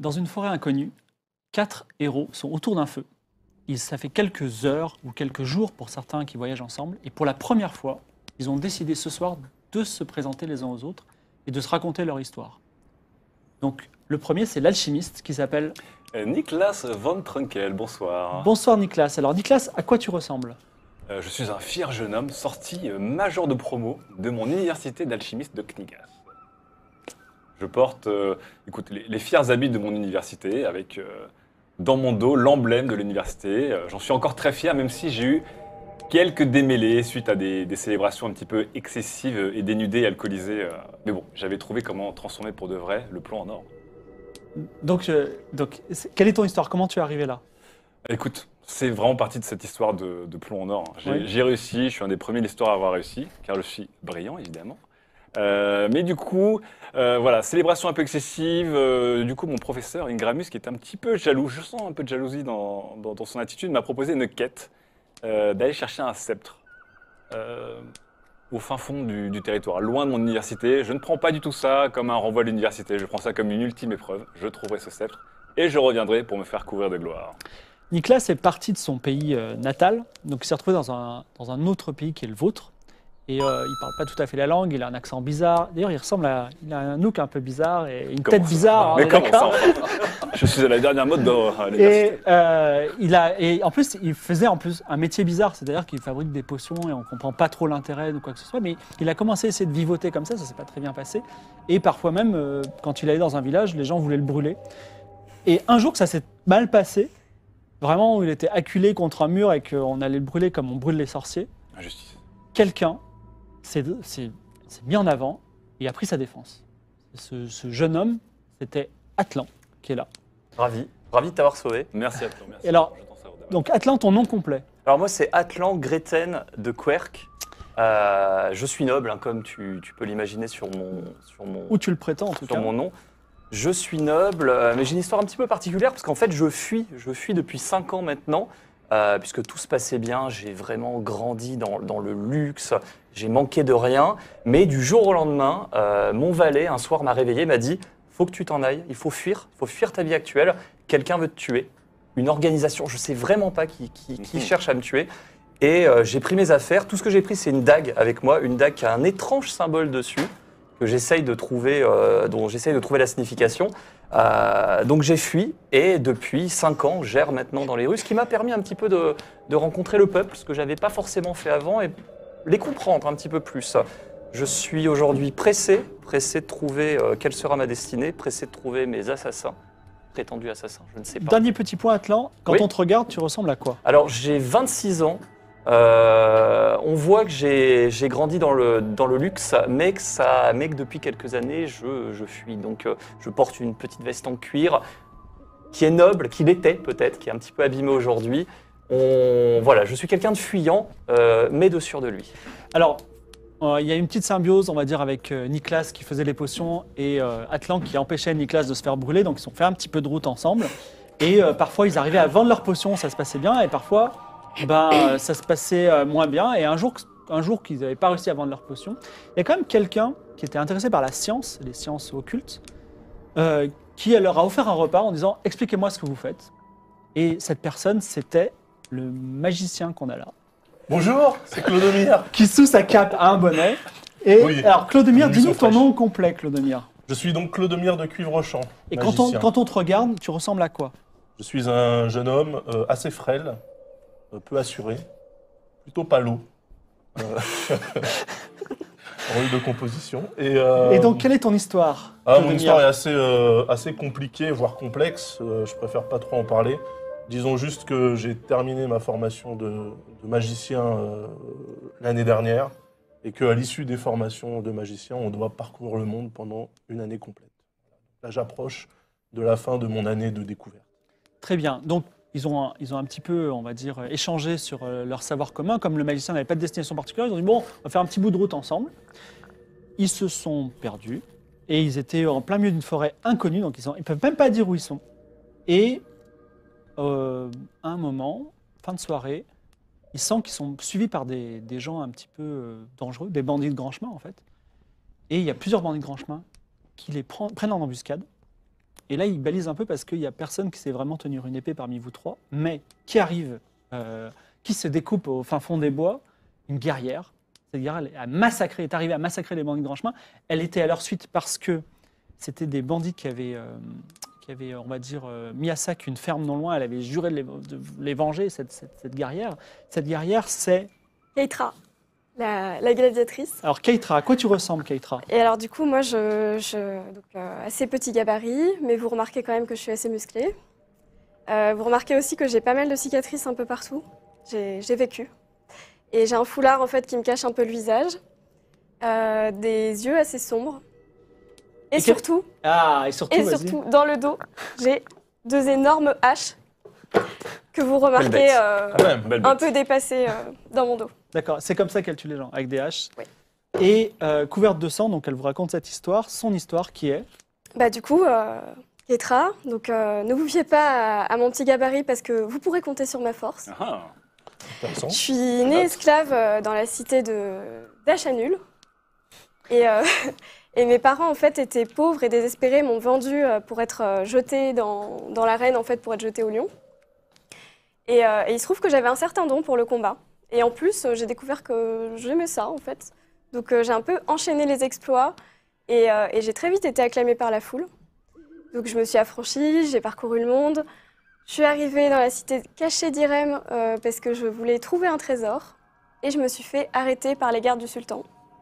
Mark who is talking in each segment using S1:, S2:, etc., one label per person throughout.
S1: dans une forêt inconnue, 4 héros sont autour d'un feu. Ça fait quelques heures ou quelques jours pour certains qui voyagent ensemble. Et pour la première fois, ils ont décidé ce soir de se présenter les uns aux autres et de se raconter leur histoire. Donc, le premier, c'est l'alchimiste qui s'appelle...
S2: Niklas von Trunkel, bonsoir.
S1: Bonsoir Niklas. Alors Niklas, à quoi tu ressembles?
S2: Je suis un fier jeune homme sorti major de promo de mon université d'alchimiste de Knigas. Je porte écoute, les fiers habits de mon université avec dans mon dos l'emblème de l'université. J'en suis encore très fier, même si j'ai eu quelques démêlés suite à des célébrations un petit peu excessives et dénudées et alcoolisées. Mais bon, j'avais trouvé comment transformer pour de vrai le plomb en or.
S1: Donc, quelle est ton histoire? Comment tu es arrivé là?
S2: Écoute, c'est vraiment partie de cette histoire de plomb en or.
S1: Oui.
S2: J'ai réussi, je suis un des premiers de l'histoire à avoir réussi, car je suis brillant évidemment. Mais du coup, voilà, célébration un peu excessive. Du coup, mon professeur Ingramus, qui est un petit peu jaloux, je sens un peu de jalousie dans son attitude, m'a proposé une quête d'aller chercher un sceptre au fin fond du territoire, loin de mon université. Je ne prends pas du tout ça comme un renvoi à l'université, je prends ça comme une ultime épreuve. Je trouverai ce sceptre et je reviendrai pour me faire couvrir de gloire.
S1: Niklas est parti de son pays natal, donc il s'est retrouvé dans un autre pays qui est le vôtre. Et il ne parle pas tout à fait la langue, il a un accent bizarre. D'ailleurs, il a un look un peu bizarre et une tête bizarre.
S2: Mais
S1: hein,
S2: comment
S1: d'accord.
S2: ça Je suis à la dernière mode à
S1: Et,
S2: l'université.
S1: et en plus, il faisait un métier bizarre, c'est-à-dire qu'il fabrique des potions et on ne comprend pas trop l'intérêt de quoi que ce soit. Mais il a commencé à essayer de vivoter comme ça ne s'est pas très bien passé. Et parfois même, quand il allait dans un village, les gens voulaient le brûler. Et un jour que ça s'est mal passé, vraiment où il était acculé contre un mur et qu'on allait le brûler comme on brûle les sorciers,
S2: Injustice.
S1: quelqu'un s'est mis en avant et a pris sa défense. Ce jeune homme, c'était Atlan, qui est là.
S3: Ravi de t'avoir sauvé.
S2: Merci à toi, merci.
S1: Et alors,
S2: Je t'en sers au débat.
S1: Donc Atlan, ton nom complet.
S3: Alors moi, c'est Atlan Greten de Querc. Je suis noble, hein, comme tu peux l'imaginer sur mon
S1: Où tu le prétends en tout cas.
S3: mon nom. Je suis noble, mais j'ai une histoire un petit peu particulière parce qu'en fait, je fuis depuis 5 ans maintenant, puisque tout se passait bien. J'ai vraiment grandi dans le luxe, j'ai manqué de rien. Mais du jour au lendemain, mon valet, un soir, m'a réveillé, m'a dit « Faut que tu t'en ailles, il faut fuir ta vie actuelle. Quelqu'un veut te tuer. Une organisation, je ne sais vraiment pas qui cherche à me tuer. » Et j'ai pris mes affaires. Tout ce que j'ai pris, c'est une dague avec moi, une dague qui a un étrange symbole dessus, que j'essaye de trouver, dont j'essaye de trouver la signification. Donc j'ai fui et depuis 5 ans, j'erre maintenant dans les rues, ce qui m'a permis un petit peu de rencontrer le peuple, ce que je n'avais pas forcément fait avant, et les comprendre un petit peu plus. Je suis aujourd'hui pressé de trouver quelle sera ma destinée, pressé de trouver mes assassins, prétendus assassins, je ne sais pas.
S1: Dernier petit point Atlan, quand
S3: Oui.
S1: on te regarde, tu ressembles à quoi?
S3: Alors j'ai 26 ans. On voit que j'ai grandi dans le luxe, mais que depuis quelques années, je fuis. Donc, je porte une petite veste en cuir qui est noble, qui l'était peut-être, qui est un petit peu abîmée aujourd'hui. Voilà, je suis quelqu'un de fuyant, mais de sûr de lui.
S1: Alors, il y a une petite symbiose, on va dire, avec Niklas qui faisait les potions et Atlan qui empêchait Niklas de se faire brûler. Donc, ils ont fait un petit peu de route ensemble. Et parfois, ils arrivaient à vendre leurs potions, ça se passait bien. Et parfois, ça se passait moins bien. Et un jour qu'ils n'avaient pas réussi à vendre leurs potions, il y a quand même quelqu'un qui était intéressé par la science, les sciences occultes, qui leur a offert un repas en disant « Expliquez-moi ce que vous faites ». Et cette personne, c'était le magicien qu'on a là,
S4: Bonjour, c'est Clodomir.
S1: qui sous sa cape a un bonnet. Et
S4: Oui.
S1: alors, Clodomir,
S4: Ils
S1: dis-nous
S4: sont
S1: ton
S4: fraîches.
S1: nom complet, Clodomir.
S4: Je suis donc Clodomir de Cuivrechamp.
S1: Et
S4: magicien.
S1: quand on te regarde, tu ressembles à quoi?
S4: Je suis un jeune homme assez frêle, peu assuré, plutôt palo. En rôle de composition.
S1: Et donc, quelle est ton histoire,
S4: Mon
S1: Clodomir?
S4: histoire est assez compliquée, voire complexe. Je préfère pas trop en parler. Disons juste que j'ai terminé ma formation de magicien l'année dernière et qu'à l'issue des formations de magicien, on doit parcourir le monde pendant une année complète. Là, j'approche de la fin de mon année de découverte.
S1: Très bien. Donc, ils ont un petit peu, on va dire, échangé sur leur savoir commun. Comme le magicien n'avait pas de destination particulière, ils ont dit, bon, on va faire un petit bout de route ensemble. Ils se sont perdus et ils étaient en plein milieu d'une forêt inconnue, donc ils ne peuvent même pas dire où ils sont. Et à un moment, fin de soirée, ils sentent qu'ils sont suivis par des gens un petit peu dangereux, des bandits de grand chemin en fait. Et il y a plusieurs bandits de grand chemin qui les prennent en embuscade Et là, il balise un peu parce qu'il n'y a personne qui sait vraiment tenir une épée parmi vous trois, mais qui arrive, qui se découpe au fin fond des bois, une guerrière. Cette guerrière est arrivée à massacrer les bandits de grand chemin. Elle était à leur suite parce que c'était des bandits qui avaient on va dire, mis à sac une ferme non loin. Elle avait juré de les venger, cette guerrière. Cette guerrière, c'est...
S5: Keitra, la gladiatrice.
S1: Alors, Keitra, à quoi tu ressembles, Keitra?
S5: Et alors du coup, moi, assez petit gabarit, mais vous remarquez quand même que je suis assez musclée. Vous remarquez aussi que j'ai pas mal de cicatrices un peu partout. J'ai vécu. Et j'ai un foulard en fait qui me cache un peu le visage, des yeux assez sombres. Et surtout,
S1: vas-y.
S5: dans le dos, j'ai 2 énormes haches que vous remarquez
S2: Belle
S5: un
S2: bête.
S5: peu dépassées dans mon dos.
S1: D'accord, c'est comme ça qu'elle tue les gens, avec des haches.
S5: Oui.
S1: Et couverte de sang, donc elle vous raconte cette histoire, son histoire qui est...
S5: Bah du coup, Keitra, donc ne vous fiez pas à mon petit gabarit parce que vous pourrez compter sur ma force.
S2: Ah,
S4: Intéressant.
S5: Je suis née esclave dans la cité d'Achanul. Et mes parents, en fait, étaient pauvres et désespérés, m'ont vendu pour être jetée dans l'arène, en fait, pour être jetée au lion. Et il se trouve que j'avais un certain don pour le combat. Et en plus, j'ai découvert que j'aimais ça, en fait. Donc j'ai un peu enchaîné les exploits et j'ai très vite été acclamée par la foule. Donc je me suis affranchie, j'ai parcouru le monde. Je suis arrivée dans la cité cachée d'Irem parce que je voulais trouver un trésor. Et je me suis fait arrêter par les gardes du sultan.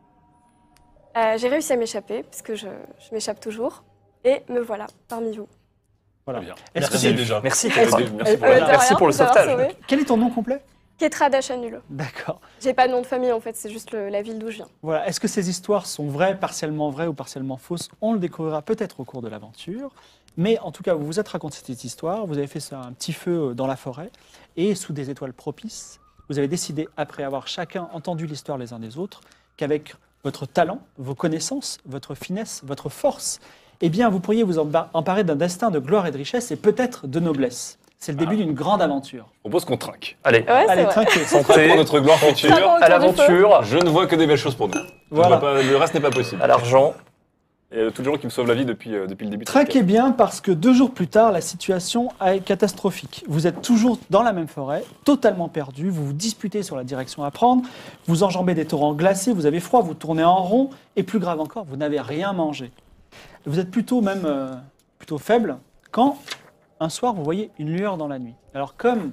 S5: J'ai réussi à m'échapper, parce que je m'échappe toujours. Et me voilà parmi vous.
S1: Voilà.
S2: très bien.
S1: Est-ce que
S4: Merci
S1: c'est-
S4: déjà.
S3: Merci,
S2: Merci,
S3: Keitra.
S2: merci pour
S5: De
S2: la
S5: rien,
S3: Merci pour le
S5: de m'avoir
S3: sauvetage.
S5: sauvé.
S1: Quel est ton nom complet?
S5: Keitra d'Achanul.
S1: D'accord.
S5: J'ai pas de nom de famille en fait, c'est juste la ville d'où je viens.
S1: Voilà. Est-ce que ces histoires sont vraies ou partiellement fausses? On le découvrira peut-être au cours de l'aventure. Mais en tout cas, vous vous êtes raconté cette histoire, vous avez fait un petit feu dans la forêt, et sous des étoiles propices, vous avez décidé, après avoir chacun entendu l'histoire les uns des autres, qu'avec votre talent, vos connaissances, votre finesse, votre force, eh bien, vous pourriez vous emparer d'un destin de gloire et de richesse, et peut-être de noblesse. C'est le début d'une grande aventure.
S2: Je propose qu'on trinque.
S3: Allez,
S5: Ouais, c'est
S1: Allez,
S5: vrai.
S1: trinquez.
S3: santé,
S2: Pour notre gloire future,
S5: Trinquons
S3: à
S5: autour du
S3: l'aventure,
S2: je ne vois que des belles choses pour nous. Je
S1: Voilà.
S2: vois pas- le reste n'est pas possible.
S3: à l'argent.
S2: Et tous les gens qui me sauvent la vie depuis le début. de cette
S1: Trinquez
S2: quête.
S1: bien parce que 2 jours plus tard, la situation est catastrophique. Vous êtes toujours dans la même forêt, totalement perdu, vous vous disputez sur la direction à prendre, vous enjambez des torrents glacés, vous avez froid, vous tournez en rond, et plus grave encore, vous n'avez rien mangé. Vous êtes plutôt faible quand, un soir, vous voyez une lueur dans la nuit. Alors comme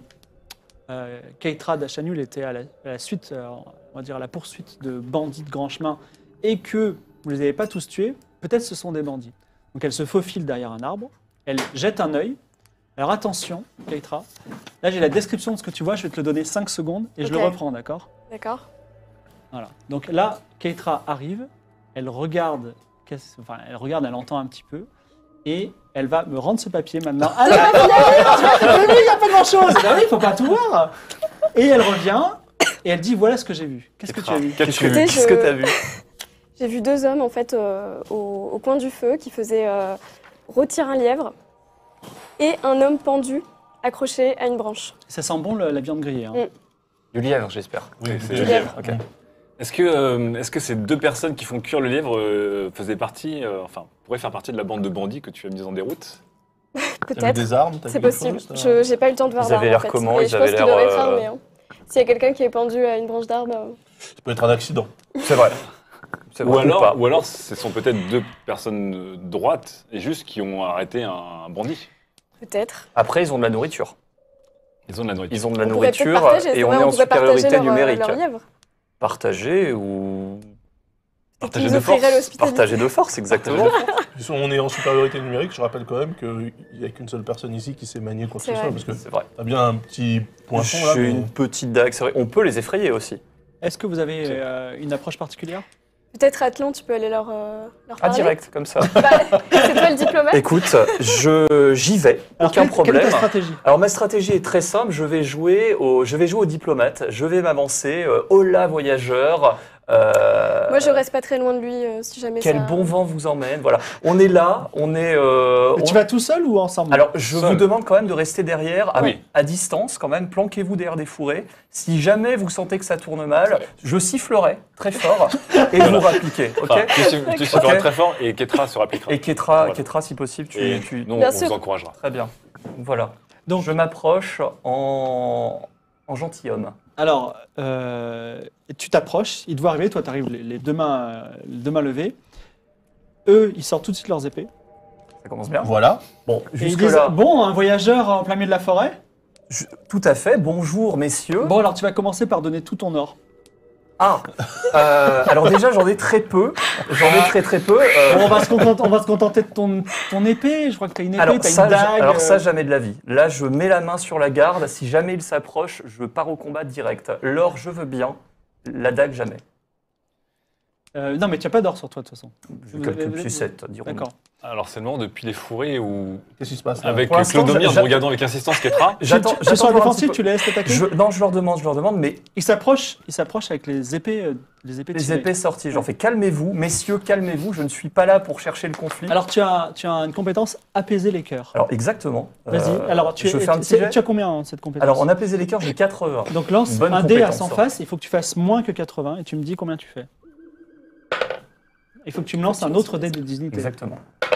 S1: Keitra d'Achanul était à la suite, on va dire à la poursuite de bandits de grand chemin, et que vous ne les avez pas tous tués, peut-être ce sont des bandits. Donc elle se faufile derrière un arbre, elle jette un œil. Alors attention, Keitra, là j'ai la description de ce que tu vois, je vais te le donner 5 secondes et je le
S5: Ok.
S1: reprends, d'accord?
S5: D'accord.
S1: Voilà. Donc là, Keitra arrive, elle regarde, elle entend un petit peu, et elle va me rendre ce papier maintenant. Ah là, mais il n'y a pas grand-chose. Ah oui, il ne faut pas tout voir. Et elle revient, et elle dit, voilà ce que j'ai vu. Qu'est-ce que tu as vu?
S2: Qu'as-tu vu
S5: Écoutez,
S3: Qu'est-ce que t'as vu?
S5: J'ai vu 2 hommes en fait au coin du feu qui faisaient rôtir un lièvre et un homme pendu accroché à une branche.
S1: Ça sent bon la viande grillée. Hein.
S5: Mm.
S3: Du lièvre, j'espère.
S4: Oui,
S2: C'est
S5: Du
S2: le
S5: lièvre.
S3: Ok.
S2: Est-ce que ces 2 personnes qui font cuire le lièvre faisaient partie, pourraient faire partie de la bande de bandits que tu as mise en déroute?
S4: T'avais
S5: Peut-être.
S4: des armes, t'avais
S5: C'est
S4: quelque
S5: possible.
S4: chose,
S5: Je J'ai pas eu le temps de voir
S3: Ils
S5: d'armes,
S3: avaient
S5: en
S3: l'air
S5: fait.
S3: comment?
S5: Mais
S3: Ils
S5: je
S3: avaient
S5: pense qu'ils
S3: l'air,
S5: doivent être armés. Hein. S'il y a quelqu'un qui est pendu à une branche d'arbre.
S4: Ça peut être un accident.
S3: C'est vrai. C'est vrai. pas.
S2: Ou alors ce sont peut-être 2 personnes droites et juste qui ont arrêté un bandit.
S5: Peut-être.
S3: Après, ils ont de la nourriture.
S2: Ils ont de la nourriture.
S3: Ils ont de la
S5: On pourrait peut-être
S3: nourriture
S5: partager,
S3: et
S5: c'est
S3: on
S5: vrai,
S3: est en
S5: pourrait partager
S3: supériorité
S5: leur,
S3: numérique.
S5: leur lièvre.
S3: Partager ou
S2: Partager
S5: Qui
S2: de
S5: nous offrirait
S2: force.
S5: l'hospitalité.
S3: partager de force, exactement.
S4: Puis on est en supériorité numérique, je rappelle quand même qu'il n'y a qu'une seule personne ici qui sait manier quoi que
S5: C'est
S4: ce soit.
S5: vrai.
S4: Parce que
S3: C'est vrai.
S4: t'as bien un petit poinçon là.
S3: J'ai
S4: mais-
S3: une petite dague, c'est vrai. On peut les effrayer aussi.
S1: Est-ce que vous avez une approche particulière?
S5: Peut-être Atlan, tu peux aller leur
S3: Ah,
S5: parler.
S3: direct, comme ça.
S5: Bah, c'est toi le diplomate.
S3: Écoute, j'y vais,
S1: Alors,
S3: aucun
S1: quelle est
S3: problème.
S1: ta stratégie?
S3: Alors ma stratégie est très simple, je vais jouer au diplomate, je vais m'avancer, hola voyageur,
S5: Moi, je reste pas très loin de lui si jamais
S3: Quel
S5: ça...
S3: bon vent vous emmène. Voilà. On est là, on est.
S1: Tu vas tout seul ou ensemble?
S3: Alors, je
S2: Seul.
S3: vous demande quand même de rester derrière,
S2: Ah oui.
S3: à distance quand même. Planquez-vous derrière des fourrés. Si jamais vous sentez que ça tourne mal,
S2: Ouais.
S3: je sifflerai très fort et vous rappliquez. Ok.
S2: Enfin, tu seras
S3: Ok.
S2: très fort et Ketra se rappliquera.
S3: Et Ketra,
S2: Voilà.
S3: Ketra, si possible,
S2: Et
S3: tu...
S2: nous,
S5: Bien
S2: on
S5: sûr.
S2: vous encouragera.
S3: Très bien. Voilà.
S1: Donc-
S3: Je m'approche en gentilhomme.
S1: Alors, tu t'approches, ils te voient arriver, toi tu arrives les deux mains levées. Eux, ils sortent tout de suite leurs épées.
S3: Ça commence bien.
S4: Voilà.
S3: Bon,
S1: Et ils disent,
S3: jusque-là,
S1: bon, un voyageur en plein milieu de la forêt?
S3: tout à fait. Bonjour, messieurs.
S1: Bon, alors tu vas commencer par donner tout ton or.
S3: Ah, alors déjà, j'en ai très peu. J'en ai très peu.
S1: Bon, on va se contenter de ton épée. Je crois que tu as une épée,
S3: Alors
S1: tu as
S3: ça,
S1: une dague.
S3: alors ça, jamais de la vie. Là, je mets la main sur la garde. Si jamais il s'approche, je pars au combat direct. L'or, je veux bien. La dague, jamais.
S1: Non, mais tu n'as pas d'or sur toi de toute façon.
S3: Je calcule plus 7, dirons-nous.
S1: D'accord.
S2: Alors, c'est le moment depuis les fourrés où,
S4: Qu'est-ce qui se passe là
S2: avec
S3: Pour l'instant,
S2: Clodomir,
S3: j'attends-
S2: regardant avec insistance Ketra,
S3: J'attends.
S1: Tu es sur la
S3: voir un petit
S1: défensive,
S3: peu.
S1: tu les laisses t'attaquer?
S3: Non, je leur demande, mais
S1: Ils s'approchent avec les épées
S3: les
S1: tirées.
S3: épées sorties. J'en fais calmez-vous, messieurs, calmez-vous. Je ne suis pas là pour chercher le conflit.
S1: Alors, tu as une compétence apaiser les cœurs.
S3: Alors, exactement.
S1: Vas-y. Alors,
S3: je fais un petit jet.
S1: tu as combien en cette compétence?
S3: Alors, en apaiser les cœurs, j'ai 80.
S1: Donc, lance
S3: Bonne
S1: un dé à
S3: compétence,
S1: 100
S3: ça.
S1: faces. Il faut que tu fasses moins que 80 et tu me dis combien tu fais. Il faut que tu me lances un autre dé de dignité.
S3: Exactement.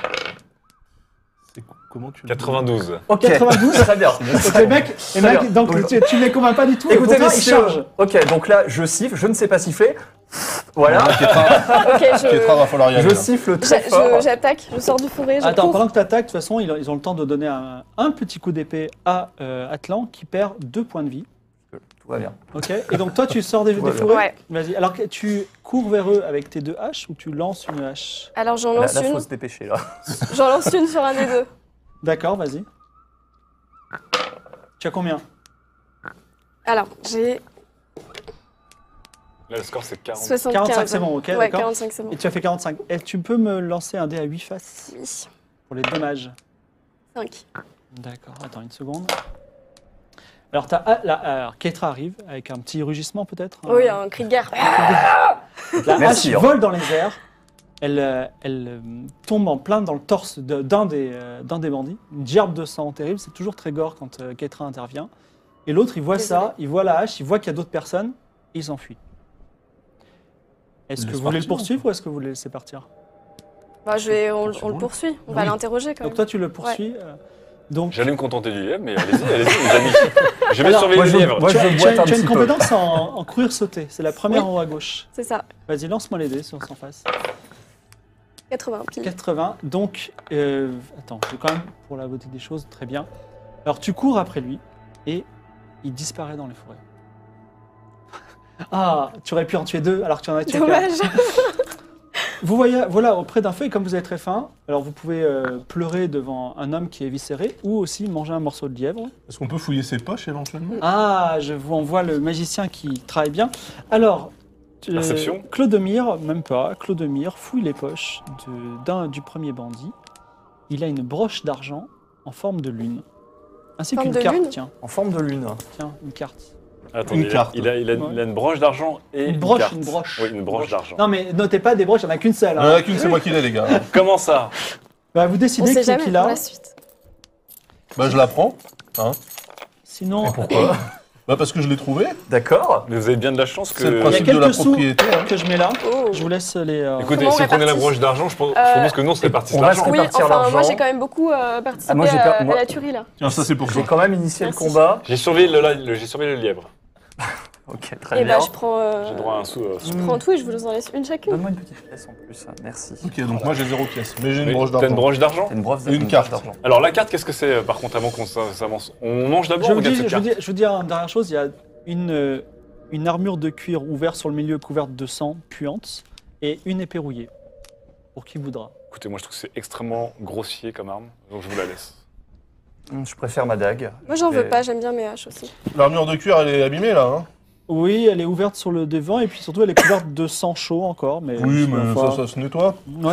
S4: Comment tu le
S2: 92.
S3: Ok.
S1: 92.
S3: Très bien.
S1: Donc, les mecs,
S3: Très bien.
S1: donc tu ne les convaincs pas du tout. et
S3: Écoutez,
S1: pourtant, ils
S3: messieurs.
S1: chargent.
S3: Ok, donc là, je siffle. Je ne sais pas siffler. Voilà.
S5: Ok,
S4: Ketra, va falloir y aller.
S3: Je
S4: là.
S3: siffle très fort.
S5: j'attaque, je sors du fourré, je
S1: Attends,
S5: cours.
S1: pendant que tu attaques, de toute façon, ils ont le temps de donner un petit coup d'épée à Atlan qui perd 2 points de vie.
S3: Tout va bien.
S1: Ok. Et donc toi, tu sors des
S3: Ouais,
S1: fourrés.
S5: Ouais.
S1: Vas-y. Alors que tu cours vers eux avec tes 2 haches ou tu lances une hache?
S5: Alors j'en
S3: Là,
S5: lance
S3: faut
S5: une,
S3: se dépêcher là.
S5: j'en lance une sur un des deux.
S1: D'accord, vas-y. Tu as combien?
S5: Alors, j'ai
S2: Là, le score, c'est 40.
S5: 75.
S1: 45, c'est bon, ok,
S5: Ouais,
S1: d'accord.
S5: 45, c'est bon.
S1: Et tu as fait 45. Et tu peux me lancer un dé à 8 faces
S5: Oui.
S1: pour les dommages?
S5: 5.
S1: D'accord, attends une seconde. Alors, alors, Ketra arrive avec un petit rugissement peut-être.
S5: Oui, un cri de guerre.
S1: La
S3: Merci,
S1: hache
S3: hein.
S1: vole dans les airs. Elle tombe en plein dans le torse d'un des bandits. Une gerbe de sang terrible. C'est toujours très gore quand Ketra intervient. Et l'autre, il voit
S5: Désolé.
S1: ça, il voit la hache, il voit qu'il y a d'autres personnes et il s'enfuit. Est-ce
S4: Il
S1: que
S4: laisse
S1: vous voulez le
S4: partir,
S1: poursuivre ou est-ce que vous le laissez partir?
S5: Bah, on le poursuit, on va
S1: Oui.
S5: l'interroger quand
S1: Donc
S5: même.
S1: toi, tu le poursuis. Donc,
S2: J'allais me contenter du lièvre, mais allez-y, les amis. Je vais
S1: Alors,
S2: surveiller
S3: moi,
S2: le lièvre.
S3: moi,
S1: tu as,
S3: je
S1: tu
S3: boite
S1: as-
S3: un
S1: tu as une
S3: petit peu.
S1: compétence en courir-sauter. C'est la première
S5: Oui.
S1: en haut à gauche.
S5: C'est ça,
S1: Vas-y, lance-moi les dés sur en face.
S5: 80 pile.
S1: 80. Donc, attends, c'est quand même pour la beauté des choses, très bien. Alors, tu cours après lui et il disparaît dans les forêts. Ah, tu aurais pu en tuer 2 alors que tu en as tué 4.
S5: Dommage.
S1: Vous voyez, voilà, auprès d'un feu, et comme vous êtes très faim, alors vous pouvez pleurer devant un homme qui est viscéré ou aussi manger un morceau de lièvre.
S4: Est-ce qu'on peut fouiller ses poches éventuellement
S1: Ah, je vous envoie le magicien qui travaille bien. Alors,
S2: Perception.
S1: Clodomir, même pas, Clodomir fouille les poches du premier bandit. Il a une broche d'argent en forme de lune. Ainsi
S5: Forme
S1: qu'une
S5: de
S1: carte,
S5: lune
S1: tiens,
S3: En forme de lune.
S1: une carte.
S2: Attendez,
S4: Une carte.
S2: il a une broche d'argent et
S1: Une broche,
S2: carte.
S1: une broche.
S2: Oui, une broche d'argent.
S1: Non mais notez pas des broches, il n'y en a qu'une seule.
S4: Il y en
S1: Hein.
S4: a qu'une, c'est moi qui l'ai, les gars.
S2: Comment ça?
S1: Bah, vous
S5: On
S1: décidez
S5: sait
S1: qui
S5: jamais
S1: qu'il
S5: pour
S1: a.
S5: la suite.
S4: Bah, je la prends. Hein.
S1: Sinon,
S3: Pourquoi
S4: Bah, parce que je l'ai trouvé.
S3: D'accord.
S2: Mais vous avez bien de la chance
S4: C'est le
S2: que...
S1: il y a
S4: principe de la
S1: quelques sous
S4: propriété. Hein.
S1: que je mets là.
S5: Oh.
S1: Je vous laisse les.
S2: Écoutez,
S5: Comment
S2: si
S5: on
S2: vous prenez la
S5: répartit
S2: broche d'argent, je pense que non, on se répartit
S3: on va
S2: l'argent.
S3: se
S5: Oui,
S3: répartir
S5: enfin, moi
S3: l'argent.
S5: j'ai quand même beaucoup participé
S3: Ah, moi, j'ai
S5: à
S3: moi-
S5: la tuerie là.
S4: Tiens, ça, c'est pour
S3: J'ai
S4: toi.
S3: quand même initié le
S5: Merci.
S3: combat.
S2: J'ai surveillé le lièvre.
S3: Ok, très
S5: Et
S3: bien.
S5: bah je prends,
S2: J'ai droit à un sou.
S5: je prends tout et je vous en laisse une chacune.
S3: Donne-moi une petite pièce en plus, merci.
S4: Ok, donc moi, j'ai 0 pièce. Mais j'ai
S2: Mais
S4: une broche
S2: T'as une
S4: d'argent.
S2: broche d'argent?
S3: T'as une brosse
S4: Une carte.
S3: d'argent.
S2: Alors la carte, qu'est-ce que c'est par contre avant qu'on s'avance? On mange d'abord
S1: Je
S2: ou on
S1: vous,
S2: regarde
S1: dis,
S2: cette
S1: je, vous
S2: carte?
S1: dis, je vous dis une dernière chose, il y a une armure de cuir ouverte sur le milieu couverte de sang puante et une épée rouillée. Pour qui voudra.
S2: Écoutez, moi je trouve que c'est extrêmement grossier comme arme, donc je vous la laisse.
S3: Je préfère ma dague.
S5: Moi j'en veux
S3: Et-
S5: pas, j'aime bien mes haches aussi.
S4: L'armure de cuir, elle est abîmée, là. Hein.
S1: Oui, elle est ouverte sur le devant et puis surtout elle est couverte de sang chaud encore. Mais
S4: Oui,
S1: ma
S4: mais
S1: foi.
S4: ça se nettoie.
S1: Oui.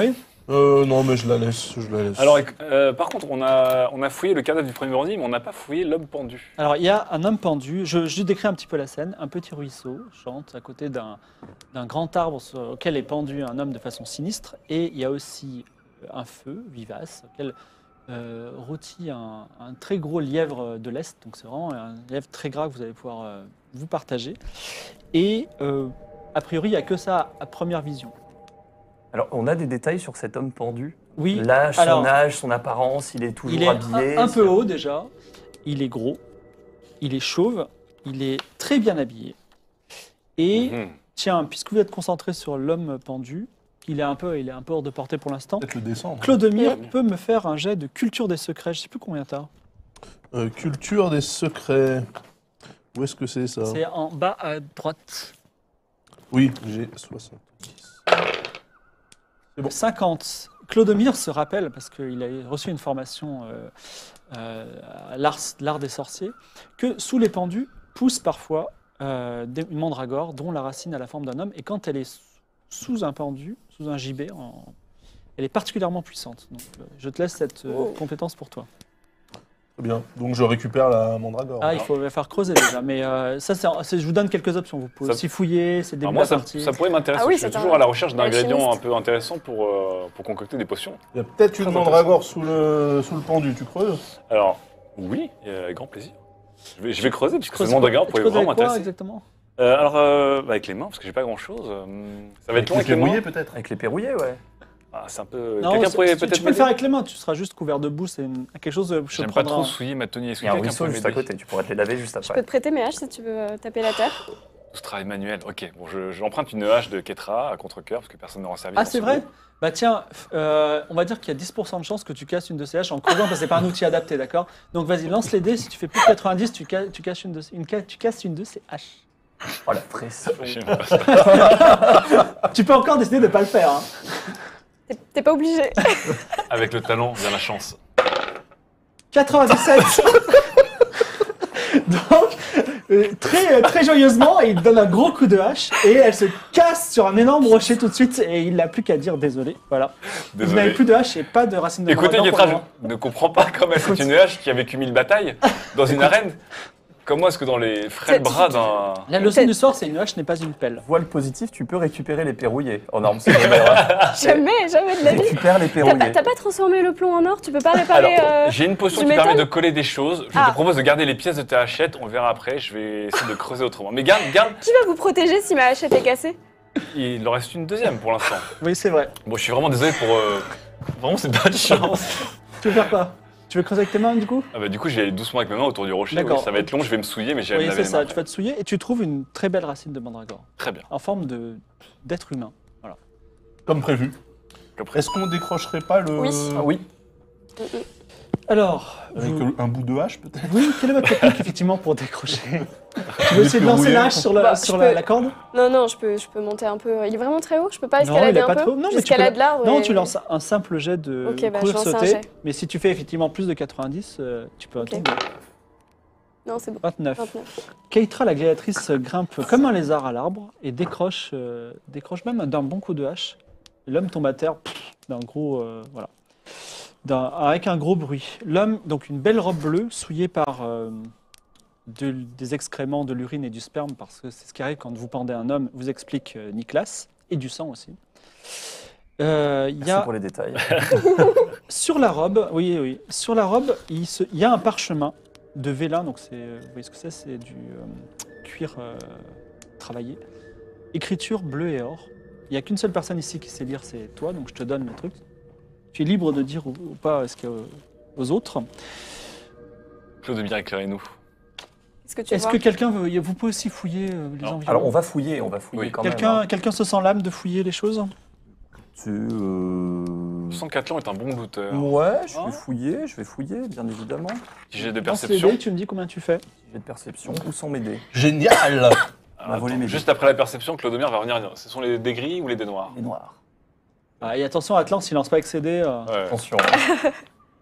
S4: Non, mais je la laisse.
S2: Alors, par contre, on a fouillé le cadavre du premier bandit, mais on n'a pas fouillé l'homme pendu.
S1: Alors, il y a un homme pendu. Je décris un petit peu la scène. Un petit ruisseau chante à côté d'un grand arbre auquel est pendu un homme de façon sinistre. Et il y a aussi un feu vivace auquel rôtit un très gros lièvre de l'Est. Donc, c'est vraiment un lièvre très gras que vous allez pouvoir vous partager. Et a priori, il n'y a que ça à première vision.
S3: Alors, on a des détails sur cet homme pendu.
S1: Oui,
S3: L'âge,
S1: alors,
S3: son âge, son apparence, il est toujours
S1: il est
S3: habillé.
S1: un peu haut déjà, il est gros, il est chauve, il est très bien habillé. Et
S2: Mhm.
S1: tiens, puisque vous êtes concentré sur l'homme pendu, il est un peu hors de portée pour l'instant.
S4: Peut-être le descendre.
S1: Clodomir peut me faire un jet de culture des secrets. Je sais plus combien t'as.
S4: Culture des secrets. Où est-ce que c'est ça?
S1: C'est en bas à droite.
S4: Oui, j'ai 70.
S1: 50. Clodomir se rappelle, parce qu'il a reçu une formation à l'art des sorciers, que sous les pendus poussent parfois une mandragore dont la racine a la forme d'un homme. Et quand elle est sous un pendu, sous un gibet, elle est particulièrement puissante. Donc, je te laisse cette compétence pour toi.
S4: Très bien. Donc je récupère la mandragore.
S1: Ah, il faut faire creuser déjà. Mais ça, je vous donne quelques options. Vous pouvez
S2: Ça-
S1: aussi fouiller, c'est le début
S2: Alors moi,
S1: de la partie.
S2: ça pourrait m'intéresser.
S5: Ah oui,
S2: je suis
S5: c'est
S2: toujours à la recherche d'ingrédients un
S5: alchimiste.
S2: peu intéressants pour concocter des potions.
S4: Il y a peut-être une
S2: Très
S4: mandragore sous le pendu, tu creuses?
S2: Alors, oui, avec grand plaisir. Je vais creuser, parce que ce
S1: Creuses
S2: mandragore
S1: quoi-
S2: pourrait
S1: tu creuses
S2: vraiment
S1: avec quoi,
S2: m'intéresser.
S1: exactement?
S2: Avec les mains, parce que j'ai pas grand-chose. Ça va être long avec les
S4: verrouillé,
S2: mains.
S4: peut-être.
S3: Avec les perrouillés, ouais.
S2: Ah, c'est un peu...
S1: Non,
S2: Quelqu'un pourrait
S1: tu
S2: peut-être
S1: peux le faire
S2: m'aider.
S1: avec les mains, tu seras juste couvert de boue, c'est quelque chose que je
S2: J'aime pas
S1: prendrai.
S2: trop souiller ma tenue. Est-ce
S3: Il
S2: que
S3: y a un
S2: quelqu'un
S3: ruisseau
S2: peut
S3: juste à
S2: m'aider?
S3: côté, tu pourrais te les laver juste
S5: Je peux
S3: après.
S5: te prêter mes haches si tu veux taper la terre.
S2: Tout ce travail manuel. Ok, bon, j'emprunte une hache de Ketra à contre-cœur, parce que personne n'aura servi.
S1: Ah,
S2: dans
S1: c'est
S2: ce
S1: vrai
S2: lot.
S1: Bah tiens, on va dire qu'il y a 10% de chance que tu casses une de ces haches en creusant, parce que c'est pas un outil adapté, d'accord? Donc vas-y, lance les dés, si tu fais plus de 90, tu casses une de ces haches.
S3: Oh la pression.
S2: J'aime pas ça.
S1: Tu peux encore décider de pas le faire. Hein.
S5: T'es pas obligé.
S2: Avec le talent vient la chance.
S1: 97. Donc, très joyeusement, il donne un gros coup de hache et elle se casse sur un énorme rocher tout de suite et il n'a plus qu'à dire désolé. Voilà. Vous n'avez
S2: Désolé.
S1: plus de hache et pas de racine de
S2: Écoutez,
S1: mandragore pour
S2: Ketra,
S1: le moment.
S2: je ne comprends pas comment est-ce une hache qui a vécu 1000 batailles dans une arène. Comment est-ce que dans les frêles bras d'un...
S1: La leçon du soir, c'est une hache n'est pas une pelle.
S3: Voile positif, tu peux récupérer les perrouillés. En arme secondaire.
S5: Jamais de la vie.
S3: Récupère les perrouillés.
S5: T'as pas transformé le plomb en or? Tu peux pas réparer
S2: J'ai une potion
S5: du
S2: qui permet
S5: métal
S2: de coller des choses. Je
S5: Ah.
S2: te propose de garder les pièces de ta hachette. On verra après. Je vais essayer de creuser autrement. Mais garde.
S5: Qui va vous protéger si ma hachette est cassée?
S2: Il en reste une deuxième pour l'instant.
S1: Oui, c'est vrai.
S2: Bon, je suis vraiment désolé pour... Vraiment, c'est pas de chance.
S1: Tu veux faire quoi? Tu veux creuser avec tes mains du coup?
S2: Ah bah, du coup, je vais aller doucement avec mes mains autour du rocher.
S1: D'accord.
S2: Oui, ça va être long, je vais me souiller, mais j'ai
S1: Oui,
S2: me
S1: c'est
S2: laver les
S1: ça.
S2: mains
S1: Tu vas te souiller et tu trouves une très belle racine de mandragore
S2: Très bien.
S1: en forme d'être humain.
S4: Comme prévu.
S2: Comme prévu.
S4: Est-ce qu'on décrocherait pas le...
S5: Oui.
S3: Ah oui.
S1: Alors,
S4: Avec un bout de hache, peut-être?
S1: oui, quelle est votre technique effectivement pour décrocher? Tu veux essayer de lancer la hache sur,
S5: Bah,
S1: sur
S5: je peux-
S1: la corde?
S5: Non, je peux monter un peu. Il est vraiment très haut? Je peux pas
S1: Non,
S5: escalader
S1: il est
S5: un
S1: pas
S5: peu?
S1: trop haut. Non, mais tu
S5: J'escalade
S1: peux-
S5: l'arbre
S1: Non,
S5: et-
S1: tu lances un simple jet de
S5: Ok, bah, je
S1: courir
S5: lance un
S1: sauter.
S5: jet.
S1: Mais si tu fais effectivement plus de 90, tu peux
S5: Ok.
S1: tomber.
S5: Non, c'est bon.
S1: 29.
S5: 29.
S1: Keitra, la gladiatrice, grimpe comme un lézard à l'arbre et décroche même d'un bon coup de hache. L'homme tombe à terre d'un gros... voilà. Avec un gros bruit. L'homme, donc une belle robe bleue, souillée par des excréments, de l'urine et du sperme, parce que c'est ce qui arrive quand vous pendez un homme, vous explique Nicolas, et du sang aussi. Il y
S3: Merci
S1: a
S3: pour les détails.
S1: sur la robe, oui, sur la robe, il y a un parchemin de vélin, donc c'est, vous voyez ce que c'est? C'est du cuir travaillé. Écriture bleu et or. Il n'y a qu'une seule personne ici qui sait lire, c'est toi, donc je te donne le truc. Tu es libre de dire ou pas ce qu'il y a aux autres.
S2: Clodomir, éclairez-nous.
S5: Est-ce que tu
S1: Est-ce
S5: vois
S1: que quelqu'un veut... Vous pouvez aussi fouiller les
S2: Alors-
S1: environs.
S3: Alors on va fouiller
S2: Oui.
S3: quand même. hein.
S1: Quelqu'un se sent l'âme de fouiller les choses?
S3: C'est,
S2: Je sens qu'Atlan est un bon looter.
S3: Ouais, je
S1: Hein
S3: vais fouiller, bien évidemment.
S2: Petit jet de
S1: Lance les
S2: perception.
S1: dés, tu me dis combien tu fais.
S3: J'ai de perception ou sans m'aider.
S4: Génial!
S3: On a volé mes
S2: Juste après la perception, Clodomir va revenir. Ce sont les dés gris ou les dés noirs?
S3: Les noirs.
S1: Ah, et attention, Atlan, s'il lance pas avec ses dés...
S2: Ouais.
S3: Attention.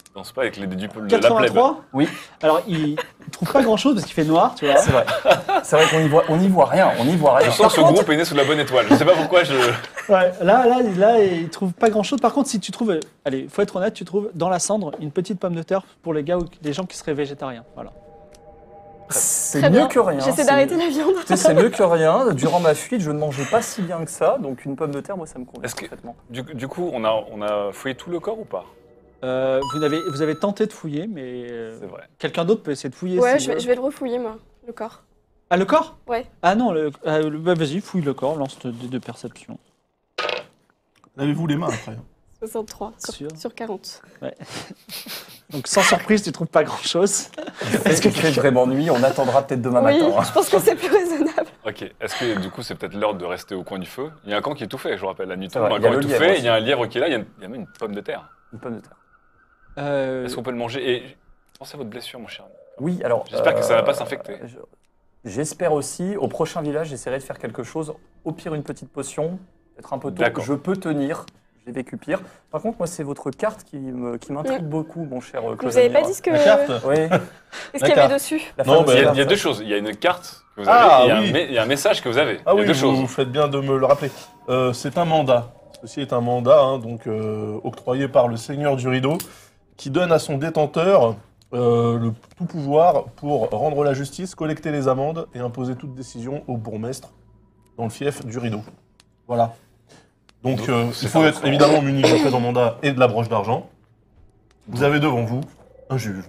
S2: Tu danses pas avec les dés de la plèbe.
S1: 83.
S3: Oui.
S1: Alors, il trouve pas grand-chose parce qu'il fait noir, tu vois.
S3: C'est vrai. C'est vrai qu'on n'y voit rien. On n'y voit rien.
S2: Je sens que ce groupe est né sous la bonne étoile. Je sais pas pourquoi je.
S1: Ouais, là, il trouve pas grand-chose. Par contre, si tu trouves, allez, faut être honnête, tu trouves dans la cendre une petite pomme de terre pour les gars ou les gens qui seraient végétariens. Voilà.
S3: C'est
S5: Très
S3: mieux
S5: bien.
S3: que rien.
S5: J'essaie
S3: c'est-
S5: d'arrêter la viande.
S3: Tu sais, c'est mieux que rien. Durant ma fuite, je ne mangeais pas si bien que ça, donc une pomme de terre, moi, ça me convient
S2: Est-ce que-
S3: parfaitement.
S2: Du coup, on a fouillé tout le corps ou pas?
S1: Vous avez tenté de fouiller, mais
S2: C'est vrai.
S1: quelqu'un d'autre peut essayer de fouiller.
S5: Ouais,
S1: si
S5: je vais le refouiller, moi, le corps.
S1: Ah, le corps?
S5: Ouais.
S1: Ah non, bah, vas-y, fouille le corps, lance de perception.
S4: Lavez-vous les mains après.
S5: 63
S1: Sûr.
S5: sur 40.
S1: Donc sans surprise, tu trouves pas grand-chose.
S3: Est-ce qu'il fait vraiment nuit? On attendra peut-être demain
S5: Oui,
S3: matin. hein.
S5: je pense que c'est plus raisonnable.
S2: Ok. Est-ce que du coup, c'est peut-être l'heure de rester au coin du feu? Il y a un camp qui est tout fait, je vous rappelle. La nuit
S3: C'est
S2: tombe,
S3: vrai,
S2: un
S3: il y a
S2: camp
S3: le
S2: est tout
S3: lièvre
S2: fait,
S3: aussi.
S2: il y a un lièvre qui est là, il y a même une pomme de terre.
S3: Une pomme de terre.
S2: Est-ce qu'on peut le manger? Et pensez à votre blessure, mon cher.
S3: Oui, alors.
S2: J'espère que ça va pas s'infecter.
S3: J'espère aussi. Au prochain village, j'essaierai de faire quelque chose. Au pire, une petite potion. Peut-être un peu tôt.
S2: D'accord.
S3: Je peux tenir. J'ai vécu pire. Par contre, moi, c'est votre carte qui m'intrigue beaucoup, mon cher Claude.
S5: Vous avez pas dit ce que.
S4: La carte
S3: Oui.
S5: Qu'est-ce qu'il y avait dessus?
S3: La
S4: Non,
S3: fameuse
S4: mais-
S2: Il y a
S3: carte.
S2: deux choses. Il y a une carte que vous
S4: Ah,
S2: avez et
S4: oui.
S2: il y a un message que vous avez.
S4: Ah
S2: il y a
S4: oui,
S2: deux
S4: vous
S2: choses.
S4: faites bien de me le rappeler. C'est un mandat. Ceci est un mandat donc, octroyé par le Seigneur du Rideau qui donne à son détenteur le tout pouvoir pour rendre la justice, collecter les amendes et imposer toute décision au bourgmestre dans le fief du Rideau. Voilà. Donc
S2: c'est
S4: il faut
S2: ça.
S4: être évidemment muni du présent mandat et de la broche d'argent. Vous avez devant vous un juge.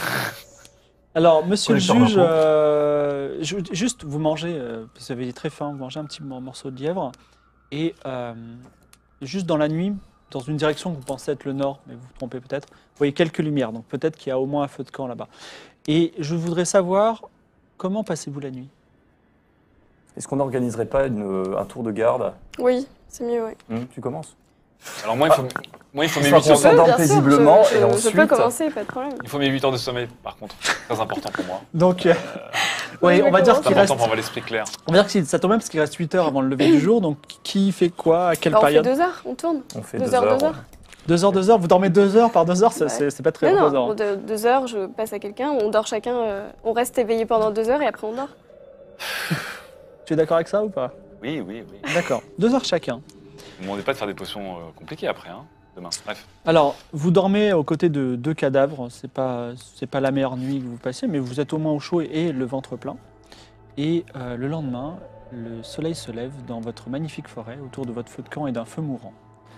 S1: Alors, monsieur le
S4: Collecteur
S1: juge,
S4: d'impôts.
S1: juste vous mangez, vous avez très faim, vous mangez un petit morceau de lièvre, et juste dans la nuit, dans une direction que vous pensez être le nord, mais vous vous trompez peut-être, vous voyez quelques lumières, donc peut-être qu'il y a au moins un feu de camp là-bas. Et je voudrais savoir, comment passez-vous la nuit?
S3: Est-ce qu'on n'organiserait pas un tour de garde?
S5: Oui, c'est mieux, oui.
S3: Tu commences.
S2: Alors moi, il faut mes
S3: Ça
S2: 8 heures.
S3: On s'endort
S5: bien sûr,
S3: paisiblement,
S5: je
S3: et
S5: peux
S3: ensuite-
S5: commencer, pas de problème.
S2: Il faut mes 8 heures de sommeil, par contre. Très important pour moi.
S1: Donc,
S5: Oui,
S1: oui, on va dire
S5: d'accord.
S2: C'est
S1: qu'il reste,
S2: important pour avoir l'esprit clair.
S1: on va dire que ça tombe même parce qu'il reste 8 heures avant le lever du jour, donc qui fait quoi, à quelle
S5: Bah, on fait
S1: période?
S5: 2 heures, on tourne.
S3: On fait
S5: 2
S3: 2
S5: heures,
S3: heures.
S5: 2 heures.
S1: 2 heures, 2 heures, vous dormez 2 heures par 2 heures, ça,
S5: Ouais.
S1: c'est pas très
S5: Non,
S1: reposant.
S5: non, 2 heures, je passe à quelqu'un, on dort chacun, on reste éveillé pendant 2 heures et après on dort.
S1: Tu es d'accord avec ça ou pas?
S2: Oui, oui, oui.
S1: D'accord, 2 heures chacun.
S2: Ne me demandez pas de faire des potions compliquées après, hein, demain. Bref.
S1: Alors, vous dormez aux côtés de 2 cadavres, c'est pas la meilleure nuit que vous passez, mais vous êtes au moins au chaud et le ventre plein. Et le lendemain, le soleil se lève dans votre magnifique forêt, autour de votre feu de camp et d'un feu mourant.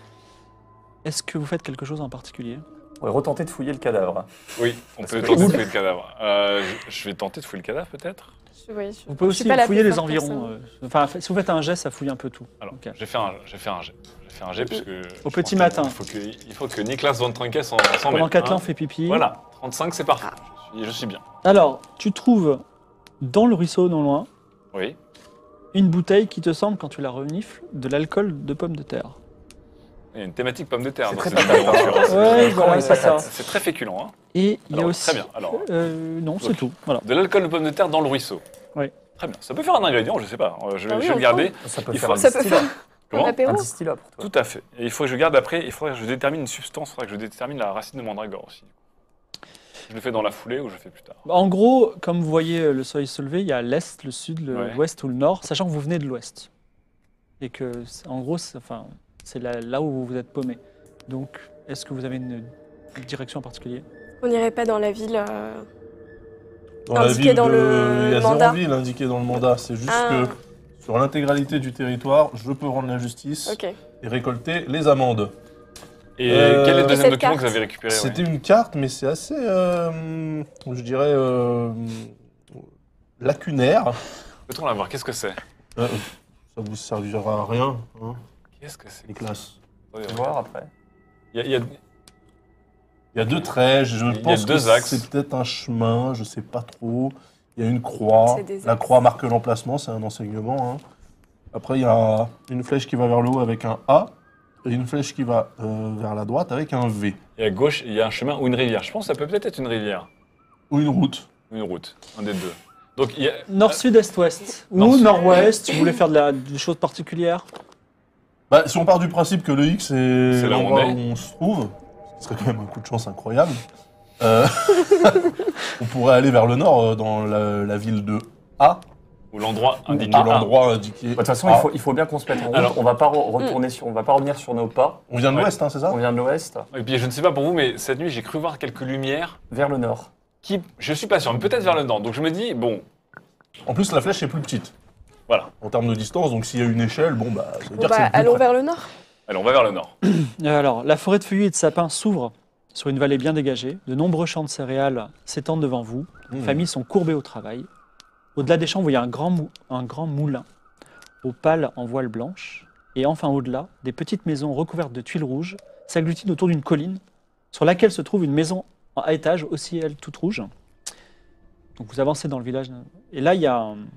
S1: Est-ce que vous faites quelque chose en particulier?
S3: On va retenter de fouiller le cadavre.
S2: Oui, on
S3: Parce
S2: peut
S3: que-
S2: tenter de fouiller le cadavre. Je vais tenter de fouiller le cadavre, peut-être.
S5: Oui,
S1: Vous pouvez
S5: je suis
S1: aussi
S5: pas la
S1: fouiller
S5: plus
S1: les
S5: forte
S1: environs. Enfin, si vous faites un jet, ça fouille un peu tout.
S2: Alors,
S1: Ok.
S2: j'ai fait un jet. J'ai fait un jet, puisque...
S1: Au
S2: je
S1: petit
S2: pense
S1: matin.
S2: Il faut que Niklas Von Trunkel s'en mette.
S1: Pendant qu'Atlan
S2: hein.
S1: fait pipi.
S2: Voilà, 35, c'est parfait. Je suis bien.
S1: Alors, tu trouves dans le ruisseau non loin
S2: Oui.
S1: une bouteille qui te semble, quand tu la renifles, de l'alcool de pomme de terre.
S2: Il y a une thématique pomme de terre
S3: C'est
S2: dans
S3: très
S2: cette
S3: patate,
S2: aventure.
S3: hein.
S1: Ouais,
S3: Comment
S1: voilà,
S3: il
S1: c'est
S3: patate.
S1: ça.
S2: C'est très féculent. Hein.
S1: Et il y a
S2: Alors,
S1: aussi...
S2: très bien, alors.
S1: non, c'est
S2: Ok.
S1: tout. Voilà.
S2: De l'alcool de pomme de terre dans le ruisseau.
S1: Oui.
S2: Très bien. Ça peut faire un ingrédient, je sais pas. Je
S5: Ah oui,
S2: vais le
S5: on
S2: garder.
S3: Ça peut
S2: Il
S3: faire
S2: faut-
S3: un
S5: Ça peut
S3: distillat.
S5: faire
S2: Comment
S5: un apéro.
S3: Un distillat pour toi.
S2: Tout à fait. Et il faut que je garde après, il faudrait que je détermine une substance, il faudrait que je détermine la racine de mandragore aussi. Je le fais dans la foulée ou je le fais plus tard.
S1: En gros, comme vous voyez le soleil se lever, il y a l'est, le sud,
S2: Ouais.
S1: l'ouest ou le nord, sachant que vous venez de l'ouest. Et que, en gros, c'est là où vous êtes paumé. Donc, est-ce que vous avez une direction en particulier?
S5: On n'irait pas dans la ville.
S4: Dans la
S5: Indiqué
S4: ville
S5: dans
S4: de...
S5: le
S4: Il y a
S5: mandat.
S4: 0 ville indiquée dans le mandat. C'est juste
S5: Ah.
S4: que sur l'intégralité du territoire, je peux rendre la justice
S5: Ok.
S4: et récolter les amendes.
S2: Et
S4: Euh,
S2: quel est le
S4: et
S2: deuxième
S5: cette
S2: document que
S5: carte
S2: vous avez récupéré
S4: C'était une carte, mais c'est assez, je dirais, lacunaire.
S2: Peut-on la voir? Qu'est-ce que c'est?
S4: Ça vous servira à rien, hein,
S2: Qu'est-ce que c'est?
S4: les classes.
S3: On va voir après.
S2: Il y a-
S4: Il y a 2 traits, je
S2: Il y a
S4: pense
S2: deux
S4: que
S2: axes.
S4: c'est peut-être un chemin, je sais pas trop. Il y a une croix,
S5: C'est des
S4: la
S5: axes.
S4: croix marque l'emplacement, c'est un enseignement. Hein. Après, il y a une flèche qui va vers le haut avec un A, et une flèche qui va vers la droite avec un V.
S2: Et à gauche, il y a un chemin ou une rivière. Je pense que ça peut peut-être être une rivière
S4: Ou une route.
S2: ou une route, un des deux. Donc il y a...
S1: Nord, sud, est, ouest. Ou
S2: Nord-sud.
S1: nord-ouest, vous voulez faire des choses particulières?
S4: Bah, si on part du principe que le X
S2: C'est
S4: est
S2: là où
S4: l'endroit
S2: on est.
S4: où on se trouve, ce serait quand même un coup de chance incroyable. On pourrait aller vers le nord, dans la ville de A,
S2: Ou l'endroit
S4: ou
S2: indiqué.
S4: l'endroit indiqué.
S3: De toute façon,
S4: A.
S3: il faut bien qu'on se mette en route.
S2: Alors-
S3: On va pas retourner on va pas revenir sur nos pas.
S4: On vient de
S2: Ouais.
S4: l'ouest, hein, c'est ça?
S3: On vient de l'ouest
S2: Et puis je ne sais pas pour vous, mais cette nuit, j'ai cru voir quelques lumières
S3: vers le nord.
S2: qui, je suis pas sûr, mais peut-être vers le nord. Donc je me dis, bon,
S4: En plus, la flèche est plus petite
S2: voilà.
S4: en termes de distance, donc s'il y a une échelle, bon, bah, ça veut
S5: Bon,
S4: dire que c'est
S5: bah,
S4: le plus
S5: allons
S4: près.
S5: vers le nord.
S2: Allez, on va vers le nord.
S1: Alors, la forêt de feuillus et de sapins s'ouvre sur une vallée bien dégagée. De nombreux champs de céréales s'étendent devant vous. Les
S4: Mmh.
S1: familles sont courbées au travail. Au-delà des champs, vous voyez un grand moulin aux pales en voile blanche. Et enfin, au-delà, des petites maisons recouvertes de tuiles rouges s'agglutinent autour d'une colline sur laquelle se trouve une maison à étage, aussi elle toute rouge. Donc vous avancez dans le village. Et là, il y a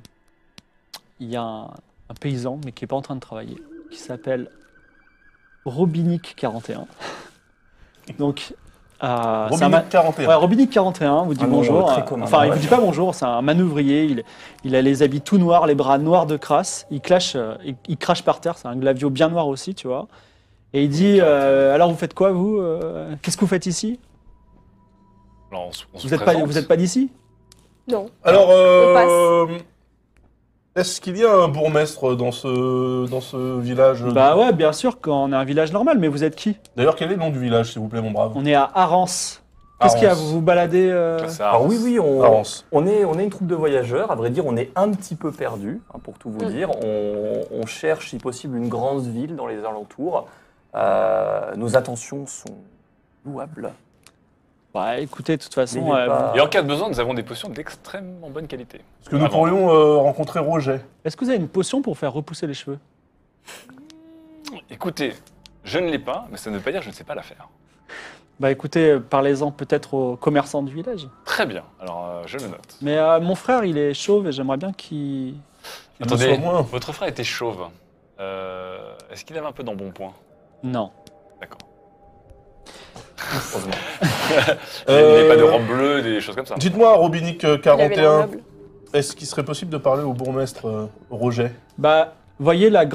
S1: un paysan, mais qui n'est pas en train de travailler, qui s'appelle Robinic 41. Donc, c'est un
S4: Robinic 41.
S1: Ouais, Robinic 41 vous dit
S3: Un nom,
S1: bonjour.
S3: très commun.
S1: Enfin, il
S3: Ouais.
S1: vous dit pas bonjour, c'est un manœuvrier. Il a les habits tout noirs, les bras noirs de crasse. Il crache par terre, c'est un glavio bien noir aussi, tu vois. Et il dit alors vous faites quoi, vous Qu'est-ce que vous faites ici
S2: Alors, on se
S1: Vous
S2: présente.
S1: n'êtes pas d'ici
S5: Non.
S4: Alors,
S5: On
S4: est-ce qu'il y a un bourgmestre dans ce village?
S1: Bah ouais, bien sûr, quand on est un village normal, mais vous êtes qui
S4: D'ailleurs, quel est le nom du village, s'il vous plaît, mon brave?
S1: On est à Arance. Qu'est-ce qu'il y a
S4: Arance.
S1: Vous vous baladez
S2: Ça, c'est
S3: Alors
S2: Arance.
S3: oui,
S4: Arance.
S3: on est une troupe de voyageurs. À vrai dire, on est un petit peu perdu, pour tout vous
S5: Mm.
S3: dire. On cherche, si possible, une grande ville dans les alentours. Nos intentions sont louables.
S1: Bah écoutez, de toute façon,
S3: Mais il est pas-
S2: Et en cas de besoin, nous avons des potions d'extrêmement bonne qualité.
S4: Est-ce que nous
S2: Avant.
S4: pourrions rencontrer Roger?
S1: est-ce que vous avez une potion pour faire repousser les cheveux
S2: Écoutez, je ne l'ai pas, mais ça ne veut pas dire que je ne sais pas la faire.
S1: Bah écoutez, parlez-en peut-être aux commerçants du village.
S2: Très bien, alors je le note.
S1: Mais mon frère, il est chauve et j'aimerais bien qu'il...
S4: Qu'il le
S2: Attendez,
S4: soit moins.
S2: votre frère était chauve. Est-ce qu'il avait un peu d'embonpoint?
S1: Non.
S2: D'accord.
S3: Heureusement.
S2: Il n'avait pas de robe bleue, des choses comme ça.
S4: Dites-moi, Robinic
S5: Il avait l'air
S4: 41,
S5: noble.
S4: est-ce qu'il serait possible de parler au bourgmestre Roger?
S1: Bah, voyez la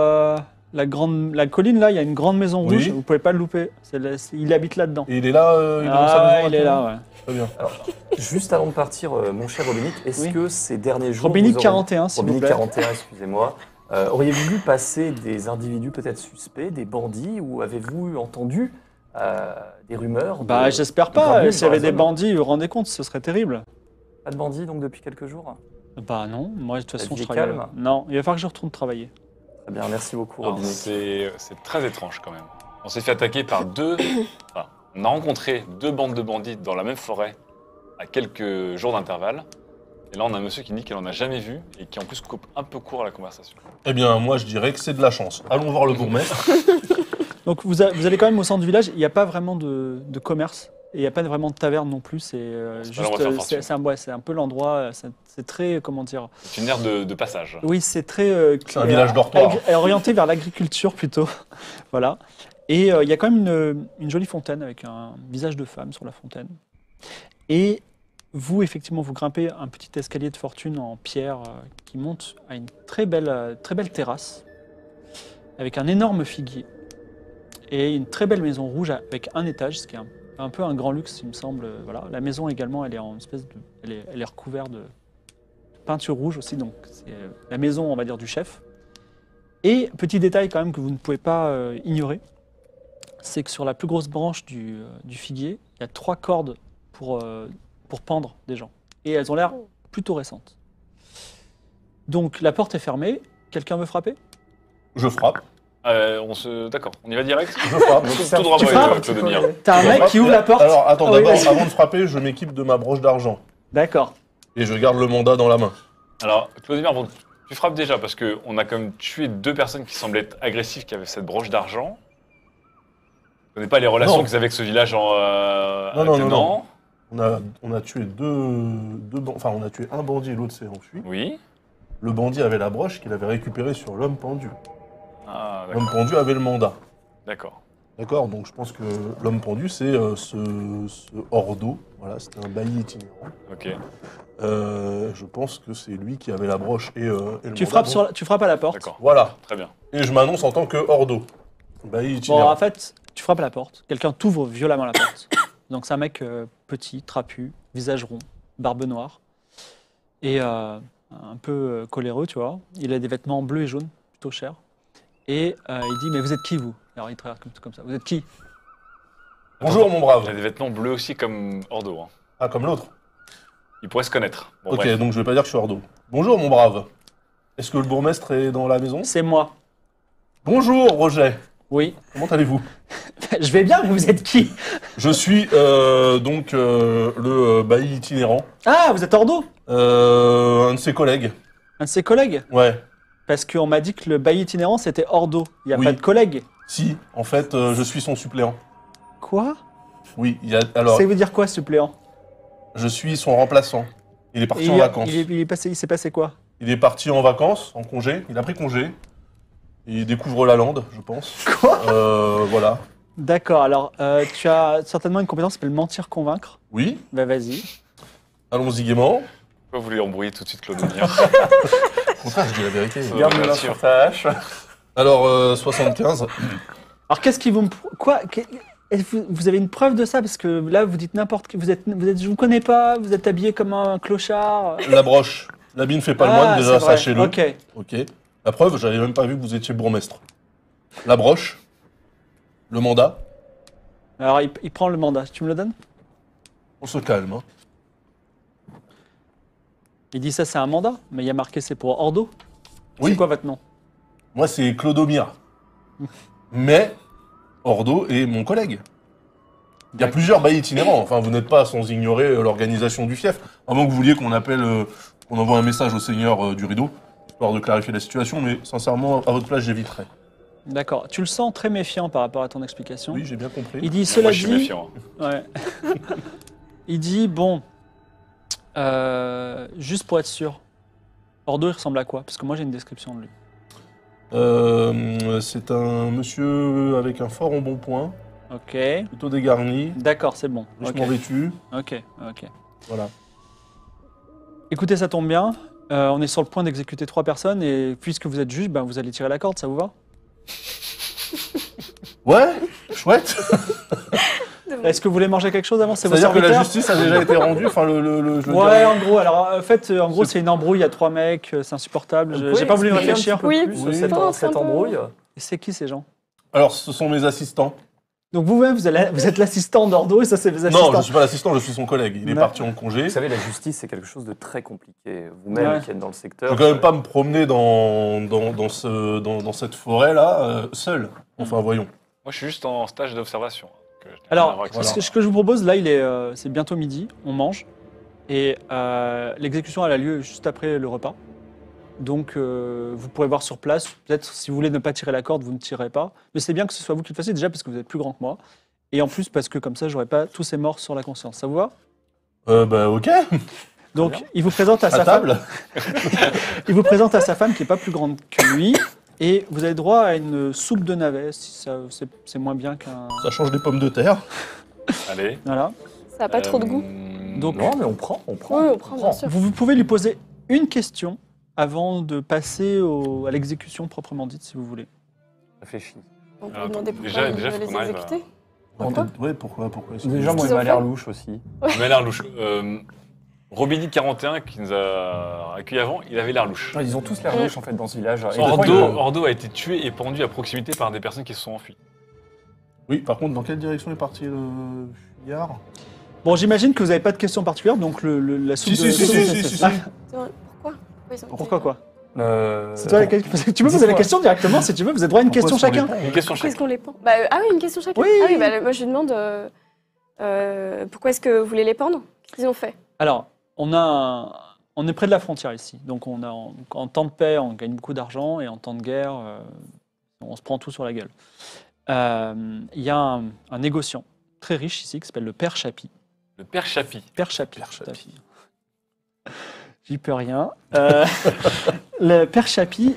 S1: colline là, il y a une grande maison
S4: Oui.
S1: rouge, vous pouvez pas le louper. Il habite là-dedans.
S4: Et il est là, il est dans sa
S1: Ah,
S4: maison
S1: il est
S4: actuellement?
S1: là, ouais.
S4: Très bien.
S3: Juste avant de partir, mon cher Robinic, est-ce
S1: Oui.
S3: que ces derniers jours...
S1: Robinic
S3: vous auriez-
S1: 41, s'il vous
S3: Robinic
S1: plaît.
S3: 41, excusez-moi. Auriez-vous vu passer des individus peut-être suspects, des bandits, ou avez-vous entendu des rumeurs
S1: Bah, j'espère
S3: de
S1: pas.
S3: grenouilles
S1: S'il y
S3: dans la
S1: avait des
S3: zone?
S1: bandits, vous vous rendez compte, ce serait terrible.
S3: Pas de bandits donc depuis quelques jours?
S1: Bah non, moi de toute façon
S3: vie
S1: je
S3: est
S1: travaille.
S3: calme.
S1: Non, il va falloir que je retourne travailler.
S3: Très bien, merci beaucoup
S2: Alors,
S3: Robinic.
S2: c'est très étrange quand même. On s'est fait attaquer par enfin, on a rencontré deux bandes de bandits dans la même forêt à quelques jours d'intervalle. Et là, on a un monsieur qui dit qu'il n'en a jamais vu et qui en plus coupe un peu court à la conversation.
S4: Eh bien, moi, je dirais que c'est de la chance. Allons voir le bourgmestre.
S1: Donc vous allez quand même au centre du village, il n'y a pas vraiment de commerce. Et il n'y a pas vraiment de taverne non plus, c'est
S2: C'est pas
S1: juste,
S2: l'endroit de faire fortune.
S1: c'est un peu l'endroit, c'est très, comment dire,
S2: C'est une aire de passage.
S1: oui c'est très...
S4: C'est un village dortoir.
S1: Orienté vers l'agriculture plutôt, voilà. Et il y a quand même une jolie fontaine avec un visage de femme sur la fontaine. Et vous, effectivement, vous grimpez un petit escalier de fortune en pierre qui monte à une très belle terrasse avec un énorme figuier et une très belle maison rouge avec un étage, ce qui est un peu un grand luxe, il me semble. Voilà. La maison également, elle est en espèce de, elle est recouverte de peinture rouge aussi, donc c'est la maison, on va dire, du chef. Et petit détail quand même que vous ne pouvez pas ignorer, c'est que sur la plus grosse branche du figuier, il y a 3 cordes pour pendre des gens. Et elles ont l'air plutôt récentes. Donc la porte est fermée. Quelqu'un veut frapper?
S4: Je frappe.
S2: D'accord, on y va direct.
S4: Je frappe.
S2: Tout droit,
S1: Tu
S2: moi,
S1: frappes
S2: Claude-Mire.
S1: T'as un mec qui ouvre la porte?
S4: Alors, attends,
S1: Ah oui,
S4: d'abord,
S1: vas-y.
S4: avant de frapper, je m'équipe de ma broche d'argent.
S1: D'accord.
S4: Et je garde le mandat dans la main.
S2: Alors, Claude-Mire, bon, tu frappes déjà parce qu'on a quand même tué 2 personnes qui semblaient être agressives, qui avaient cette broche d'argent. Je connais pas les relations
S4: Non.
S2: qu'ils avaient avec ce village en
S4: Non. On a tué enfin, on a tué un bandit et l'autre s'est enfui.
S2: Oui.
S4: Le bandit avait la broche qu'il avait récupérée sur l'homme pendu.
S2: Ah, d'accord.
S4: L'homme pendu avait le mandat.
S2: D'accord.
S4: D'accord, donc je pense que l'homme pendu, c'est ce Ordo. Voilà, c'était un bailli itinérant.
S2: Ok.
S4: Je pense que c'est lui qui avait la broche et le
S1: Tu
S4: mandat.
S1: frappes, tu frappes à la porte.
S2: D'accord.
S4: Voilà.
S2: Très bien.
S4: Et je m'annonce en tant que Ordo. Bailli
S1: Bon,
S4: itinérant.
S1: en fait, Tu frappes à la porte. Quelqu'un t'ouvre violemment la porte. Donc c'est un mec petit, trapu, visage rond, barbe noire et un peu coléreux, tu vois. Il a des vêtements bleus et jaunes, plutôt chers. Et il dit, mais vous êtes qui, vous? Alors il te regarde comme ça. Vous êtes qui?
S4: Bonjour, mon brave.
S2: Il a des vêtements bleus aussi comme Ordo. Hein.
S4: Ah, comme l'autre.
S2: Il pourrait se connaître. Bon,
S4: Ok,
S2: bref.
S4: donc je vais pas dire que je suis Ordo. Bonjour, mon brave. Est-ce que le bourgmestre est dans la maison?
S1: C'est moi.
S4: Bonjour, Roger.
S1: Oui.
S4: Comment allez-vous?
S1: Je vais bien, mais vous êtes qui?
S4: Je suis donc le bailli itinérant.
S1: Ah, vous êtes Ordo?
S4: Un de ses collègues.
S1: Un de ses collègues?
S4: Ouais.
S1: Parce qu'on m'a dit que le bailli itinérant, c'était Ordo. Il n'y a
S4: Oui.
S1: pas de collègue.
S4: Si, en fait, je suis son suppléant.
S1: Quoi?
S4: Oui, alors,
S1: Ça veut dire quoi, suppléant?
S4: je suis son remplaçant. Il est parti en
S1: il
S4: vacances.
S1: il s'est passé quoi?
S4: Il est parti en vacances, en congé. Il a pris congé. Il découvre la lande, je pense.
S1: Quoi?
S4: Voilà.
S1: D'accord, alors tu as certainement une compétence qui s'appelle mentir-convaincre.
S4: Oui,
S1: Bah vas-y.
S4: allons-y gaiement.
S2: Pourquoi vous voulez embrouiller tout de suite Claude Aubien?
S4: Au contraire, je dis la vérité.
S3: Garde
S2: bien
S3: la main
S2: sûr.
S3: sur ta hache.
S4: Alors, 75.
S1: Alors qu'est-ce qui vous me... Quoi? Vous avez une preuve de ça? Parce que là, vous dites n'importe qui. Je vous connais pas, vous êtes habillé comme un clochard.
S4: La broche. L'habit ne fait pas le moine, déjà,
S1: c'est vrai.
S4: sachez-le.
S1: Ok.
S4: Ok. La preuve, j'avais même pas vu que vous étiez bourgmestre. La broche. Le mandat.
S1: Alors il prend le mandat. Tu me le donnes?
S4: On se calme. Hein.
S1: Il dit ça, c'est un mandat, mais il y a marqué c'est pour Ordo.
S4: Oui.
S1: C'est quoi votre nom?
S4: Moi, c'est Clodomir. Mais Ordo est mon collègue. Il y a
S1: D'accord.
S4: plusieurs baillis itinérants. Enfin, vous n'êtes pas sans ignorer l'organisation du fief. À moins que vous vouliez qu'on appelle, qu'on envoie un message au seigneur du rideau, histoire de clarifier la situation. Mais sincèrement, à votre place, j'éviterais.
S1: D'accord. Tu le sens très méfiant par rapport à ton explication.
S4: Oui, j'ai bien compris.
S1: Il dit
S2: Moi,
S1: cela
S2: je suis
S1: dit.
S2: méfiant.
S1: Ouais. Il dit bon, juste pour être sûr, Ordo il ressemble à quoi? Parce que moi j'ai une description de lui.
S4: C'est un monsieur avec un fort embonpoint,
S1: Ok.
S4: plutôt dégarni,
S1: D'accord, c'est bon.
S4: richement
S1: Ok.
S4: vêtu.
S1: Ok.
S4: Voilà.
S1: Écoutez, ça tombe bien. On est sur le point d'exécuter 3 personnes et puisque vous êtes juge, ben, vous allez tirer la corde, ça vous va?
S4: Ouais, chouette.
S1: Est-ce que vous voulez manger quelque chose avant? C'est vos
S4: C'est-à-dire que la
S1: serviteurs?
S4: justice a déjà été rendue. Enfin, je veux
S1: Ouais,
S4: dire-
S1: en gros. Alors, en fait, c'est une embrouille. Il y a 3 mecs. C'est insupportable. J'ai pas voulu réfléchir.
S5: Oui,
S3: Plus
S4: oui.
S3: cette,
S5: Pendant
S3: cette
S5: un peu.
S3: embrouille.
S1: Et c'est qui ces gens?
S4: Alors, ce sont mes assistants.
S1: Donc vous-même, vous êtes l'assistant d'Ordo et ça, c'est vos assistants.
S4: Non, je suis pas l'assistant, je suis son collègue. Il est
S1: Ouais.
S4: parti en congé.
S3: Vous savez, la justice, c'est quelque chose de très compliqué. Vous-même,
S1: Ouais.
S3: qui êtes dans le
S4: Je
S3: secteur.
S4: vais quand même pas me promener dans cette forêt-là, seul. Enfin, voyons.
S2: Moi, je suis juste en stage d'observation.
S1: Alors,
S4: Voilà.
S1: ce que je vous propose, là, c'est bientôt midi, on mange, et l'exécution elle a lieu juste après le repas. Donc, vous pourrez voir sur place. Peut-être, si vous voulez ne pas tirer la corde, vous ne tirez pas. Mais c'est bien que ce soit vous qui le fassiez, déjà parce que vous êtes plus grand que moi. Et en plus, parce que comme ça, j'aurai pas tous ces morts sur la conscience. Ça vous va?
S4: Bah, ok.
S1: Donc, il vous présente à
S4: À
S1: sa femme.
S4: table.
S1: Il vous présente à sa femme qui est pas plus grande que lui. Et vous avez droit à une soupe de navet. Si c'est moins bien qu'un.
S4: Ça change des pommes de terre.
S2: Allez.
S1: Voilà.
S5: Ça n'a pas trop de goût.
S1: Donc,
S3: Non, mais on prend.
S5: Oui, on prend, bien sûr.
S1: vous pouvez lui poser une question avant de passer à l'exécution proprement dite, si vous voulez.
S3: Réfléchis.
S5: On peut
S2: Alors,
S5: lui demander
S2: déjà,
S5: pourquoi il veut
S2: faut
S5: les
S2: qu'on arrive à-
S5: exécuter.
S1: Pourquoi
S4: Ouais, pourquoi est-ce que-
S3: Déjà, moi,
S5: qu'ils
S3: il m'a
S5: ont
S3: l'air
S5: fait
S3: louche aussi.
S2: Il m'a l'air louche. Robini 41, qui nous a accueillis avant, il avait l'air louche.
S3: Ils ont tous l'air louches, en fait, dans ce village. Et
S2: Ordo a été tué et pendu à proximité par des personnes qui se sont enfuies.
S4: Oui, par contre, dans quelle direction est parti le fuyard?
S1: Bon, j'imagine que vous n'avez pas de questions particulières, donc la soupe
S4: Si,
S1: de...
S4: si, si, si, si.
S1: Ah,
S5: Pourquoi ils ont
S1: pourquoi quoi?
S3: C'est
S1: toi Tu peux poser la question directement si tu veux, vous avez droit à une question chacun.
S2: Une question
S5: Pourquoi
S2: chacun.
S5: est-ce qu'on les pend Ah oui, une question chacun.
S1: Oui.
S5: Ah oui, bah, moi je lui demande pourquoi est-ce que vous voulez les pendre? Qu'est-ce qu'ils ont fait?
S1: Alors, on est près de la frontière ici, donc en temps de paix, on gagne beaucoup d'argent, et en temps de guerre, on se prend tout sur la gueule. Il y a un négociant très riche ici qui s'appelle le Père Chapi.
S2: Le père Chapi.
S1: Père Chapi. tout à fait. J'y peux rien. Le Père Chapi,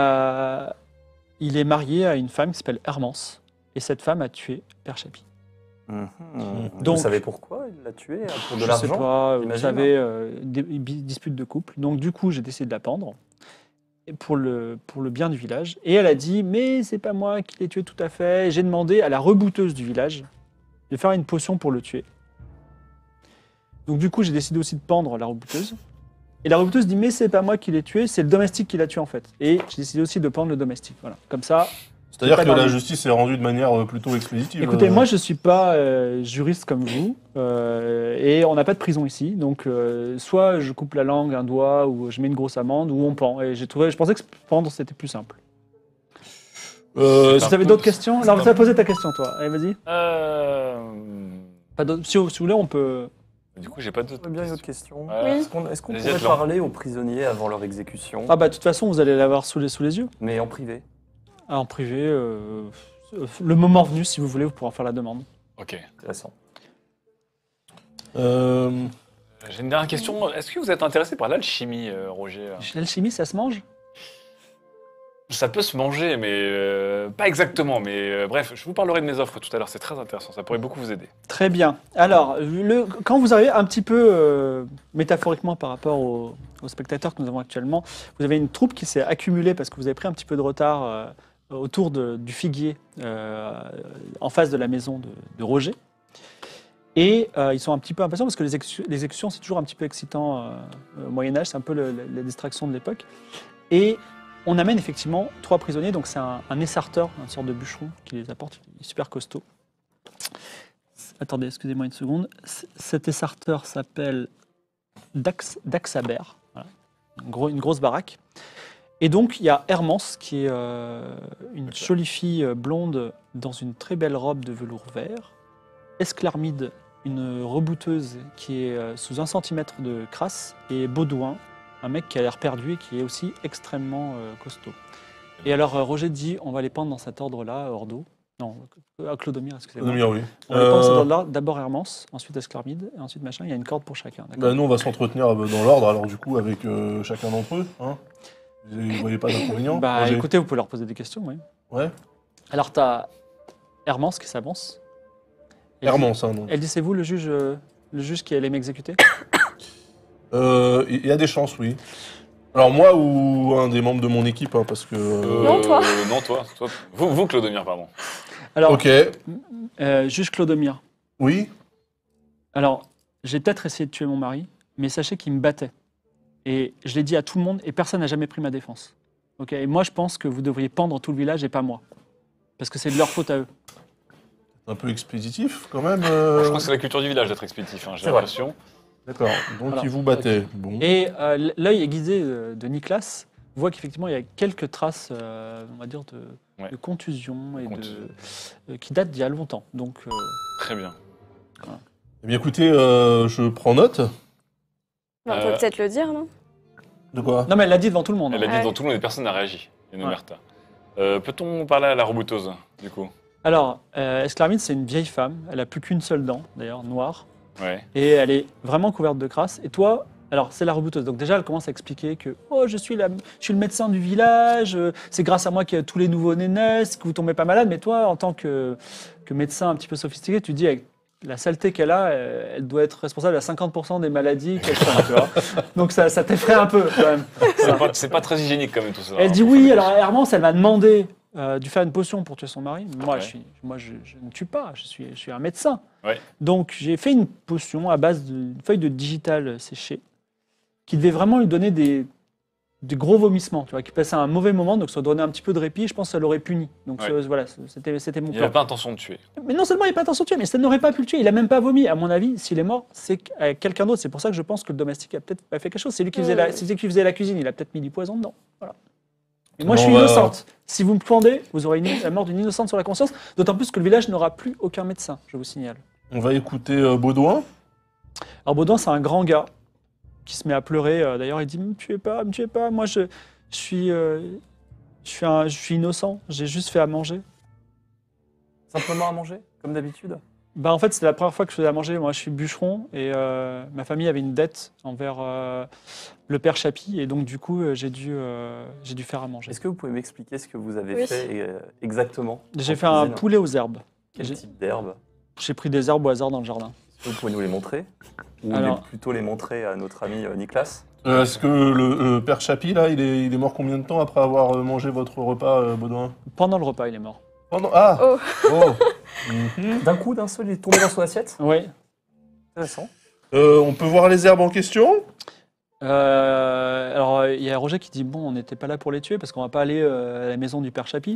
S1: il est marié à une femme qui s'appelle Hermance, et cette femme a tué Père Chapi. Donc-
S3: Vous savez pourquoi il l'a tué? Pour de
S1: Je sais
S3: l'argent?
S1: pas, vous
S3: j'imagine,
S1: savez, des disputes de couple. Donc du coup, j'ai décidé de la pendre. pour le bien du village. Et elle a dit, mais c'est pas moi qui l'ai tué tout à fait. Et j'ai demandé à la rebouteuse du village de faire une potion pour le tuer. Donc du coup, j'ai décidé aussi de pendre la rebouteuse. Et la rebouteuse dit, mais c'est pas moi qui l'ai tué, c'est le domestique qui l'a tué en fait. Et j'ai décidé aussi de pendre le domestique. Voilà. Comme ça.
S4: C'est-à-dire
S1: pas
S4: que
S1: dans
S4: la
S1: les-
S4: justice est rendue de manière plutôt expéditive.
S1: Écoutez, moi je suis pas juriste comme vous, et on n'a pas de prison ici, donc soit je coupe la langue, un doigt, ou je mets une grosse amende, ou on pend. Et je pensais que pendre c'était plus simple. Si tu avais d'autres questions, alors tu vas poser ta question toi. Allez, vas-y. Pas d'autres- si vous voulez, on peut.
S2: Du coup, j'ai pas de.
S3: J'aurais bien une autre question.
S2: Ouais.
S3: Est-ce qu'on
S2: Vas-y,
S3: pourrait
S2: Atlan.
S3: parler aux prisonniers avant leur exécution,
S1: Ah bah de toute façon, vous allez l'avoir sous les yeux.
S3: mais en privé?
S1: Ah, en privé, le moment venu, si vous voulez, vous pourrez en faire la demande.
S2: Ok.
S3: Intéressant.
S2: J'ai une dernière question. Est-ce que vous êtes intéressé par l'alchimie, Roger?
S1: L'alchimie, ça se mange?
S2: Ça peut se manger, mais pas exactement. Mais bref, je vous parlerai de mes offres tout à l'heure. C'est très intéressant. Ça pourrait beaucoup vous aider.
S1: Très bien. Alors, quand vous arrivez un petit peu métaphoriquement par rapport aux spectateurs que nous avons actuellement, vous avez une troupe qui s'est accumulée parce que vous avez pris un petit peu de retard autour du figuier en face de la maison de Roger. Et ils sont un petit peu impatients parce que les exécutions, c'est toujours un petit peu excitant au Moyen-Âge. C'est un peu la distraction de l'époque. Et on amène effectivement 3 prisonniers. Donc, c'est un essarteur, une sorte de bûcheron qui les apporte. Il est super costaud. Attendez, excusez-moi une seconde. Cet essarteur s'appelle Daxaber. Voilà. Une grosse baraque. Et donc, il y a Hermance, qui est une jolie fille blonde dans une très belle robe de velours vert. Esclarmide, une rebouteuse qui est sous 1 centimètre de crasse. Et Baudouin, un mec qui a l'air perdu et qui est aussi extrêmement costaud. Et alors, Roger dit, on va les pendre dans cet ordre-là, Ordo. Non, Clodomir, excusez-moi.
S4: Clodomir, oui.
S1: On les pend dans cet ordre-là. D'abord Hermance, ensuite Esclarmide, et ensuite machin. Il y a une corde pour chacun. D'accord.
S4: Bah, nous, on va s'entretenir dans l'ordre, alors du coup, avec chacun d'entre eux. Hein. Vous ne voyez pas d'inconvénient?
S1: Bah
S4: Roger
S1: écoutez, vous pouvez leur poser des questions, oui.
S4: Ouais.
S1: Alors, tu as Hermance qui s'avance.
S4: Hermance, hein, donc.
S1: Elle dit, c'est vous le juge qui allait m'exécuter?
S4: Il y a des chances, oui. Alors moi ou un des membres de mon équipe, hein, parce que...
S5: Non, toi.
S2: Non, toi. Vous, Clodomir, pardon.
S1: Alors,
S4: Ok,
S1: juge Clodomir.
S4: oui.
S1: Alors, j'ai peut-être essayé de tuer mon mari, mais sachez qu'il me battait. Et je l'ai dit à tout le monde, et personne n'a jamais pris ma défense. Ok. Et moi, je pense que vous devriez pendre tout le village et pas moi. Parce que c'est de leur faute à eux.
S4: Un peu expéditif, quand même.
S2: Je crois que c'est la culture du village d'être expéditif, hein, j'ai
S3: C'est vrai.
S2: l'impression.
S4: D'accord, donc
S1: Voilà.
S4: ils vous battaient. Bon.
S1: Et l'œil aiguisé de Nicolas voit qu'effectivement, il y a quelques traces, on va dire,
S2: Ouais.
S1: de contusion et
S2: Contusion.
S1: qui datent d'il y a longtemps. Donc,
S2: Très bien.
S4: Eh bien écoutez, je prends note.
S5: On peut peut-être le dire, non?
S4: De quoi?
S1: non, mais elle l'a dit devant tout le monde.
S2: Elle a
S1: hein.
S2: dit
S5: Ouais.
S2: devant tout le monde et personne n'a réagi. Et
S1: Ouais.
S2: Nomerta. Peut-on parler à la rebouteuse, du coup?
S1: Alors, Esclarmide, c'est une vieille femme. Elle a plus qu'une seule dent, d'ailleurs, noire.
S2: Ouais.
S1: Et elle est vraiment couverte de crasse. Et toi, alors c'est la rebouteuse. Donc déjà, elle commence à expliquer que oh, je suis le médecin du village. C'est grâce à moi que tous les nouveaux-nés naissent, que vous tombez pas malade. Mais toi, en tant que médecin un petit peu sophistiqué, tu dis avec la saleté qu'elle a, elle doit être responsable à 50% des maladies qu'elle soigne. Tu vois. Donc ça t'effraie un peu quand même.
S2: C'est pas très hygiénique quand même tout ça.
S1: Elle
S2: hein,
S1: dit
S2: faut
S1: oui.
S2: faire
S1: Alors Hermance, elle m'a demandé de faire une potion pour tuer son mari. Moi,
S2: Ouais.
S1: je ne tue pas. Je suis un médecin.
S2: Ouais.
S1: Donc j'ai fait une potion à base d'une feuille de digital séchée qui devait vraiment lui donner des gros vomissements, tu vois, qui passait un mauvais moment, donc ça donnait un petit peu de répit. Je pense que ça l'aurait puni. Donc
S2: Ouais.
S1: voilà, c'était mon
S2: Il
S1: plan.
S2: n'avait pas intention de tuer.
S1: Mais non seulement il n'a pas intention de tuer, mais ça n'aurait pas pu le tuer. Il a même pas vomi. À mon avis, s'il est mort, c'est quelqu'un d'autre. C'est pour ça que je pense que le domestique a peut-être pas fait quelque chose. C'est lui qui faisait la cuisine. Il a peut-être mis du poison dedans. Voilà. Et moi, je suis
S4: On va-
S1: innocente. Si vous me pendez, vous aurez la mort d'une innocente sur la conscience. D'autant plus que le village n'aura plus aucun médecin, je vous signale.
S4: On va écouter Baudouin.
S1: Alors Baudouin, c'est un grand gars qui se met à pleurer. D'ailleurs, il dit me tuez pas. Moi, je suis innocent. J'ai juste fait à manger.
S3: Simplement à manger, comme d'habitude?
S1: Bah, en fait, c'est la première fois que je faisais à manger. Moi, je suis bûcheron et ma famille avait une dette envers le père Chapi. Et donc, du coup, j'ai dû faire à manger.
S3: Est-ce que vous pouvez m'expliquer ce que vous avez
S5: Oui.
S3: fait exactement?
S1: J'ai
S3: en
S1: fait un
S3: cuisine?
S1: poulet aux herbes.
S3: Quel
S1: j'ai-
S3: type d'herbe?
S1: J'ai pris des herbes au hasard dans le jardin.
S3: Est-ce que vous pouvez nous les montrer? Ou
S1: Alors-
S3: plutôt les montrer à notre ami Nicolas?
S4: Est-ce que le père Chapi, là, il est mort combien de temps après avoir mangé votre repas, Baudouin?
S1: Pendant le repas, il est mort.
S4: Ah
S5: Oh.
S4: Oh.
S3: D'un coup, d'un seul, il est tombé dans son assiette.
S1: Oui.
S3: Intéressant.
S4: On peut voir les herbes en question?
S1: Alors, il y a Roger qui dit bon, on n'était pas là pour les tuer parce qu'on va pas aller à la maison du père Chapi.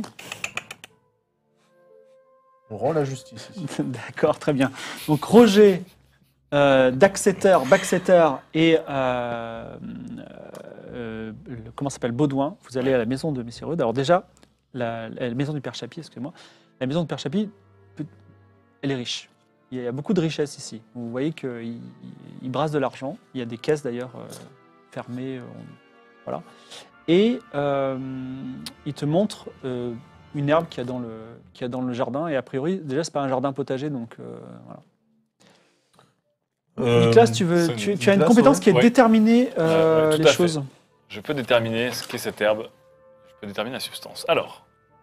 S4: On rend la justice ici.
S1: D'accord, très bien. Donc Roger, Daxeter, Baxeter et comment s'appelle Baudouin, vous allez à la maison de Messire Rude. Alors déjà, la maison du père Chapi, excusez-moi, la maison du père Chapi, elle est riche. Il y a beaucoup de richesses ici. Vous voyez qu'il brasse de l'argent. Il y a des caisses d'ailleurs fermées. Voilà. Et il te montre une herbe qu'il y a dans le jardin. Et a priori, déjà, c'est pas un jardin potager. Donc voilà. Nicolas, tu as une
S4: Nicolas,
S1: compétence qui est
S2: ouais.
S1: déterminer
S2: tout à
S1: les
S2: fait.
S1: choses.
S2: Je peux déterminer ce qu'est cette herbe. Je peux déterminer la substance. Alors.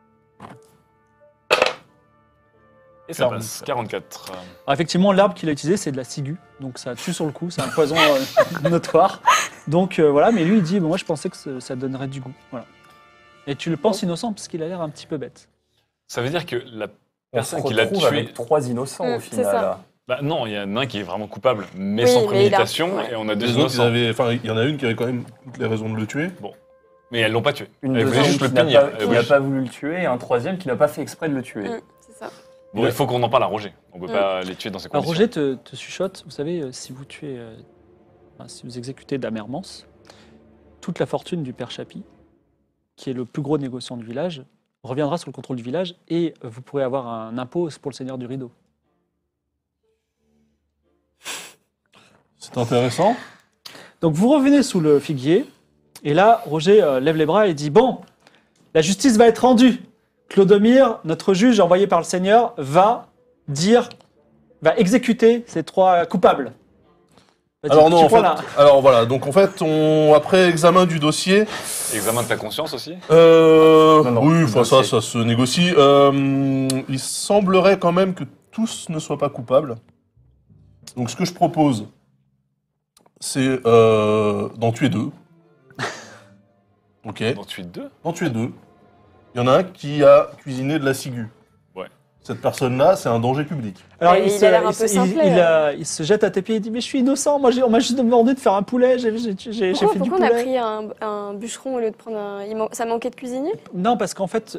S2: Et ça
S4: 44.
S2: passe. 44.
S1: Alors, effectivement, l'herbe qu'il a utilisée, c'est de la ciguë. Donc ça tue sur le coup. C'est un poison notoire. Donc voilà. Mais lui, il dit bon, moi, je pensais que ça donnerait du goût. Voilà. Et tu le penses innocent parce qu'il a l'air un petit peu bête.
S2: Ça veut dire que la
S3: On se
S2: personne qui l'a
S3: retrouve
S2: tué.
S3: avec 3 innocents au
S5: C'est
S3: final.
S5: ça.
S2: Bah non, il y en a un qui est vraiment coupable, mais
S5: Oui,
S2: sans
S5: mais
S2: préméditation,
S5: ouais.
S2: et on a deux
S4: Les autres,
S2: innocents.
S4: il y en a une qui avait quand même toutes les raisons de le tuer.
S2: Mais elles l'ont pas tué.
S3: Une
S2: Elle voulait
S3: deuxième
S2: juste le
S3: qui n'a
S2: punir.
S3: pas, qui n'a pas voulu le tuer et un troisième qui n'a pas fait exprès de le tuer.
S5: C'est ça.
S2: Bon, il faut qu'on en parle à Roger. On peut pas les tuer dans ces
S1: Alors
S2: conditions.
S1: Roger te chuchote. Vous savez, si vous tuez, si vous exécutez Damermance, toute la fortune du père Chapi, qui est le plus gros négociant du village, reviendra sur le contrôle du village et vous pourrez avoir un impôt pour le seigneur du rideau.
S4: C'est intéressant.
S1: Donc vous revenez sous le figuier, et là, Roger lève les bras et dit « Bon, la justice va être rendue. Clodomir, notre juge envoyé par le Seigneur, va exécuter ces 3 coupables. » Vas-y,
S4: Alors non,
S1: tu
S4: en
S1: prends
S4: fait,
S1: la-
S4: alors voilà, donc en fait, après examen du dossier,
S2: Examen de ta conscience aussi.
S3: non,
S4: oui,
S3: le
S4: enfin ça
S3: dossier.
S4: se négocie. Il semblerait quand même que tous ne soient pas coupables. Donc ce que je propose, c'est d'en tuer 2. Ok,
S2: Dans tuer 2.
S4: d'en tuer 2. Il y en a un qui a cuisiné de la ciguë.
S2: Ouais.
S4: Cette personne-là, c'est un danger public.
S1: Alors,
S5: Et il a l'air un peu simplet,
S1: il se jette à tes pieds et dit « Mais je suis innocent, moi on m'a juste demandé de faire un poulet, j'ai fait du
S5: Pourquoi on a
S1: poulet.
S5: pris un bûcheron au lieu de prendre un... Ça manquait de cuisinier ?»
S1: Non, parce qu'en fait,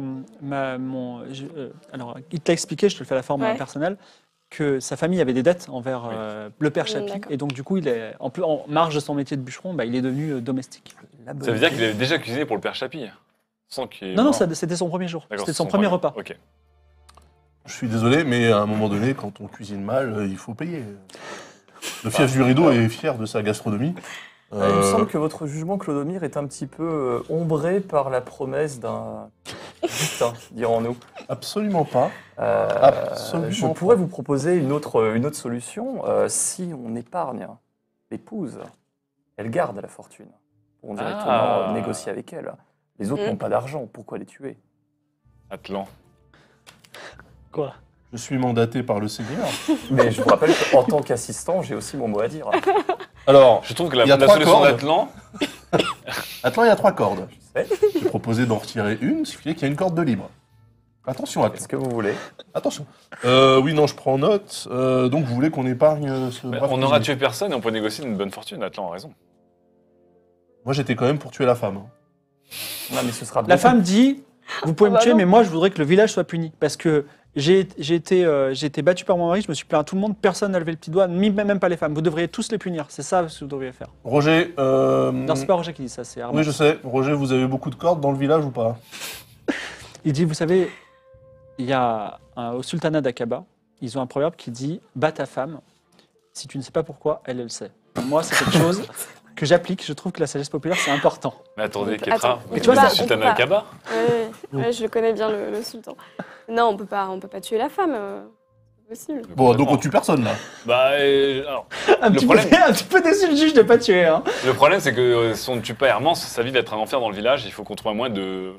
S1: alors, il te l'a expliqué, je te le fais à la forme
S5: Ouais.
S1: personnelle, que sa famille avait des dettes envers le père Chapi.
S5: D'accord.
S1: Et donc, du coup, il est, en marge de son métier de bûcheron, il est devenu domestique.
S3: La bonne
S2: Ça veut dire
S3: idée.
S2: qu'il avait déjà cuisiné pour le père Chapi. Sans qu'il.
S1: Non, c'était son premier jour.
S2: D'accord,
S1: C'était
S2: c'est
S1: son premier repas.
S2: Ok.
S4: Je suis désolé, mais à un moment donné, quand on cuisine mal, il faut payer. Le fief du rideau est fier de sa gastronomie.
S3: Il me semble que votre jugement, Clodomir, est un petit peu ombré par la promesse d'un butin, dirons-nous.
S4: Absolument pas. Absolument
S3: Je pourrais vous proposer une autre solution. Si on épargne l'épouse, elle garde la fortune. On directement négocier avec elle. Les autres n'ont pas d'argent, pourquoi les tuer?
S2: Atlan.
S1: Quoi?
S4: Je suis mandaté par le Seigneur.
S3: Mais je vous rappelle qu'en tant qu'assistant, j'ai aussi mon mot à dire.
S4: Alors,
S2: Je trouve que
S4: Il y a
S2: la
S4: 3
S2: solution
S4: cordes.
S2: d'Atlan.
S4: Atlan, il y a 3 cordes.
S3: sais.
S4: J'ai proposé d'en retirer une, ce qui fait qu'il y a une corde de libre. Attention, Atlan.
S3: Est-ce que vous voulez?
S4: Attention. Oui, non, je prends note. Donc, vous voulez qu'on épargne ce brave
S2: On n'aura
S4: cuisinier.
S2: tué personne et on peut négocier une bonne fortune. Atlan a raison.
S4: Moi, j'étais quand même pour tuer la femme. hein.
S3: Non, mais ce sera
S1: La
S3: beaucoup-
S1: femme dit vous pouvez
S5: Ah
S1: me
S5: bah
S1: tuer,
S5: non.
S1: mais moi je voudrais que le village soit puni. Parce que j'ai été battu par mon mari, je me suis plaint à tout le monde, personne n'a levé le petit doigt, même pas les femmes. Vous devriez tous les punir, c'est ça ce que vous devriez faire.
S4: Roger,
S1: Non, c'est pas Roger qui dit ça, c'est Armand.
S4: oui, je sais. Roger, vous avez beaucoup de cordes dans le village ou pas?
S1: Il dit vous savez, il y a au sultanat d'Aqaba, ils ont un proverbe qui dit bat ta femme, si tu ne sais pas pourquoi, elle le sait. Moi, c'est quelque chose que j'applique, je trouve que la sagesse populaire c'est important.
S2: Mais attendez,
S5: Attends,
S2: Ketra,
S5: mais
S2: vous
S5: tu vois,
S2: êtes
S5: ça, on
S2: Sultan
S5: peut pas.
S2: Al-Kaba.
S5: Ouais, je le connais bien, le sultan. Non, on peut pas tuer la femme. C'est possible.
S4: Bon, donc on tue personne là.
S2: Bah, alors,
S1: Un
S2: Le
S1: petit,
S2: problème-
S1: peu, un petit peu déçu le juge de pas tuer. Hein.
S2: le problème, c'est que si on ne tue pas Hermance, sa vie va être un enfer dans le village. Il faut qu'on trouve un moyen de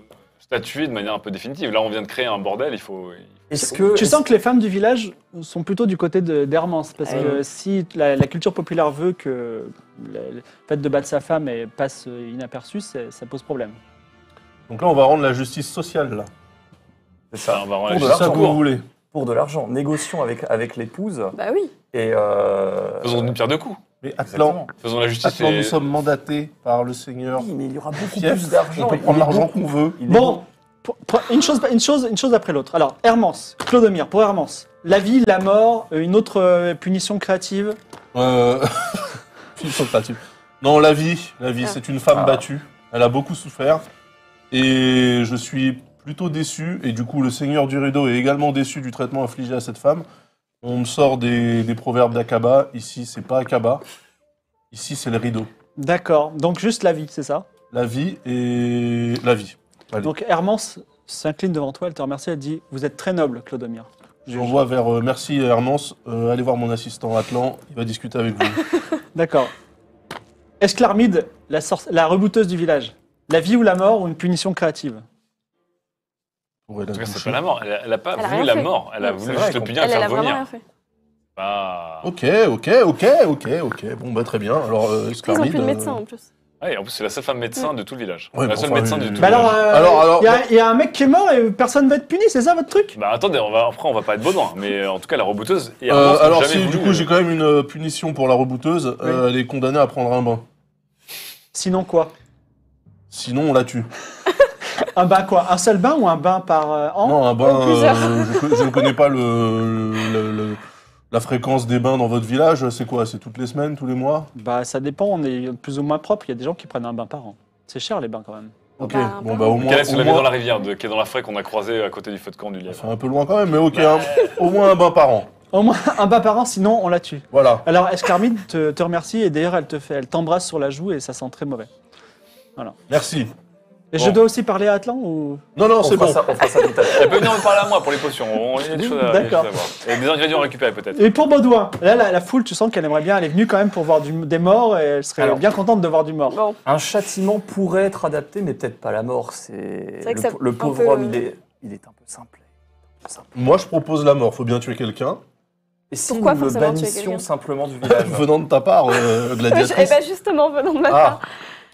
S2: statuer de manière un peu définitive. Là, on vient de créer un bordel, il faut...
S3: Est-ce que
S1: Tu sens que les femmes du village sont plutôt du côté d'Hermance, parce
S3: Ah
S1: que si la culture populaire veut que le fait de battre sa femme passe inaperçu, ça pose problème.
S4: Donc là, on va rendre la justice sociale, là.
S3: c'est ça,
S2: on va rendre
S3: Pour
S2: la
S3: de
S4: C'est ça
S3: l'argent.
S4: que vous voulez.
S3: pour de l'argent, négocions avec l'épouse
S5: Bah oui.
S3: et
S2: Faisons une pierre deux coups.
S4: Mais Atlan,
S2: Faisons la justice
S4: Atlan,
S2: et...
S4: nous sommes mandatés par le Seigneur.
S3: Oui, mais il y aura beaucoup
S4: Fief,
S3: plus d'argent.
S4: on peut
S3: Il
S4: prendre
S3: est
S4: l'argent
S3: beaucoup-
S4: qu'on veut.
S3: il est
S1: Bon, une chose après l'autre. Alors, Hermance, Clodomir, pour Hermance, la vie, la mort, une autre punition créative.
S4: Ils sont pas dessus. Non, la vie, c'est une femme
S3: Ah.
S4: battue. Elle a beaucoup souffert. Et je suis plutôt déçu. Et du coup, le Seigneur du Rideau est également déçu du traitement infligé à cette femme. On me sort des proverbes d'Akaba. Ici, c'est pas Akaba. Ici, c'est le rideau.
S1: D'accord, donc juste la vie, c'est ça?
S4: La vie et la vie. Allez.
S1: Donc Hermance s'incline devant toi, elle te remercie, elle dit « Vous êtes très noble, Clodomir. »
S4: J'envoie vers merci Hermance. Allez voir mon assistant Atlan. Il va discuter avec vous.
S1: D'accord. Esclarmide, la rebouteuse du village. La vie ou la mort ou une punition créative?
S4: Ouais,
S2: En tout cas, c'est
S4: touché.
S2: pas la mort. Elle a pas
S5: Elle a
S2: voulu
S5: rien
S2: la
S5: fait.
S2: mort. Elle a
S5: Non,
S2: voulu
S3: c'est vrai
S2: juste le
S3: qu'on-
S2: punir et
S5: Elle,
S2: le
S5: elle a
S2: faire
S5: vraiment
S2: vomir.
S5: rien fait.
S2: Ah.
S4: Ok. Bon, bah très bien. Alors,
S5: Ils ont
S4: Esclarmide,
S5: plus de médecin en plus.
S2: Ouais, en plus, c'est la seule femme médecin de tout le village.
S4: Ouais,
S2: la
S4: mais
S2: seule
S4: enfin,
S2: médecin de tout le
S1: Bah
S2: village.
S1: alors,
S4: Alors,
S1: il y a un mec qui est mort et personne va être puni, c'est ça votre truc?
S2: Bah attendez, après on va pas être Baudouin, mais en tout cas la rebouteuse. Et Hermance n'a
S4: alors
S2: jamais
S4: si,
S2: voulu,
S4: du coup, j'ai quand même une punition pour la rebouteuse.
S1: Oui.
S4: Elle est condamnée à prendre un bain.
S1: Sinon quoi?
S4: Sinon, on la tue.
S1: Un bain quoi? Un seul bain ou un bain par an?
S4: Non, un bain.
S5: plusieurs.
S4: Je ne connais pas la fréquence des bains dans votre village. C'est quoi? C'est toutes les semaines, tous les mois?
S1: Bah ça dépend, on est plus ou moins propre, il y a des gens qui prennent un bain par an. C'est cher les bains quand même.
S4: Ok.
S5: Bah,
S4: Bon, bah au moins.
S2: Quelle est
S4: au
S2: la
S4: moins-
S2: dans la rivière, qui est dans la forêt qu'on a croisée à côté du feu de camp du
S4: Ça
S2: lièvre.
S4: fait un peu loin quand même, mais ok. Au moins un bain par an.
S1: Au moins un bain par an, sinon on la tue.
S4: Voilà.
S1: Alors Esclarmide te remercie et d'ailleurs elle t'embrasse sur la joue et ça sent très mauvais.
S4: Merci.
S1: Et
S4: Bon.
S1: je dois aussi parler à Atlan ou...
S4: Non, non,
S3: On
S4: c'est
S3: fera
S4: bon.
S3: ça tout à l'heure.
S2: Elle peut venir me parler à moi pour les potions. Il y a des choses à,
S1: D'accord.
S2: voir. Et des ingrédients à récupérer peut-être.
S1: Et pour Baudouin, là la foule, tu sens qu'elle aimerait bien, elle est venue quand même pour voir des morts et elle serait
S3: Alors.
S1: bien contente de voir du mort.
S5: Bon,
S3: Un châtiment pourrait être adapté, mais peut-être pas la mort.
S5: vrai que
S3: Le,
S5: ça-
S3: le
S5: un
S3: pauvre
S5: peu-
S3: homme, il est un peu simple.
S4: Moi, je propose la mort. Faut bien tuer quelqu'un.
S3: Et si
S5: Pourquoi
S3: nous le
S5: forcément tuer
S3: bannissions
S5: quelqu'un
S3: simplement du village
S4: Venant de ta part,
S5: et
S4: gladiatrice.
S5: bah justement, venant de ma
S4: Ah,
S5: part.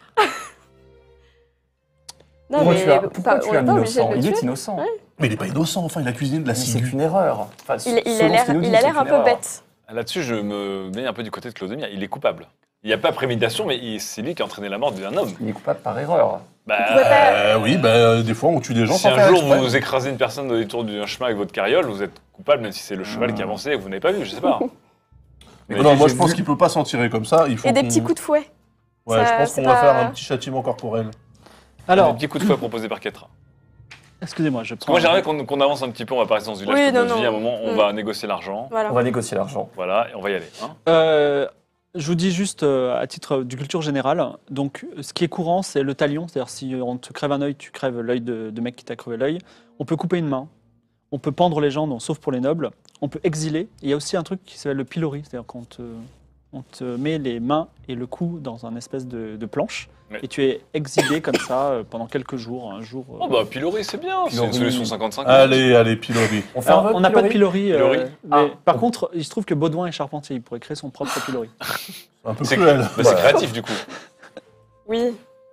S5: Non,
S3: Pourquoi
S5: mais
S3: tu as,
S5: pas-
S3: pourquoi tu
S5: on
S3: as
S5: n'est
S3: un
S5: pas obligé
S3: innocent
S5: de le
S3: Il est
S5: tuer.
S3: innocent.
S5: Ouais.
S4: mais il est pas innocent. Enfin, il a cuisiné de la
S3: Mais c'est
S4: ciguë.
S3: une erreur. Enfin,
S5: Il a
S3: selon ce qu'il nous dit,
S5: l'air
S3: c'est
S5: un
S3: une
S5: peu
S3: erreur.
S5: bête.
S2: Là-dessus, je me mets un peu du côté de Clodomir. Il est coupable. Il n'y a pas préméditation, mais c'est lui qui a entraîné la mort d'un homme.
S3: Il est coupable par erreur.
S2: Bah,
S5: pourrait pas-
S4: Oui, des fois, on tue des gens
S2: si
S4: sans
S2: un
S4: faire
S2: jour
S4: exprès.
S2: vous écrasez une personne au détour d'un chemin avec votre carriole, vous êtes coupable, même si c'est le cheval qui avançait et que vous n'avez pas vu, je sais pas. Mais
S4: Non, moi,
S3: j'ai
S4: je pense
S3: vu-
S4: qu'il peut pas s'en tirer comme ça. Il faut
S5: Et des
S4: qu'on-
S5: petits coups de fouet.
S4: Ouais, je
S5: ça,
S4: pense
S5: c'est
S4: qu'on va
S5: pas-
S4: faire un petit châtiment corporel.
S1: Alors,
S2: Des petits coups de fouet proposés par Ketra.
S1: excusez-moi, je
S2: Parce que
S1: prends...
S2: moi, j'aimerais qu'on avance un petit peu, on va pas rester dans ce village
S5: Oui,
S2: toute
S5: non,
S2: notre vie. À un
S5: non.
S2: moment, on va négocier l'argent.
S5: Voilà.
S3: On va négocier l'argent.
S2: Voilà, et on va y aller. Hein.
S1: Je vous dis juste à titre de culture générale, donc ce qui est courant, c'est le talion, c'est-à-dire si on te crève un œil, tu crèves l'œil de mec qui t'a crevé l'œil. On peut couper une main, on peut pendre les gens, donc, sauf pour les nobles. On peut exiler. Et il y a aussi un truc qui s'appelle le pilori, c'est-à-dire qu'on on te met les mains et le cou dans un espèce de planche,
S2: Ouais.
S1: et tu es exilé comme ça pendant quelques jours, un jour.
S2: Oh bah, pilori, c'est bien, c'est une
S3: Pilori.
S2: solution 55.
S4: Allez, pilori.
S3: On fait un
S1: Alors,
S3: vote,
S1: on n'a pas de
S3: Pilori
S1: pilori,
S2: Pilori.
S1: mais par
S3: Ah.
S1: contre, il se trouve que Baudouin est charpentier, il pourrait créer son propre pilori.
S4: C'est un peu
S2: C'est
S4: cruel.
S2: Bah, c'est
S3: Voilà.
S2: créatif du coup.
S5: Oui.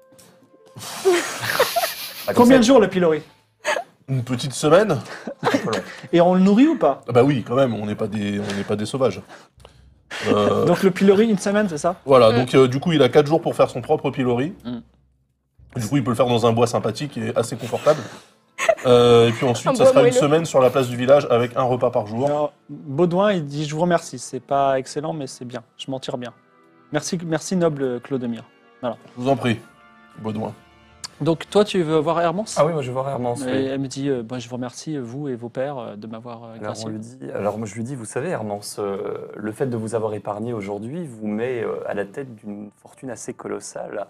S3: Ah, comme
S1: Combien
S3: ça,
S1: de jours le pilori?
S4: Une petite semaine.
S1: Et on le nourrit ou pas?
S4: Ah bah oui, quand même. On n'est pas des sauvages.
S1: Donc le pilori, une semaine, c'est ça?
S4: Voilà. Donc du coup, il a 4 jours pour faire son propre pilori.
S1: Mm.
S4: Du coup, il peut le faire dans un bois sympathique et assez confortable. Et puis ensuite,
S5: Un
S4: ça
S5: bois
S4: sera une
S5: moelleux.
S4: semaine sur la place du village avec un repas par jour.
S1: Alors, Baudouin, il dit, je vous remercie, c'est pas excellent, mais c'est bien, je m'en tire bien. Merci noble Clodomir.
S4: Je vous en prie, Baudouin.
S1: Donc toi, tu veux voir Hermance?
S3: Ah oui, moi je vais voir Hermance.
S1: Et
S3: oui.
S1: elle me dit, bah, je vous remercie, vous et vos pères, de m'avoir gracié.
S3: Alors moi je lui dis, vous savez Hermance, le fait de vous avoir épargné aujourd'hui vous met à la tête d'une fortune assez colossale.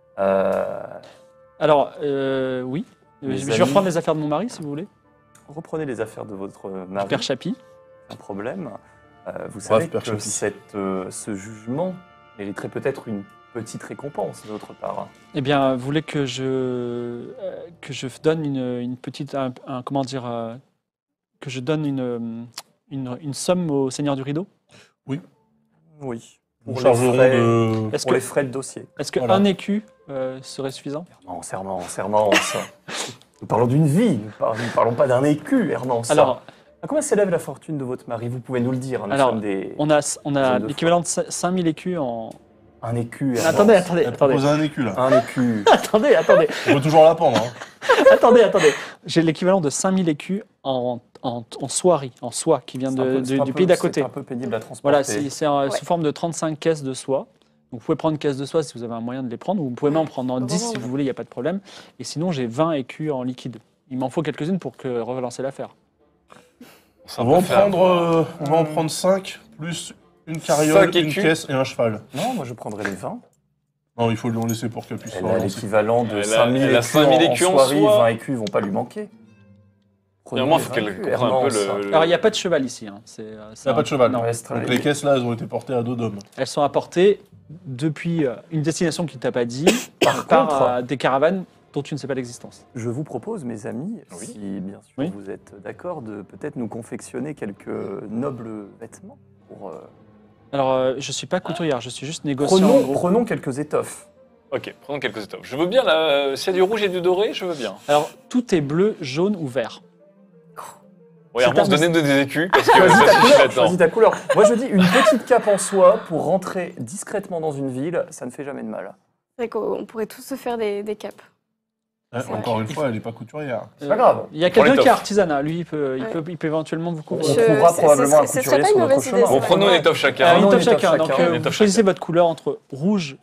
S1: Alors, oui,
S3: Mes
S1: je vais
S3: amis.
S1: reprendre les affaires de mon mari, si vous voulez.
S3: Reprenez les affaires de votre mari,
S1: Père Chapi.
S3: un problème. Vous savez
S4: Père
S3: que
S4: Chapi.
S3: ce jugement mériterait peut-être une petite récompense d'autre part.
S1: Eh bien, vous voulez que je donne une petite, comment dire, que je donne une somme au Seigneur du Rideau?
S3: Oui.
S4: Nous
S3: Pour
S4: chargerons de...
S1: Est-ce
S3: Pour
S1: que,
S3: les frais de dossier.
S1: est-ce que
S4: Voilà.
S1: un écu serait suffisant?
S3: Non, Hermance. Nous parlons d'une vie, nous parlons pas d'un écu, Hermance.
S1: Alors,
S3: à combien s'élève la fortune de votre mari? Vous pouvez nous le dire. Nous
S1: Alors,
S3: sommes des...
S1: on a
S3: Zone de
S1: l'équivalent de 5000 écus en...
S3: Un écu, Hermance.
S1: Attendez.
S4: Elle propose un écu, là.
S3: Un écu.
S1: Attendez.
S4: On veut toujours la pendre, hein.
S1: Attendez. J'ai l'équivalent de 5000 écus en soierie, en soie, qui vient
S3: C'est un peu- c'est un
S1: du
S3: peu-
S1: pays d'à côté.
S3: C'est un peu pénible à transporter.
S1: Voilà, c'est
S5: Ouais.
S1: sous forme de 35 caisses de soie. Donc, vous pouvez prendre une caisse de soie si vous avez un moyen de les prendre, ou vous pouvez même en prendre en 10 si vous voulez, il n'y a pas de problème. Et sinon, j'ai 20 écus en liquide. Il m'en faut quelques-unes pour relancer l'affaire.
S2: Ça
S4: On va
S2: peut
S4: en prendre 5, plus une carriole,
S2: 5
S4: une
S2: écus.
S4: caisse et un cheval.
S3: Non, moi je prendrais les 20.
S4: Non, il faut le laisser pour qu'elle puisse se
S3: Elle a
S4: relancer.
S3: l'équivalent de
S2: Elle a-
S3: 5000
S2: elle a
S3: écus
S2: 5000 écus en
S3: soierie,
S2: soie.
S3: 20 écus vont pas lui manquer. Prenons
S2: Finalement, il
S3: les
S2: faut
S3: 20
S2: qu'elle
S3: écus,
S2: comprenne un peu
S3: Hermance.
S2: le.
S1: Alors, il n'y a pas de cheval ici. Hein.
S4: Il n'y a pas de cheval.
S3: Non, reste
S4: Donc les caisses là, elles ont été portées à dos d'homme.
S1: Elles sont apportées depuis une destination qui ne t'a pas dit,
S3: Par
S1: par
S3: contre-
S1: des caravanes dont tu ne sais pas l'existence.
S3: Je vous propose, mes amis,
S2: Oui.
S3: si bien sûr
S1: Oui.
S3: vous êtes d'accord, de peut-être nous confectionner quelques nobles vêtements. Pour,
S1: Alors, je ne suis pas couturière, je suis juste négociant. en
S3: prenons,
S1: gros.
S3: prenons quelques étoffes.
S2: Ok, prenons quelques étoffes. Je veux bien, là, s'il y a du rouge et du doré, je veux bien.
S1: Alors, tout est bleu, jaune ou vert.
S2: Oui, Hermance,
S1: un-
S2: donnez-nous des écus, parce que
S3: Choisis
S2: ça
S3: ta
S2: suffit
S3: couleur,
S2: maintenant.
S3: choisis ta couleur. Moi je dis une petite cape en soie pour rentrer discrètement dans une ville, ça ne fait jamais de mal.
S5: C'est vrai qu'on pourrait tous se faire des capes.
S4: Hein,
S5: C'est
S4: encore
S5: vrai.
S4: une fois, elle n'est pas couturière.
S3: C'est pas grave.
S1: Il y a
S2: Prends les
S1: quelqu'un qui est
S2: toffes.
S1: artisanat, lui, il peut éventuellement vous
S3: On
S1: couvrir.
S3: trouvera probablement un
S5: ce serait
S3: couturier
S5: pas
S3: sur
S5: une
S3: notre
S5: mauvaise
S3: chemin.
S5: idée,
S2: Bon,
S5: ça.
S2: prenons une étoffe chacun.
S1: Une
S3: non,
S1: étoffe
S3: une étoffe
S1: chacun. Donc,
S3: chacun.
S2: Une
S1: vous
S2: étoffe
S1: choisissez votre couleur entre rouge,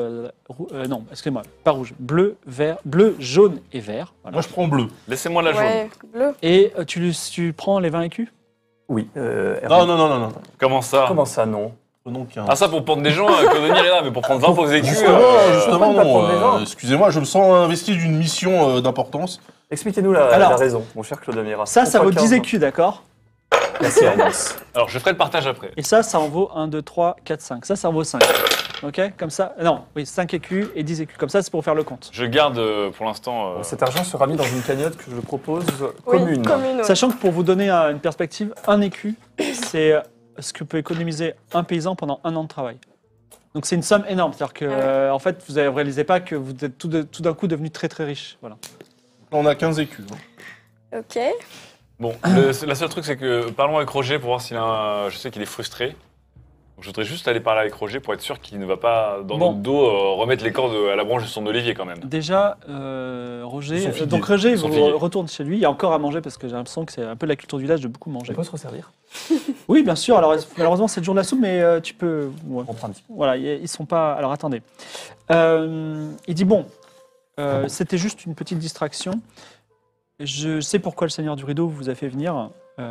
S1: non, excusez-moi, pas rouge, bleu, vert, bleu, jaune et vert. Voilà.
S4: Moi, je prends bleu.
S2: Laissez-moi la jaune.
S5: Ouais, bleu.
S1: Et tu prends les 20 écus?
S3: Oui.
S4: Non, non, non, non, non.
S2: Comment ça
S3: Comment ça, non?
S4: Prenons qu'un.
S2: Ah, ça pour prendre des gens, Clodomir est là, mais pour prendre 20 pauvres écus.
S4: Justement,
S3: pourquoi ne pas
S4: non.
S3: prendre les vins
S4: Excusez-moi, je me sens investi d'une mission d'importance.
S3: Expliquez-nous
S1: Alors,
S3: la raison, mon cher Clodomir.
S1: Ça vaut
S3: Pourquoi
S1: 10
S3: 15?
S1: écus, d'accord?
S3: Merci, Hermance.
S2: Alors, je ferai le partage après.
S1: Et ça en vaut 1, 2, 3, 4, 5. Ça en vaut 5. Ok? Comme ça. Non, oui, 5 écus et 10 écus. Comme ça, c'est pour faire le compte.
S2: Je garde pour l'instant.
S3: Cet argent sera mis dans une cagnotte que je propose
S5: Oui,
S3: commune.
S5: commune. Ouais.
S1: Sachant que pour vous donner une perspective, un écu, c'est ce que peut économiser un paysan pendant un an de travail. Donc c'est une somme énorme. C'est-à-dire que, en fait, vous ne réalisez pas que vous êtes tout d'un coup devenu très très riche. Voilà.
S4: Là, on a 15 écus. hein.
S5: Ok.
S2: Bon, la seule truc, c'est que parlons avec Roger pour voir s'il a. Je sais qu'il est frustré. Donc, je voudrais juste aller parler avec Roger pour être sûr qu'il ne va pas, dans
S1: Bon.
S2: notre dos, remettre les cordes à la branche de son olivier quand même.
S1: Déjà, Roger,
S4: Ils sont fidèles.
S1: donc Roger,
S2: Ils sont
S1: vous
S2: fidèles.
S1: retourne chez lui. Il y a encore à manger parce que j'ai l'impression que c'est un peu la culture du village de beaucoup manger.
S3: On peut se resservir?
S1: Oui, bien sûr. Alors malheureusement, c'est le jour de la soupe, mais tu peux. Ouais.
S3: On prend un petit peu.
S1: Voilà, ils sont pas. Alors attendez. Il dit bon, c'était juste une petite distraction. Je sais pourquoi le Seigneur du Rideau vous a fait venir.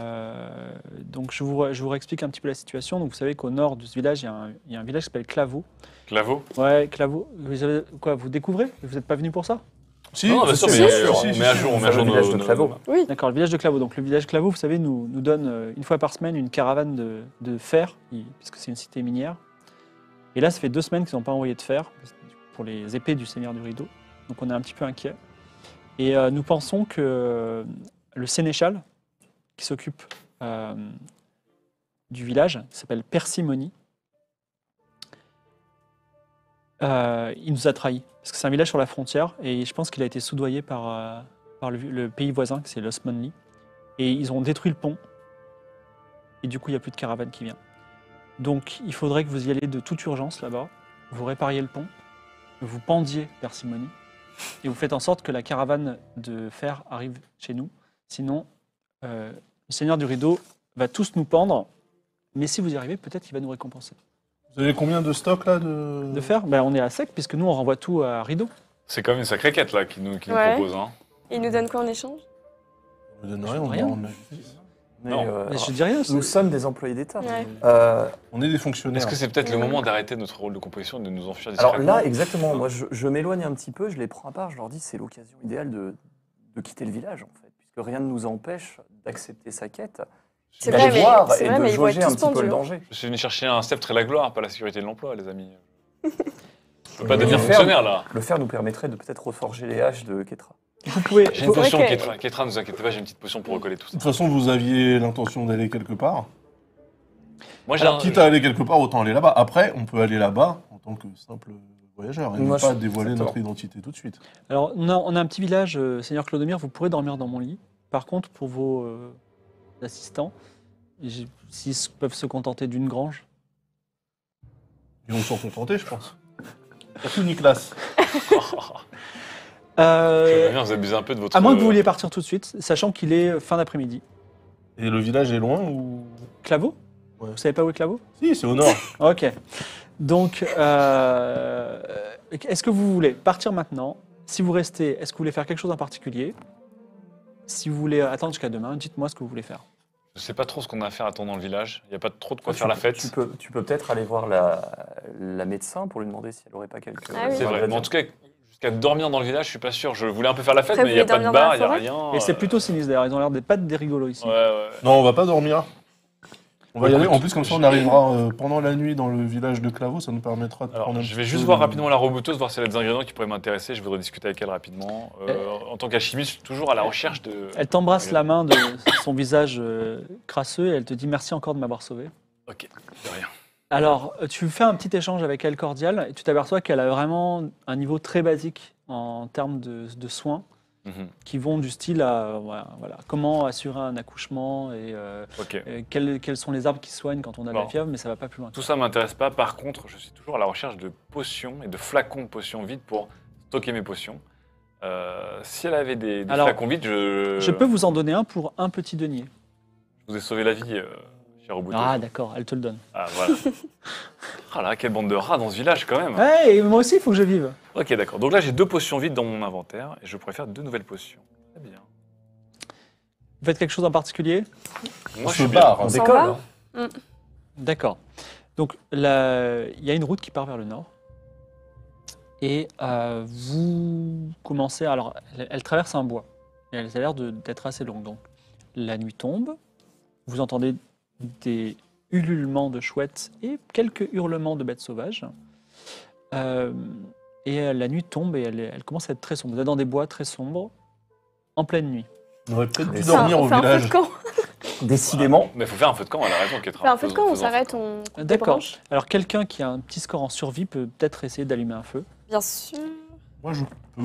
S1: Donc je vous réexplique un petit peu la situation. Donc vous savez qu'au nord de ce village, il y a un village qui s'appelle Claveau.
S2: Claveau.
S1: Ouais, Claveau. Vous découvrez? Vous n'êtes pas venu pour ça?
S4: Si,
S2: Non, bien sûr, mais
S3: bien
S2: on
S3: sûr.
S2: met à jour, on met à
S3: Le
S2: jour
S3: village de Claveau.
S5: Oui.
S1: D'accord, le village de Claveau. Donc le village de Claveau, vous savez, nous donne une fois par semaine une caravane de fer, puisque c'est une cité minière. Et là, ça fait 2 semaines qu'ils n'ont pas envoyé de fer pour les épées du Seigneur du Rideau. Donc on est un petit peu inquiet. Et nous pensons que le sénéchal, qui s'occupe du village, qui s'appelle Persimony, il nous a trahis. Parce que c'est un village sur la frontière, et je pense qu'il a été soudoyé par le pays voisin, que c'est l'Osmanli. Et ils ont détruit le pont. Et du coup, il n'y a plus de caravane qui vient. Donc, il faudrait que vous y alliez de toute urgence là-bas. Vous répariez le pont, vous pendiez Persimony, et vous faites en sorte que la caravane de fer arrive chez nous. Sinon, le Seigneur du Rideau va tous nous pendre, mais si vous y arrivez, peut-être qu'il va nous récompenser.
S4: Vous avez combien de stocks là de...
S1: De fer, ben, on est à sec, puisque nous, on renvoie tout à Rideau.
S2: C'est quand même une sacrée quête là qu'il nous
S5: Ouais.
S2: propose. Hein.
S5: Il nous donne quoi en échange?
S4: On me donne rien, on
S1: Rien.
S4: va rendre la justice.
S3: Mais,
S2: Non.
S1: Mais je dis rien.
S3: nous sommes des employés d'État.
S5: Ouais.
S4: On est des fonctionnaires.
S2: Est-ce que c'est peut-être le
S5: Mhm.
S2: moment d'arrêter notre rôle de composition et de nous enfuir
S3: Alors
S2: discrètement?
S3: là, exactement, moi je m'éloigne un petit peu, je les prends à part, je leur dis c'est l'occasion idéale de quitter le village en fait, puisque rien ne nous empêche d'accepter sa quête,
S5: C'est
S3: d'aller
S5: vrai, mais-
S3: voir
S5: c'est
S3: et
S5: vrai,
S3: de
S5: mais ils vont
S3: jauger
S5: être
S3: un
S5: tous
S3: petit peu le
S5: pendus, hein.
S3: danger.
S2: Je suis venu chercher un sceptre et la gloire, pas la sécurité de l'emploi, les amis. Je peux pas devenir
S3: Le
S2: fonctionnaire, là.
S3: Le faire nous permettrait de peut-être reforger les haches de Ketra.
S1: Vous pouvez.
S2: J'ai une potion,
S5: Ok.
S2: Ketra. Ketra, ne vous inquiétez pas, j'ai une petite potion pour recoller tout
S4: De
S2: ça.
S4: toute façon, vous aviez l'intention d'aller quelque part.
S2: Moi, j'ai
S1: Alors,
S2: un-
S4: Quitte à aller quelque part, autant aller là-bas. Après, on peut aller là-bas en tant que simple voyageur et
S3: Moi,
S4: ne pas
S3: je-
S4: dévoiler
S3: exactement.
S4: notre identité tout de suite.
S1: Alors, on a un petit village, Seigneur Clodomir, vous pourrez dormir dans mon lit. Par contre, pour vos assistants, s'ils peuvent se contenter d'une grange.
S4: Ils vont s'en contenter, je pense. Surtout Nicolas.
S1: Euh,
S2: Vous abusez un peu de votre.
S1: à moins que vous vouliez partir tout de suite, sachant qu'il est fin d'après-midi.
S4: Et le village est loin ou...
S1: Claveau
S4: Ouais.
S1: Vous savez pas où est Claveau?
S4: Si, c'est au nord.
S1: Ok. Donc, est-ce que vous voulez partir maintenant? Si vous restez, est-ce que vous voulez faire quelque chose en particulier? Si vous voulez attendre jusqu'à demain, dites-moi ce que vous voulez faire.
S2: Je sais pas trop ce qu'on a à faire attendre dans le village. Il n'y a pas trop de quoi
S3: Tu
S2: faire la
S3: peux-
S2: fête.
S3: Tu peux peut-être aller voir la médecin pour lui demander si elle aurait pas quelques.
S5: Ah oui.
S2: C'est vrai. Mais en tout cas, jusqu'à dormir dans le village, je suis pas sûr. Je voulais un peu faire la fête,
S5: Après,
S2: mais il n'y a
S5: vous
S2: pas
S5: voulez
S2: de
S5: dormir
S2: bar, il
S5: dans
S2: n'y a
S5: la
S2: rien.
S1: Et c'est plutôt sinistre d'ailleurs, ils ont l'air d'être pas des rigolos ici.
S2: Ouais, ouais.
S4: Non, on va pas dormir. On va y
S2: Écoute,
S4: aller. En plus, comme ça, on arrivera pendant la nuit dans le village de Claveau. Ça nous permettra de prendre
S2: Alors,
S4: un
S2: je
S4: petit
S2: vais
S4: peu
S2: juste
S4: de-
S2: voir rapidement la rebouteuse, voir si elle a des ingrédients qui pourraient m'intéresser. Je voudrais discuter avec elle rapidement. En tant qu'alchimiste, je suis toujours à la recherche de.
S1: Elle t'embrasse la main de son visage crasseux et elle te dit merci encore de m'avoir sauvé.
S2: Ok, de rien.
S1: Alors, tu fais un petit échange avec elle cordial et tu t'aperçois qu'elle a vraiment un niveau très basique en termes de soins
S2: Mhm.
S1: qui vont du style à voilà, comment assurer un accouchement et
S2: Ok.
S1: quels sont les arbres qui soignent quand on a de la
S2: Bon.
S1: fièvre, mais ça va pas plus loin.
S2: Tout ça m'intéresse pas. Par contre, je suis toujours à la recherche de potions et de flacons de potions vides pour stocker mes potions. Si elle avait des
S1: Alors,
S2: flacons vides,
S1: Je peux vous en donner un pour un petit denier.
S2: je vous ai sauvé la vie, chère rebouteuse.
S1: Ah d'accord, elle te le donne.
S2: Ah, voilà. Ah là, quelle bande de rats dans ce village quand même.
S1: Ouais, et moi aussi, il faut que je vive.
S2: Ok, d'accord. Donc là, j'ai 2 potions vides dans mon inventaire et je pourrais faire 2 nouvelles potions. Très bien.
S1: Vous faites quelque chose en particulier?
S2: Moi,
S4: se
S2: je suis bien.
S4: barre.
S3: On
S5: On s'en
S3: décolle.
S5: va
S3: hein.
S1: D'accord. Donc il y a une route qui part vers le nord. Et vous commencez. Alors, elle traverse un bois. Et elle a l'air d'être assez longue. Donc, la nuit tombe. Vous entendez des ululements de chouettes et quelques hurlements de bêtes sauvages. Et la nuit tombe et elle commence à être très sombre. Vous êtes dans des bois très sombres, en pleine nuit.
S4: On aurait peut-être pu
S3: Mais
S4: dormir
S5: on
S4: au
S5: fait un feu
S4: village.
S5: de camp.
S3: Décidément.
S2: Mais il faut faire un feu de camp, elle a raison, Ketra.
S5: On fait un feu de camp, on
S2: Faisons un feu de
S5: s'arrête,
S2: camp.
S5: on coupe des
S1: D'accord.
S5: branches.
S1: Alors, quelqu'un qui a un petit score en survie peut peut-être essayer d'allumer un feu.
S5: Bien sûr.
S4: Moi, je peux.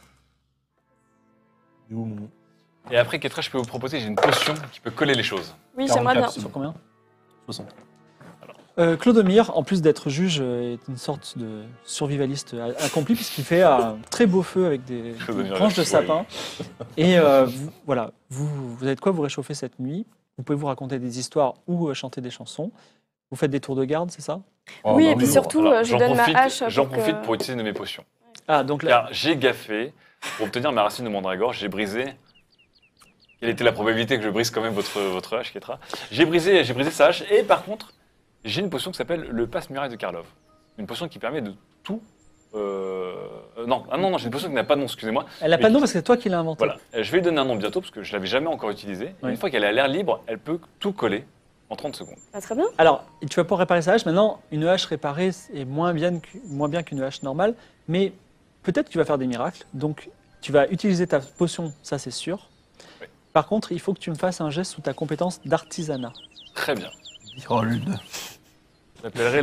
S4: Et où, mon-
S2: Et après, Ketra, je peux vous proposer, j'ai une potion qui peut coller les choses.
S5: Oui, j'aimerais
S4: 44,
S5: bien.
S4: c'est
S1: Sur combien
S4: 60.
S1: Clodomir, en plus d'être juge, est une sorte de survivaliste accompli puisqu'il fait un très beau feu avec des
S2: Clodomir,
S1: branches de
S2: oui.
S1: sapin. Et voilà, vous avez de quoi vous réchauffer cette nuit. Vous pouvez vous raconter des histoires ou chanter des chansons. Vous faites des tours de garde, c'est ça?
S4: Ah,
S5: Oui,
S4: bah
S5: et puis surtout,
S2: Alors,
S5: je
S2: j'en
S5: donne ma
S2: profite-
S5: hache.
S2: J'en
S5: pour
S2: profite
S5: que-
S2: pour utiliser une de mes potions.
S1: Ah, donc là,
S2: Car j'ai gaffé, pour obtenir ma racine de mandragore, j'ai brisé. Quelle était la probabilité que je brise quand même votre hache, Ketra? J'ai brisé sa hache, et par contre, j'ai une potion qui s'appelle le passe-muraille de Karlov. Une potion qui permet de tout. Non, j'ai une potion qui n'a pas de nom, excusez-moi.
S1: elle n'a pas de nom parce que c'est toi qui l'as inventé.
S2: Voilà, je vais lui donner un nom bientôt parce que je ne l'avais jamais encore utilisé. Et
S1: Oui.
S2: une fois qu'elle est à l'air libre, elle peut tout coller en 30 secondes.
S5: Ah, très bien.
S1: Alors, tu vas pouvoir réparer sa hache. Maintenant, une hache réparée est moins bien qu'une hache normale, mais peut-être que tu vas faire des miracles. Donc, tu vas utiliser ta potion, ça c'est sûr.
S2: Oui.
S1: Par contre, il faut que tu me fasses un geste sous ta compétence d'artisanat.
S2: Très bien.
S4: Birolde.
S2: J'appellerai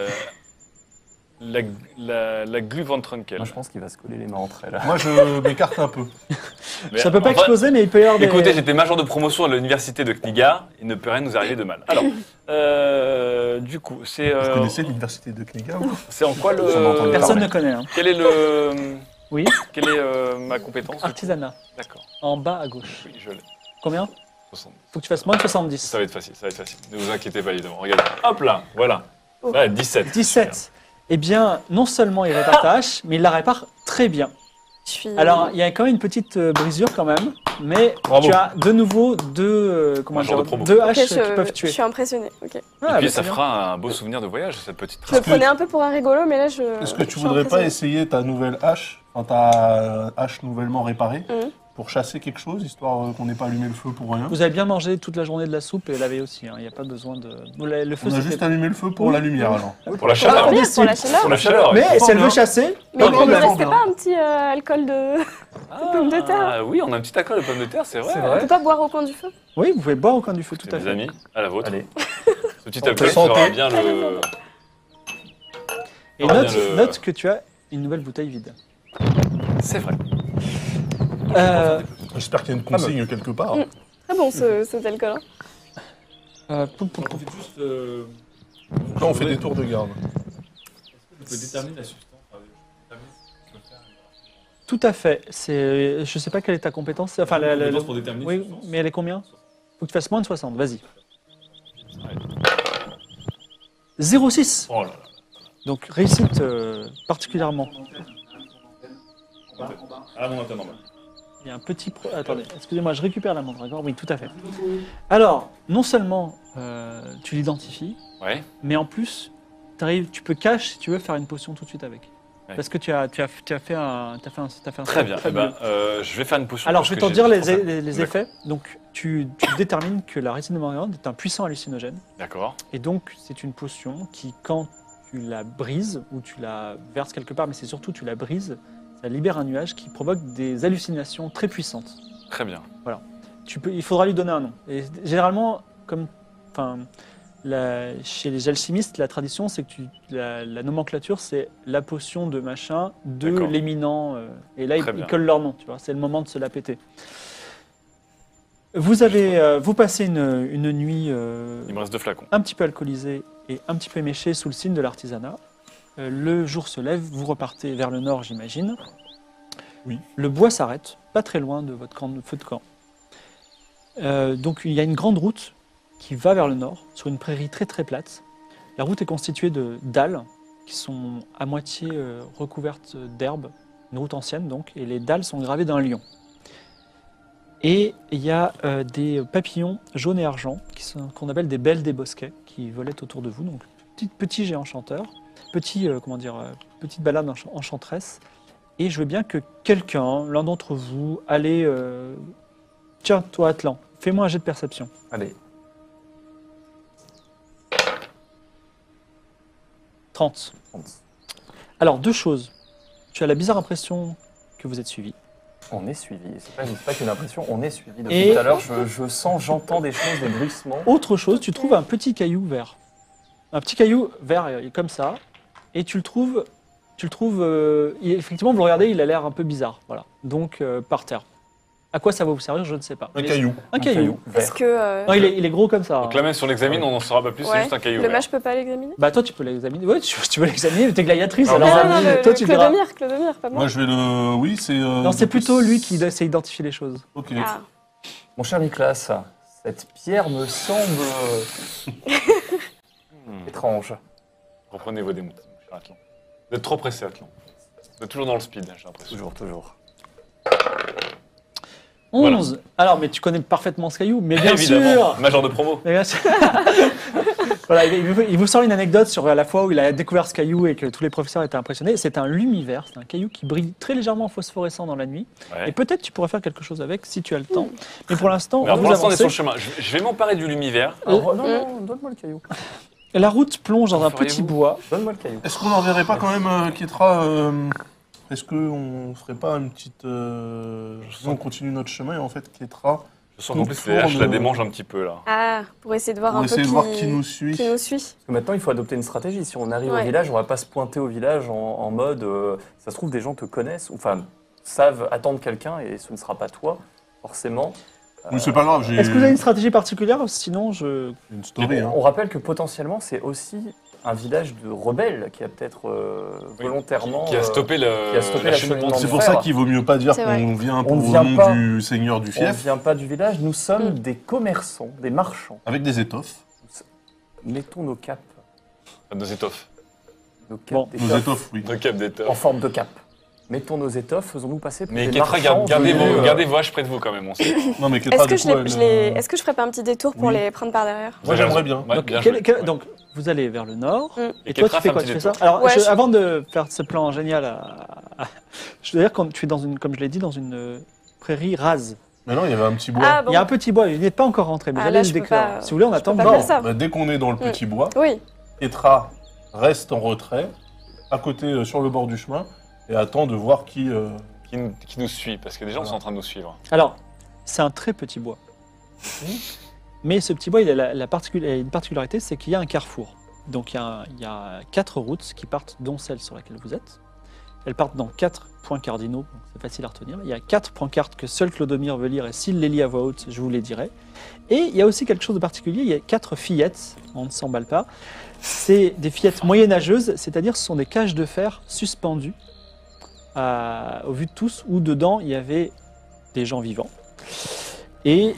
S2: la Glu von Trunkel.
S3: Moi, je pense qu'il va se coller les mains entre elles.
S4: Moi, je m'écarte un peu.
S2: Mais
S1: Ça peut pas
S2: enfin,
S1: exploser, mais il peut y avoir des...
S2: Écoutez, j'étais major de promotion à l'université de Kniga, il ne peut rien nous arriver de mal. Alors, du coup,
S4: Vous connaissez l'université de Kniga ou
S2: c'est en quoi
S4: J'en ai entendu
S2: le...
S1: Personne
S4: parler.
S1: ne connaît. Hein.
S2: Quel est le...
S1: Oui,
S2: Quelle est ma compétence
S1: artisanat,
S2: D'accord,
S1: en bas à gauche.
S2: oui, je l'ai.
S1: Combien
S2: 60.
S1: Faut que tu fasses moins de 70.
S2: Ça va être facile, ça va être facile. Ne vous inquiétez pas, évidemment. Regardez. Hop là, voilà.
S5: Oh.
S2: Là, 17.
S1: 17. Eh bien, non seulement il répare ta hache, mais il la répare très bien.
S5: Je suis...
S1: Alors, il y a quand même une petite brisure quand même, mais
S4: Bravo.
S1: tu as de nouveau deux,
S2: Un genre de promo.
S1: deux
S5: Ok,
S1: haches qui peuvent
S5: je
S1: tuer.
S5: suis impressionnée. Ok.
S2: Et
S1: Ah,
S2: puis
S1: bah,
S2: ça
S1: c'est bien.
S2: fera un beau souvenir de voyage, cette petite
S5: Je le
S2: trace.
S5: prenais un peu pour un rigolo, mais là, je.
S4: Est-ce que
S5: je
S4: tu
S5: suis
S4: voudrais pas
S5: impressionnée.
S4: essayer ta nouvelle hache, enfin ta hache nouvellement réparée,
S5: Mhm.
S4: pour chasser quelque chose, histoire qu'on n'ait pas allumé le feu pour rien.
S1: Vous avez bien mangé toute la journée de la soupe et la veille aussi. Il n'y a pas besoin de. Le feu,
S4: On a
S1: c'était-
S4: juste allumé le feu pour
S1: Oui.
S4: la lumière alors.
S2: Pour la
S5: Pour la
S2: chaleur.
S5: lumière, pour la chaleur.
S2: Pour la chaleur.
S1: Mais
S4: Fort
S1: si elle
S4: bien.
S1: veut chasser,
S5: Mais
S1: pas de
S5: il ne
S1: problème.
S5: restait pas un petit alcool de... pommes de terre.
S2: Ah oui, on a un petit accord de pommes de terre, c'est vrai.
S3: C'est
S5: On
S3: vrai.
S5: peut pas boire au coin du feu?
S1: Oui, vous pouvez boire au coin du feu, tout
S2: C'est
S1: à
S2: mes
S1: fait.
S2: amis, à la vôtre.
S3: Allez.
S2: Ce petit
S3: Santé.
S2: alcool
S4: Santé.
S2: fera bien le...
S1: Et
S2: Ah,
S1: note,
S2: bien le-
S1: note que tu as une nouvelle bouteille vide.
S2: C'est vrai.
S4: J'espère qu'il y a une consigne quelque part.
S5: Très bon cet alcool. Hein.
S1: Juste,
S4: Là, on fait des tours de garde.
S1: vous pouvez déterminer la substance. Tout à fait. Je ne sais pas quelle est ta compétence. Enfin,
S2: pour déterminer.
S1: oui, mais elle est combien? Faut que tu fasses moins de 60. Vas-y. 0,6.
S2: Oh là là.
S1: Donc réussite particulièrement.
S2: Ah, mon antenne en bas.
S1: Il y a un petit... Attendez, excusez-moi, je récupère la mandragore. Oui, tout à fait. Alors, non seulement tu l'identifies,
S2: Ouais.
S1: mais en plus, tu peux cacher si tu veux faire une potion tout de suite avec.
S2: Ouais.
S1: Parce que tu as fait un
S2: Très bien. Eh
S1: fabuleux.
S2: ben, je vais faire une potion.
S1: Alors,
S2: parce
S1: je vais
S2: que
S1: te dire
S2: j'ai-
S1: les effets. Donc, tu détermines que la résine de mandragore est un puissant hallucinogène.
S2: D'accord.
S1: Et donc, c'est une potion qui, quand tu la brises, ou tu la verses quelque part, mais c'est surtout tu la brises, ça libère un nuage qui provoque des hallucinations très puissantes.
S2: Très bien.
S1: Il faudra lui donner un nom. Et généralement, chez les alchimistes, la tradition, c'est que la nomenclature, c'est la potion de machin, de
S2: D'accord.
S1: l'éminent. Et là,
S2: Très
S1: ils
S2: bien.
S1: collent leur nom, tu vois. C'est le moment de se la péter. Vous passez une nuit
S2: Il me reste 2 flacons.
S1: un petit peu alcoolisée et un petit peu éméchée sous le signe de l'artisanat. Le jour se lève, vous repartez vers le nord, j'imagine.
S4: Oui.
S1: Le bois s'arrête, pas très loin de votre feu de camp. Donc il y a une grande route qui va vers le nord, sur une prairie très très plate. La route est constituée de dalles qui sont à moitié recouvertes d'herbe, une route ancienne donc, et les dalles sont gravées d'un lion. Et il y a des papillons jaunes et argent qu'on appelle des belles des bosquets qui volaient autour de vous. Donc petit géant chanteur, petite balade enchanteresse. Et je veux bien que quelqu'un, l'un d'entre vous, allez... Tiens, toi Atlan, fais-moi un jet de perception.
S3: Allez.
S1: 30. Alors, deux choses. Tu as la bizarre impression que vous êtes suivi.
S3: On est suivi. C'est pas qu'une impression, on est suivi. Depuis
S1: Et-
S3: tout à l'heure, je sens, j'entends des choses, des bruissements.
S1: Autre chose, tu trouves un petit caillou vert. Un petit caillou vert comme ça. Et tu le trouves... effectivement, vous le regardez, il a l'air un peu bizarre. Voilà. Donc, par terre. À quoi ça va vous servir, je ne sais pas.
S4: Un
S1: Mais-
S4: caillou.
S1: Un caillou.
S5: Est-ce
S3: vert.
S5: que
S1: Non, il est gros comme ça.
S2: Donc là, même si on l'examine, on n'en saura pas plus, c'est
S5: ouais,
S2: juste un caillou.
S5: le
S2: vert.
S5: mage peut pas l'examiner?
S1: Bah toi tu peux l'examiner. Ouais, tu veux l'examiner, mais t'es gladiatrice.
S4: Ah,
S1: Alors
S5: Non, non,
S1: toi tu le diras.
S5: Clodomir, pas moi.
S4: Moi, je vais le. Oui, c'est.
S1: Non, c'est plutôt lui qui sait identifier les choses.
S4: Ok.
S5: Ah,
S3: Mon cher Nicolas, cette pierre me semble étrange.
S2: Reprenez vos démons, mon cher Atlan. Vous êtes trop pressé, Atlan. Vous êtes toujours dans le speed, j'ai l'impression.
S3: Toujours.
S1: 11. Alors, mais tu connais parfaitement ce caillou, mais bien
S2: Évidemment,
S1: sûr.
S2: major de promo.
S1: Mais bien sûr. Voilà, il vous sort une anecdote sur la fois où il a découvert ce caillou et que tous les professeurs étaient impressionnés. C'est un lumivert, c'est un caillou qui brille très légèrement phosphorescent dans la nuit.
S2: Ouais.
S1: Et peut-être tu pourrais faire quelque chose avec si tu as le temps. Mais pour l'instant,
S2: Mais alors,
S1: vous
S2: pour l'instant, on est
S1: avancez.
S2: sur le chemin. Je vais m'emparer du lumivert.
S3: Alors, non, donne-moi le caillou.
S1: La route plonge dans un
S2: Feriez-vous
S1: petit bois.
S3: Donne-moi le caillou.
S4: Est-ce qu'on n'enverrait pas quand même Kétra Est-ce qu'on ferait pas une petite. On continue notre chemin et en fait, Kétra,
S2: Je sens qu'en plus,
S4: Contourne,
S2: les haches la démangent un petit peu, là.
S5: ah, pour essayer de voir
S4: pour
S5: un peu
S4: essayer de voir qui nous suit.
S5: qui nous suit.
S3: Parce que maintenant, il faut adopter une stratégie. Si on arrive
S5: Ouais.
S3: au village, on va pas se pointer au village en mode ça se trouve, des gens te connaissent, ou enfin, savent attendre quelqu'un et ce ne sera pas toi, forcément.
S4: Mais c'est pas grave, j'ai
S1: Est-ce que vous avez une stratégie particulière? Sinon, je.
S4: une story. Hein.
S3: On rappelle que potentiellement, c'est aussi un village de rebelles qui a peut-être volontairement.
S2: Qui a stoppé,
S3: qui a stoppé
S2: la
S3: la
S2: cheminement.
S3: cheminement.
S4: C'est pour ça qu'il vaut mieux pas dire
S5: C'est vrai.
S4: qu'on vient
S3: On
S4: pour
S3: ne
S4: au
S3: vient
S4: nom
S3: pas.
S4: du seigneur du
S3: On ne
S4: fief,
S3: vient pas du village, nous sommes
S5: Mm.
S3: des commerçants, des marchands.
S4: avec des étoffes.
S3: Mettons nos capes.
S2: Nos étoffes.
S3: Nos capes
S1: Bon.
S4: Nos
S3: d'étoffes
S4: étoffes, oui.
S2: Nos capes
S3: en
S2: d'étoffes.
S3: forme de cape. Mettons nos étoffes, faisons-nous passer pour
S2: Mais
S3: des
S2: Kétra,
S3: marchands
S2: gardez
S3: venus,
S2: gardez vos haches près de vous, quand même. On sait.
S4: Non, mais Kétra,
S5: Est-ce que,
S4: du
S5: je
S4: coup,
S5: les-
S4: elle,
S5: je les- est-ce que je ferais pas un petit détour pour
S4: Oui.
S5: les prendre par derrière?
S4: Moi, j'aimerais bien.
S2: Ouais,
S1: Donc,
S2: bien joué. Ouais.
S1: donc, vous allez vers le nord.
S5: Mm.
S1: Et toi,
S2: Kétra
S1: tu fais
S2: fait un
S1: quoi?
S2: petit
S1: Tu fais ça?
S2: détour.
S1: Alors,
S5: Ouais,
S1: avant de faire ce plan génial, je veux dire, quand tu es dans une, comme je l'ai dit, dans une prairie rase.
S4: Mais non, il y avait un petit bois.
S5: Ah bon.
S1: Il y a un petit bois, il n'est pas encore rentré, mais
S5: Ah,
S1: j'allais
S5: là,
S1: le
S5: je peux
S1: décrire.
S5: pas-
S1: Si vous voulez, on
S5: je
S1: attend.
S5: peux pas
S1: Non.
S5: faire ça.
S4: Bah, dès qu'on est dans le petit bois,
S5: Oui.
S4: Petra reste en retrait, à côté, sur le bord du chemin, et attend de voir qui.
S2: Qui nous suit, parce que des gens sont en train de nous suivre.
S1: Alors, c'est un très petit bois. Mais ce petit bois, il a il a une particularité, c'est qu'il y a un carrefour. Donc il y a 4 routes qui partent, dont celle sur laquelle vous êtes. Elles partent dans 4 points cardinaux, donc c'est facile à retenir. Il y a 4 pancartes que seul Clodomir veut lire, et s'il les lit à voix haute, je vous les dirai. Et il y a aussi quelque chose de particulier, il y a 4 fillettes, on ne s'emballe pas. C'est des fillettes moyenâgeuses, c'est-à-dire ce sont des cages de fer suspendues, au vu de tous, où dedans il y avait des gens vivants. Et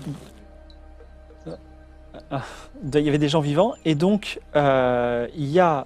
S1: il y avait des gens vivants, et donc il y a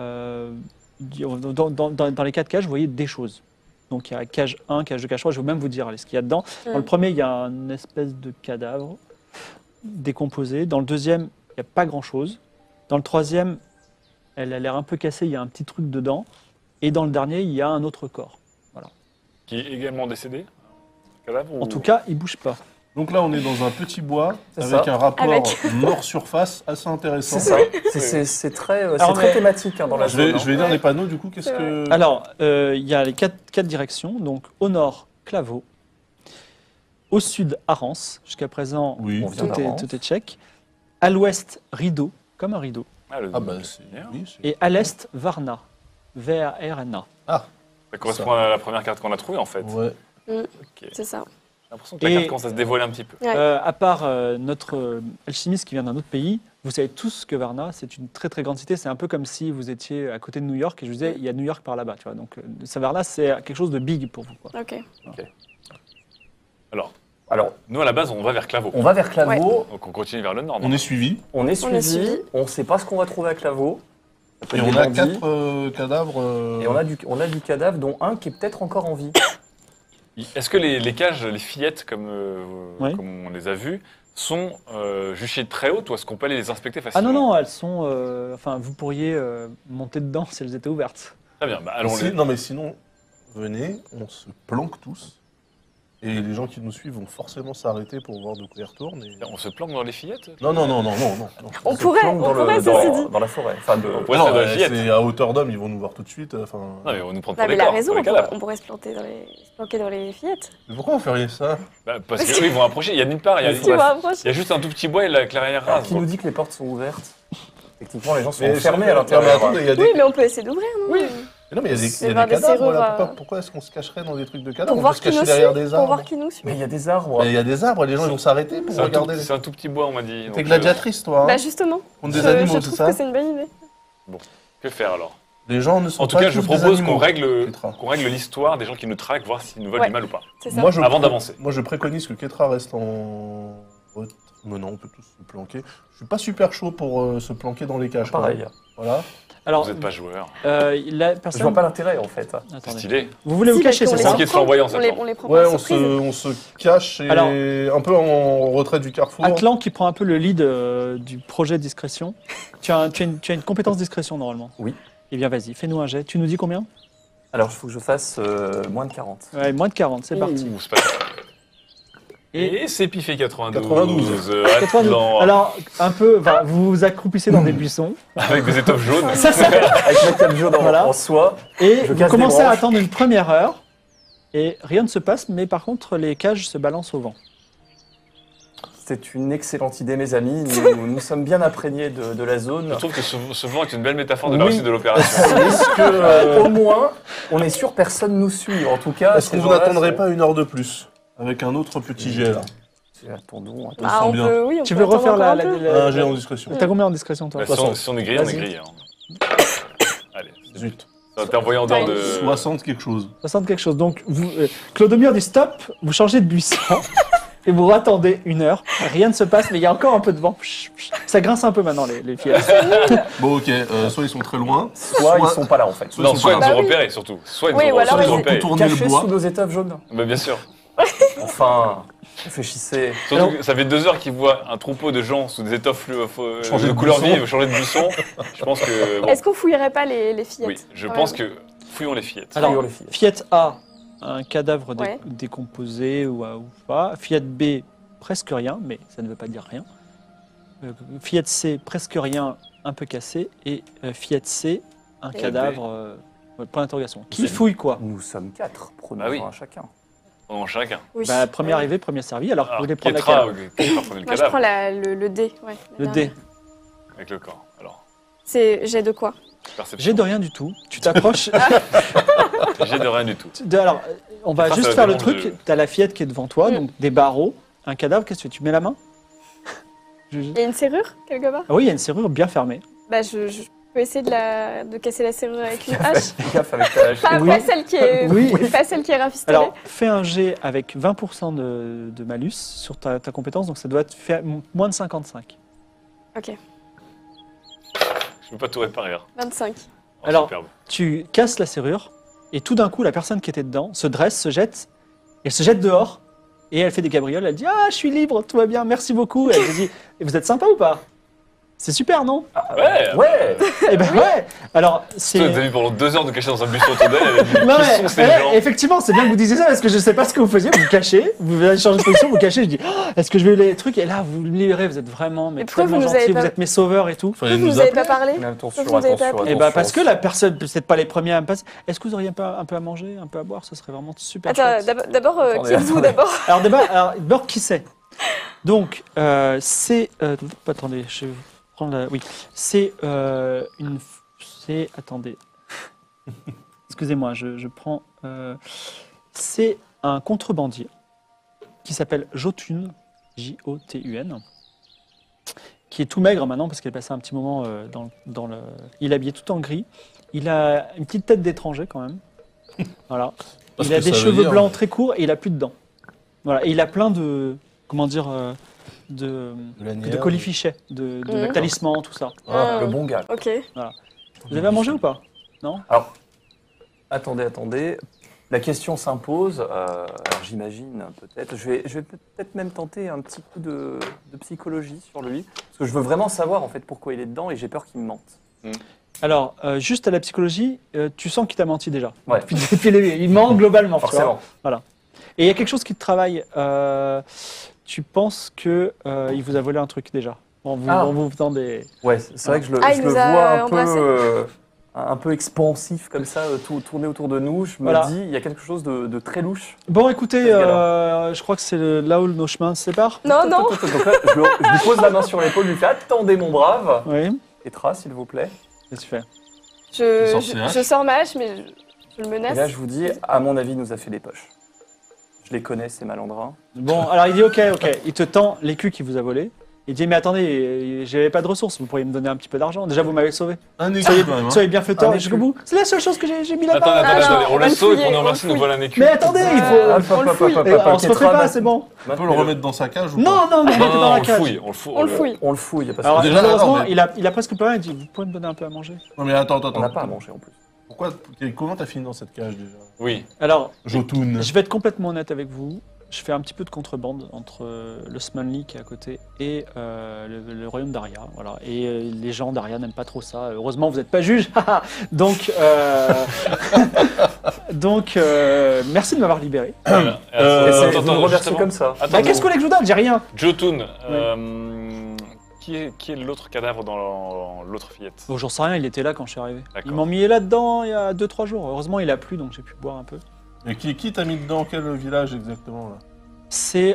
S1: dans les 4 cages, vous voyez des choses. Donc il y a cage 1, cage 2, cage 3, je vais même vous dire ce qu'il y a dedans. Dans le premier, il y a une espèce de cadavre décomposé. Dans le deuxième, il n'y a pas grand-chose. Dans le troisième, elle a l'air un peu cassée, il y a un petit truc dedans. Et dans le dernier, il y a un autre corps.
S2: Qui est également décédé Cadavre
S1: En
S2: ou-
S1: tout cas, il ne bouge pas.
S4: Donc là, on est dans un petit bois
S3: C'est
S4: avec
S3: ça.
S4: un rapport
S5: Avec.
S4: nord-surface assez intéressant.
S3: C'est ça. C'est très,
S1: Alors,
S3: très
S1: mais-
S3: thématique dans la
S4: Je vais,
S3: zone.
S4: je vais lire
S5: Ouais.
S4: les panneaux, du coup, qu'est-ce
S5: C'est
S4: que.
S1: Alors, il y a les quatre directions. Donc, au nord, Claveau. Au sud, Arance. Jusqu'à présent,
S4: Oui.
S3: On vient d'Arance.
S1: tout est tchèque. À l'ouest, Rideau, comme un rideau.
S2: Ah, le-
S4: Ah bah, c'est.
S2: bien.
S4: Oui, c'est-
S1: Et à l'est, Varna. V-A-R-N-A.
S2: Ça correspond à la première carte qu'on a trouvée en fait.
S4: Ouais.
S5: C'est ça.
S2: J'ai l'impression que la
S1: Et-
S2: carte commence à se dévoiler un petit peu.
S5: Ouais.
S1: À part notre alchimiste qui vient d'un autre pays, vous savez tous que Varna, c'est une très très grande cité. C'est un peu comme si vous étiez à côté de New York et je vous disais, il y a New York par là-bas. Tu vois. Donc, Varna, c'est quelque chose de big pour vous. Quoi.
S5: Ok.
S3: Alors,
S2: Nous à la base on va vers Claveau.
S3: on va vers Claveau,
S2: Donc on continue vers le nord.
S4: On est suivi.
S3: on est
S5: On est
S3: suivi,
S5: suivi.
S3: on ne sait pas ce qu'on va trouver à Claveau. Ça peut
S4: Et
S3: être
S4: on
S3: des
S4: a
S3: bandits.
S4: 4 cadavres.
S3: Et on a du cadavre, dont un qui est peut-être encore en vie.
S2: Est-ce que les cages, les fillettes comme,
S1: Oui.
S2: comme on les a vues, sont juchées très hautes ou est-ce qu'on peut aller les inspecter
S1: Ah
S2: facilement?
S1: non, non, elles sont. Enfin, vous pourriez monter dedans si elles étaient ouvertes.
S2: Très bien, bah,
S4: Si-
S2: allons-les.
S4: Non, mais sinon, venez, on se planque tous. Et les gens qui nous suivent vont forcément s'arrêter pour voir de quoi ils retournent. et-
S2: On se planque dans les fillettes?
S4: Non, non, non, non, non, non.
S5: On
S3: se
S5: pourrait,
S3: planque
S5: on pourrait, ceci dit.
S3: dans la forêt. Enfin,
S2: On pourrait
S4: Non,
S2: se faire dans les fillettes.
S4: c'est à hauteur d'homme, ils vont nous voir tout de suite. Enfin.
S2: Non, mais on va nous prendre
S5: Non,
S2: pour
S5: mais
S2: des
S5: il a
S2: corps,
S5: raison,
S2: pour des cadavres.
S5: on pourrait se planquer dans les fillettes.
S4: Mais pourquoi vous feriez ça?
S2: Bah, parce qu'eux ils vont approcher, il y a nulle part, il y a,
S5: Tu vois, approche.
S2: il y a juste un tout petit bois et la clairière
S3: Alors,
S2: rase.
S3: qui nous dit que les portes sont ouvertes? Techniquement, les gens sont
S4: Mais
S3: enfermés
S4: c'est-
S3: à
S4: Non, mais attendez,
S3: l'intérieur.
S4: il y a des.
S5: Oui, mais on peut essayer d'ouvrir, non
S3: Oui.
S4: Mais non, mais il y a des,
S5: C'est
S4: il y a
S5: voir
S4: des
S5: des
S4: cadavres
S5: serrures,
S4: là.
S5: euh,
S4: Pourquoi est-ce qu'on se cacherait dans des trucs de cadavres?
S5: Pour
S4: On peut
S5: voir
S4: se
S5: qui nous
S4: cacher
S5: suit.
S4: derrière des
S5: Pour
S4: arbres.
S5: voir qui nous suit.
S3: Mais il y a des arbres.
S4: Mais il y a des arbres, les gens ils vont s'arrêter pour
S2: C'est un,
S4: regarder.
S2: c'est un tout petit bois, on m'a dit.
S4: T'es
S2: Donc,
S4: gladiatrice, toi. Hein
S5: Bah justement,
S4: Contre
S5: je,
S4: des animaux,
S5: je
S4: tout
S5: trouve
S4: ça.
S5: que c'est une bonne idée.
S2: que faire alors?
S4: Les gens ne sont
S2: En tout
S4: pas
S2: cas, je
S4: tous des
S2: propose
S4: animaux,
S2: qu'on
S4: Ketra.
S2: règle l'histoire des gens qui nous traquent, voir s'ils nous veulent
S5: Ouais.
S2: du mal ou pas.
S5: C'est ça.
S4: Moi, je
S2: Avant
S4: pré-
S2: d'avancer.
S4: Moi, je préconise que Ketra reste en. Mais non, on peut tous se planquer. Je suis pas super chaud pour se planquer dans les cages. quand
S3: Pareil.
S4: même. Voilà.
S1: Alors,
S2: Vous n'êtes pas joueur.
S1: la
S3: Je
S1: personne.
S3: vois pas l'intérêt en fait.
S2: C'est
S1: Attendez.
S2: stylé.
S1: Vous voulez vous
S5: Si, parce
S1: cacher,
S5: qu'on
S1: c'est
S5: les
S1: ça
S2: Ce qui est flamboyant, ça
S5: on les,
S2: prend.
S5: on les prend
S4: Ouais,
S5: pas
S4: on
S5: surprise.
S4: on se cache et
S1: Alors-
S4: un peu en retrait du carrefour.
S1: Atlan qui prend un peu le lead du projet de discrétion. Tu as une compétence discrétion normalement.
S3: Oui.
S1: Eh bien, vas-y, fais-nous un jet. Tu nous dis combien?
S3: Alors, il faut que je fasse moins de 40.
S1: Ouais, moins de 40, c'est parti.
S2: Ouh, c'est pas ça. Et c'est piffé 92.
S4: 92.
S1: 92.
S2: Atlan,
S1: Alors, un peu, enfin, vous vous accroupissez dans des buissons
S2: avec des étoffes jaunes.
S3: Avec ma cape jaune
S1: Voilà.
S3: en soie.
S1: et
S3: Je
S1: vous
S3: casse
S1: commencez
S3: des
S1: à
S3: branches.
S1: attendre une première heure et rien ne se passe, mais par contre, les cages se balancent au vent.
S3: C'est une excellente idée, mes amis. Nous sommes bien imprégnés de la zone.
S2: Je trouve que ce vent est une belle métaphore de la
S3: Oui.
S2: réussite de l'opération.
S4: Est-ce que,
S3: Au moins, on est sûr personne nous suit. En tout cas,
S4: est-ce que
S3: ces
S4: vous
S3: gens-là
S4: n'attendrez
S3: sont-
S4: pas une heure de plus avec un autre petit jet là?
S3: Attendons.
S4: On
S5: Ah,
S4: sent
S5: on
S4: bien.
S5: peut, oui, on
S1: Tu
S5: peut
S1: veux
S5: attendre
S1: refaire
S5: encore
S1: la,
S5: un peu.
S4: Un jet en discrétion.
S1: T'as combien en discrétion, toi
S2: Bah, si on est grillé, on est
S1: Vas-y.
S2: grillé. hein. Allez,
S4: Zut.
S2: ça t'es envoyé en dehors de.
S4: 60 quelque chose.
S1: 60 quelque chose. Donc, Clodomir dit stop, vous changez de buisson et vous attendez une heure. Rien ne se passe, mais il y a encore un peu de vent. Ça grince un peu maintenant, les filles.
S4: Bon, ok, soit ils sont très loin,
S3: Soit ils sont pas là en fait.
S2: Non, soit ils nous
S5: Bah
S2: ont
S5: oui.
S2: repérés surtout. Soit ils
S5: Oui,
S2: nous ont,
S5: ou alors
S2: soit ils
S5: ils
S2: nous ont
S5: ont
S2: repérés.
S4: contourné le
S3: Cachés
S4: bois.
S3: sous nos étoffes jaunes.
S2: Bah, bien sûr.
S3: Enfin, réfléchissez.
S2: Surtout
S1: Alors-
S2: que ça fait 2 heures qu'ils voient un troupeau de gens sous des étoffes
S4: Changer
S2: de
S4: de
S2: couleur
S4: buisson.
S2: vive changer de buisson. Je pense que. Bon,
S5: Est-ce qu'on fouillerait pas les fillettes
S2: oui, je
S5: quand
S2: pense
S5: même
S2: que fouillons les fillettes.
S1: Alors,
S3: Fouillons les filles.
S1: Fillette A, un cadavre
S5: Ouais.
S1: décomposé ou pas. Fillette B, presque rien, mais ça ne veut pas dire rien. Fillette C, presque rien, un peu cassé. Et fillette C, un
S5: Et
S1: cadavre, point d'interrogation. Qui
S2: C'est-
S1: fouille quoi?
S3: Nous sommes 4, prenons
S2: Bah oui.
S3: un chacun.
S2: On en chacun.
S5: Oui.
S1: Bah, premier arrivé, premier servi. Alors, vous
S2: Alors,
S1: voulez prendre
S2: Ketra,
S1: laquelle?
S2: Ketra prenait le
S5: Moi, je
S2: cadavre
S5: prends le dé. Ouais, la
S1: Le
S5: dernière.
S1: dé.
S2: avec le corps. Alors,
S5: C'est j'ai de quoi?
S2: perception.
S1: J'ai de rien du tout. Tu t'approches.
S2: J'ai de rien du tout.
S1: Alors, on va
S2: Ketra,
S1: juste
S2: ça
S1: faire le
S2: dépend
S1: truc.
S2: de-
S1: Tu as la fillette qui est devant toi,
S5: Mm.
S1: donc des barreaux, un cadavre. Qu'est-ce que tu fais? Tu mets la main?
S5: Il y a une serrure quelque part?
S1: Ah oui, il y a une serrure bien fermée.
S5: Bah, je peux essayer de casser la serrure avec une hache.
S3: Fais gaffe avec ta hache.
S5: Pas,
S1: Oui.
S5: pas celle qui est,
S1: Oui.
S5: pas celle qui est rafistolée.
S1: Alors, fais un jet avec 20% de malus sur ta compétence, donc ça doit te faire moins de 55.
S5: Ok,
S2: Je peux pas tout réparer. Hein.
S5: 25.
S2: Oh,
S1: Alors-
S2: superbe.
S1: Tu casses la serrure, et tout d'un coup, la personne qui était dedans se dresse, se jette, elle se jette dehors, et elle fait des cabrioles, elle dit « Ah, je suis libre, tout va bien, merci beaucoup !» Et elle te dit « Vous êtes sympa ou pas ?» C'est super, non?
S2: Ouais.
S3: Ouais.
S1: Eh ben ouais. Alors,
S2: Toi,
S1: c'est...
S2: t'as vu pendant 2 heures de cacher dans un buisson autour d'elle. Elle a dit,
S1: Non,
S2: qui
S1: mais,
S2: sont ces
S1: ouais,
S2: gens
S1: effectivement, c'est bien que vous disiez ça parce que je sais pas ce que vous faisiez. Vous cachez, vous allez changer de position, vous cachez. Je dis, oh, est-ce que je vais les trucs? Et là, vous me libérez, vous êtes vraiment mais
S5: Et pourquoi
S1: tellement
S5: vous nous avez
S1: gentils,
S5: pas-
S1: vous êtes mes sauveurs et tout.
S4: Fallait
S5: Vous
S4: nous
S5: nous avez
S4: appeler.
S5: pas parlé?
S3: Mais attention,
S5: Vous avez pas
S3: attention,
S5: appelé.
S1: Et bah
S3: attention.
S1: parce que la personne, peut-être pas les premiers à me passer. Est-ce que vous auriez pas un peu à manger, un peu à boire? Ce serait vraiment super.
S5: Attends,
S1: chouette.
S5: d'abord,
S3: Attendez,
S5: qui êtes-vous
S3: attendez.
S5: d'abord?
S1: Alors, qui c'est? Donc, c'est. Attendez, je vais prendre la. Oui. C'est une. C'est. Attendez. Excusez-moi, je prends. C'est un contrebandier qui s'appelle Jotun, Jotun, qui est tout maigre maintenant parce qu'il est passé un petit moment dans le. Il est habillé tout en gris. Il a une petite tête d'étranger quand même. Voilà.
S4: Parce
S1: Il a
S4: que
S1: des
S4: ça veut
S1: cheveux
S4: dire-
S1: blancs très courts et il a plus de dents. Voilà. Et il a plein de. Comment dire de
S4: lanières,
S1: colifichets, de
S5: Mhm.
S1: talismans, tout ça.
S3: Ah, le bon gars.
S5: Ok.
S1: Vous avez à manger ou pas? Non?
S3: Alors, attendez. La question s'impose. Alors, j'imagine peut-être. Je vais peut-être même tenter un petit coup de psychologie sur lui. Parce que je veux vraiment savoir en fait pourquoi il est dedans et j'ai peur qu'il me mente.
S1: Alors, juste à la psychologie, tu sens qu'il t'a menti déjà.
S3: Ouais.
S1: Depuis le début. Il ment globalement. tu vois.
S3: Forcément.
S1: Et il y a quelque chose qui te travaille. Tu penses que il vous a volé un truc déjà. En vous faisant des.
S3: Ouais, c'est vrai que je le,
S5: Ah,
S3: je
S5: il
S3: le
S5: nous a
S3: vois
S5: embrassés.
S3: un peu expansif comme ça, tourner autour de nous. Je me
S1: Voilà.
S3: dis, il y a quelque chose de très louche.
S1: Bon, écoutez,
S3: Ce gars-là.
S1: je crois que c'est là où nos chemins se séparent.
S5: Non, non.
S3: Donc là, je lui pose la main sur l'épaule, je lui fais attendez mon brave.
S1: Oui.
S3: Petra, s'il vous plaît.
S1: Qu'est-ce que tu fais?
S5: Je sors ma hache, mais je le
S3: Et
S5: menace.
S3: là, je vous dis, à mon avis, il nous a fait des poches. Je les connais, ces malandrins.
S1: Bon, alors il dit ok. Il te tend l'écu qu'il vous a volé. Il dit mais attendez, j'avais pas de ressources, vous pourriez me donner un petit peu d'argent. Déjà vous m'avez sauvé.
S4: Un écu
S1: Soyez,
S4: quand même. Hein.
S1: soyez bienfaiteur
S3: Un
S1: jusqu'au
S3: écu.
S1: bout. C'est la seule chose que j'ai mis là-bas.
S2: Attendez,
S5: Alors,
S2: on
S5: on va
S2: le
S5: le
S2: sauve et pour
S5: fouiller,
S2: nous
S5: on
S2: remercier,
S5: le
S2: nous voilà un écu.
S1: Mais attendez, il faut.
S5: On le fouille.
S1: On se refait pas, c'est bon.
S4: On peut le remettre dans sa cage ou pas
S1: Non, mettez
S2: Non,
S1: dans
S2: on
S1: la
S2: le
S1: cage.
S2: fouille,
S5: On le fouille.
S3: On le fouille. Parce
S1: Alors
S3: que
S4: Déjà,
S1: malheureusement,
S4: attends, mais-
S1: il a presque pas rien. Il dit vous pouvez me donner un peu à manger.
S4: Non mais attends.
S3: on n'a pas à manger en plus.
S4: Comment t'as fini dans cette cage déjà
S2: Oui.
S1: Alors
S4: Jotun.
S1: je vais être complètement honnête avec vous. Je fais un petit peu de contrebande entre l'Osmanli qui est à côté et le royaume d'Aria. Voilà. Et les gens d'Aria n'aiment pas trop ça. Heureusement, vous n'êtes pas juge. donc, merci de m'avoir libéré.
S2: Voilà.
S3: Et c'est-
S2: Attends,
S3: vous me
S2: attends,
S3: remerciez
S2: justement.
S3: comme ça.
S2: Attends,
S1: Bah, qu'est-ce qu'on est que je vous donne? J'ai rien.
S2: Jotun, qui est l'autre cadavre dans l'autre fillette?
S1: Bon, j'en sais rien, il était là quand je suis arrivé.
S2: D'accord.
S1: Ils m'ont mis là-dedans il y a 2-3 jours. Heureusement, il a plu, donc j'ai pu boire un peu.
S4: Et qui t'a mis dedans? Quel village exactement là?
S1: C'est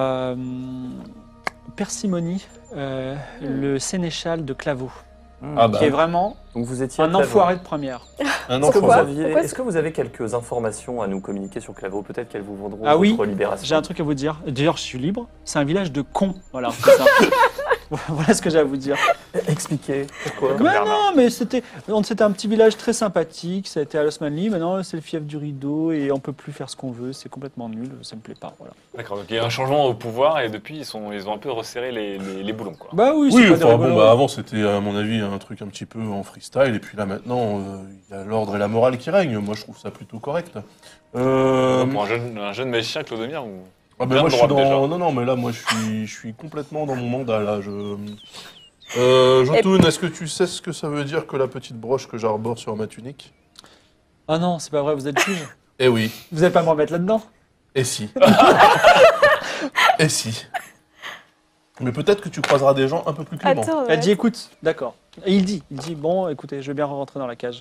S1: Persimony, le sénéchal de Claveau,
S4: Ah bah.
S1: qui est vraiment
S3: Donc vous étiez
S1: un enfoiré de première.
S4: Un
S3: Est-ce que,
S4: enfant.
S5: Pourquoi
S3: est-ce que vous avez quelques informations à nous communiquer sur Claveau? Peut-être qu'elles vous vendront
S1: Ah oui,
S3: votre libération.
S1: J'ai un truc à vous dire. D'ailleurs, je suis libre. C'est un village de cons. Voilà, c'est ça. Voilà ce que j'ai à vous dire.
S3: Expliquez pourquoi.
S1: Mais non, mais c'était un petit village très sympathique. Ça a été à l'Osmanli. Maintenant, c'est le fief du rideau et on peut plus faire ce qu'on veut. C'est complètement nul. Ça me plaît pas. Voilà.
S2: D'accord, donc il y a un changement au pouvoir et depuis ils ont un peu resserré les boulons. Quoi.
S1: Bah oui,
S4: Oui,
S1: c'est pas des
S4: enfin bon,
S1: rigolos.
S4: bah avant c'était à mon avis un truc un petit peu en freestyle, et puis là maintenant il y a l'ordre et la morale qui règnent. Moi je trouve ça plutôt correct.
S2: Pour un jeune magicien, Clodomir, ou...
S4: Ah ben
S2: bien
S4: moi je suis
S2: droite, déjà.
S4: non mais là moi je suis complètement dans mon mandat là. Jotun, est-ce que tu sais ce que ça veut dire que la petite broche que j'arbore sur ma tunique?
S1: Ah non, c'est pas vrai. Vous êtes juge.
S4: Eh oui,
S1: Vous n'allez pas me remettre là-dedans?
S4: et si. Et si. Mais peut-être que tu croiseras des gens un peu plus cléments.
S5: Attends,
S1: Elle dit écoute, d'accord. Et il dit bon, écoutez, je vais bien rentrer dans la cage.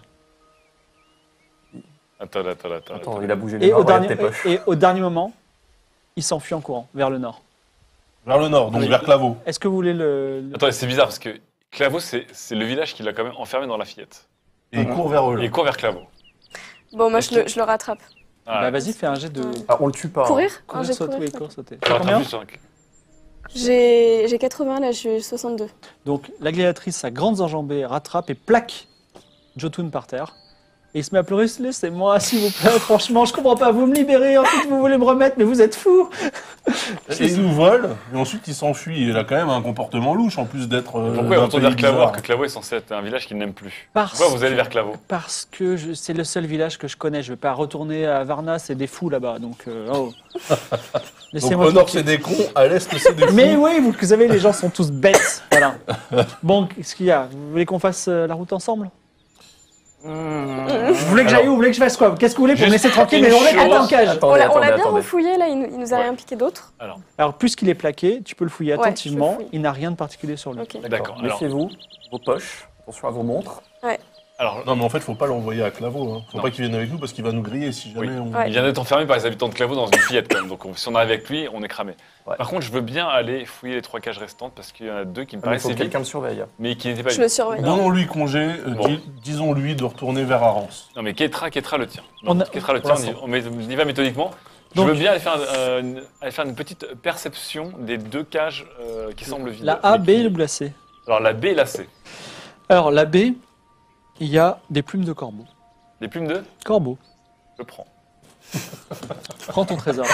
S2: Attends.
S3: Attends, il a bougé les
S1: Et
S3: mains,
S1: au,
S3: regarde
S1: dernier,
S3: tes poches.
S1: et au dernier moment, il s'enfuit en courant vers le nord.
S4: Vers le nord, donc
S1: Oui.
S4: vers Claveau.
S1: Est-ce que vous voulez
S2: Attends, c'est bizarre parce que Claveau, c'est le village qui l'a quand même enfermé dans la fillette.
S4: Et il court vers eux.
S2: Et
S4: Là.
S2: il court vers Claveau.
S5: Bon, moi,
S2: Est-ce
S5: je le rattrape.
S2: Ah,
S1: Bah vas-y, fais un jet de
S5: Ouais.
S3: Ah, on le tue pas. hein.
S5: Courir Un
S1: courir,
S5: jet de
S1: sauter,
S5: courir,
S1: oui, courir, sauter.
S2: tu
S1: T'as
S2: rattrapes
S1: combien?
S2: juste un-
S5: J'ai 80, là, je suis 62.
S1: Donc la gladiatrice, sa grandes enjambées, rattrape et plaque Jotun par terre. Et il se met à pleurer, laissez-moi, s'il vous plaît, franchement, je comprends pas, vous me libérez, ensuite vous voulez me remettre, mais vous êtes fous.
S4: Et il nous vole, et ensuite il s'enfuit. Il a quand même un comportement louche, en plus d'être.
S2: Pourquoi il
S4: d'un
S2: retourne
S4: pays
S2: vers Claveau alors
S4: bizarre.
S2: que Claveau est censé être un village qu'il n'aime plus?
S1: Parce
S2: Pourquoi vous allez vers Claveau?
S1: Parce que c'est le seul village que je connais. Je vais pas retourner à Varna, c'est des fous là-bas. Donc, oh.
S4: Donc
S1: Laissez-moi
S4: au nord
S1: tranquille.
S4: c'est des cons, à l'est c'est des fous.
S1: Mais oui, vous savez, les gens sont tous bêtes. Voilà. Bon, qu'est-ce qu'il y a? Vous voulez qu'on fasse la route ensemble? Vous voulez que j'aille où? Vous voulez que je fasse quoi? Qu'est-ce que vous voulez pour me
S2: Juste
S1: laisser tranquille?
S2: une
S1: Mais on est
S2: chose.
S1: en cage.
S3: Attendez,
S5: On l'a bien
S3: attendez.
S5: refouillé, là, il nous a rien piqué d'autre.
S1: Alors, puisqu'il est plaqué, tu peux le fouiller
S5: Ouais, je
S1: attentivement.
S5: le fouille.
S1: Il n'a rien de particulier sur lui.
S5: Ok.
S2: D'accord. Alors,
S3: Méfiez-vous, vos poches, attention à vos montres.
S2: alors,
S4: Non mais en fait faut pas l'envoyer à Claveau. Hein. Faut
S2: Non.
S4: pas qu'il vienne avec nous parce qu'il va nous griller si jamais
S2: Oui.
S4: on.
S5: Ouais.
S2: il vient d'être enfermé par les habitants de Claveau dans une fillette quand même. Donc si on arrive avec lui, on est cramé.
S3: Ouais.
S2: Par contre, je veux bien aller fouiller les 3 cages restantes parce qu'il y en a 2 qui me
S3: Il faut
S2: paraissent
S3: que
S2: vides,
S3: quelqu'un le surveille.
S2: mais qui n'étaient pas
S5: Je
S2: vides.
S5: le surveille.
S4: Donnons-lui congé,
S2: Bon.
S4: disons-lui de retourner vers Arance.
S2: Non, mais Ketra le tient.
S1: On
S2: Non,
S1: a-
S2: Ketra le
S3: pour
S2: tient, on y va méthodiquement.
S1: Donc-
S2: je veux bien aller faire une petite perception des 2 cages qui semblent vides.
S1: La A,
S2: Mais
S1: B
S2: qui-
S1: ou la C?
S2: Alors la B et la C.
S1: Alors, la B, il y a des plumes de corbeau.
S2: Les plumes de
S1: Corbeau,
S2: je prends.
S1: prends ton trésor.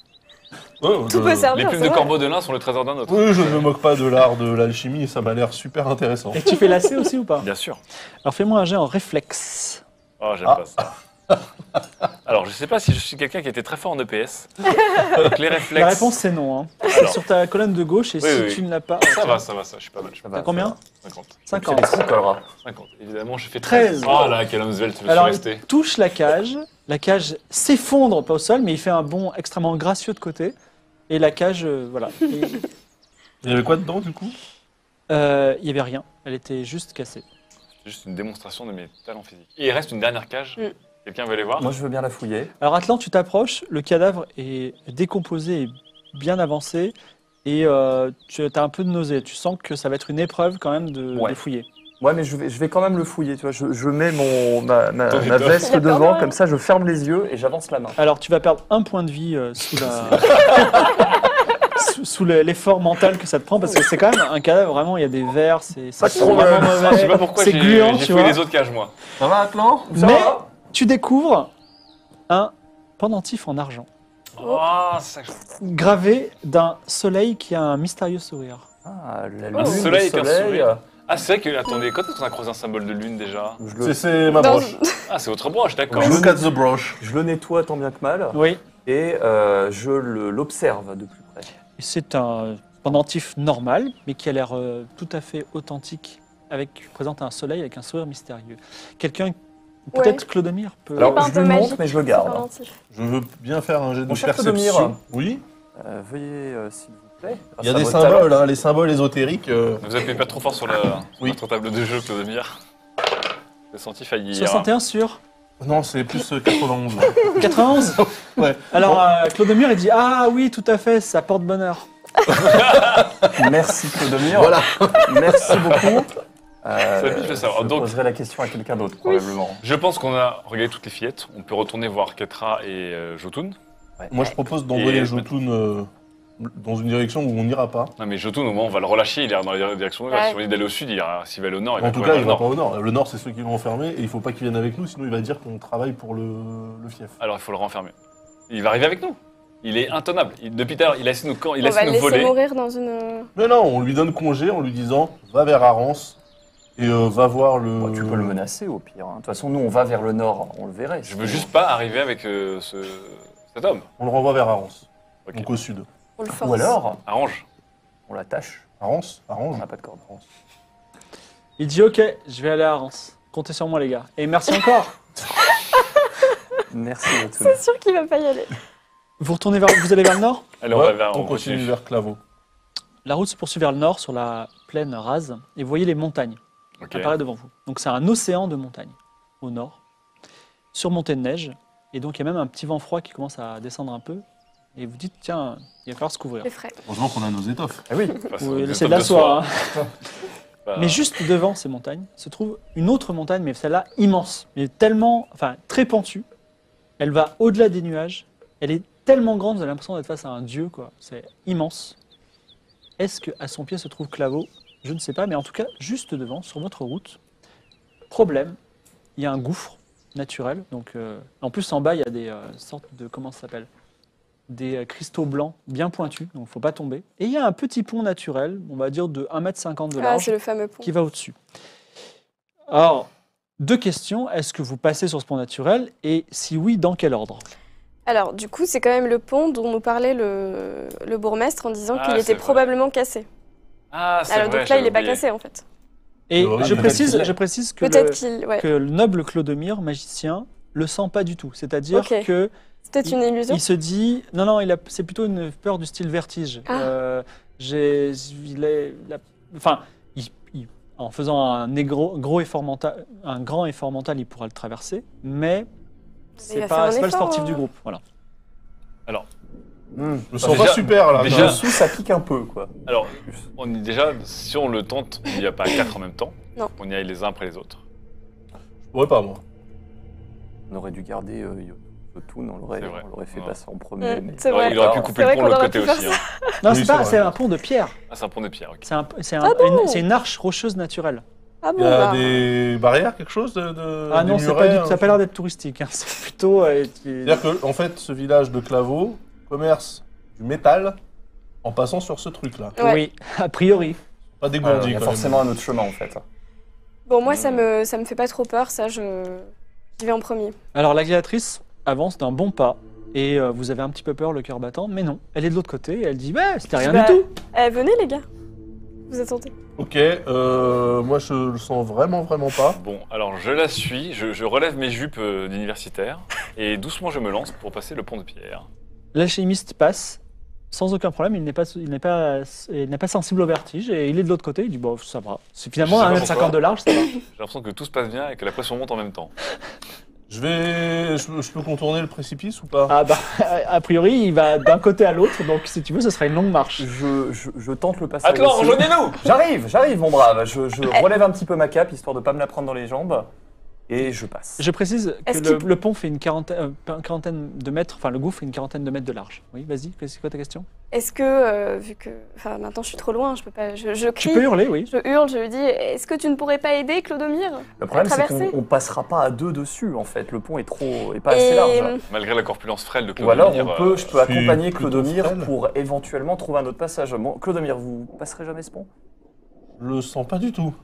S5: Tout peut servir.
S2: Les plumes
S5: c'est
S2: de
S5: vrai.
S2: corbeau de l'un sont le trésor d'un autre.
S4: Oui, je ne me moque pas de l'art de l'alchimie, ça m'a l'air super intéressant.
S1: Et tu fais la C aussi ou pas?
S2: Bien sûr.
S1: Alors, fais-moi un jet en réflexe.
S2: Oh, j'aime
S4: Ah.
S2: pas ça. Alors, je sais pas si je suis quelqu'un qui était très fort en EPS. Donc, les réflexes.
S1: La réponse, c'est non. Hein. C'est
S2: Alors.
S1: sur ta colonne de gauche et
S2: Oui,
S1: si
S2: oui.
S1: tu ne l'as pas.
S2: Ça va, je suis pas mal. Je suis
S3: Ça
S2: pas
S3: va,
S1: T'as combien?
S3: ça va.
S2: 50.
S3: C'est
S1: 50.
S3: les trous collera.
S2: 50. Évidemment, je fais
S1: 13.
S2: 13. Oh là, quel homme svelte je suis
S1: Alors,
S2: resté.
S1: il touche la cage. La cage s'effondre pas au sol, mais il fait un bond extrêmement gracieux de côté. Et la cage, voilà. Et,
S4: Il y avait quoi dedans du coup?
S1: il y avait rien. Elle était juste cassée.
S2: C'est juste une démonstration de mes talents physiques. Et il reste une dernière cage.
S5: Mm.
S2: Quelqu'un veut aller voir?
S3: Moi, je veux bien la fouiller.
S1: Alors, Atlan, tu t'approches. Le cadavre est décomposé et bien avancé. Et tu as un peu de nausée. Tu sens que ça va être une épreuve quand même de
S3: Ouais.
S1: fouiller.
S3: Ouais, mais je vais quand même le fouiller. Tu vois, je mets ma
S2: Ton étoffe.
S3: veste
S5: Il a peur de
S3: devant,
S5: rien.
S3: comme ça, je ferme les yeux et j'avance la main.
S1: Alors, tu vas perdre un point de vie sous la. sous l'effort mental que ça te prend, parce que c'est quand même un cadavre, vraiment, il y a des vers, c'est
S3: Pas de
S1: c'est
S3: problème.
S1: vraiment
S2: Je sais
S1: mauvais.
S2: pas pourquoi
S1: C'est
S2: j'ai
S1: gluant,
S2: j'ai
S1: tu
S2: fouillé
S1: vois.
S2: les autres cages, moi.
S4: Ça va Atlan?
S3: Ça
S1: Mais
S3: va
S1: tu découvres un pendentif en argent,
S2: Oh, c'est ça que je...
S1: gravé d'un soleil qui a un mystérieux sourire.
S3: Ah, la
S2: Un
S3: lune,
S2: soleil
S3: le
S2: avec un
S3: soleil.
S2: sourire. Ah, c'est vrai que, attendez, quand est-ce qu'on a croisé un symbole de lune déjà?
S4: C'est ma
S5: Dans-
S4: broche.
S2: Ah, c'est votre broche, d'accord.
S3: Oui.
S4: Look at the broche.
S3: Je le nettoie tant bien que mal
S1: Oui,
S3: et je l'observe de plus près.
S1: et c'est un pendentif normal, mais qui a l'air tout à fait authentique, qui présente un soleil avec un sourire mystérieux. Quelqu'un, peut-être Clodomir, peut...
S3: Alors,
S5: pas un
S3: je
S5: peu
S3: lui montre,
S5: magique,
S3: mais je le
S5: c'est
S3: garde.
S5: pendentif.
S4: Je veux bien faire un jet de
S3: Mon cher
S4: perception.
S3: Clodomir.
S4: Oui.
S3: Veuillez, s'il vous plaît.
S4: Il y a
S3: grâce
S4: des
S3: à vos talents.
S4: symboles, hein, les symboles ésotériques.
S2: Ne vous appuyez pas trop fort sur, sur
S4: Oui.
S2: notre table de jeu, Clodomir. J'ai senti faillir.
S1: 61 sur
S4: Non, c'est plus 91.
S1: 91.
S4: Ouais.
S1: Alors, Clodomir, il dit « Ah oui, tout à fait, ça porte bonheur.
S3: Merci Clodomir.
S4: Voilà.
S3: Merci beaucoup.
S2: pique le savoir.
S3: Je
S2: Donc-
S3: poserai la question à quelqu'un d'autre, probablement.
S2: Je pense qu'on a regardé toutes les fillettes. On peut retourner voir Ketra et Jotun.
S4: Moi, je propose d'envoyer
S2: Et-
S4: Jotun dans une direction où on n'ira pas.
S2: Non, mais Jotun, au moins, on va le relâcher. Il ira dans la direction où il va.
S5: Ouais.
S2: Si on dit d'aller au sud, il ira. S'il va aller au nord, il
S4: En
S2: va
S4: tout
S2: courir
S4: cas,
S2: vers
S4: il
S2: le
S4: va pas
S2: nord.
S4: au nord. Le nord, c'est ceux qui l'ont enfermé et il faut pas qu'il vienne avec nous, sinon il va dire qu'on travaille pour le fief.
S2: Alors, il faut le renfermer. Il va arriver avec nous. Il est intenable. Depuis tout à l'heure, il a essayé de nous, il a
S5: On va
S2: essayé
S5: le
S2: de nous
S5: laisser
S2: voler.
S5: mourir dans une...
S4: Mais non, on lui donne congé en lui disant va vers Arance et va voir le.
S3: Bon, tu peux le menacer au pire. hein. De toute façon, nous, on va vers le nord, on le verrait.
S2: Je veux juste pas arriver avec cet homme.
S4: On le renvoie vers Arance,
S2: Ok.
S4: donc au sud.
S5: On le force.
S3: Ou alors,
S2: Arrange.
S3: on l'attache.
S4: Arance
S3: On
S4: Arrange
S3: n'a pas de corde.
S1: Il dit « Ok, je vais aller à Arance. Comptez sur moi, les gars. Et merci encore. »
S3: Merci, Otun.
S5: C'est sûr qu'il va pas y aller.
S1: Vous allez vers le nord.
S2: Allez,
S4: Ouais,
S2: on
S4: on continue
S2: continue.
S4: vers Claveau.
S1: La route se poursuit vers le nord sur la plaine rase et vous voyez les montagnes
S2: Ok.
S1: apparaître devant vous. Donc c'est un océan de montagnes au nord, surmonté de neige. Et donc il y a même un petit vent froid qui commence à descendre un peu. Et vous dites, tiens, il va falloir se couvrir.
S5: C'est frais.
S4: Heureusement qu'on a nos étoffes.
S3: Ah oui.
S2: Enfin,
S1: Oui,
S2: des
S1: c'est de
S2: tops
S1: la soie. hein.
S2: Bah,
S1: Mais juste devant ces montagnes se trouve une autre montagne, mais celle-là immense, mais tellement, enfin très pentue. Elle va au-delà des nuages. Elle est tellement grande, vous avez l'impression d'être face à un dieu, quoi. C'est immense. Est-ce qu'à son pied se trouve Claveau? Je ne sais pas, mais en tout cas, juste devant, sur votre route, problème, il y a un gouffre naturel. Donc, en plus, en bas, il y a des sortes de, comment ça s'appelle? Des cristaux blancs bien pointus, donc il ne faut pas tomber. Et il y a un petit pont naturel, on va dire de 1,50 m de
S5: Ah,
S1: large,
S5: c'est le fameux pont.
S1: qui va au-dessus. Alors, deux questions. Est-ce que vous passez sur ce pont naturel? Et si oui, dans quel ordre?
S5: Alors, du coup, c'est quand même le pont dont nous parlait le bourgmestre en disant
S2: Ah,
S5: qu'il
S2: c'est
S5: était
S2: vrai.
S5: probablement cassé.
S2: Ah, c'est
S5: Alors,
S2: vrai,
S5: donc là, il n'est pas
S2: j'avais oublié.
S5: cassé en fait.
S1: Et
S4: Oui,
S1: je
S4: peut-être
S1: précise que
S5: Peut-être qu'il. Ouais.
S1: que le noble Clodomir, magicien, le sent pas du tout. C'est-à-dire
S5: Ok.
S1: que
S5: C'est peut-être une illusion.
S1: il se dit non, c'est plutôt une peur du style vertige.
S5: Ah.
S1: Enfin, en faisant un grand effort mental, il pourra le traverser, mais
S5: Il
S1: c'est
S5: va
S1: pas,
S5: faire un
S1: le
S5: effort,
S1: sportif du groupe. Voilà.
S4: Je me
S2: Ah,
S4: sens
S2: déjà-
S4: pas super là.
S2: déjà-
S4: quand même.
S3: Dessous, ça pique un peu, quoi.
S2: Alors, on y déjà, si on le tente, on n'y va pas à 4 en même temps.
S5: Non.
S2: On y aille les uns après les autres.
S4: Je pourrais pas moi.
S3: On aurait dû garder Otun, on l'aurait
S2: C'est vrai.
S3: fait
S2: Ouais.
S3: passer en premier. Mais...
S5: C'est
S2: Alors,
S5: vrai.
S2: il aurait pu
S3: Alors,
S2: couper
S5: c'est
S2: le
S5: vrai
S2: pont de
S5: qu'on
S2: l'autre
S5: aurait
S2: côté
S5: pu
S2: aussi.
S5: faire
S2: hein.
S1: Non,
S4: Oui,
S1: c'est
S4: c'est
S1: pas,
S4: vrai.
S1: c'est un pont de pierre.
S2: Ah, c'est un pont de pierre, ok.
S5: Ah bon
S1: C'est une arche rocheuse naturelle.
S5: Ah
S4: Il
S5: bon,
S4: y a
S5: bah.
S4: des barrières, quelque chose
S1: Ah non,
S4: des
S1: c'est pas
S4: murets,
S1: ça n'a pas l'air d'être touristique. hein. C'est plutôt.
S4: C'est-à-dire que en fait, ce village de Claveau commerce du métal en passant sur ce truc-là.
S5: Ouais.
S1: Oui, a priori.
S4: Pas
S3: il
S4: dégourdi
S3: y a
S4: quand
S3: forcément un autre chemin, en fait.
S5: Bon, moi, ça me fait pas trop peur, ça, j'y vais en premier.
S1: Alors la gladiatrice avance d'un bon pas et vous avez un petit peu peur, le cœur battant, mais non, elle est de l'autre côté et elle dit bah c'était rien
S5: Bah,
S1: du tout.
S5: Eh, venez, les gars. Vous attendez.
S4: Ok, moi je le sens vraiment pas.
S2: Bon, alors je la suis, je relève mes jupes d'universitaire et doucement je me lance pour passer le pont de pierre.
S1: L'alchimiste passe sans aucun problème, il n'est pas sensible au vertige et il est de l'autre côté, il dit bon ça va. C'est finalement
S2: Je sais pas
S1: 1,50 m
S2: pourquoi.
S1: de large, ça va.
S2: J'ai l'impression que tout se passe bien et que la pression monte en même temps.
S4: Je peux contourner le précipice ou pas?
S1: Ah bah a priori il va d'un côté à l'autre, donc si tu veux ce sera une longue marche.
S3: Je tente le passage.
S2: Atlan,
S3: aussi.
S2: rejoignez-nous!
S3: J'arrive, mon brave. Je relève un petit peu ma cape, histoire de pas me la prendre dans les jambes. Et je passe.
S1: Je précise que
S5: Est-ce
S1: le pont fait une quarantaine de mètres, enfin le gouffre fait une quarantaine de mètres de large. Oui, vas-y, c'est quoi ta question?
S5: Est-ce que, vu que. Enfin, maintenant, je suis trop loin, je peux pas. Je
S1: Tu
S5: crie.
S1: peux hurler, oui.
S5: Je hurle, je lui dis est-ce que tu ne pourrais pas aider Clodomir
S3: Le problème, c'est
S5: traverser.
S3: qu'on passera pas à deux dessus, en fait. Le pont est pas assez large.
S2: Malgré la corpulence frêle de
S3: Ou alors,
S2: Clodomir,
S3: je peux
S4: je suis
S3: accompagner
S4: plutôt
S3: Clodomir
S4: frêle.
S3: pour éventuellement trouver un autre passage. Bon, Clodomir, vous passerez jamais ce pont?
S4: Je le sens pas du tout.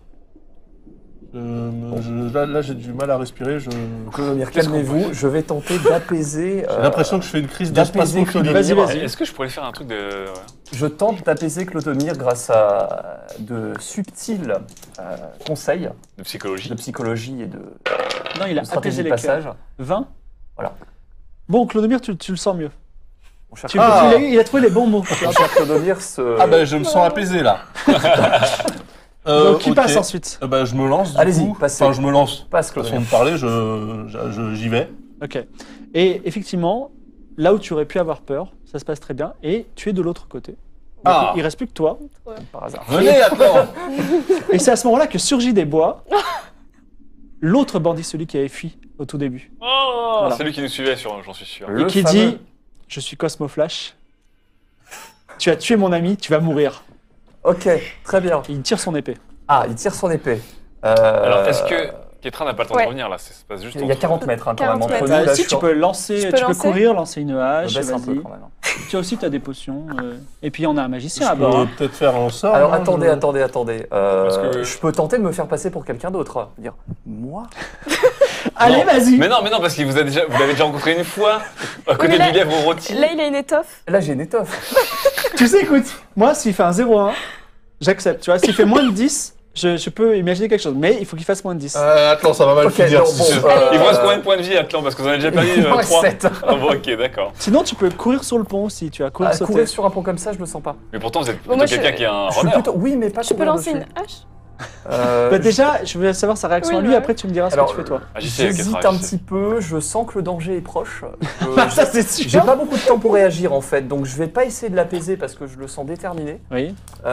S4: Là j'ai du mal à respirer. J'ai
S3: Clodomir, calmez-vous. Je vais tenter d'apaiser.
S4: l'impression que je fais une crise
S3: d'apaiser
S4: d'espasmophilie.
S3: Clodomir.
S1: Vas-y.
S2: Est-ce que je pourrais faire un truc de... ouais.
S3: Je tente d'apaiser Clodomir grâce à de subtils conseils
S2: de psychologie?
S3: de psychologie et de
S1: Non, il a
S3: stratégie
S1: apaisé
S3: de
S1: les cœurs.
S3: passage.
S1: 20.
S3: Voilà.
S1: Bon, Clodomir, tu le sens mieux.
S3: Mon cher,
S1: Il a trouvé les bons mots.
S3: mon cher Clodomir se...
S4: Ah ben je me sens apaisé là.
S1: Donc, qui
S4: ok.
S1: passe ensuite?
S4: Bah, je me lance. du
S3: Allez-y,
S4: coup.
S3: passez.
S4: Enfin, je me lance.
S3: passe
S4: Façon
S3: Clodomir.
S4: de parler, j'y vais.
S1: Ok. Et effectivement, là où tu aurais pu avoir peur, ça se passe très bien, et tu es de l'autre côté. Donc,
S4: Ah.
S1: il reste plus que toi.
S3: Par hasard.
S4: Venez, attends.
S1: Et c'est à ce moment-là que surgit des bois l'autre bandit, celui qui avait fui au tout début,
S2: Oh,
S1: Voilà.
S2: c'est lui qui nous suivait, j'en suis sûr.
S3: Le
S1: et qui
S3: fameux-
S1: dit je suis Cosmo Flash. Tu as tué mon ami, tu vas mourir.
S3: Ok, très bien.
S1: Et il tire son épée.
S3: Ah, il tire son épée.
S2: Alors, est-ce que Kétra n'a pas le temps
S5: Ouais.
S2: de revenir là? Ça se passe juste
S3: Il y a
S2: entre-
S3: 40 mètres hein, quand même
S5: 40
S3: entre nous.
S5: mètres.
S3: Là,
S1: Si
S3: je
S1: tu peux lancer,
S5: Je
S1: tu
S5: peux
S1: peux
S5: lancer
S1: courir, lancer une hache,
S3: je baisse un peu
S1: vas-y.
S3: quand même.
S1: Tu as aussi ta des potions. Et puis on a un magicien
S4: Je
S1: à bord.
S4: peux
S1: hein.
S4: peut-être faire un sort.
S3: Alors
S4: hein,
S3: attendez.
S2: Parce que-
S3: Je peux tenter de me faire passer pour quelqu'un d'autre. Dire, moi?
S1: Allez,
S2: Non.
S1: vas-y.
S2: Mais non, parce qu'il vous l'avez déjà rencontré une fois à côté
S5: mais là-
S2: du lièvre au rôti.
S5: Là, il a une étoffe.
S3: Là, j'ai une étoffe.
S1: Tu sais, écoute, moi, s'il fait un 0-1, j'accepte. Tu vois, s'il fait moins de 10, Je peux imaginer quelque chose, mais il faut qu'il fasse moins de 10.
S4: Attends, ça va mal
S3: Ok,
S4: finir.
S3: non,
S4: si
S3: bon,
S4: c'est-
S2: Il vous reste combien de points de vie, Atlan? Parce que vous en avez déjà perdu
S3: Il en reste
S2: 3.
S3: 7.
S2: Ah bon, ok, d'accord.
S1: Sinon, tu peux courir sur le pont aussi, tu vas courir sauter.
S3: Courir sur un pont comme ça, je le sens pas.
S2: Mais pourtant, vous êtes
S5: Bon,
S2: plutôt
S5: moi,
S2: quelqu'un
S5: je-
S2: qui est un
S3: Je suis
S2: runner.
S3: plutôt... Oui, mais pas
S5: Je peux
S3: courir
S5: lancer
S3: dessus.
S5: une hache
S1: Bah, déjà, je voulais savoir sa réaction
S5: Oui,
S1: à lui,
S5: ouais.
S1: après tu me diras ce
S3: Alors,
S1: que tu fais toi.
S2: Agissez,
S3: J'hésite
S2: Ketra,
S3: un
S2: agissez.
S3: petit peu, je sens que le danger est proche.
S1: Ça, c'est sûr.
S3: J'ai pas beaucoup de temps pour réagir en fait, donc je vais pas essayer de l'apaiser parce que je le sens déterminé.
S1: Oui.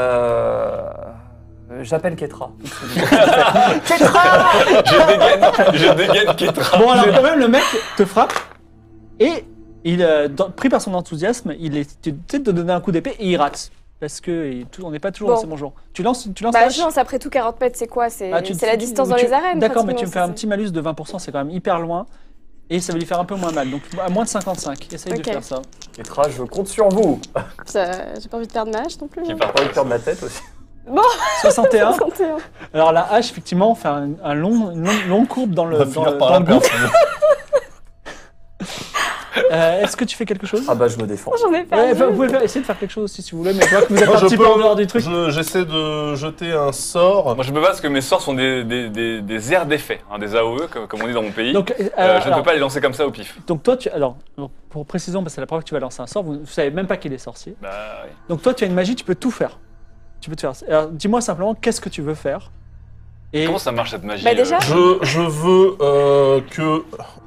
S3: J'appelle Ketra.
S2: Je dégaine Ketra.
S1: Bon, alors quand même, le mec te frappe et pris par son enthousiasme, il essaie de te donner un coup d'épée et il rate. Parce que on n'est pas toujours
S5: Bon.
S1: dans ces bons jours. Tu lances
S5: Bah,
S1: la
S5: je lance après tout 40 mètres, c'est quoi? C'est
S1: Ah,
S5: la distance dans les arènes.
S1: D'accord, mais tu me fais un
S5: pratiquement,
S1: petit malus de 20%, c'est quand même hyper loin. Et ça va lui faire un peu moins mal. Donc à moins de 55, essaye
S5: Ok.
S1: de faire ça.
S3: Ketra, je compte sur vous.
S5: J'ai pas envie de perdre ma hache non plus.
S2: Qui
S5: hein.
S2: part
S3: J'ai pas envie de perdre ma tête aussi.
S1: 61.
S5: 61.
S1: Alors la hache, effectivement, fait une longue courbe dans
S4: On
S1: le,
S4: va
S1: dans
S4: finir
S1: le,
S4: par
S1: dans
S4: la
S1: le
S4: perdre.
S1: gouffre. Est-ce que tu fais quelque chose
S3: Ah bah je me défends.
S5: J'en ai
S1: Ouais,
S5: perdu.
S1: vous pouvez essayer de faire quelque chose aussi si vous voulez, mais je vois que vous êtes
S4: Moi,
S1: un
S4: je
S1: petit peu en dehors du truc.
S4: J'essaie de jeter un sort.
S2: Moi, je peux pas parce que mes sorts sont des airs d'effet, hein, des AOE, comme on dit dans mon pays.
S1: Donc,
S2: Je ne
S1: alors,
S2: peux pas les lancer comme ça au pif.
S1: donc toi, pour précision, parce que c'est la première fois que tu vas lancer un sort, vous savez même pas qu'il est sorcier.
S2: Bah, oui.
S1: Donc toi, tu as une magie, tu peux tout faire. Tu peux tout faire. Alors, dis-moi simplement, qu'est-ce que tu veux faire? Et
S2: Comment ça marche cette magie
S5: Bah, déjà-
S4: Je veux que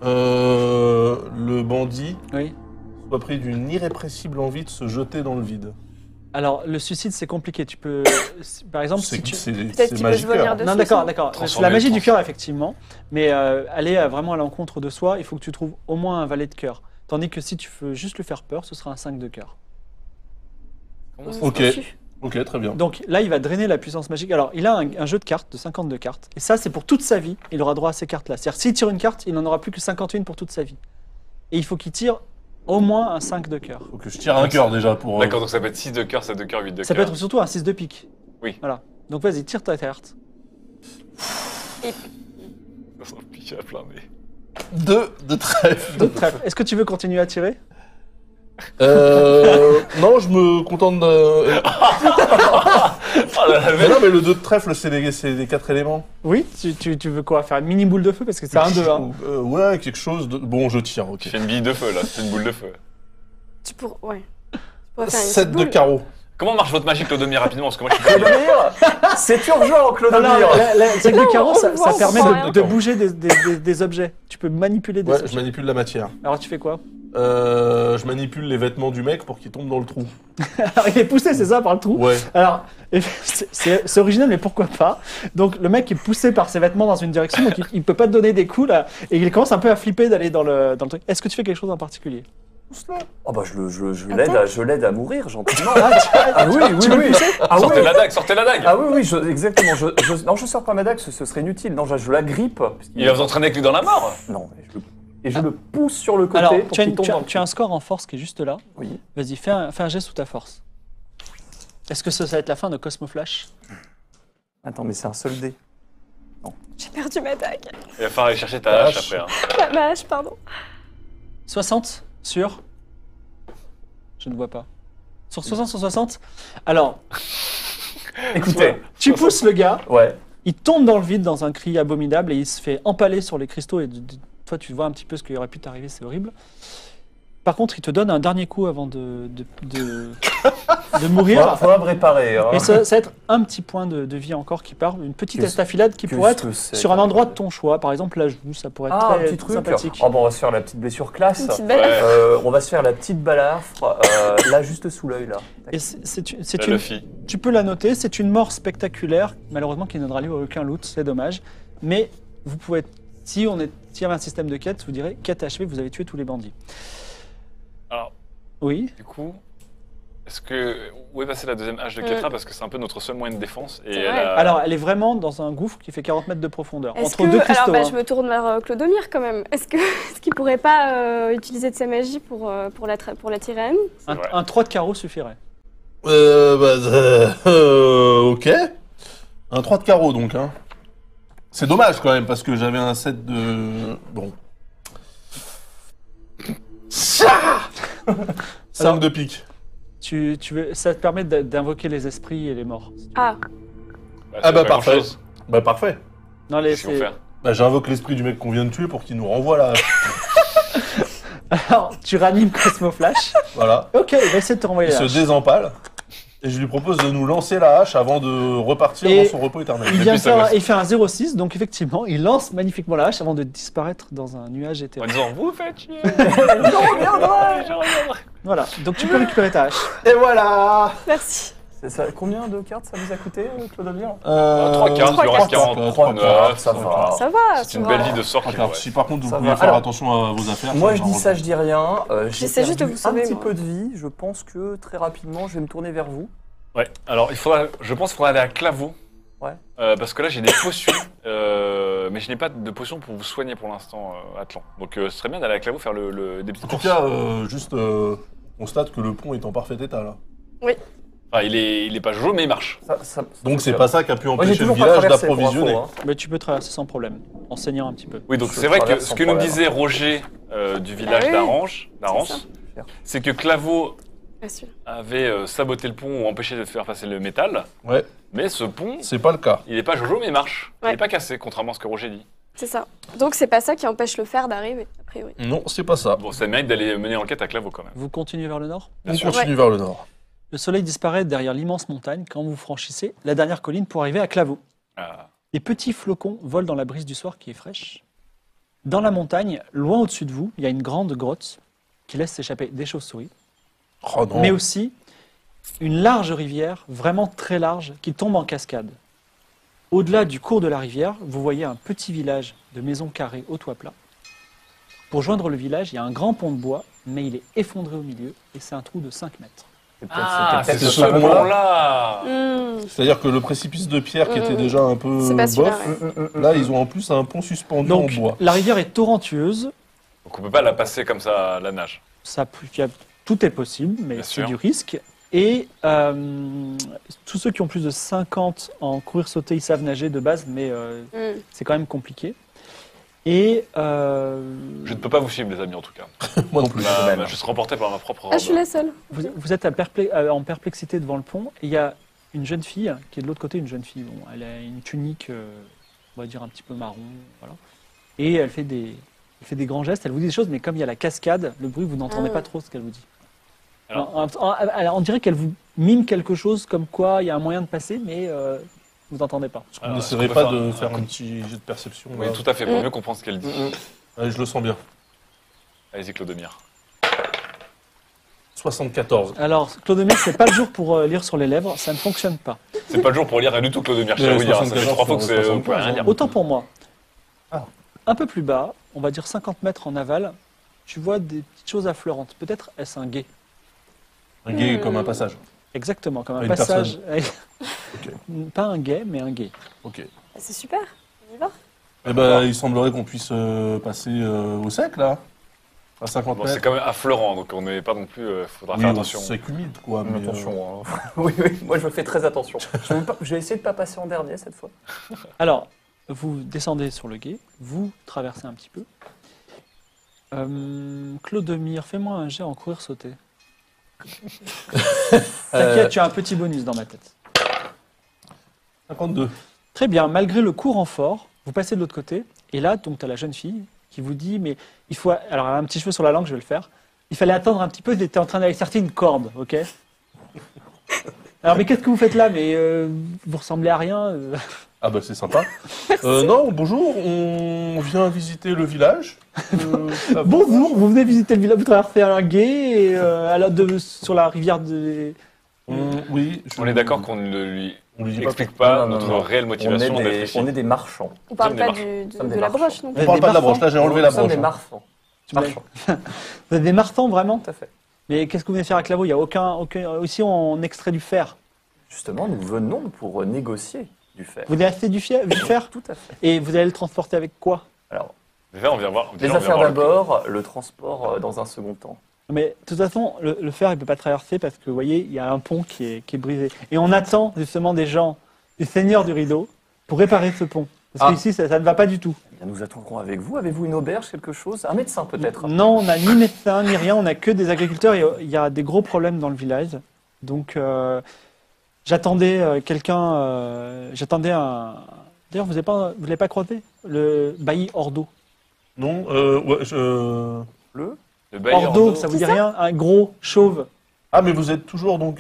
S4: le bandit
S1: oui.
S4: soit pris d'une irrépressible envie de se jeter dans le vide.
S1: Alors, le suicide, c'est compliqué. Tu peux, par exemple, si
S4: C'est
S1: tu...
S5: Peut-être
S4: c'est
S5: qu'il peut se venir
S4: magique.
S5: dessus.
S1: Non, d'accord,
S5: ça.
S1: d'accord. C'est
S2: Transformer
S1: la magie
S2: le
S1: du
S2: trans.
S1: cœur, effectivement. Mais aller vraiment à l'encontre de soi, il faut que tu trouves au moins un valet de cœur. Tandis que si tu veux juste lui faire peur, ce sera un 5 de cœur.
S2: Comment ça
S4: Ok.
S5: Dessus.
S4: Ok, très bien.
S1: Donc là, il va drainer la puissance magique. Alors, il a un jeu de cartes, de 52 cartes. Et ça, c'est pour toute sa vie. Il aura droit à ces cartes-là. C'est-à-dire, s'il tire une carte, il n'en aura plus que 51 pour toute sa vie. Et il faut qu'il tire au moins un 5 de cœur.
S4: Faut que je tire un cœur déjà pour.
S2: D'accord, donc ça peut être 6 de cœur, 7 de cœur, 8 de cœur.
S1: Ça peut être surtout un 6 de pique.
S2: Oui.
S1: Voilà. Donc vas-y, tire ta carte.
S2: Ça s'en pique à plein nez.
S4: 2 de trèfle.
S1: D'autres trèfles. Est-ce que tu veux continuer à tirer?
S4: Non, je me contente de.
S2: Oh là là,
S4: Mais non, mais le 2 de trèfle, c'est les 4 éléments.
S1: Oui, tu veux quoi? Faire une mini boule de feu? Parce que c'est un 2, hein.
S4: Ouais, quelque chose de. Bon, je tire, ok.
S2: tu fais une bille de feu là, c'est une boule de feu.
S5: Ouais. Tu pourrais faire une
S4: 7
S5: petite
S4: de
S5: boule.
S4: carreau.
S2: Comment marche votre magie, Clodomir, rapidement? Parce que moi je suis pas
S3: Clodomir, c'est urgent,
S1: Non, non,
S3: Clodomir.
S1: le 5 de carreau,
S5: on
S1: ça,
S5: le
S1: ça
S5: voit, on
S1: permet
S5: voit
S1: de,
S5: rien.
S1: de bouger des objets. Tu peux manipuler des
S4: Ouais, je
S1: objets.
S4: manipule la matière.
S1: Alors tu fais quoi?
S4: Je manipule les vêtements du mec pour qu'il tombe dans le trou.
S1: Alors il est poussé, c'est ça, par le trou?
S4: Ouais.
S1: Alors, c'est original, mais pourquoi pas? Donc le mec est poussé par ses vêtements dans une direction, donc il peut pas te donner des coups là, et il commence un peu à flipper d'aller dans le truc. Est-ce que tu fais quelque chose en particulier?
S3: Oh bah je l'aide à mourir gentiment.
S1: Ah
S3: oui, oui, oui. Ah oui,
S2: Sortez la dague, sortez la dague.
S3: ah oui, exactement. Non, je sors pas ma dague, ce serait inutile. Non, je la grippe.
S2: Il va vous entraîner avec lui dans la mort.
S3: Non, et je le pousse sur le côté
S1: Alors,
S3: pour
S1: tu as,
S3: qu'il tombe dans le
S1: tu as un score en force qui est juste là.
S3: Oui.
S1: Vas-y, fais un jet sous ta force. Est-ce que ça va être la fin de Cosmo Flash?
S3: Attends, mais c'est un seul dé.
S5: J'ai perdu ma dague.
S2: Il va falloir aller chercher ta
S4: Ta
S2: hache
S4: hache.
S2: après. Hein.
S5: Ma hache, pardon.
S1: 60 sur... Je ne vois pas. Sur 60 sur 60? Alors,
S3: Écoutez,
S1: tu pousses le gars,
S3: ouais.
S1: il tombe dans le vide dans un cri abominable et il se fait empaler sur les cristaux et toi tu vois un petit peu ce qui aurait pu t'arriver, c'est horrible. Par contre, il te donne un dernier coup avant de mourir.
S3: Faudra me réparer. Hein.
S1: Et ça va être un petit point de vie encore qui part, une petite
S3: Qu'est-ce-
S1: estafilade qui
S3: qu'est-ce
S1: pourrait être
S3: que c'est
S1: sur un endroit de ton choix. Par exemple, la joue, ça pourrait être
S3: Ah, un
S1: très
S3: petit truc.
S1: sympathique.
S3: Oh, bon, on va se faire la petite blessure classe.
S5: Une petite balafre.
S3: On va se faire la petite balafre, là, juste sous l'œil, là.
S1: Et c'est
S2: La
S1: une,
S2: Luffy.
S1: tu peux la noter, c'est une mort spectaculaire, malheureusement qui ne donnera lieu à aucun loot, c'est dommage. Mais vous pouvez, s'il y avait un système de quête, vous direz quête achevée, vous avez tué tous les bandits.
S2: Alors,
S1: Oui.
S2: du coup, où est passée la deuxième hache de Ketra? Parce que c'est un peu notre seul moyen de défense. Et
S5: C'est
S2: elle
S5: vrai.
S2: a-
S1: Alors, elle est vraiment dans un gouffre qui fait 40 mètres de profondeur,
S5: Est-ce
S1: entre deux
S5: que,
S1: cristaux.
S5: alors,
S1: hein.
S5: je me tourne vers Clodomir quand même. Est-ce qu'il pourrait pas utiliser de sa magie pour la tirer à nous?
S1: Un,
S2: vrai.
S1: un 3 de carreau suffirait.
S4: Ok. Un 3 de carreau donc, hein. C'est dommage quand même parce que j'avais un 7 de. Bon. 5
S1: Alors-
S4: de pique.
S1: Ça te permet d'invoquer les esprits et les morts.
S5: Ah,
S4: Ah bah
S2: c'est pas
S4: parfait.
S2: grand-chose.
S4: Bah parfait.
S1: Non, les,
S2: Qu'est-ce qu'ils vont faire
S4: Bah j'invoque l'esprit du mec qu'on vient de tuer pour qu'il nous renvoie la hache.
S1: Alors, tu ranimes Cosmo Flash.
S4: Voilà.
S1: Ok, il va essayer de te renvoyer
S4: Il
S1: la
S4: se
S1: hache.
S4: désempale. Et je lui propose de nous lancer la hache avant de repartir
S1: Et
S4: dans son repos éternel.
S1: Il, vient
S2: Depuis, ça
S1: faire,
S2: va.
S1: il fait un 0,6, donc effectivement, il lance magnifiquement la hache avant de disparaître dans un nuage
S2: En
S1: éthéré.
S2: disant, vous faites chier.
S3: Non, reviendrai.
S2: Je reviendrai.
S1: Voilà, donc tu peux récupérer ta hache.
S3: Et voilà.
S5: Merci.
S3: Combien de cartes ça vous a coûté, Clodomir?
S2: 3 cartes, il en reste 40.
S3: 3 cartes, ça va.
S5: Ça va.
S2: C'est
S5: ça
S2: une
S5: va.
S2: belle vie de sort qui
S4: Regarde,
S2: vous
S4: si
S2: reste.
S4: par contre vous
S3: Ça
S4: pouvez
S3: va.
S4: faire
S3: Alors,
S4: attention à vos affaires.
S3: Moi,
S4: ça
S3: je dis
S4: m'arrange.
S3: ça, je dis rien. J'ai
S5: J'essaie juste de
S3: perdu
S5: vous sauver,
S3: un petit
S5: moi.
S3: peu de vie. Je pense que très rapidement, je vais me tourner vers vous.
S2: Ouais, alors je pense qu'il faudra aller à Claveau.
S3: Ouais.
S2: Parce que là j'ai des potions, mais je n'ai pas de potions pour vous soigner pour l'instant, Atlan. Donc ce serait bien d'aller à Claveau faire des petites
S4: En tout
S2: courses.
S4: cas, on constate que le pont est en parfait état là.
S2: Enfin, il est pas jojo, mais il marche.
S4: Donc c'est pas ça qui a pu
S3: Moi, j'ai
S4: empêcher le
S3: toujours pas
S4: village
S3: traversé pour
S4: d'approvisionner.
S3: info, hein.
S1: Mais tu peux traverser sans problème, en saignant un petit peu.
S2: Oui, donc
S3: Je
S2: c'est vrai que
S3: traverse
S2: ce
S3: sans
S2: que nous
S3: problème.
S2: disait Roger du village
S5: Ah oui.
S2: d'Arance,
S5: C'est
S2: c'est que Claveau
S5: Bien sûr.
S2: avait saboté le pont ou empêché de faire passer le métal.
S4: Ouais,
S2: Mais ce pont,
S4: c'est pas le cas.
S2: il est pas jojo, mais il marche. Il
S5: Ouais.
S2: est pas cassé, contrairement à ce que Roger dit.
S5: C'est ça. Donc c'est pas ça qui empêche le fer d'arriver, a priori.
S4: Non, c'est pas ça.
S2: Bon, ça mérite d'aller mener l'enquête à Claveau quand même.
S1: Vous continuez vers le nord.
S2: Bien
S4: On
S2: sûr.
S4: continue vers le nord.
S1: Le soleil disparaît derrière l'immense montagne quand vous franchissez la dernière colline pour arriver à Claveau.
S2: Ah.
S1: Les petits flocons volent dans la brise du soir qui est fraîche. Dans la montagne, loin au-dessus de vous, il y a une grande grotte qui laisse s'échapper des chauves-souris,
S4: Oh non.
S1: mais aussi une large rivière, vraiment très large, qui tombe en cascade. Au-delà du cours de la rivière, vous voyez un petit village de maisons carrées au toit plat. Pour joindre le village, il y a un grand pont de bois, mais il est effondré au milieu et c'est un trou de 5 mètres.
S4: c'est
S2: ce
S4: ce pont-là.
S2: pont-là.
S4: C'est-à-dire que le précipice de pierre qui était déjà un peu
S5: C'est pas celui-là,
S4: bof, là ils ont en plus un pont suspendu
S1: Donc,
S4: en bois.
S1: la rivière est torrentueuse,
S2: Donc on peut pas la passer comme ça à la nage.
S1: tout est possible, mais
S2: Bien
S1: c'est
S2: sûr.
S1: du risque. Et tous ceux qui ont plus de 50 en courir-sauter, ils savent nager de base, mais c'est quand même compliqué. Et
S2: Je ne peux pas vous suivre, les amis, en tout cas.
S4: Moi non plus.
S2: Je serai emporté par ma propre robe.
S5: Ah, je suis la seule.
S1: vous êtes en perplexité devant le pont, et il y a une jeune fille qui est de l'autre côté, une jeune fille. Bon, elle a une tunique, on va dire un petit peu marron, voilà. Et elle fait des grands gestes, elle vous dit des choses, mais comme il y a la cascade, le bruit, vous n'entendez pas trop ce qu'elle vous dit.
S2: Alors
S1: On dirait qu'elle vous mime quelque chose comme quoi il y a un moyen de passer, mais vous n'entendez pas.
S4: On
S2: Alors,
S4: n'essaierait
S2: est-ce qu'on
S4: pas
S2: peut
S4: de
S2: faire
S4: faire un petit jet de perception.
S2: Oui,
S4: là.
S2: tout à fait, pour mieux comprendre ce qu'elle dit.
S4: Allez, je le sens bien.
S2: Allez-y, Clodomir.
S4: 74.
S1: Alors, Clodomir, c'est pas le jour pour lire sur les lèvres, ça ne fonctionne pas.
S2: C'est pas le jour pour lire rien du tout, Clodomir. Je tiens à vous dire, ça fait
S4: 74,
S2: 3 fois que c'est.
S4: 75,
S2: Vous pouvez rien dire.
S1: Autant pour moi.
S4: Ah.
S1: Un peu plus bas, on va dire 50 mètres en aval, tu vois des petites choses affleurantes. Peut-être est-ce un gué.
S4: Un guet comme un passage.
S1: Exactement, comme un
S4: Une
S1: passage.
S4: Ok.
S1: Pas un guet, mais un gué.
S4: Ok.
S5: Ah, c'est super. On y va.
S4: Eh ben, il semblerait qu'on puisse passer au sec là. À 50
S2: Bon, c'est
S4: mètres.
S2: quand même affleurant, donc on n'est pas non plus. Faudra
S4: Oui,
S2: faire
S4: au
S2: attention.
S4: sec humide quoi. Mais,
S3: Attention. hein. Oui, oui, moi je fais très attention. Je vais essayer de pas passer en dernier cette fois.
S1: Alors, vous descendez sur le gué, vous traversez un petit peu. Clodomir, fais-moi un jet en courir-sauter. T'inquiète, tu as un petit bonus dans ma tête.
S4: 52.
S1: Très bien, malgré le court renfort, vous passez de l'autre côté, et là, donc, tu as la jeune fille qui vous dit, mais il faut... Alors, elle a un petit cheveu sur la langue, je vais le faire. Il fallait attendre un petit peu, tu étais en train d'aller sortir une corde, ok? Alors, mais qu'est-ce que vous faites là? Mais vous ressemblez à rien.
S4: Ah bah c'est sympa. Non, bonjour, on vient visiter le village.
S1: Bonjour, vous venez visiter le village, vous traversez un gué et, sur la rivière de...
S4: Oui.
S2: On est d'accord qu'on ne lui
S4: On lui dit pas.
S2: explique pas
S3: Non, non,
S2: notre
S3: non.
S2: réelle motivation d'être ici.
S3: On est des marchands.
S5: On parle
S2: Sommes
S5: pas
S2: des
S3: Sommes des
S5: de la
S3: marchands.
S5: broche non
S4: On
S5: plus.
S4: parle pas de la broche. Là, j'ai enlevé la
S3: Nous sommes
S4: broche.
S3: des
S4: hein.
S3: marchands. Marchands.
S1: Vous êtes des martins, vraiment?
S3: Tout à fait.
S1: Mais qu'est-ce que vous venez faire à Claveau? Il n'y a aucun... Ici, on extrait du fer.
S3: Justement, nous venons pour négocier du fer.
S1: Vous avez acheté du fer?
S3: Tout à fait.
S1: Et vous allez le transporter avec quoi?
S3: Alors,
S2: Déjà, on vient voir.
S3: les
S2: déjà, on vient
S3: affaires
S2: voir le prix.
S3: d'abord, le transport dans un second temps.
S1: Mais de toute façon, le fer, il ne peut pas traverser parce que, vous voyez, il y a un pont qui est brisé. Et on attend justement des gens, des seigneurs du rideau, pour réparer ce pont. Parce qu'ici, ça ne va pas du tout.
S3: Eh bien, nous attendrons avec vous. Avez-vous une auberge, quelque chose? Un médecin peut-être?
S1: Non, on n'a ni médecin, ni rien, on n'a que des agriculteurs. Et il y a des gros problèmes dans le village. Donc, J'attendais quelqu'un. J'attendais un. D'ailleurs, vous l'avez pas croisé? Le bailli Ordo.
S4: Non, ouais,
S3: Le
S2: Le bailleur
S1: Ordo,
S2: d'eau.
S1: ça vous dit rien? Un gros chauve.
S4: Ah, mais vous êtes toujours donc.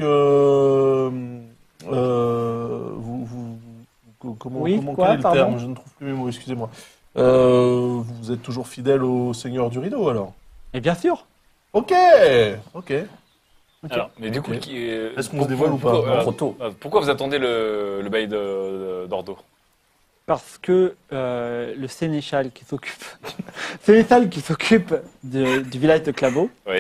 S4: Comment,
S1: Oui,
S4: comment
S1: quoi,
S4: quel est le
S1: pardon
S4: terme? Je ne trouve plus mes mots, excusez-moi. Vous êtes toujours fidèle au Seigneur du Rideau alors?
S1: Et bien sûr.
S4: Ok, ok.
S2: Alors, mais du coup,
S4: Ok. Est-ce qu'on se
S2: pour-
S4: dévoile ou pas?
S2: pourquoi,
S3: Trop tôt.
S2: pourquoi vous attendez le bail d'Ordo?
S1: Parce que le sénéchal qui s'occupe, sénéchal qui s'occupe du village de Claveau,
S2: Oui.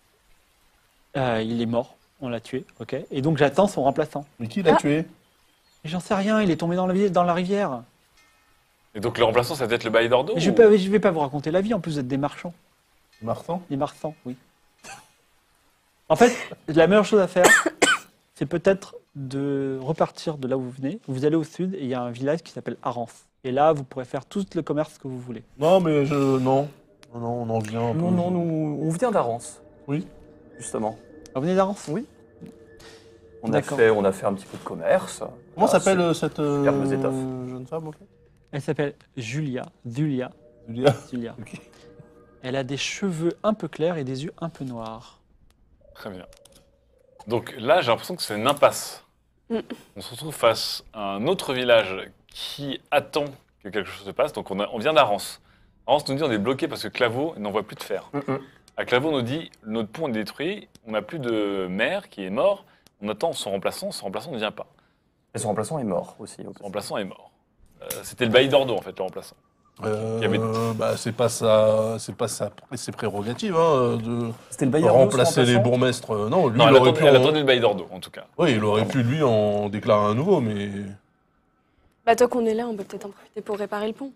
S1: il est mort. On l'a tué, ok. Et donc j'attends son remplaçant.
S4: Mais qui l'a tué?
S1: Mais j'en sais rien. Il est tombé dans la rivière.
S2: Et donc le remplaçant, ça va être le bail d'Ordo?
S1: Mais
S2: ou-
S1: je vais pas vous raconter la vie. En plus, vous êtes des marchands,
S4: Martin?
S1: des marchands, oui. En fait, la meilleure chose à faire, c'est peut-être de repartir de là où vous venez. Vous allez au sud et il y a un village qui s'appelle Arance. Et là, vous pourrez faire tout le commerce que vous voulez.
S4: Non, mais je. Non. Non, non, on en vient un peu.
S3: Non, non, nous, on vient d'Arance.
S4: Oui.
S3: Justement.
S1: Ah, vous venez d'Arance?
S3: Oui. On
S1: D'accord.
S3: a fait un petit peu de commerce.
S4: Comment
S3: Ah,
S4: s'appelle cette
S3: superbes étoffes.
S4: jeune femme, en fait?
S1: Elle s'appelle Julia. Julia.
S4: Julia.
S1: Julia.
S4: Ok.
S1: Elle a des cheveux un peu clairs et des yeux un peu noirs.
S2: Très bien. Donc là, j'ai l'impression que c'est une impasse.
S5: Mm.
S2: On se retrouve face à un autre village qui attend que quelque chose se passe. Donc on vient d'Arance. Arance nous dit on est bloqué parce que Claveau n'envoie plus de fer. À Claveau, on nous dit notre pont est détruit, on n'a plus de maire qui est mort, on attend son remplaçant ne vient pas.
S3: Et son remplaçant est mort aussi.
S2: Son remplaçant est mort. C'était le bailli d'Ordo en fait, le remplaçant. y avait-
S4: Bah, c'est pas ses prérogatives de
S3: C'était le bailleur
S4: remplacer les bourgmestres. Non, lui,
S2: Non,
S4: il aurait pu.
S2: elle attendait le bail d'Ordo en tout cas.
S4: Oui, il aurait pu lui en déclarer un nouveau, mais
S5: Bah, tant qu'on est là, on peut peut-être en profiter pour réparer le pont.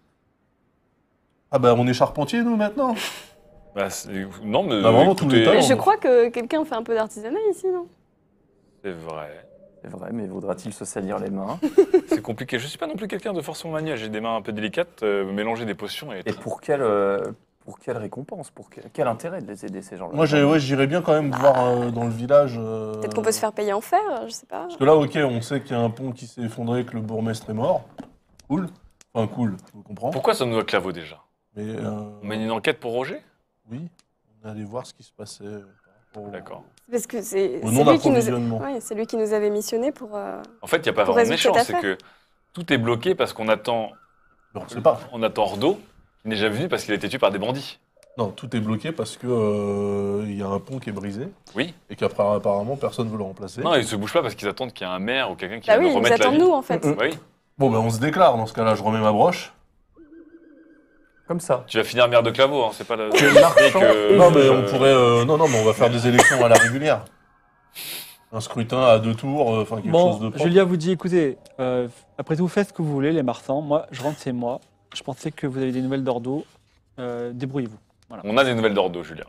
S4: ah bah on est charpentier nous maintenant.
S2: Bah, non, mais
S4: Bah, vraiment, tous les
S2: écoutez,
S4: talents.
S5: Je crois que quelqu'un fait un peu d'artisanat ici, non?
S2: c'est vrai.
S3: C'est vrai, mais voudra-t-il se salir les mains?
S2: C'est compliqué. Je suis pas non plus quelqu'un de forcément manuel. J'ai des mains un peu délicates. Mélanger des potions et
S3: Et pour quelle récompense? Quel intérêt de les aider, ces gens-là?
S4: Moi, j'irais bien quand même voir dans le village.
S5: Peut-être qu'on peut se faire payer en fer, je sais pas.
S4: Parce que là, ok, on sait qu'il y a un pont qui s'est effondré, que le bourgmestre est mort. Cool. Enfin, cool, je comprends.
S2: Pourquoi ça nous doit Claveau déjà?
S4: Mais
S2: On mène une enquête pour Roger?
S4: oui, on allait voir ce qui se passait. par rapport au-
S2: D'accord.
S5: Parce que c'est
S4: Au
S5: c'est
S4: non
S5: lui qui nous
S4: d'approvisionnement.
S5: ouais, c'est lui qui nous avait missionné pour.
S2: En fait, il n'y a pas
S5: Pour
S2: vraiment de
S5: résoudre
S2: méchant.
S5: cette
S2: C'est que tout est bloqué parce qu'on attend,
S4: Non, on sait pas.
S2: Ordo, qui n'est jamais venu parce qu'il a été tué par des bandits.
S4: Non, tout est bloqué parce que il y a un pont qui est brisé
S2: Oui.
S4: et qu'apparemment personne veut le remplacer.
S2: Non, ils se bougent pas parce qu'ils attendent qu'il y ait un maire ou quelqu'un qui
S5: Bah
S2: vienne
S5: oui, ils nous
S2: remettre la
S5: attendent
S2: vie.
S5: nous en fait.
S2: Oui.
S4: Bon, ben on se déclare dans ce cas-là. Je remets ma broche.
S3: Comme ça.
S2: Tu vas finir maire de Claveau, hein, c'est pas la.
S3: Tu es marchand
S2: que-
S3: et
S4: Non, mais
S2: je-
S4: on pourrait. Non, mais on va faire des élections à la régulière. Un scrutin à 2 tours, enfin quelque chose de
S1: Bon,
S4: propre.
S1: Julia vous dit, écoutez, après tout, faites ce que vous voulez, les marsands. Moi, je rentre chez moi. Je pensais que vous avez des nouvelles d'Ordo. Débrouillez-vous.
S2: On a des nouvelles d'Ordo, Julien.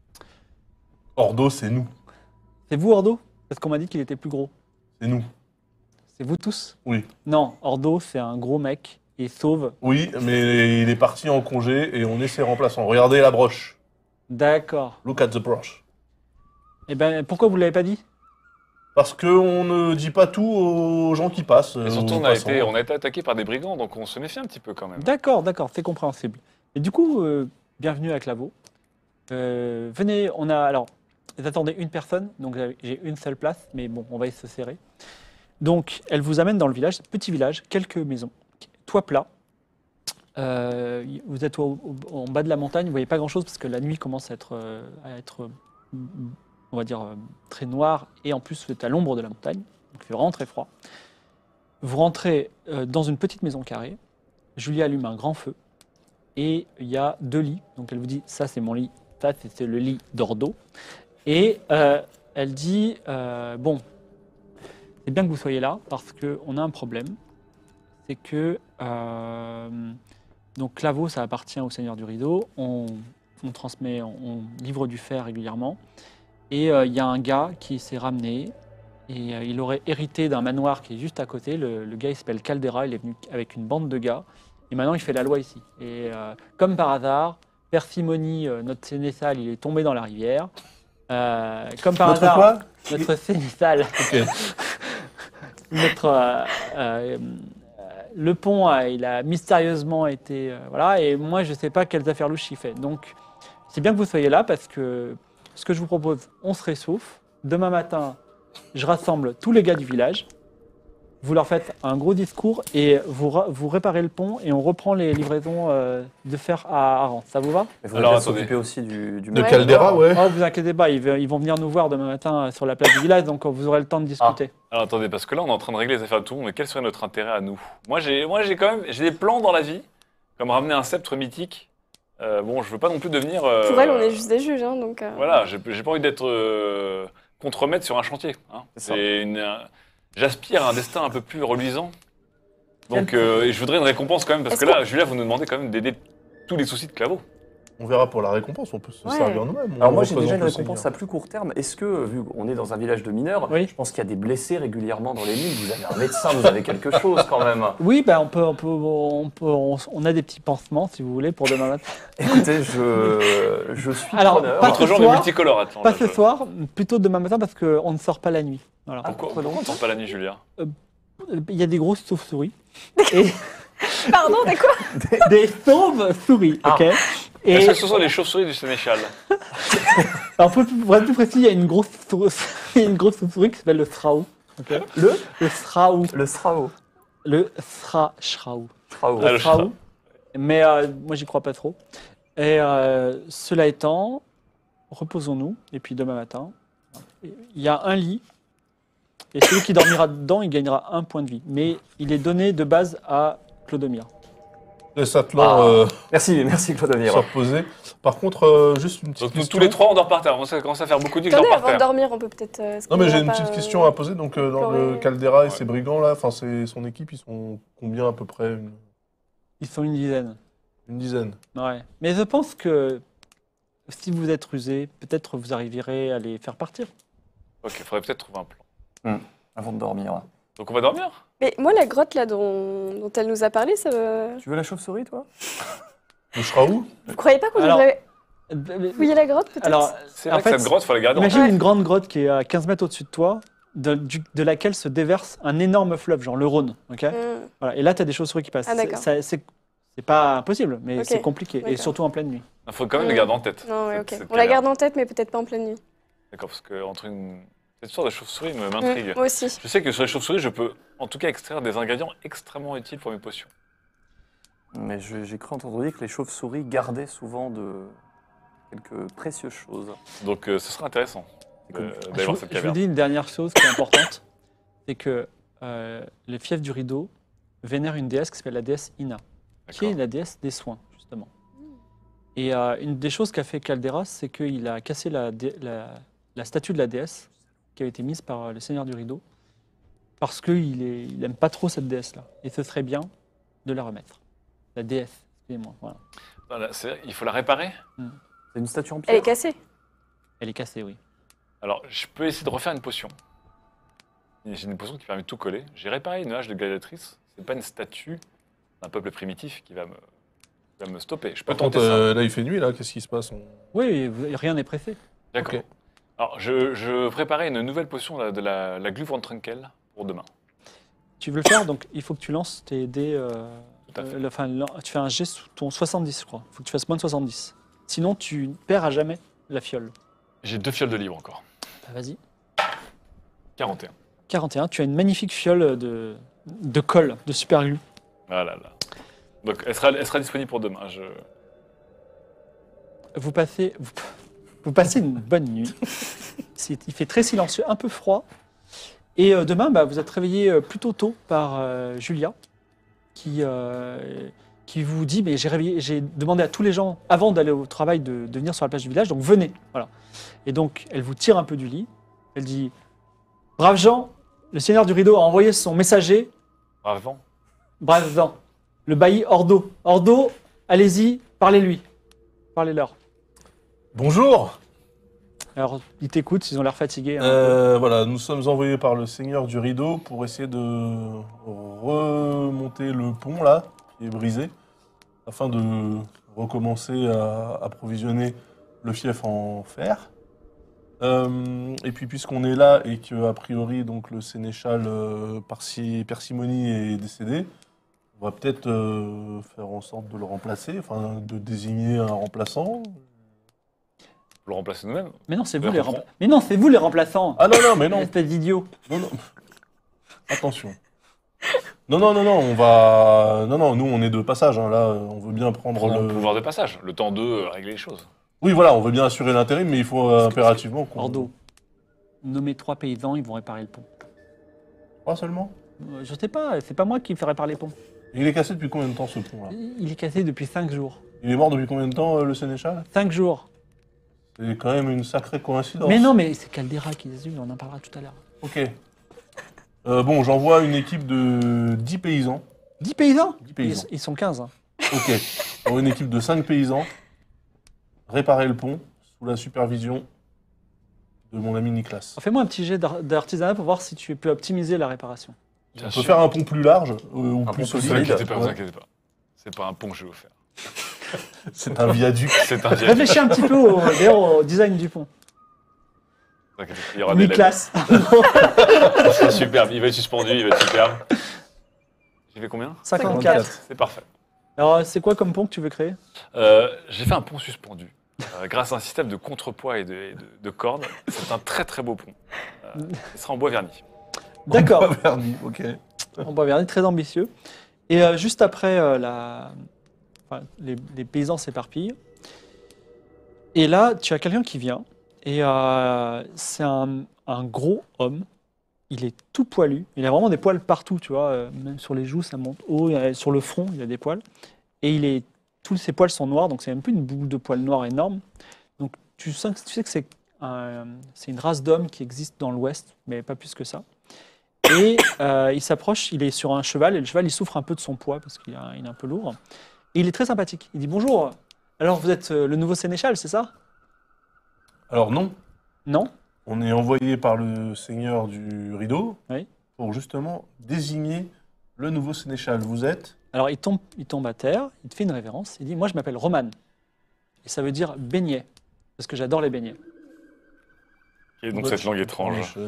S4: Ordo, c'est nous.
S1: C'est vous, Ordo? Parce qu'on m'a dit qu'il était plus gros.
S4: C'est nous.
S1: C'est vous tous?
S4: Oui.
S1: Non, Ordo, c'est un gros mec. Il sauve.
S4: Oui, mais il est parti en congé et on est ses remplaçants. Regardez la broche.
S1: D'accord.
S4: Look at the brush.
S1: Eh ben, pourquoi vous ne l'avez pas dit?
S4: Parce qu'on ne dit pas tout aux gens qui passent.
S2: Et surtout,
S4: aux
S2: on a
S4: passants.
S2: été attaqué par des brigands, donc on se méfie un petit peu quand même.
S1: D'accord, c'est compréhensible. Et du coup, bienvenue à Claveau. Venez, alors, vous attendez une personne, donc j'ai une seule place, mais bon, on va se serrer. Donc, elle vous amène dans le village, petit village, quelques maisons, toit plat. Vous êtes en bas de la montagne, vous ne voyez pas grand-chose parce que la nuit commence à être on va dire, très noire, et en plus, vous êtes à l'ombre de la montagne, donc il fait vraiment très froid. Vous rentrez dans une petite maison carrée, Julie allume un grand feu, et il y a 2 lits. Donc elle vous dit, ça c'est mon lit, ça c'est le lit d'Ordo. Et elle dit, bon, c'est bien que vous soyez là, parce qu'on a un problème. C'est que, donc Claveau, ça appartient au Seigneur du Rideau. On livre du fer régulièrement. Et il y a un gars qui s'est ramené, et il aurait hérité d'un manoir qui est juste à côté. Le gars, il s'appelle Caldera, il est venu avec une bande de gars. Et maintenant, il fait la loi ici. Et comme par hasard, Persimony, notre sénéchal, il est tombé dans la rivière. Comme par
S4: Notre
S1: hasard,
S4: quoi
S1: notre sénéchal,
S4: Ok.
S1: euh, le pont, il a mystérieusement été... voilà, et moi, je ne sais pas quelles affaires louches il fait. Donc, c'est bien que vous soyez là parce que ce que je vous propose, on se réchauffe. Demain matin, je rassemble tous les gars du village. Vous leur faites un gros discours et vous réparez le pont et on reprend les livraisons de fer à Aran. Ça vous va?
S3: Il faut
S2: Alors,
S3: s'occuper aussi du
S4: De
S5: Ouais.
S4: Caldera, ouais.
S1: Oh, vous inquiétez pas, ils vont venir nous voir demain matin sur la place du village, donc vous aurez le temps de discuter.
S2: Alors attendez, parce que là on est en train de régler les affaires de tout le monde, mais quel serait notre intérêt à nous? Moi j'ai quand même des plans dans la vie, comme ramener un sceptre mythique. Bon, je veux pas non plus devenir.
S5: Pour elle, on est juste des juges, hein, donc...
S2: Voilà, j'ai pas envie d'être contremaître sur un chantier. Hein.
S3: C'est ça.
S2: J'aspire à un destin un peu plus reluisant. Donc et je voudrais une récompense quand même, parce
S5: Est-ce
S2: que là, Julia, vous nous demandez quand même d'aider tous les soucis de Claveau.
S4: On verra pour la récompense, on peut se
S5: Ouais.
S4: servir nous-mêmes.
S3: Alors
S4: On
S3: moi j'ai déjà
S4: représente
S3: une
S4: le
S3: récompense
S4: Seigneur.
S3: à plus court terme. Est-ce que, vu qu'on est dans un village de mineurs,
S1: Oui.
S3: je pense qu'il y a des blessés régulièrement dans les mines, vous avez un médecin, vous avez quelque chose quand même.
S1: Oui, bah on a des petits pansements si vous voulez pour demain matin.
S3: Écoutez, je suis
S1: Alors,
S3: preneur.
S1: pas
S2: Votre
S1: ce
S2: genre est
S1: soir,
S2: multicolore, attends.
S1: Pas
S2: là,
S1: ce
S2: je-
S1: soir, plutôt demain matin parce qu'on ne sort pas la nuit. Voilà.
S2: Pourquoi on ne sort pas la nuit, Julia?
S1: Il y a des grosses chauves-souris et
S5: Pardon, t'es quoi?
S1: des chauves-souris, ok. Et
S2: Est-ce que ce sont les chauves-souris du Sénéchal?
S1: alors, pour être plus précis, il y a une grosse chauve-souris qui s'appelle le sraou. ok. Le sraou.
S3: Le Srao.
S1: Le sraou.
S3: Srao.
S2: Ah, le
S1: Sraou. Mais moi, j'y crois pas trop. Et cela étant, reposons-nous. Et puis demain matin, il y a un lit. Et celui qui dormira dedans, il gagnera 1 point de vie. Mais il est donné de base à Clodomir.
S4: Laisse Atlan
S3: Merci Clodomir.
S4: se reposer. Par contre, juste une petite
S2: Donc nous,
S4: question.
S2: tous les trois, on dort par terre. Ça commence à faire beaucoup de nuits que je
S5: Attendez,
S2: dors par
S5: avant de
S2: terre.
S5: dormir, on peut peut-être... est-ce
S4: Non,
S5: qu'on
S4: mais j'ai
S5: va
S4: une
S5: pas,
S4: petite question à poser. Donc, dans le
S5: explorer-
S4: Caldera et
S2: Ouais.
S4: ses brigands, là, enfin, son équipe, ils sont combien à peu près?
S1: Ils sont une dizaine.
S4: Une dizaine.
S1: Ouais. Mais je pense que si vous êtes rusé, peut-être vous arriverez à les faire partir.
S2: Ok, il faudrait peut-être trouver un plan.
S3: Avant de dormir.
S2: Donc on va dormir?
S5: Mais moi, la grotte là dont elle nous a parlé, ça me...
S3: Tu veux la chauve-souris, toi?
S4: Le Shraou?
S5: Vous croyez pas qu'on
S1: Alors,
S5: devrait
S1: Euh,
S5: fouiller la grotte, peut-être?
S1: Alors,
S2: C'est
S1: en
S2: vrai que
S1: fait,
S2: cette grotte, il faut la garder en
S1: imagine
S5: Ouais.
S1: une grande grotte qui est à 15 mètres au-dessus de toi, de laquelle se déverse un énorme fleuve, genre le Rhône. ok Voilà. Et là, tu as des chauves-souris qui passent.
S5: Ah, d'accord.
S1: C'est pas impossible, mais
S5: Ok,
S1: c'est compliqué. Et
S5: d'accord.
S1: surtout en pleine nuit.
S2: Il faut quand même les garder en tête.
S5: Non, ouais,
S2: Cette-
S5: ok.
S2: cette
S5: On la
S2: galère.
S5: garde en tête, mais peut-être pas en pleine nuit.
S2: D'accord, parce que entre cette histoire de chauve-souris m'intrigue.
S5: Moi aussi.
S2: Je sais que sur les chauves-souris, je peux en tout cas extraire des ingrédients extrêmement utiles pour mes potions.
S3: Mais j'ai cru entendre dire que les chauves-souris gardaient souvent de quelques précieuses choses.
S2: Donc ce sera intéressant d'aller voir cette
S1: Je vous
S2: caverne.
S1: dis une dernière chose qui est importante, c'est que le fief du rideau vénère une déesse qui s'appelle la déesse Ina, qui est
S2: D'accord.
S1: la déesse des soins, justement. Et une des choses qu'a fait Caldera, c'est qu'il a cassé la statue de la déesse qui avait été mise par le seigneur du rideau, parce qu'il n'aime pas trop cette déesse-là. Et ce serait bien de la remettre. La déesse, excusez-moi. Voilà.
S2: Voilà, il faut la réparer.
S3: C'est une statue en
S5: Elle
S3: pierre.
S5: est cassée.
S1: Elle est cassée, oui.
S2: Alors, je peux essayer de refaire une potion. J'ai une potion qui permet de tout coller. J'ai réparé une hache de gladiatrice. C'est pas une statue d'un peuple primitif qui va me stopper. Je peux
S4: Par contre,
S2: tenter ça.
S4: là, il fait nuit, là. Qu'est-ce qui se passe?
S1: Oui, rien n'est pressé.
S2: D'accord.
S4: ok.
S2: Alors, je préparais une nouvelle potion de la glu von Trunkel pour demain.
S1: Tu veux le faire, donc il faut que tu lances tes dés.
S2: Tout à fait.
S1: Tu fais un jet sous ton 70, je crois. Il faut que tu fasses moins de 70. Sinon, tu perds à jamais la fiole.
S2: J'ai 2 fioles de livre encore.
S1: Bah, vas-y.
S2: 41.
S1: 41, tu as une magnifique fiole de colle, de super glue.
S2: Ah là là. Donc, elle sera disponible pour demain.
S1: Vous passez une bonne nuit. Il fait très silencieux, un peu froid. Et demain, bah, vous êtes réveillé plutôt tôt par Julia, qui vous dit, mais j'ai demandé à tous les gens, avant d'aller au travail, de venir sur la plage du village, donc venez. Voilà. Et donc, elle vous tire un peu du lit. Elle dit, braves gens, le seigneur du rideau a envoyé son messager,
S2: Avant.
S1: braves gens, le bailli Ordo. Ordo, allez-y, parlez-lui. Parlez-leur.
S4: Bonjour.
S1: Alors, ils t'écoutent, ils ont l'air fatigués. Hein.
S4: Voilà, nous sommes envoyés par le Seigneur du Rideau pour essayer de remonter le pont, là, qui est brisé, afin de recommencer à approvisionner le fief en fer. Et puis puisqu'on est là et que a priori donc le sénéchal Parcimonie est décédé, on va peut-être faire en sorte de le remplacer, enfin de désigner un remplaçant.
S2: Pour le remplacer nous-mêmes.
S1: Mais non, c'est vous
S2: Ouais,
S1: les
S2: on comprend.
S1: remplaçants. Mais non, c'est vous les remplaçants.
S4: Ah non non mais non,
S1: Espèce d'idiot.
S4: non non. Attention. Non non non non, on va non non, nous on est de passage hein, là, on veut bien prendre
S2: Prendre
S4: le
S2: le pouvoir de passage, le temps de régler les choses.
S4: Oui voilà, on veut bien assurer l'intérim mais il faut impérativement qu'on
S1: Bordeaux. Nommez 3 paysans, ils vont réparer le pont.
S4: 3 seulement.
S1: Je sais pas, c'est pas moi qui fais réparer les ponts.
S4: Il est cassé depuis combien de temps ce pont là?
S1: Il est cassé depuis 5 jours.
S4: Il est mort depuis combien de temps le sénéchal?
S1: 5 jours.
S4: C'est quand même une sacrée coïncidence.
S1: Mais non, mais c'est Caldera qui les a eu, on en parlera tout à l'heure.
S4: Ok. Bon, j'envoie une équipe de 10 paysans.
S1: 10 paysans
S4: 10 paysans.
S1: Ils sont 15. Hein.
S4: Ok. J'envoie une équipe de 5 paysans. Réparer le pont sous la supervision de mon ami Nicolas.
S1: Fais-moi un petit jet d'artisanat pour voir si tu peux optimiser la réparation.
S2: Bien
S4: On
S2: sûr.
S4: peut faire un pont plus large ou
S3: Un
S4: plus
S3: pont plus
S2: Vous
S4: solide.
S3: solide.
S2: inquiétez pas, vous
S4: Ouais.
S2: inquiétez pas. C'est pas un pont que je vais vous faire.
S4: C'est un viaduc.
S2: C'est un viaduc.
S1: Réfléchis un petit peu d'ailleurs, au design du pont.
S2: Vous inquiétez pas, il y aura des
S1: Nicolas.
S2: Ça sera superbe. Il va être suspendu, il va être superbe. J'ai fait combien
S1: 54.
S2: C'est parfait.
S1: Alors, c'est quoi comme pont que tu veux créer?
S2: J'ai fait un pont suspendu. Grâce à un système de contrepoids et de cordes. C'est un très très beau pont. Il sera en bois verni.
S1: D'accord.
S4: Vernis, ok.
S1: En bois verni, très ambitieux. Et juste après, les paysans s'éparpillent. Et là, tu as quelqu'un qui vient. Et c'est un gros homme. Il est tout poilu. Il a vraiment des poils partout, tu vois. Même sur les joues, ça monte haut. Sur le front, il a des poils. Et tous ses poils sont noirs. Donc, c'est un peu une boule de poils noirs énorme. Donc, tu sais que c'est une race d'hommes qui existe dans l'Ouest, mais pas plus que ça. Et il s'approche, il est sur un cheval, et le cheval, il souffre un peu de son poids, parce qu'il est un peu lourd. Et il est très sympathique. Il dit « Bonjour, alors vous êtes le nouveau sénéchal, c'est ça ?»
S4: Alors non,
S1: Non?
S4: on est envoyé par le seigneur du rideau
S1: Oui.
S4: pour justement désigner le nouveau sénéchal. Vous êtes?
S1: Alors il tombe à terre, il te fait une révérence, il dit « Moi, je m'appelle Roman. » Et ça veut dire « beignet », parce que j'adore les beignets.
S2: Et donc cette langue étrange.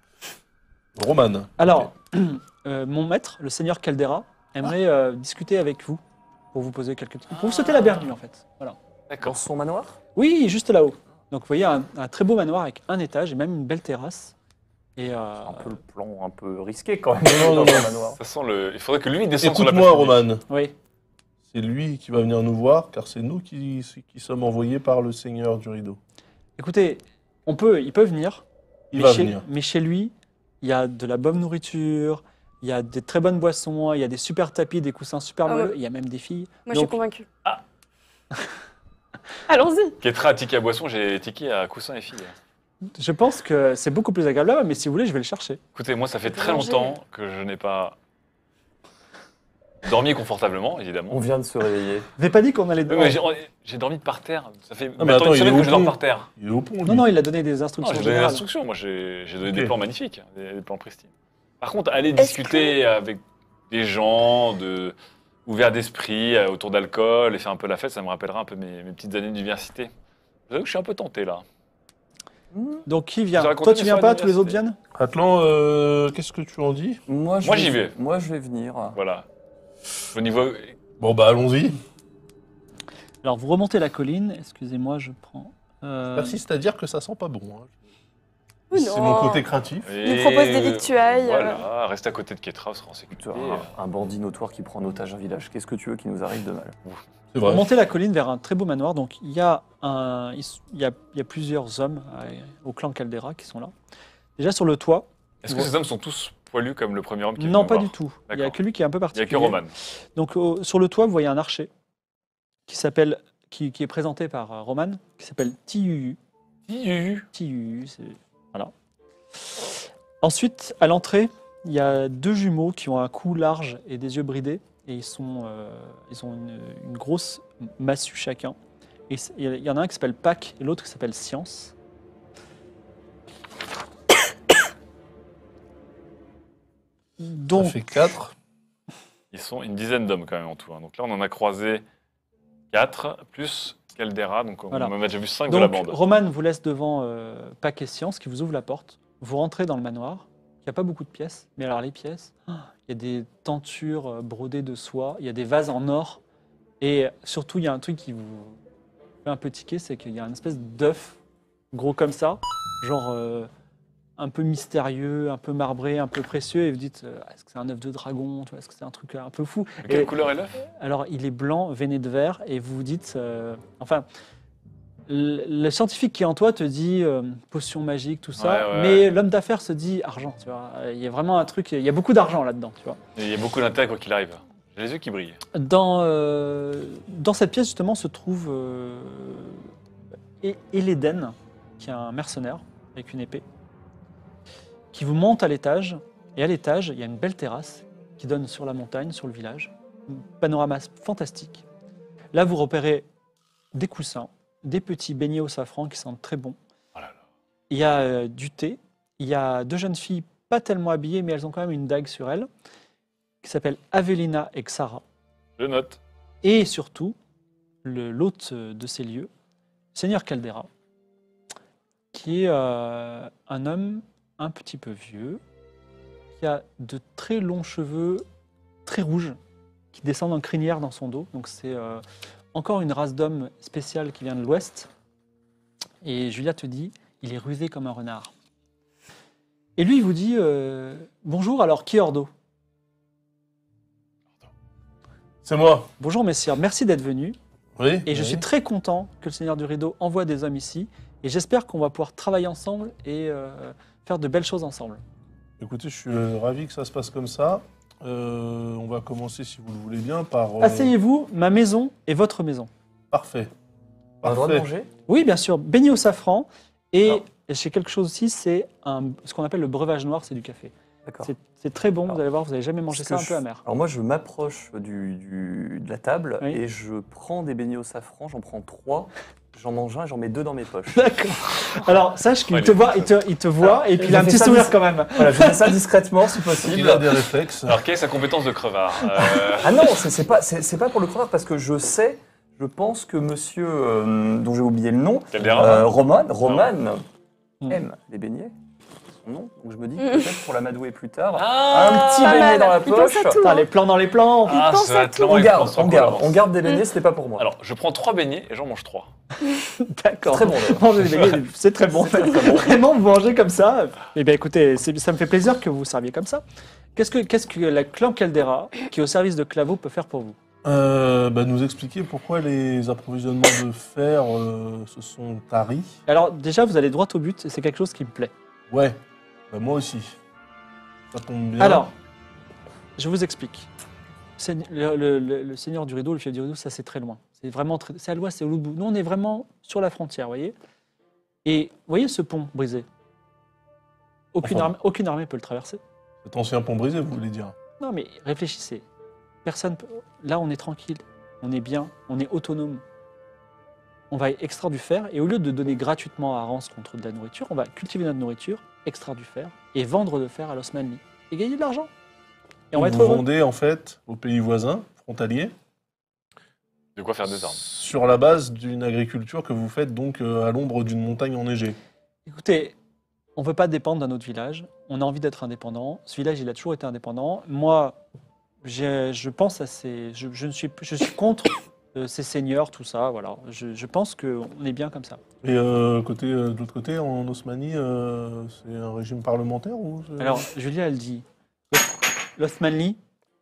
S4: Roman.
S1: Alors, mon maître, le seigneur Caldera, aimerait discuter avec vous pour vous poser quelques trucs. Pour vous souhaiter la bienvenue, en fait. Voilà.
S3: Dans
S2: D'accord.
S3: son manoir?
S1: Oui, juste là-haut. Donc, vous voyez un très beau manoir avec un étage et même une belle terrasse. Et
S3: Un peu le plan un peu risqué quand même.
S4: Non, non,
S3: dans
S4: non.
S3: son manoir.
S2: Ça sent le. Il faudrait que lui descende sur la place
S4: Écoute-moi,
S2: publique.
S4: Roman.
S1: oui.
S4: C'est lui qui va venir nous voir, car c'est nous qui sommes envoyés par le seigneur du rideau.
S1: Écoutez, il peut venir.
S4: Il
S1: mais
S4: va
S1: chez,
S4: venir.
S1: mais chez lui, il y a de la bonne nourriture, il y a des très bonnes boissons, il y a des super tapis, des coussins super
S5: Ah ouais.
S1: moelleux, il y a même des filles.
S5: Moi, je
S1: Donc,
S5: suis convaincue.
S2: Ah.
S5: Allons-y.
S2: Ketra a ticket à boisson, j'ai ticket à coussin et filles.
S1: je pense que c'est beaucoup plus agréable là-bas, mais si vous voulez, je vais le chercher.
S2: Écoutez, moi ça fait
S5: peut
S2: très
S5: manger.
S2: longtemps que je n'ai pas dormi confortablement, évidemment.
S3: On vient de se réveiller.
S1: Vous n'avez pas dit qu'on allait...
S2: Oui, mais j'ai dormi par terre. Ça fait
S4: mais
S2: maintenant
S4: attends,
S2: une
S4: il est
S2: semaine
S4: au
S2: que je dors
S4: pont.
S2: par terre.
S4: Il est au pont, lui.
S1: Non, non, il a donné des
S2: Non,
S1: instructions
S2: j'ai donné des
S1: générales.
S2: instructions. Moi, j'ai donné
S4: Ok.
S2: des plans magnifiques, des plans pristines. Par contre, aller
S5: Est-ce
S2: discuter avec des gens ouverts d'esprit, autour d'alcool et faire un peu la fête, ça me rappellera un peu mes petites années d'université. J'avoue que je suis un peu tenté là.
S1: Donc qui vient?
S2: Vous racontez
S1: Toi, tu
S2: une
S1: viens
S2: histoire
S1: pas, tous les autres
S2: d'université.
S1: viennent?
S4: Atlan, qu'est-ce que tu en dis?
S2: Moi, j'y vais.
S3: Moi, je vais venir.
S2: Voilà. Au niveau.
S4: Bon, bah allons-y.
S1: Alors, vous remontez la colline. Excusez-moi, je prends...
S4: Persiste à dire que ça sent pas bon. hein.
S5: Ou
S4: C'est
S5: non.
S4: mon côté craintif.
S5: Il nous propose des victuailles,
S2: Voilà, reste à côté de Ketra, on sera en sécurité.
S3: Un bandit notoire qui prend en otage un village. Qu'est-ce que tu veux qui nous arrive de mal?
S4: C'est
S1: Vous
S4: vrai.
S1: remontez la colline vers un très beau manoir. Donc, il y a plusieurs hommes au clan Caldera qui sont là. Déjà, sur le toit...
S2: Est-ce que ces hommes sont tous poilus comme le premier homme qui est
S1: Non,
S2: venu
S1: pas
S2: nous
S1: du
S2: voir
S1: tout. Il y a
S2: D'accord.
S1: que lui qui est un peu
S2: Il n'y a
S1: particulier.
S2: que Roman.
S1: Donc, sur le toit, vous voyez un archer qui est présenté par Roman, qui s'appelle Tiuyu. Tiuyu, c'est... Voilà. Ensuite, à l'entrée, il y a deux jumeaux qui ont un cou large et des yeux bridés. Et ils ont une grosse massue chacun. Et il y en a un qui s'appelle Pac et l'autre qui s'appelle Science. Donc,
S4: Ça fait 4.
S2: Ils sont une dizaine d'hommes quand même en tout. hein. Donc là, on en a croisé 4, plus Caldera, donc
S1: Voilà.
S2: on en a déjà vu 5 de la
S1: Donc,
S2: bande.
S1: Roman vous laisse devant Paquet Science qui vous ouvre la porte. Vous rentrez dans le manoir. Il n'y a pas beaucoup de pièces, mais alors les pièces, il y a des tentures brodées de soie, il y a des vases en or, et surtout il y a un truc qui vous fait un peu tiquer, c'est qu'il y a une espèce d'œuf gros comme ça, genre un peu mystérieux, un peu marbré, un peu précieux, et vous dites est-ce que c'est un œuf de dragon, tu vois, est-ce que c'est un truc un peu fou?
S2: De quelle
S1: Et-
S2: couleur est l'œuf?
S1: Alors il est blanc, veiné de vert, et vous vous dites, enfin, le scientifique qui est en toi te dit potion magique, tout ça,
S2: Ouais, ouais.
S1: mais l'homme d'affaires se dit argent, tu vois. Il y a vraiment un truc, il y a beaucoup d'argent là-dedans, tu vois.
S2: Il y a beaucoup d'intérêt quoi qu'il arrive. J'ai les yeux qui brillent.
S1: Dans cette pièce, justement, se trouve Eleden, qui est un mercenaire avec une épée, qui vous monte à l'étage, et à l'étage, il y a une belle terrasse qui donne sur la montagne, sur le village, un panorama fantastique. Là, vous repérez des coussins, des petits beignets au safran qui sentent très bon.
S2: Oh là là.
S1: Il y a du thé. Il y a deux jeunes filles pas tellement habillées, mais elles ont quand même une dague sur elles, qui s'appellent Avelina et Xara.
S2: Je note.
S1: Et surtout, l'hôte de ces lieux, Seigneur Caldera, qui est un homme un petit peu vieux, qui a de très longs cheveux très rouges, qui descendent en crinière dans son dos. Donc c'est encore une race d'hommes spéciale qui vient de l'Ouest. Et Julia te dit, il est rusé comme un renard. Et lui, il vous dit, bonjour, alors qui est Ordo?
S4: C'est moi.
S1: Bonjour messieurs, merci d'être venus.
S4: Oui.
S1: Et je
S4: oui.
S1: suis très content que le Seigneur du Rideau envoie des hommes ici. Et j'espère qu'on va pouvoir travailler ensemble et faire de belles choses ensemble.
S4: Écoutez, je suis ravi que ça se passe comme ça. On va commencer, si vous le voulez bien, par...
S1: Asseyez-vous, ma maison est votre maison.
S4: Parfait.
S3: On a le droit de
S4: Parfait.
S3: manger?
S1: Oui, bien sûr, beignet au safran. Et
S3: Non.
S1: j'ai quelque chose aussi, c'est ce qu'on appelle le breuvage noir, c'est du café.
S3: D'accord.
S1: C'est très bon,
S3: Alors,
S1: vous allez voir, vous n'avez jamais mangé
S3: Ce
S1: ça
S3: que
S1: un peu amer.
S3: Alors moi, je m'approche de la table
S1: Oui.
S3: et je prends des beignets au safran, j'en prends 3, j'en mange un et j'en mets 2 dans mes poches.
S1: D'accord. Alors, sache qu'il
S2: Ouais,
S1: te voit, il te voit, et puis il a un
S3: je
S1: petit
S3: fais ça
S1: sourire
S3: dis-
S1: quand même.
S3: Voilà, je fais ça discrètement si possible.
S4: Il a des réflexes.
S2: Alors, quelle est sa compétence de crevard?
S3: Ah non, c'est pas pour le crevard parce que je pense que monsieur, dont j'ai oublié le nom,
S2: Caldera?
S3: Roman
S1: Mm.
S3: aime les beignets. C'est son nom. Donc je me dis que peut-être pour l'amadouer plus tard,
S2: Ah
S3: un petit
S5: Pas
S3: beignet
S5: mal.
S3: dans la
S5: Il pense
S3: poche.
S5: à tout.
S1: Putain, les plans dans les plans.
S2: Ah,
S5: pense
S2: ça va
S5: à
S2: être
S5: tout.
S2: long,
S3: On
S2: il
S3: garde,
S2: pense
S3: on
S2: encore
S3: garde,
S2: l'avance.
S3: on garde des beignets, c'était pas pour moi.
S2: Alors, je prends 3 beignets et j'en mange 3.
S1: D'accord.
S3: Très bon, d'ailleurs.
S1: Manger des beignets, c'est très bon.
S3: C'est très, très bon.
S1: Vraiment, vous mangez comme ça. Eh bien, écoutez, ça me fait plaisir que vous serviez comme ça. Qu'est-ce que la clan Caldera, qui est au service de Claveau, peut faire pour vous?
S4: Nous expliquer pourquoi les approvisionnements de fer se sont taris.
S1: Alors, déjà, vous allez droit au but, et c'est quelque chose qui me plaît.
S4: Ouais, moi aussi. Ça tombe bien.
S1: Alors, je vous explique. Le Seigneur du Rideau, le chef du Rideau, ça c'est très loin. C'est vraiment c'est à l'ouest, c'est au bout. Nous, on est vraiment sur la frontière, vous voyez. Et vous voyez ce pont brisé?
S4: Enfin.
S1: Aucune armée peut le traverser.
S4: Cet ancien pont brisé, vous voulez dire.
S1: Non, mais réfléchissez. Personne peut... Là, on est tranquille, on est bien, on est autonome. On va extraire du fer et au lieu de donner gratuitement à Arance contre de la nourriture, on va cultiver notre nourriture, extraire du fer et vendre le fer à l'Osmanli et gagner de l'argent. Et on va être
S4: vous
S1: heureux.
S4: vendez en fait aux pays voisins, frontaliers,
S2: De quoi faire des armes.
S4: sur la base d'une agriculture que vous faites donc à l'ombre d'une montagne enneigée.
S1: Écoutez, on ne veut pas dépendre d'un autre village. On a envie d'être indépendant. Ce village, il a toujours été indépendant. Moi, je pense à ces... Je suis contre ces seigneurs, tout ça. Voilà. Je pense qu'on est bien comme ça.
S4: Et de l'autre côté, en Osmanie, c'est un régime parlementaire ou c'est-
S1: Alors, Julia, elle dit l'Osmanli,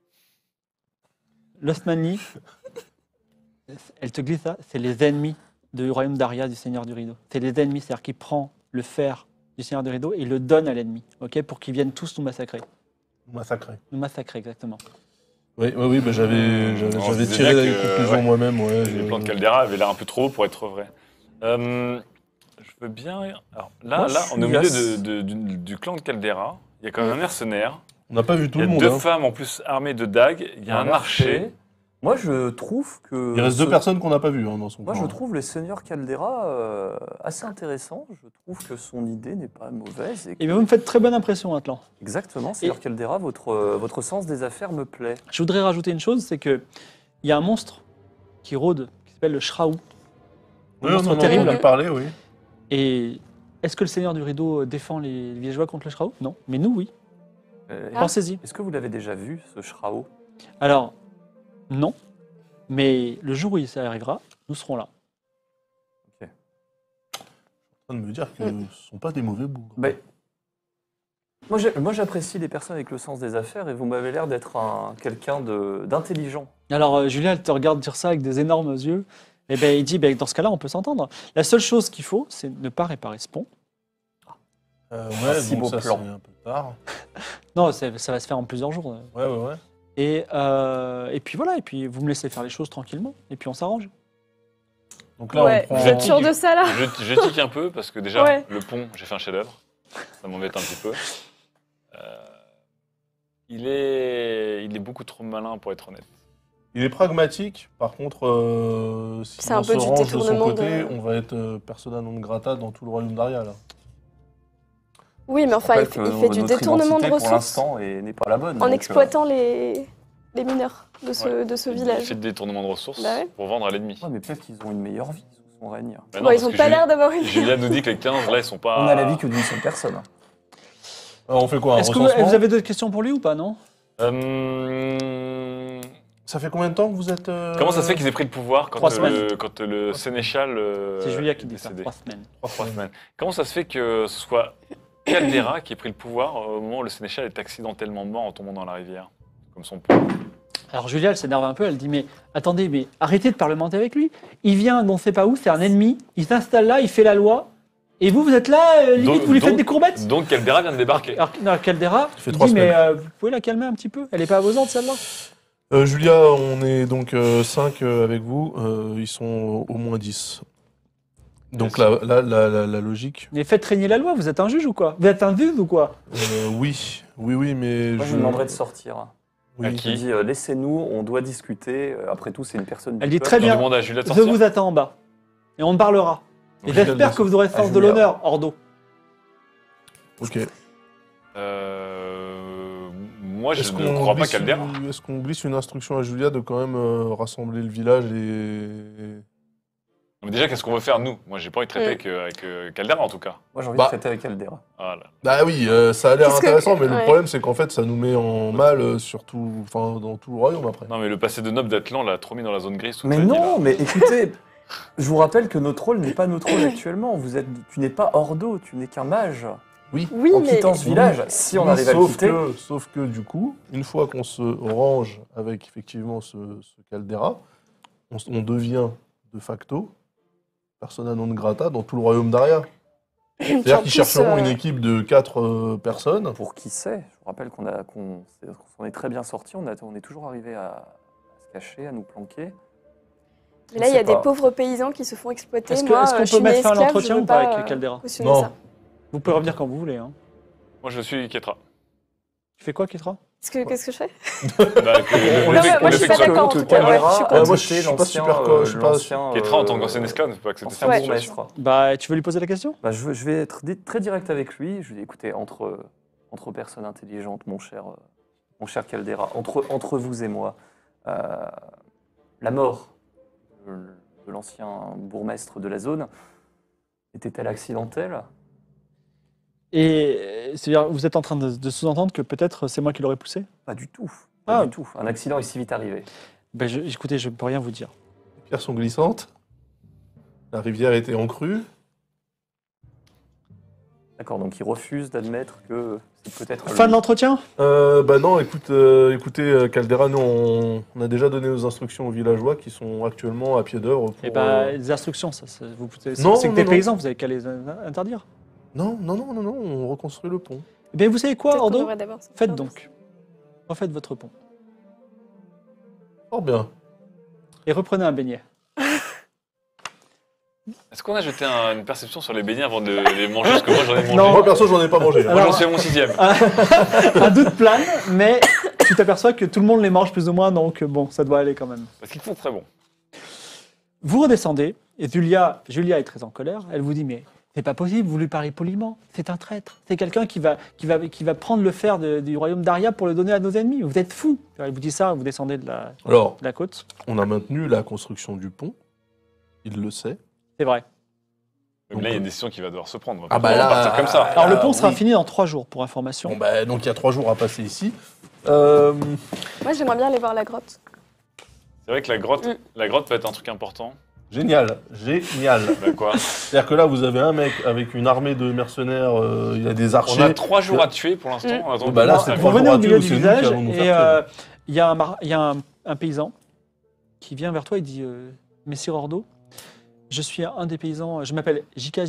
S1: elle te glisse ça, c'est les ennemis du royaume d'Aria, du Seigneur du Rideau. C'est les ennemis, c'est-à-dire qu'il prend le fer du Seigneur du Rideau et il le donne à l'ennemi, ok, pour qu'ils viennent tous nous massacrer.
S4: massacré.
S1: Nous massacrer, exactement.
S4: Oui, j'avais
S2: se disait
S4: tiré
S2: bien
S4: la
S2: que,
S4: conclusion
S2: ouais,
S4: moi-même. Ouais,
S2: Les plans de Caldera avaient l'air un peu trop hauts pour être vrais. Je veux bien. Alors,
S3: Moi,
S2: là,
S3: je
S2: on est au
S3: suis
S2: milieu du clan de Caldera. Il y a quand même un mercenaire.
S4: On n'a pas vu tout
S2: Il y
S4: le
S2: a
S4: monde.
S2: 2
S4: hein.
S2: femmes en plus armées de dagues. Il y a un marché.
S3: Moi, je trouve que.
S4: Il reste 2 personnes qu'on n'a pas vues hein, dans son
S3: Moi,
S4: clan.
S3: je trouve le seigneur Caldera assez intéressant. Je trouve que son idée n'est pas mauvaise. Et
S1: Et bien, vous me faites très bonne impression, Atlan.
S3: Exactement, seigneur Caldera, votre sens des affaires me plaît.
S1: Je voudrais rajouter une chose, c'est que il y a un monstre qui rôde, qui s'appelle le Shraou,
S4: Oui,
S1: monstre
S4: on en a
S1: terrible.
S4: entendu parler, oui.
S1: Et est-ce que le Seigneur du Rideau défend les villageois contre le Shraou? Non, mais nous, oui.
S5: Ah.
S1: Pensez-y.
S3: Est-ce que vous l'avez déjà vu, ce Shrao?
S1: Alors, non, mais le jour où ça arrivera, nous serons là.
S4: En train de me dire que ce ne sont pas des mauvais bougres.
S3: Ben, moi, j'apprécie les personnes avec le sens des affaires et vous m'avez l'air d'être quelqu'un d'intelligent.
S1: Alors, Julien, elle te regarde dire ça avec des énormes yeux. Et ben, il dit, ben, dans ce cas-là, on peut s'entendre. La seule chose qu'il faut, c'est ne pas réparer ce pont.
S4: Ouais,
S3: si
S4: bon,
S3: beau
S4: ça
S3: plan.
S4: c'est un peu tard.
S1: Non, ça va se faire en plusieurs jours.
S4: Ouais.
S1: Et puis voilà, et puis vous me laissez faire les choses tranquillement, et puis on s'arrange.
S4: Donc là,
S5: Ouais,
S4: on
S5: vous
S4: prend...
S5: êtes sûr de ça là?
S2: Je tique un peu parce que déjà,
S5: Ouais.
S2: le pont, j'ai fait un chef-d'œuvre. Ça m'embête un petit peu. Il est beaucoup trop malin pour être honnête.
S4: Il est pragmatique, par contre, si
S5: C'est
S4: on
S5: un peu
S4: se
S5: du
S4: range de son
S5: détournement
S4: côté,
S5: de-
S4: on va être persona non grata dans tout le royaume d'Aria, là.
S5: Oui, mais enfin, il fait du
S3: Notre
S5: détournement de
S3: identité, pour
S5: ressources
S3: l'instant, n'est pas la bonne.
S5: en
S3: donc,
S5: exploitant les mineurs de ce
S2: Il
S5: village.
S2: fait des détournements de ressources
S5: Bah ouais.
S2: pour vendre à l'ennemi.
S3: Ouais, mais peut-être qu'ils ont une meilleure vie sous son règne.
S2: Bah non,
S5: Bon, ils
S2: parce
S5: ont
S2: que
S5: pas l'air d'avoir une.
S2: Julia nous dit que les 15, là, ils sont pas...
S3: On a la vie que d'une seule personne.
S4: Alors, on fait quoi, un
S1: Est-ce que
S4: recensement
S1: vous avez d'autres questions pour lui ou pas, non?
S4: Ça fait combien de temps que vous êtes...
S2: Comment ça se fait qu'ils aient pris le pouvoir
S1: 3 semaines.
S2: quand le sénéchal
S1: C'est Julia
S2: est
S1: qui dit ça,
S2: décédé
S1: 3 semaines.
S2: 3 semaines. Comment ça se fait que ce soit Caldera qui ait pris le pouvoir au moment où le sénéchal est accidentellement mort en tombant dans la rivière, comme son père?
S1: Alors Julia, elle s'énerve un peu, elle dit, mais attendez, mais arrêtez de parlementer avec lui. Il vient d'on ne sait pas où, c'est un ennemi, il s'installe là, il fait la loi, et vous êtes là, limite,
S2: Donc-
S1: vous lui faites
S2: donc-
S1: des courbettes.
S2: Donc Caldera vient de débarquer.
S1: Alors non, Caldera,
S4: Ça fait
S1: il
S4: 3
S1: dit, mais
S4: semaines.
S1: vous pouvez la calmer un petit peu, elle est pas apaisante celle-là.
S4: Julia, on est donc 5 avec vous, ils sont au moins 10. Donc
S2: Yes.
S4: la logique,
S1: Mais faites régner la loi, vous êtes un juge ou quoi? Vous êtes un juge ou quoi?
S4: oui, mais
S3: Moi, je lui demanderais de sortir.
S4: Oui.
S2: À
S3: Je
S2: qui?
S3: lui dis, laissez-nous, on doit discuter. Après tout, c'est une personne du
S1: Elle dit
S3: peuple.
S1: très
S2: On
S1: bien,
S2: demande à Julia de
S1: je
S2: sortir.
S1: vous attends en bas. Et on parlera. Et
S4: Donc,
S1: j'espère que vous aurez le sens de
S3: Julia.
S1: l'honneur, Ordo.
S4: Ok.
S2: Moi, je
S4: Est-ce
S2: ne
S4: qu'on
S2: crois pas
S4: glisse
S2: Caldera.
S4: Est-ce qu'on glisse une instruction à Julia de quand même rassembler le village et...
S2: Mais déjà, qu'est-ce qu'on veut faire, nous? Moi, j'ai pas envie de traiter avec Caldera, en tout cas.
S3: Moi, j'ai envie
S4: Bah.
S3: de traiter avec Caldera.
S2: Voilà.
S4: Bah oui, ça a l'air
S5: Qu'est-ce que-
S4: intéressant, mais le
S5: ouais.
S4: problème c'est qu'en fait ça nous met en mal, surtout, enfin dans tout le royaume après.
S2: Non, mais le passé de noble d'Atlan l'a trop mis dans la zone grise. toute
S3: Mais
S2: sa vie, là.
S3: non, mais écoutez, je vous rappelle que notre rôle n'est pas notre rôle actuellement. Tu n'es pas Ordo, tu n'es qu'un mage.
S5: Oui,
S3: En
S5: mais
S3: quittant ce village, si on
S4: Oui,
S3: arrive à le quitter...
S4: sauf que du coup, une fois qu'on se range avec effectivement ce Caldera, on devient de facto persona non grata dans tout le royaume d'Aria. C'est-à-dire
S5: en
S4: qu'ils
S5: plus,
S4: chercheront une équipe de 4 personnes.
S3: Pour qui sait, je vous rappelle qu'on s'en est très bien sorti, on est toujours arrivé à se cacher, à nous planquer.
S5: Mais là, il y a
S3: Je sais
S5: des
S3: pas.
S5: pauvres paysans qui se font exploiter.
S1: Est-ce
S5: Moi,
S1: qu'on
S5: je suis
S1: peut mettre
S5: née
S1: fin à
S5: esclave,
S1: l'entretien
S5: je veux
S1: ou pas
S5: pas,
S1: avec Caldera?
S5: cautionner
S4: Non.
S5: ça.
S1: Vous pouvez revenir quand vous voulez. Hein.
S2: Moi, je suis Ketra.
S1: Tu fais quoi, Ketra?
S5: Qu'est-ce que je fais?
S2: Bah, que-
S3: On
S2: le
S5: Non,
S2: fait-
S5: mais moi,
S2: le
S5: je suis
S2: fait
S5: pas
S2: que ce soit-
S5: d'accord.
S3: que
S5: Ouais,
S3: Caldera
S5: je suis
S3: a
S5: contre.
S4: moi, je suis pas super co- je suis pas-
S2: Ketra, en tant qu'ancien esclave, ne peut pas accepter
S3: ancien
S2: ça.
S5: Ouais.
S3: bourgmestre.
S1: Bah, tu veux lui poser la question?
S3: Bah, je vais être très direct avec lui. Je lui dis, écoutez, entre personnes intelligentes, mon cher Caldera, entre vous et moi, la mort de l'ancien bourgmestre de la zone était-elle accidentelle?
S1: Et c'est-à-dire, vous êtes en train de sous-entendre que peut-être c'est moi qui l'aurais poussé?
S3: Pas du tout.
S1: Ah.
S3: Pas du tout. Un accident est si vite arrivé.
S1: Ben, écoutez, je ne peux rien vous dire.
S4: Les pierres sont glissantes. La rivière était en crue.
S3: D'accord, donc il refuse d'admettre que c'est peut-être.
S1: Fin de
S3: lui.
S1: l'entretien?
S4: Bah non, écoutez, Caldera, nous on a déjà donné nos instructions aux villageois qui sont actuellement à pied d'œuvre pour...
S1: Eh ben, les instructions,
S4: Non,
S1: c'est que
S4: non,
S1: des
S4: non.
S1: paysans, vous avez qu'à les interdire.
S4: Non, on reconstruit le pont.
S1: Eh bien, vous savez quoi,
S5: Peut-être qu'on
S1: Ordo?
S5: devrait d'abord se
S1: Faites
S5: faire
S1: donc. Refaites votre pont.
S4: Fort bien.
S1: Et reprenez un beignet.
S2: Est-ce qu'on a jeté une perception sur les beignets avant de les manger? Parce que moi, j'en ai mangé.
S1: Non.
S4: Moi perso, j'en ai pas mangé. hein.
S2: Moi,
S1: Alors-
S2: j'en suis à mon 6e.
S1: Un doute plane, mais tu t'aperçois que tout le monde les mange plus ou moins, donc bon, ça doit aller quand même.
S2: Parce qu'ils font très bon.
S1: Vous redescendez, et Julia est très en colère. Elle vous dit, mais c'est pas possible, vous lui parlez poliment. C'est un traître. C'est quelqu'un qui va prendre le fer du royaume d'Aria pour le donner à nos ennemis. Vous êtes fous. Elle vous dit ça, vous descendez de
S4: Alors,
S1: la côte.
S4: on a maintenu la construction du pont. Il le sait.
S1: C'est vrai.
S2: Donc là, il y a une décision qui va devoir se prendre. On va
S4: Ah
S2: pas
S4: bah
S2: pouvoir
S4: là,
S2: partir comme ça.
S1: Alors le pont sera
S4: oui.
S1: fini dans 3 jours, pour information.
S4: Bon, bah, donc il y a 3 jours à passer ici.
S5: Moi, j'aimerais bien aller voir la grotte.
S2: C'est vrai que la grotte va être un truc important.
S4: Génial, génial.
S2: Bah quoi
S4: C'est-à-dire que là, vous avez un mec avec une armée de mercenaires, il y a des archers.
S2: On a 3 jours à tuer pour l'instant.
S5: Mm.
S2: On attend
S4: Bah là,
S2: que-
S4: c'est
S1: Vous
S4: 3
S1: revenez
S4: jours
S1: au
S4: à tuer,
S1: milieu
S4: c'est
S1: du
S4: nous qui
S1: village
S4: allons nous
S1: et
S4: faire tuer.
S1: il y a, un paysan qui vient vers toi et dit Messire Ordo, je suis un des paysans, je m'appelle Jika.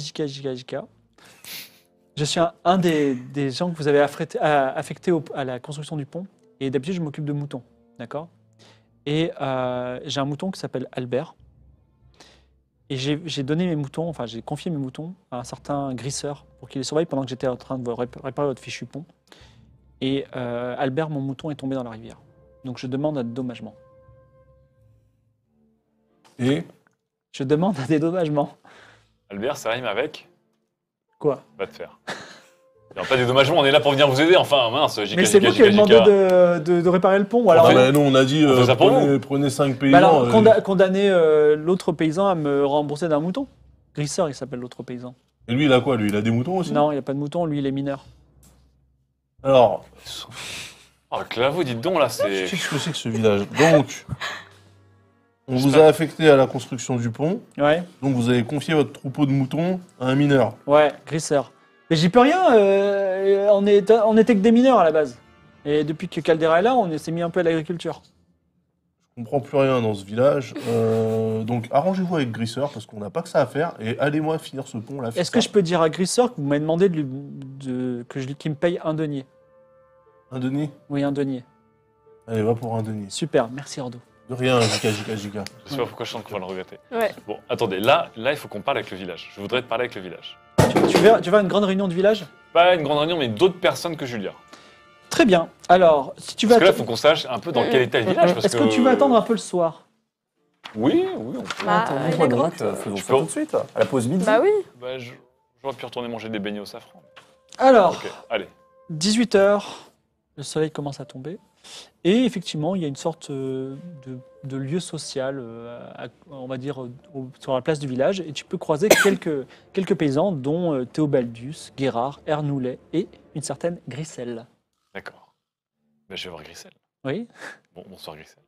S1: Je suis un des gens que vous avez affecté à la construction du pont et d'habitude je m'occupe de moutons, d'accord? Et j'ai un mouton qui s'appelle Albert. Et j'ai donné mes moutons, enfin j'ai confié mes moutons à un certain grisseur pour qu'il les surveille pendant que j'étais en train de réparer votre fichu pont. Et Albert, mon mouton, est tombé dans la rivière. Donc je demande un dédommagement.
S4: Et
S1: Je demande un dédommagement.
S2: Albert, ça rime avec
S1: Quoi?
S2: va te faire. Il n'y a pas de dédommagement, on est là pour venir vous aider. Enfin, mince, JK,
S1: Mais c'est vous qui avez demandé de réparer le pont. Ou alors,
S2: fait,
S4: bah, nous, on a dit
S2: on fait ça pour
S4: prenez 5
S1: bah
S4: paysans.
S1: alors, condamner l'autre paysan à me rembourser d'un mouton. Grisseur, il s'appelle l'autre paysan.
S4: Et lui, il a quoi? Lui, il a des moutons aussi?
S1: Non, il n'y a pas de mouton, lui, il est mineur.
S4: Alors,
S2: Oh, Claveau, dites donc, là, c'est.
S4: qu'est-ce que c'est que ce village? Donc, on vous a affecté à la construction du pont.
S1: Ouais,
S4: Donc, vous avez confié votre troupeau de moutons à un mineur.
S1: ouais, Grisseur. Mais j'y peux rien, on était que des mineurs à la base. Et depuis que Caldera est là, on s'est mis un peu à l'agriculture.
S4: Je comprends plus rien dans ce village. Donc, arrangez-vous avec Grisseur parce qu'on n'a pas que ça à faire. Et allez-moi finir ce pont là.
S1: Est-ce que je peux dire à Grisseur que vous m'avez demandé qu'il me paye un denier?
S4: Un denier?
S1: Oui, un denier.
S4: Allez, va pour un denier.
S1: Super, merci Ordo.
S4: De rien, JK.
S2: Je sais pas pourquoi je sens qu'on va le regretter.
S5: Ouais.
S2: Bon, attendez, là, il faut qu'on parle avec le village. Je voudrais te parler avec le village.
S1: Tu vas à une grande réunion de village?
S2: Pas une grande réunion, mais d'autres personnes que Julia.
S1: Très bien. Alors, si tu veux
S2: Parce que là, il faut qu'on sache un peu dans quel état est le village. Parce
S1: Est-ce que tu veux attendre un peu le soir?
S2: Oui, on peut.
S5: Bah,
S3: Attendez,
S5: la
S3: donc,
S5: grotte.
S3: faisons
S2: Je
S3: ça
S2: peux-
S3: tout de suite, à la pause midi.
S5: Bah oui.
S2: Bah, j'aurais pu retourner manger des beignets au safran.
S1: Alors,
S2: Ok, allez.
S1: 18h, le soleil commence à tomber. Et effectivement, il y a une sorte de lieu social, on va dire, sur la place du village. Et tu peux croiser quelques paysans, dont Théobaldus, Guérard, Ernoulet et une certaine Grissel.
S2: D'accord. Bah, je vais voir Grissel.
S1: Oui.
S2: Bon, bonsoir Grissel.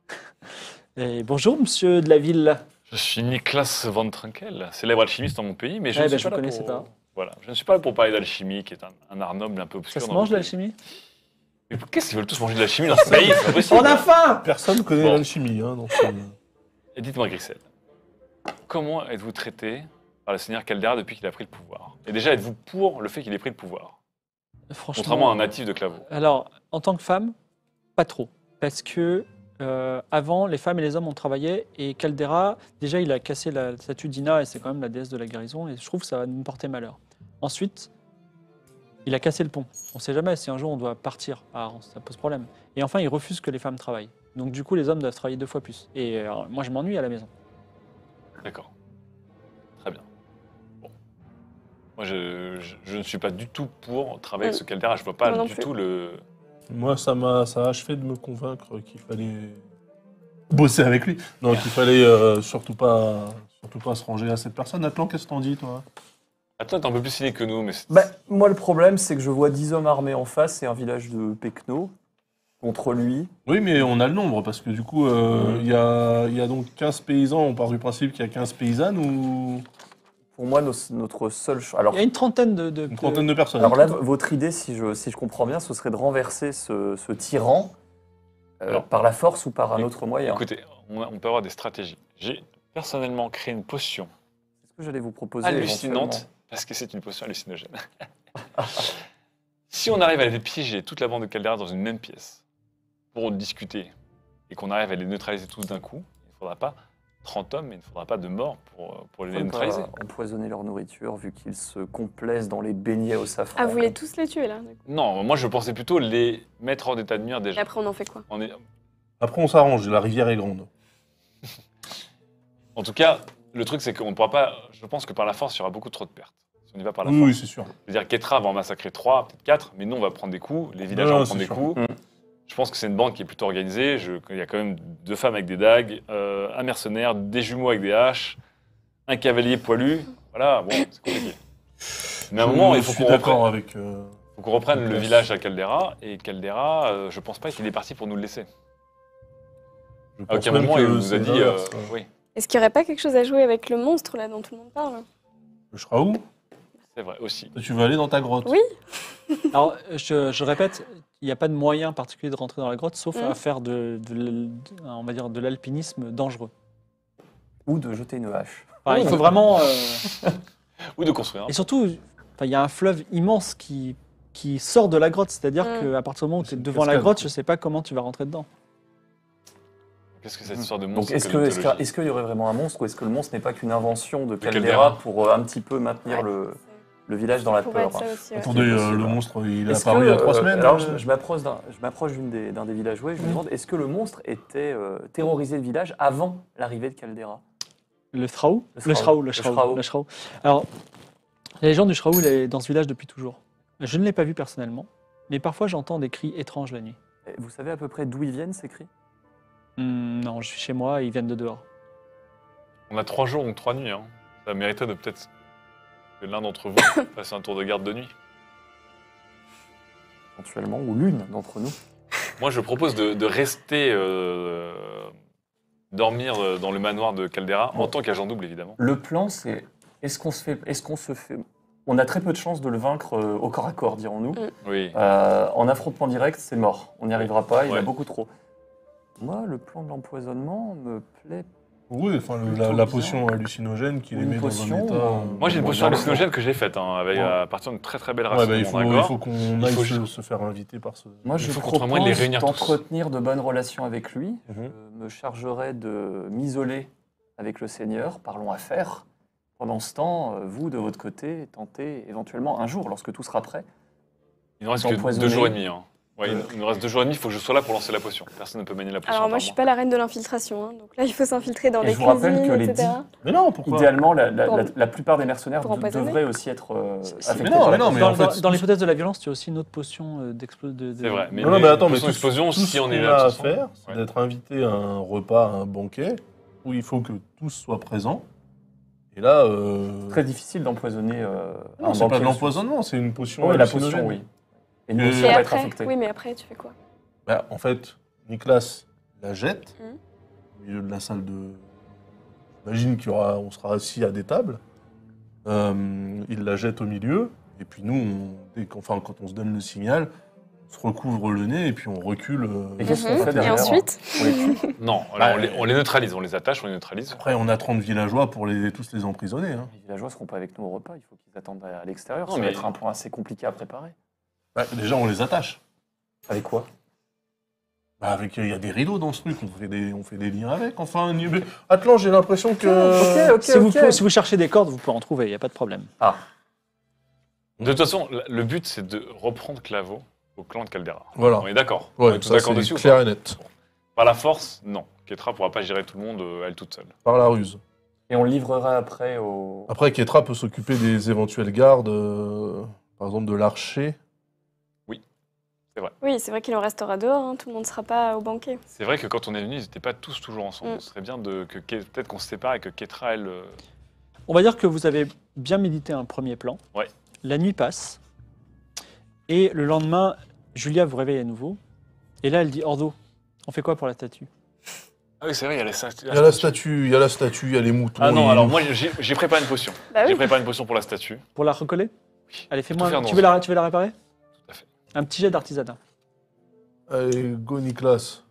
S1: Et bonjour, monsieur de la ville.
S2: Je suis Niklas Van Trunkel, célèbre alchimiste dans mon pays, mais je
S1: Eh
S2: ne
S1: ben,
S2: suis
S1: je
S2: pas là
S1: connaissais
S2: pour...
S1: pas.
S2: Voilà, je ne suis pas là pour parler d'alchimie, qui est un art noble un peu obscur.
S1: Ça se
S2: dans
S1: mange
S2: mon pays.
S1: l'alchimie?
S2: Mais qu'est-ce qu'ils veulent tous manger de l'alchimie dans ce pays? C'est pas possible.
S1: On a faim!
S4: Personne ne connaît
S2: Bon.
S4: l'alchimie. Hein, dans ce...
S2: Et dites-moi, Grissel, comment êtes-vous traité par le seigneur Caldera depuis qu'il a pris le pouvoir? Et déjà, êtes-vous pour le fait qu'il ait pris le pouvoir?
S1: Franchement.
S2: Contrairement à un natif de Claveau.
S1: Alors, en tant que femme, pas trop. Parce que avant, les femmes et les hommes ont travaillé et Caldera, déjà, il a cassé la statue d'Ina et c'est quand même la déesse de la guérison et je trouve que ça va nous porter malheur. Ensuite, il a cassé le pont. On ne sait jamais si un jour on doit partir. Alors, ça pose problème. Et enfin, il refuse que les femmes travaillent. Donc, du coup, les hommes doivent travailler 2 fois plus. Et moi, je m'ennuie à la maison.
S2: D'accord. Très bien. Bon. Moi, je ne suis pas du tout pour travailler avec ce Caldera. Je vois pas
S5: Moi non
S2: du
S5: plus.
S2: tout le...
S4: Moi, ça a achevé de me convaincre qu'il fallait bosser avec lui. Non, qu'il fallait surtout pas se ranger à cette personne. Atlan, qu'est-ce que t'en dis, toi?
S2: Attends, t'es un peu plus ciné que nous, mais...
S3: Bah, moi, le problème, c'est que je vois 10 hommes armés en face et un village de Pecno contre lui.
S4: Oui, mais on a le nombre, parce que du coup, il y a donc 15 paysans. On part du principe qu'il y a 15 paysannes ou
S3: Pour moi, notre seul choix. Alors,
S1: Il y a une trentaine
S4: une trentaine de personnes.
S3: alors là, votre idée, si je comprends bien, ce serait de renverser ce tyran
S2: Alors,
S3: par la force ou par un
S2: éc-
S3: autre moyen.
S2: Écoutez, on peut avoir des stratégies. J'ai personnellement créé une potion
S3: C'est ce que j'allais vous proposer.
S2: hallucinante, parce que c'est une potion hallucinogène. Si on arrive à les piéger toute la bande de Caldera dans une même pièce pour discuter et qu'on arrive à les neutraliser tous d'un coup, il ne faudra pas 30 hommes, mais il ne faudra pas de morts pour les
S3: éventuellement.
S2: neutraliser.
S3: On peut empoisonner leur nourriture vu qu'ils se complaisent dans les beignets au safran.
S5: Ah, vous voulez tous les tuer là?
S2: Non, moi je pensais plutôt les mettre hors d'état de nuire
S5: Et
S2: déjà.
S5: après, on en fait quoi?
S4: Après, on s'arrange. La rivière est grande.
S2: En tout cas, le truc c'est qu'on ne pourra pas. Je pense que par la force, il y aura beaucoup trop de pertes. Si on y va par la
S4: Oui,
S2: force.
S4: oui, c'est sûr.
S2: Je veux dire, Ketra va en massacrer 3, peut-être 4, mais nous on va prendre des coups, les villageois
S4: Non,
S2: vont
S4: c'est
S2: prendre des
S4: sûr.
S2: coups.
S3: Mm.
S2: Je pense que c'est une bande qui est plutôt organisée. Il y a quand même 2 femmes avec des dagues, un mercenaire, des jumeaux avec des haches, un cavalier poilu, voilà, bon, c'est compliqué. Mais à un moment, il
S4: Je
S2: faut
S4: suis
S2: qu'on
S4: d'accord
S2: reprenne,
S4: avec.
S2: faut qu'on reprenne le
S4: Nicolas.
S2: village à Caldera, et Caldera, je pense pas qu'il est parti pour nous le laisser.
S4: Je
S2: À
S4: pense
S2: aucun
S4: même
S2: moment,
S4: que
S2: il nous
S4: c'est
S2: a dit,
S4: l'inverse.
S2: oui,
S5: Est-ce qu'il n'y aurait pas quelque chose à jouer avec le monstre là dont tout le monde parle?
S4: Le Shraou,
S2: c'est vrai, aussi.
S4: tu veux aller dans ta grotte.
S5: Oui.
S1: Alors, je répète, il n'y a pas de moyen particulier de rentrer dans la grotte, sauf
S5: Mm.
S1: à faire on va dire de l'alpinisme dangereux.
S3: Ou de jeter une hache.
S1: Enfin, il faut vraiment...
S2: Ou de construire.
S1: Et surtout, enfin, il y a un fleuve immense qui sort de la grotte, c'est-à-dire
S5: Mm.
S1: qu'à partir du moment où tu
S4: C'est
S1: es
S4: une
S1: devant la
S4: cascade.
S1: grotte, je ne sais pas comment tu vas rentrer dedans.
S2: Qu'est-ce que cette histoire de
S3: Donc
S2: monstre
S3: est-ce
S2: que de mythologie
S3: qu'il y aurait vraiment un monstre ou est-ce que le monstre n'est pas qu'une invention de
S2: Caldera.
S3: Caldera pour un petit peu maintenir
S5: Ouais.
S3: le village dans la
S5: Ça pourrait
S3: peur?
S5: être ça aussi, ouais.
S4: Attendez,
S3: C'est possible.
S4: le monstre, il est
S3: Est-ce
S4: apparu il y a
S3: que,
S4: 3 semaines.
S3: Alors, je m'approche d'un des villageois et je me demande, est-ce que le monstre était terrorisé le village avant l'arrivée de Caldera?
S1: Le Shraou
S3: Le Shraou.
S1: Le Shraou. Alors, la légende du Shraou, elle est dans ce village depuis toujours. Je ne l'ai pas vu personnellement, mais parfois j'entends des cris étranges la nuit.
S3: Et vous savez à peu près d'où ils viennent, ces cris?
S1: Non, je suis chez moi et ils viennent de dehors.
S2: On a 3 jours ou 3 nuits, hein. Ça mériterait de peut-être que l'un d'entre vous fasse un tour de garde de nuit.
S3: Éventuellement, ou l'une d'entre nous.
S2: Moi, je propose de rester dormir dans le manoir de Caldera, en tant qu'agent double, évidemment.
S3: Le plan, c'est est-ce qu'on se fait... On a très peu de chances de le vaincre au corps à corps, dirons-nous.
S2: Oui.
S3: En affrontement direct, c'est mort. On n'y arrivera pas, il y en a
S2: Ouais.
S3: beaucoup trop. Moi, le plan de l'empoisonnement me plaît.
S4: Oui, enfin,
S3: Plutôt
S4: la
S3: bien.
S4: potion hallucinogène qui les
S3: Une
S4: met
S3: potion,
S4: dans un état.
S2: Moi, j'ai une
S3: Bon,
S2: potion
S3: bien,
S2: hallucinogène que j'ai faite, hein, avec,
S3: Ouais.
S2: à partir d'une très très belle race
S4: Ouais,
S2: de
S4: il
S2: mandragore.
S4: faut qu'on
S2: Il
S4: aille
S2: faut
S4: se faire inviter par ce.
S3: Moi,
S2: Il
S3: je
S2: faut qu'on trouve un moyen de les
S3: propose
S2: réunir tous.
S3: d'entretenir de bonnes relations avec lui.
S4: Mhm.
S3: Je me chargerai de m'isoler avec le Seigneur, parlons affaires. Pendant ce temps, vous, de votre côté, tentez éventuellement un jour, lorsque tout sera prêt.
S2: Il nous reste que
S3: d'empoisonner.
S2: 2 jours et demi. Hein. Ouais, il nous reste 2 jours et demi, il faut que je sois là pour lancer la potion. Personne ne peut manier la potion.
S5: Alors moi,
S2: par
S5: je suis pas la reine de l'infiltration, hein, donc là, il faut s'infiltrer dans
S3: Et
S5: les
S3: je vous rappelle
S5: cuisines,
S3: que les
S5: etc.
S4: Mais non, pourquoi
S3: Idéalement,
S5: Pour-
S3: la plupart des mercenaires
S5: pour empoisonner.
S3: devraient aussi être affectés
S4: Mais non,
S3: par la
S4: mais non,
S3: potion.
S4: mais en fait,
S1: dans l'hypothèse de la violence, tu as aussi une autre potion d'explosion.
S2: C'est vrai.
S4: Non, non, mais attends, mais
S2: potion
S4: tout,
S2: d'explosion,
S4: tout
S2: si
S4: ce
S2: on est
S4: qu'on
S2: là.
S4: a
S2: de
S4: à
S2: toute façon.
S4: faire, c'est
S2: Ouais.
S4: d'être invité à un repas, à un banquet, où il faut que tous soient présents. Et là,
S3: Très difficile d'empoisonner
S4: non,
S3: un
S4: c'est pas
S3: banquet
S4: de
S3: de
S4: l'empoisonnement, c'est une potion.
S3: Oui, la
S4: hallucinogène.
S3: potion, oui. Et nous
S4: Et
S3: aussi,
S5: Et
S3: on va être
S5: après,
S3: affectés.
S5: oui, mais après, tu fais quoi?
S4: Bah, en fait, Nicolas la jette
S5: Mhm.
S4: au milieu de la salle de. J'imagine on sera assis à des tables. Il la jette au milieu, et puis nous, quand on se donne le signal, on se recouvre le nez et puis on recule.
S3: Et qu'est-ce qu'on
S5: Mhm.
S3: fait
S5: Et
S3: derrière
S5: ensuite?
S3: On les tue.
S2: Non,
S4: Bah,
S2: alors on les neutralise, on les attache, on les neutralise.
S4: Après, on a 30 villageois pour tous les emprisonner. Hein.
S3: Les villageois seront pas avec nous au repas, il faut qu'ils attendent à l'extérieur.
S2: Non,
S3: Ça va
S2: mais-
S3: être un point assez compliqué à préparer.
S4: Bah, déjà, on les attache.
S3: Avec quoi?
S4: Bah, il y a des rideaux dans ce truc, on fait des liens avec. Enfin, Atlan, j'ai l'impression que.
S3: Ok,
S1: Si vous cherchez des cordes, vous pouvez en trouver, il n'y a pas de problème.
S2: De toute façon, le but, c'est de reprendre Claveau au clan de Caldera.
S4: Voilà.
S2: On est d'accord On
S4: Ouais,
S2: est tous
S4: ça,
S2: d'accord
S4: c'est
S2: dessus ou
S4: clair
S2: pas
S4: et net.
S2: Par la force, non. Ketra pourra pas gérer tout le monde, elle toute seule.
S4: Par la ruse.
S3: Et on le livrera après au...
S4: Après, Ketra peut s'occuper des éventuelles gardes, par exemple de l'archer.
S5: Oui, c'est vrai qu'il en restera dehors, hein, tout le monde ne sera pas au banquet.
S2: C'est vrai que quand on est venus, ils n'étaient pas tous toujours ensemble.
S5: Mm.
S2: Ce serait bien peut-être qu'on se sépare et que Ketra, elle...
S1: On va dire que vous avez bien médité un premier plan.
S2: Ouais.
S1: La nuit passe. Et le lendemain, Julia vous réveille à nouveau. Et là, elle dit Ordo, on fait quoi pour la statue?
S2: Ah oui, c'est vrai, il y a la statue.
S4: Il y a la statue, il y a les moutons.
S2: Ah non,
S4: il-
S2: alors moi, j'ai préparé une potion.
S5: Bah
S2: J'ai
S5: oui.
S2: préparé une potion pour la statue.
S1: Pour la recoller?
S2: Oui.
S1: Allez,
S2: Tout
S1: fais-moi.
S2: faire
S1: Tu
S2: dans
S1: veux la réparer?
S2: Tout à fait.
S1: Un petit jet d'artisanat.
S4: Allez, go Nicolas.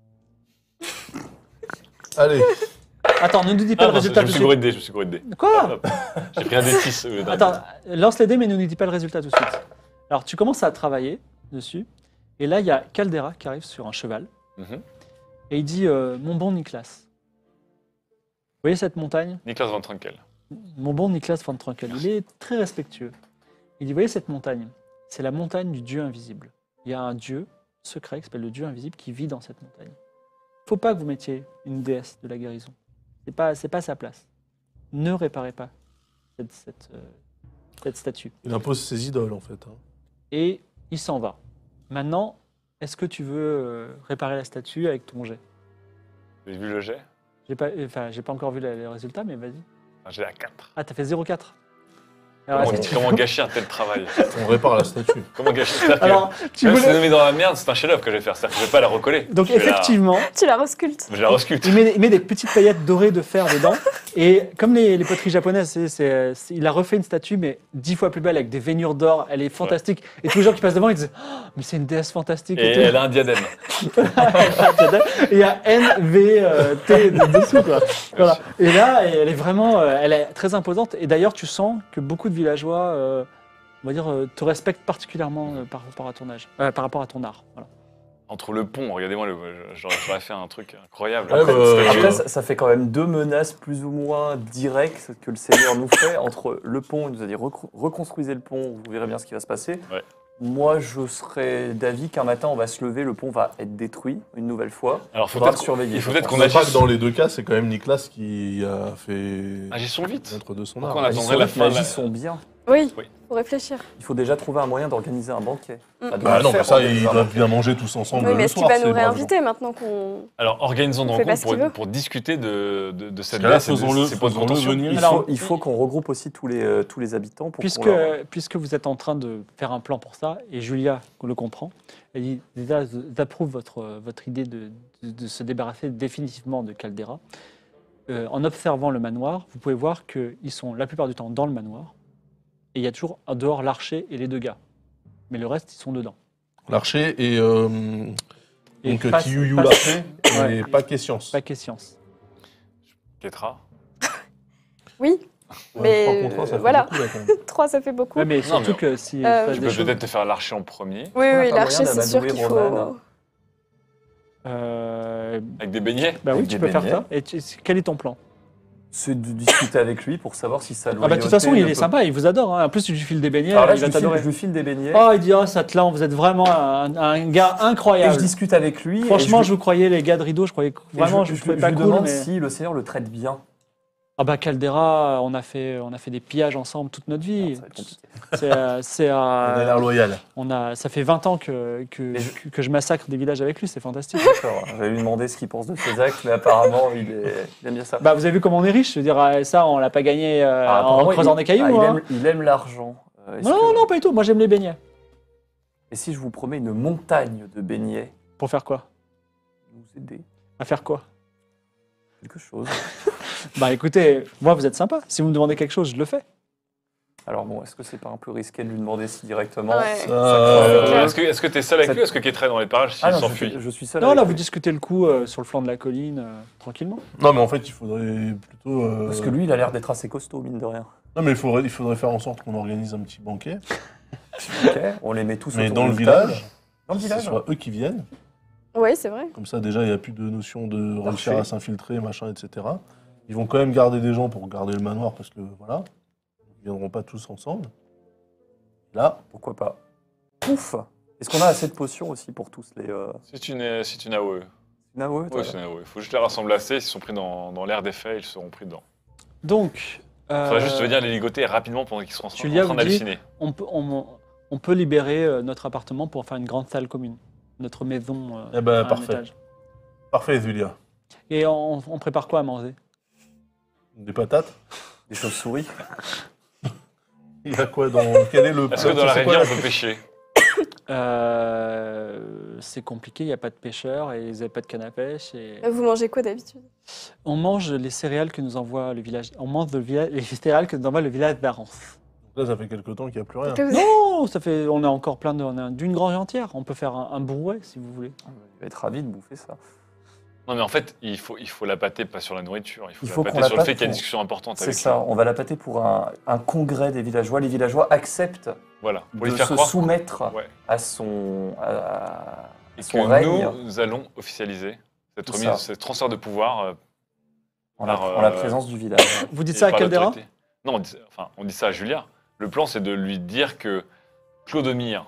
S4: Allez,
S1: Attends, ne nous dis pas
S2: Ah
S1: le
S2: non, je
S1: résultat
S2: me
S1: tout de
S2: suis
S1: suite.
S2: gouré de dés, je me suis gouré de dés.
S1: Quoi?
S2: Hop. J'ai pris un dé 6 au lieu d'un.
S1: Attends, lance les dés, mais ne nous dis pas le résultat tout de suite. Alors, tu commences à travailler dessus. Et là, il y a Caldera qui arrive sur un cheval.
S2: Mhm.
S1: Et il dit Mon bon Nicolas, vous voyez cette montagne?
S2: Nicolas Van Trunkel.
S1: Mon bon Nicolas Van Trunkel, il est très respectueux. Il dit, vous voyez cette montagne? C'est la montagne du Dieu invisible. Il y a un Dieu secret qui s'appelle le Dieu invisible qui vit dans cette montagne. Il ne faut pas que vous mettiez une déesse de la guérison. C'est pas sa place. Ne réparez pas cette statue.
S4: il impose ses idoles en fait. Hein.
S1: Et il s'en va. Maintenant, est-ce que tu veux réparer la statue avec ton jet?
S2: J'ai vu le jet.
S1: J'ai pas encore vu les résultats, mais vas-y.
S2: J'ai la 4.
S1: Ah, t'as fait 0,4. Alors,
S2: Comment,
S1: est-ce que tu-
S2: comment gâcher un tel travail?
S4: On répare la statue.
S2: Comment gâcher ça?
S1: Alors, tu
S2: Même si
S1: voulais...
S2: c'est nommé dans la merde, c'est un chef-d'œuvre que je vais faire. C'est-à-dire que je vais pas la recoller.
S1: Donc,
S2: Je vais la-
S1: effectivement,
S5: Tu la resculptes.
S2: Je la resculpte.
S1: il met des petites paillettes dorées de fer dedans. Et comme les poteries japonaises, il a refait une statue, mais 10 fois plus belle, avec des veinures d'or. Elle est fantastique. Et tous les gens qui passent devant, ils disent oh, mais c'est une déesse fantastique.
S2: Et
S1: tout.
S2: elle a un diadème.
S1: Et il y a NVT dessous, quoi. Voilà. Et là, elle est vraiment elle est très imposante. Et d'ailleurs, tu sens que beaucoup de villageois, on va dire, te respectent particulièrement par rapport à ton âge, par rapport à ton art. Voilà.
S2: Entre le pont, regardez-moi, j'aurais fait un truc incroyable.
S4: Ouais, bah,
S3: Après, ça fait quand même 2 menaces plus ou moins directes que le Seigneur nous fait. Entre le pont, il nous a dit reconstruisez le pont, vous verrez bien ce qui va se passer.
S2: Ouais.
S3: Moi, je serais d'avis qu'un matin, on va se lever, le pont va être détruit une nouvelle fois.
S2: Alors, faut
S3: Faudra
S2: peut-être
S3: le surveiller.
S2: il faut
S3: je
S2: peut-être
S3: pense.
S2: qu'on
S4: On pas
S2: agisse.
S4: que dans les deux cas, c'est quand même Nicolas qui a fait
S2: Agissons vite.
S4: mettre de son
S2: Pourquoi
S4: art.
S2: on attendrait la fin de la-
S3: Agissons bien.
S5: Oui,
S2: Oui.
S5: faut réfléchir.
S3: Il faut déjà trouver un moyen d'organiser un banquet.
S5: Mm.
S3: Pas de
S4: Bah
S3: le
S4: non,
S3: faire,
S4: mais ça,
S3: organiser
S4: ils
S3: un
S4: doivent
S3: banquet.
S4: bien manger tous ensemble
S5: Oui, mais
S4: le
S5: est-ce qu'il
S4: soir.
S5: va
S4: ces
S5: nous
S4: braves gens.
S5: réinviter maintenant qu'on.
S2: Alors, organisons une
S5: On fait pas
S2: rencontre
S5: ce qu'il veut.
S2: pour discuter de cette
S4: Parce que là,
S2: déesse et de
S4: faisons-le
S2: ses points de
S4: faisons-le
S2: contention.
S4: venir.
S1: Alors,
S3: Il faut qu'on regroupe aussi tous les habitants pour
S1: Puisque,
S3: qu'on leur-
S1: puisque vous êtes en train de faire un plan pour ça, et Julia le comprend, elle dit déjà, j'approuve votre idée de se débarrasser définitivement de Caldera. En observant le manoir, vous pouvez voir qu'ils sont la plupart du temps dans le manoir, et il y a toujours dehors l'archer et les 2 gars. Mais le reste, ils sont dedans.
S4: L'archer et
S1: Et
S4: donc
S1: pas-
S4: Tiyuyu
S1: pas-
S4: l'archer et
S1: Ouais.
S4: Paquet Science.
S1: Pas question.
S2: Ketra.
S5: Oui,
S4: Ouais,
S5: mais,
S4: 3 contre 1, ça fait
S5: voilà.
S4: beaucoup, là, quand même.
S5: 3, ça fait beaucoup.
S1: Ouais, mais
S2: Non,
S1: surtout
S2: mais-
S1: que si
S5: Euh,
S1: passe
S2: Tu
S1: des
S2: peux
S1: choses,
S2: peut-être te faire l'archer en premier,
S5: Oui,
S3: On n'a
S5: oui,
S3: pas
S5: l'archer,
S3: moyen
S5: c'est sûr
S3: d'amadouer
S5: qu'il faut.
S3: Roman.
S2: avec des beignets.
S1: bah oui,
S3: Avec
S1: tu
S3: des
S1: peux faire
S3: beignets.
S1: ça. Et quel est ton plan?
S3: C'est de discuter avec lui pour savoir si ça
S1: Ah bah de toute façon, il est sympa, il vous adore. Hein. En plus, tu lui files des beignets,
S3: Alors là,
S1: il
S3: je
S1: va
S3: lui, file,
S1: t'adorer.
S3: je lui file des beignets.
S1: Oh, il dit, oh, Satlan, vous êtes vraiment un gars
S3: Et
S1: incroyable.
S3: je discute avec lui.
S1: Franchement,
S3: et
S1: je vous croyais les gars de rideau, je croyais que vraiment, je vous trouvais pas
S3: lui
S1: cool.
S3: demande
S1: Mais...
S3: si le Seigneur le traite bien.
S1: Ah bah Caldera, on a fait des pillages ensemble toute notre vie.
S3: Ça va être compliqué.
S1: C'est,
S4: On a l'air loyal.
S1: ça fait 20 ans que je massacre des villages avec lui, c'est fantastique.
S3: D'accord. Je vais lui demander ce qu'il pense de ses actes, mais apparemment, il aime bien ça.
S1: Bah vous avez vu comment on est riche, je veux dire, ça on l'a pas gagné
S3: Ah,
S1: en
S3: apparemment,
S1: creusant des cailloux. Hein.
S3: il aime l'argent. Est-ce
S1: Non,
S3: que-
S1: non, pas du tout, moi j'aime les beignets.
S3: Et si je vous promets une montagne de beignets,
S1: Pour faire quoi?
S3: vous aider
S1: À faire quoi?
S3: quelque chose.
S1: Bah écoutez, moi vous êtes sympa, si vous me demandez quelque chose, je le fais.
S3: Alors bon, est-ce que c'est pas un peu risqué de lui demander si directement
S5: Ouais.
S4: Ça,
S2: Est-ce que tu es seul avec
S3: Ça-
S2: lui ou est-ce que Ketra est dans les parages s'il
S3: Ah non,
S2: s'enfuit?
S3: je suis seul.
S1: Non,
S3: avec
S1: là
S3: lui.
S1: vous discutez le coup sur le flanc de la colline, tranquillement.
S4: Non, mais en fait, il faudrait plutôt.
S3: Parce que lui, il a l'air d'être assez costaud, mine de rien.
S4: Non, mais il faudrait faire en sorte qu'on organise un petit banquet.
S3: Ok, on les met tous
S4: Mais
S3: autour
S4: dans le
S3: d'une table.
S4: village,
S3: Dans le
S4: ce
S3: village
S4: soit eux qui viennent.
S5: Oui, c'est vrai.
S4: Comme ça, déjà, il n'y a plus de notion de réussir
S3: Marché.
S4: à s'infiltrer, machin, etc. Ils vont quand même garder des gens pour garder le manoir parce que voilà, ils ne viendront pas tous ensemble. Là,
S3: Pourquoi pas. Ouf. Est-ce qu'on a assez de potions aussi pour tous les...
S2: C'est une AOE.
S3: Naoe, toi,
S2: Oui, c'est une AOE. Il faut juste les rassembler assez. S'ils sont pris dans l'air des faits, ils seront pris dedans.
S1: Donc,
S2: Il faudrait juste venir les ligoter rapidement pendant qu'ils seront en
S1: Julia
S2: train
S1: vous dit-
S2: d'halluciner.
S1: on peut libérer notre appartement pour faire une grande salle commune. Notre maison
S4: Eh ben,
S1: à un
S4: parfait.
S1: étage.
S4: parfait, Zulia.
S1: Et on prépare quoi à manger?
S4: Des patates.
S3: Des chauves-souris.
S4: Il y a quoi dans. Quel est le.
S2: Est-ce que dans la
S4: c'est quoi
S2: rivière, on peut pêcher?
S1: C'est compliqué, il n'y a pas de pêcheurs et ils n'avaient pas de canne à pêche. Et...
S5: Vous mangez quoi d'habitude?
S1: On mange les céréales que nous envoie le village. On mange les céréales que nous envoie le village d'Arance.
S4: Là, ça fait quelque temps qu'il n'y a plus rien.
S5: Donc là, vous-
S1: Non, ça fait. On a encore plein de. On a d'une grange entière. On peut faire un brouet si vous voulez.
S3: Il va être ravi de bouffer ça.
S2: Non, mais en fait, il faut la pâter pas sur la nourriture.
S3: Il
S2: Il
S3: faut
S2: faut la
S3: qu'on
S2: pâter
S3: la
S2: sur le
S3: pâte
S2: fait qu'il y a une
S3: pour-
S2: discussion importante
S3: C'est
S2: avec
S3: ça,
S2: lui.
S3: on va la pâter pour un congrès des villageois. Les villageois acceptent
S2: Voilà. Pour
S3: de
S2: lui faire
S3: se
S2: croire.
S3: soumettre
S2: Ouais.
S3: à son, à
S2: Et
S3: son
S2: que
S3: règne
S2: nous allons officialiser cette
S3: Tout
S2: remise,
S3: ça.
S2: ce transfert de pouvoir
S3: en la,
S2: par,
S3: en la présence du village.
S1: Vous dites
S2: et
S1: ça à
S2: par
S1: Caldera?
S2: l'autorité. Non, on dit ça à Julia. Le plan, c'est de lui dire que Clodomir,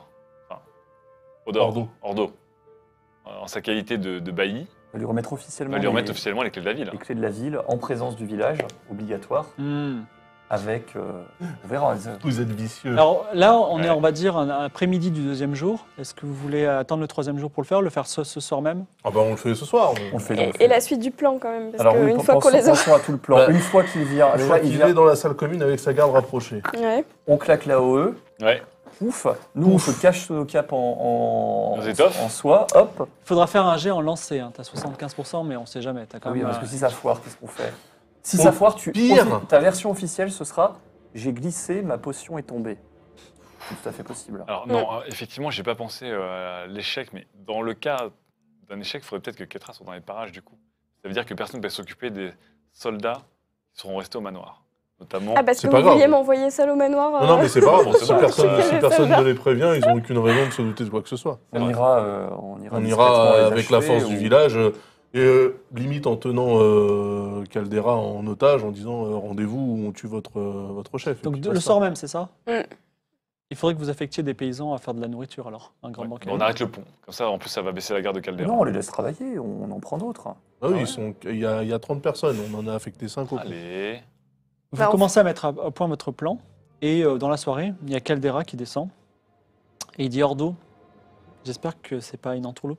S2: Ordo, en sa qualité de bailli,
S3: On va lui remettre officiellement,
S2: va lui remettre
S3: les
S2: officiellement les clés de la ville.
S3: clés de la ville en présence du village, obligatoire.
S1: Hmm.
S3: avec... on verra.
S4: Vous êtes vicieux.
S1: Alors là, on est,
S2: Ouais.
S1: on va dire, un après-midi du deuxième jour. Est-ce que vous voulez attendre le troisième jour pour le faire ce soir même?
S4: Ah bah on le fait ce soir.
S3: On le fait. on le
S5: Et
S3: fait.
S5: la suite du plan quand même, parce
S3: Alors oui,
S5: qu'une fois qu'on les aura...
S3: pensons à tout le plan.
S4: Bah,
S3: Une fois qu'il vient,
S4: Je
S3: déjà,
S4: crois
S3: il
S4: qu'il
S3: vient,
S4: est dans la salle commune avec sa garde rapprochée.
S5: Ouais.
S3: on claque la OE,
S2: Ouais.
S3: pouf, nous on se cache sous nos capes en
S2: Nos étoffes.
S3: en soie, hop.
S1: Il faudra faire un jet en lancer. Hein. Tu as 75%, mais on sait jamais. T'as quand
S3: Ah oui,
S1: même,
S3: parce que si ça foire, qu'est-ce qu'on fait? Si
S4: Au
S3: ça foire,
S4: pire.
S3: ta version officielle, ce sera j'ai glissé, ma potion est tombée. C'est tout à fait possible.
S2: Alors non, effectivement, j'ai pas pensé à l'échec, mais dans le cas d'un échec, il faudrait peut-être que Ketra soit dans les parages du coup. Ça veut dire que personne ne peut s'occuper des soldats qui seront restés au manoir. Notamment.
S5: Ah, parce
S4: C'est
S5: que
S4: pas
S5: vous
S4: grave.
S5: vouliez m'envoyer seul au manoir
S4: Non, mais c'est pas grave.
S2: Bon, c'est
S4: Si
S2: bon,
S4: personne,
S2: ça-
S4: si
S5: ça
S4: personne
S5: va.
S4: ne les prévient, ils n'ont aucune raison de se douter de quoi que ce soit.
S2: C'est
S3: On
S2: vrai.
S3: ira,
S4: On
S3: discrètement
S4: ira
S3: les
S4: avec la
S3: achever
S4: force du
S3: ou-
S4: village et limite en tenant Caldera en otage en disant rendez-vous où on tue votre chef. Et
S1: Donc
S4: puis
S1: le
S4: basta.
S1: soir même, c'est ça?
S5: Mm.
S1: Il faudrait que vous affectiez des paysans à faire de la nourriture alors, un grand
S2: Ouais.
S1: banquet.
S2: On arrête le pont. Comme ça, en plus, ça va baisser la garde de Caldera.
S3: Non, on les laisse travailler, on en prend d'autres.
S4: Ah oui,
S2: Ah ouais.
S4: il y a 30 personnes, on en a affecté 5 au pont.
S2: Allez.
S1: Vous
S5: Bah, on-
S1: commencez à mettre au point votre plan, et dans la soirée, il y a Caldera qui descend, et il dit Ordo, j'espère que c'est pas une entourloupe.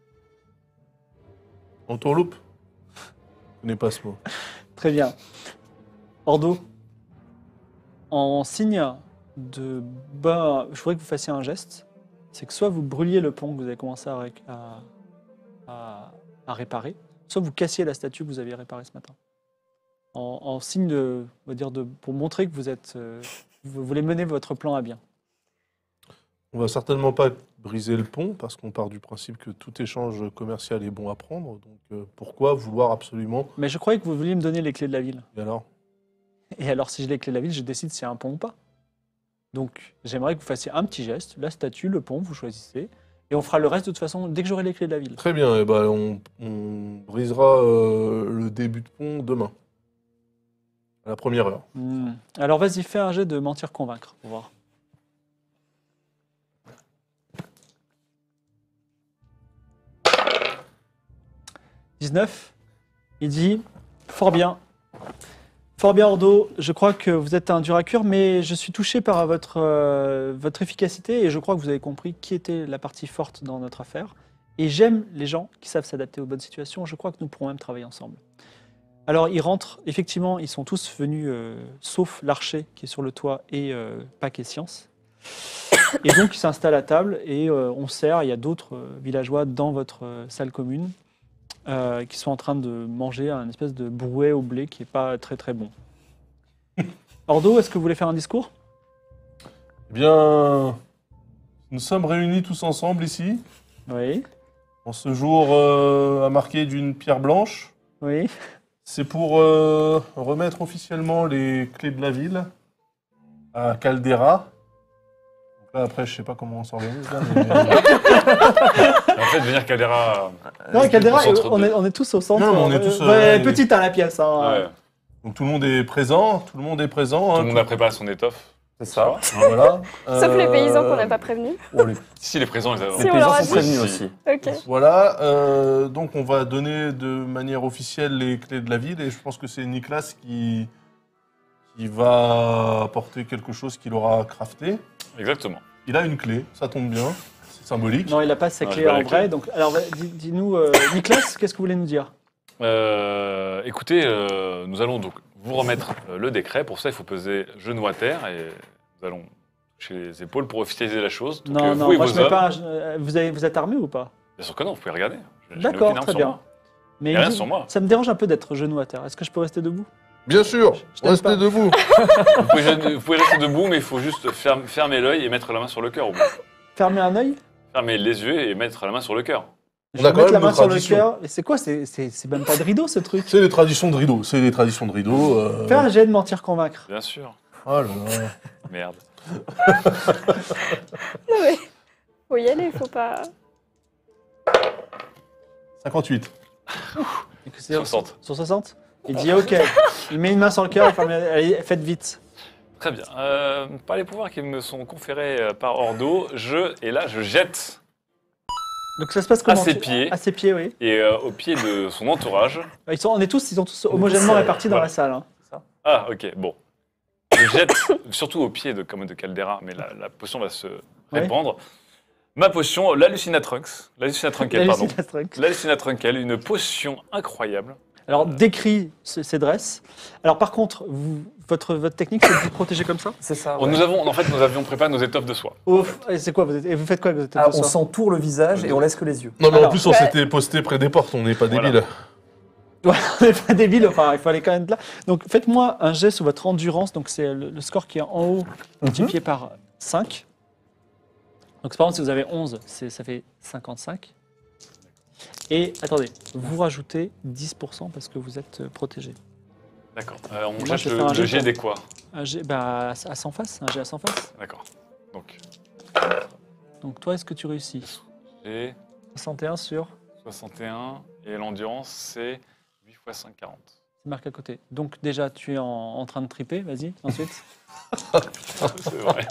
S4: Entourloupe Je connais pas ce mot.
S1: Très bien. Ordo, en signe de bas, je voudrais que vous fassiez un geste, c'est que soit vous brûliez le pont que vous avez commencé à réparer, soit vous cassiez la statue que vous aviez réparée ce matin. En signe de, on va dire pour montrer que vous voulez mener votre plan à bien.
S4: On va certainement pas briser le pont parce qu'on part du principe que tout échange commercial est bon à prendre. Donc pourquoi vouloir absolument
S1: Mais je croyais que vous vouliez me donner les clés de la ville.
S4: Et alors
S1: Et alors, si j'ai les clés de la ville, je décide s'il y a un pont ou pas. Donc, j'aimerais que vous fassiez un petit geste, la statue, le pont, vous choisissez, et on fera le reste de toute façon dès que j'aurai les clés de la ville.
S4: Très bien, eh ben, on brisera le début de pont demain. À la première heure.
S1: Alors, vas-y, fais un jet de mentir-convaincre, pour voir. « 19. Il dit « Fort bien. Fort bien, Ordo. Je crois que vous êtes un dur à cuire, mais je suis touché par votre efficacité et je crois que vous avez compris qui était la partie forte dans notre affaire. Et j'aime les gens qui savent s'adapter aux bonnes situations. Je crois que nous pourrons même travailler ensemble. » Alors, ils rentrent. Effectivement, ils sont tous venus, sauf l'archer qui est sur le toit et Pac et Science. Et donc, ils s'installent à table et on sert. Il y a d'autres villageois dans votre salle commune qui sont en train de manger un espèce de brouet au blé qui n'est pas très très bon. Ordo, est-ce que vous voulez faire un discours?
S4: Eh bien, nous sommes réunis tous ensemble ici,
S1: Oui,
S4: en ce jour à marquer d'une pierre blanche.
S1: oui.
S4: C'est pour remettre officiellement les clés de la ville à Caldera. Donc là, après, je sais pas comment on s'organise. là, mais-
S2: En fait, venir Caldera.
S1: Non, Caldera,
S2: au centre
S1: on est tous au centre.
S4: Non, mais on est tous,
S1: Ouais,
S4: on est-
S1: petite à la pièce. Hein.
S2: Ouais.
S4: Donc tout le monde est présent, tout le monde est présent.
S2: Tout
S4: hein,
S2: le monde a préparé son étoffe.
S3: C'est ça.
S4: Voilà.
S5: Sauf les paysans qu'on n'a pas prévenus.
S3: Oh, les
S2: Si les présents, ils
S5: Si,
S3: les
S5: on
S3: paysans
S5: leur a
S3: sont
S5: dit.
S3: prévenus
S2: Si.
S3: aussi.
S5: Ok.
S4: Voilà, donc on va donner de manière officielle les clés de la ville et je pense que c'est Nicolas qui va apporter quelque chose qu'il aura crafté.
S2: Exactement.
S4: Il a une clé, ça tombe bien, c'est symbolique.
S1: Non, il n'a pas ses
S2: Non,
S1: clés
S2: j'ai pas
S1: en
S2: la
S1: vrai.
S2: clé.
S1: Donc, alors, dis-nous, Nicolas, qu'est-ce que vous voulez nous dire?
S2: Écoutez, nous allons donc vous remettre le décret. Pour ça, il faut peser genou à terre et nous allons toucher les épaules pour officialiser la chose. Donc,
S1: Non,
S2: vous
S1: non,
S2: et
S1: moi
S2: vos
S1: je mets
S2: hommes-
S1: pas. Vous êtes armé ou pas?
S2: Bien sûr que non, vous pouvez regarder. Je n'ai
S1: D'accord,
S2: aucune arme
S1: très
S2: sur
S1: bien.
S2: moi.
S1: Mais
S2: Il y a rien
S1: dis-
S2: sur moi.
S1: ça me dérange un peu d'être genou à terre. Est-ce que je peux rester debout?
S4: Bien sûr,
S1: Je t'aime pas.
S4: restez debout.
S2: Vous pouvez rester debout, mais il faut juste fermer l'œil et mettre la main sur le cœur. Au moins.
S1: Fermer un œil?
S2: Fermer les yeux et mettre la main sur le cœur.
S1: Je
S4: On a
S1: vais
S4: quand
S1: mettre la
S4: même
S1: main
S4: nos
S1: sur le
S4: traditions.
S1: cœur. Et c'est quoi? C'est même pas de rideau ce truc.
S4: C'est les traditions de rideau, c'est les traditions de rideau.
S1: Fais un jet de mentir-convaincre.
S2: Bien sûr.
S4: Oh là là.
S2: Merde.
S5: Non mais, faut y aller, faut pas...
S4: 58.
S1: Et que c'est
S2: 60.
S1: Sur 60? Il dit OK. Il met une main sur le cœur. Allez, faites vite.
S2: Très bien. Par les pouvoirs qui me sont conférés par Ordo, je jette.
S1: Donc ça se passe comment?
S2: ses pieds.
S1: À ses pieds, oui.
S2: Et au pied de son entourage.
S1: Ils sont tous homogènement répartis dans
S2: Voilà.
S1: la salle. Hein.
S2: Ah, ok, bon. je jette surtout au pied de Caldera, mais la potion va se répandre. Ma potion, l'hallucinatrunkel, pardon. L'hallucinatrunkel, une potion incroyable.
S1: Alors, décrit ces dresses. Alors, par contre, votre technique, c'est de vous protéger comme ça?
S3: C'est ça.
S2: Nous avions préparé nos étoffes de soie.
S1: Et c'est quoi et vous faites quoi avec vos étoffes de
S3: On
S1: soie?
S3: s'entoure le visage et on laisse que les yeux.
S4: Non, mais
S1: Alors,
S4: en plus, on s'était posté près des portes, on n'est pas
S2: Voilà.
S4: débiles.
S1: Ouais, on n'est pas débile, enfin, il faut aller quand même de là. Donc, faites-moi un jet sur votre endurance. Donc, c'est le score qui est en haut, multiplié par 5. Donc, par exemple, si vous avez 11, ça fait 55. Et attendez, vous rajoutez 10% parce que vous êtes protégé.
S2: D'accord.
S1: Moi,
S2: On
S1: je
S2: jette
S1: vais faire un
S2: le
S1: jet
S2: jet
S1: pour-
S2: des quoi?
S1: Un jet à 100 faces, un jet à 100 faces.
S2: D'accord. Donc,
S1: Donc, toi, est-ce que tu réussis?
S2: j'ai
S1: 61 sur,
S2: 61 et l'endurance, c'est 8 x 5, 40.
S1: c'est marqué à côté. Donc, déjà, tu es en train de triper, vas-y, ensuite.
S2: C'est vrai.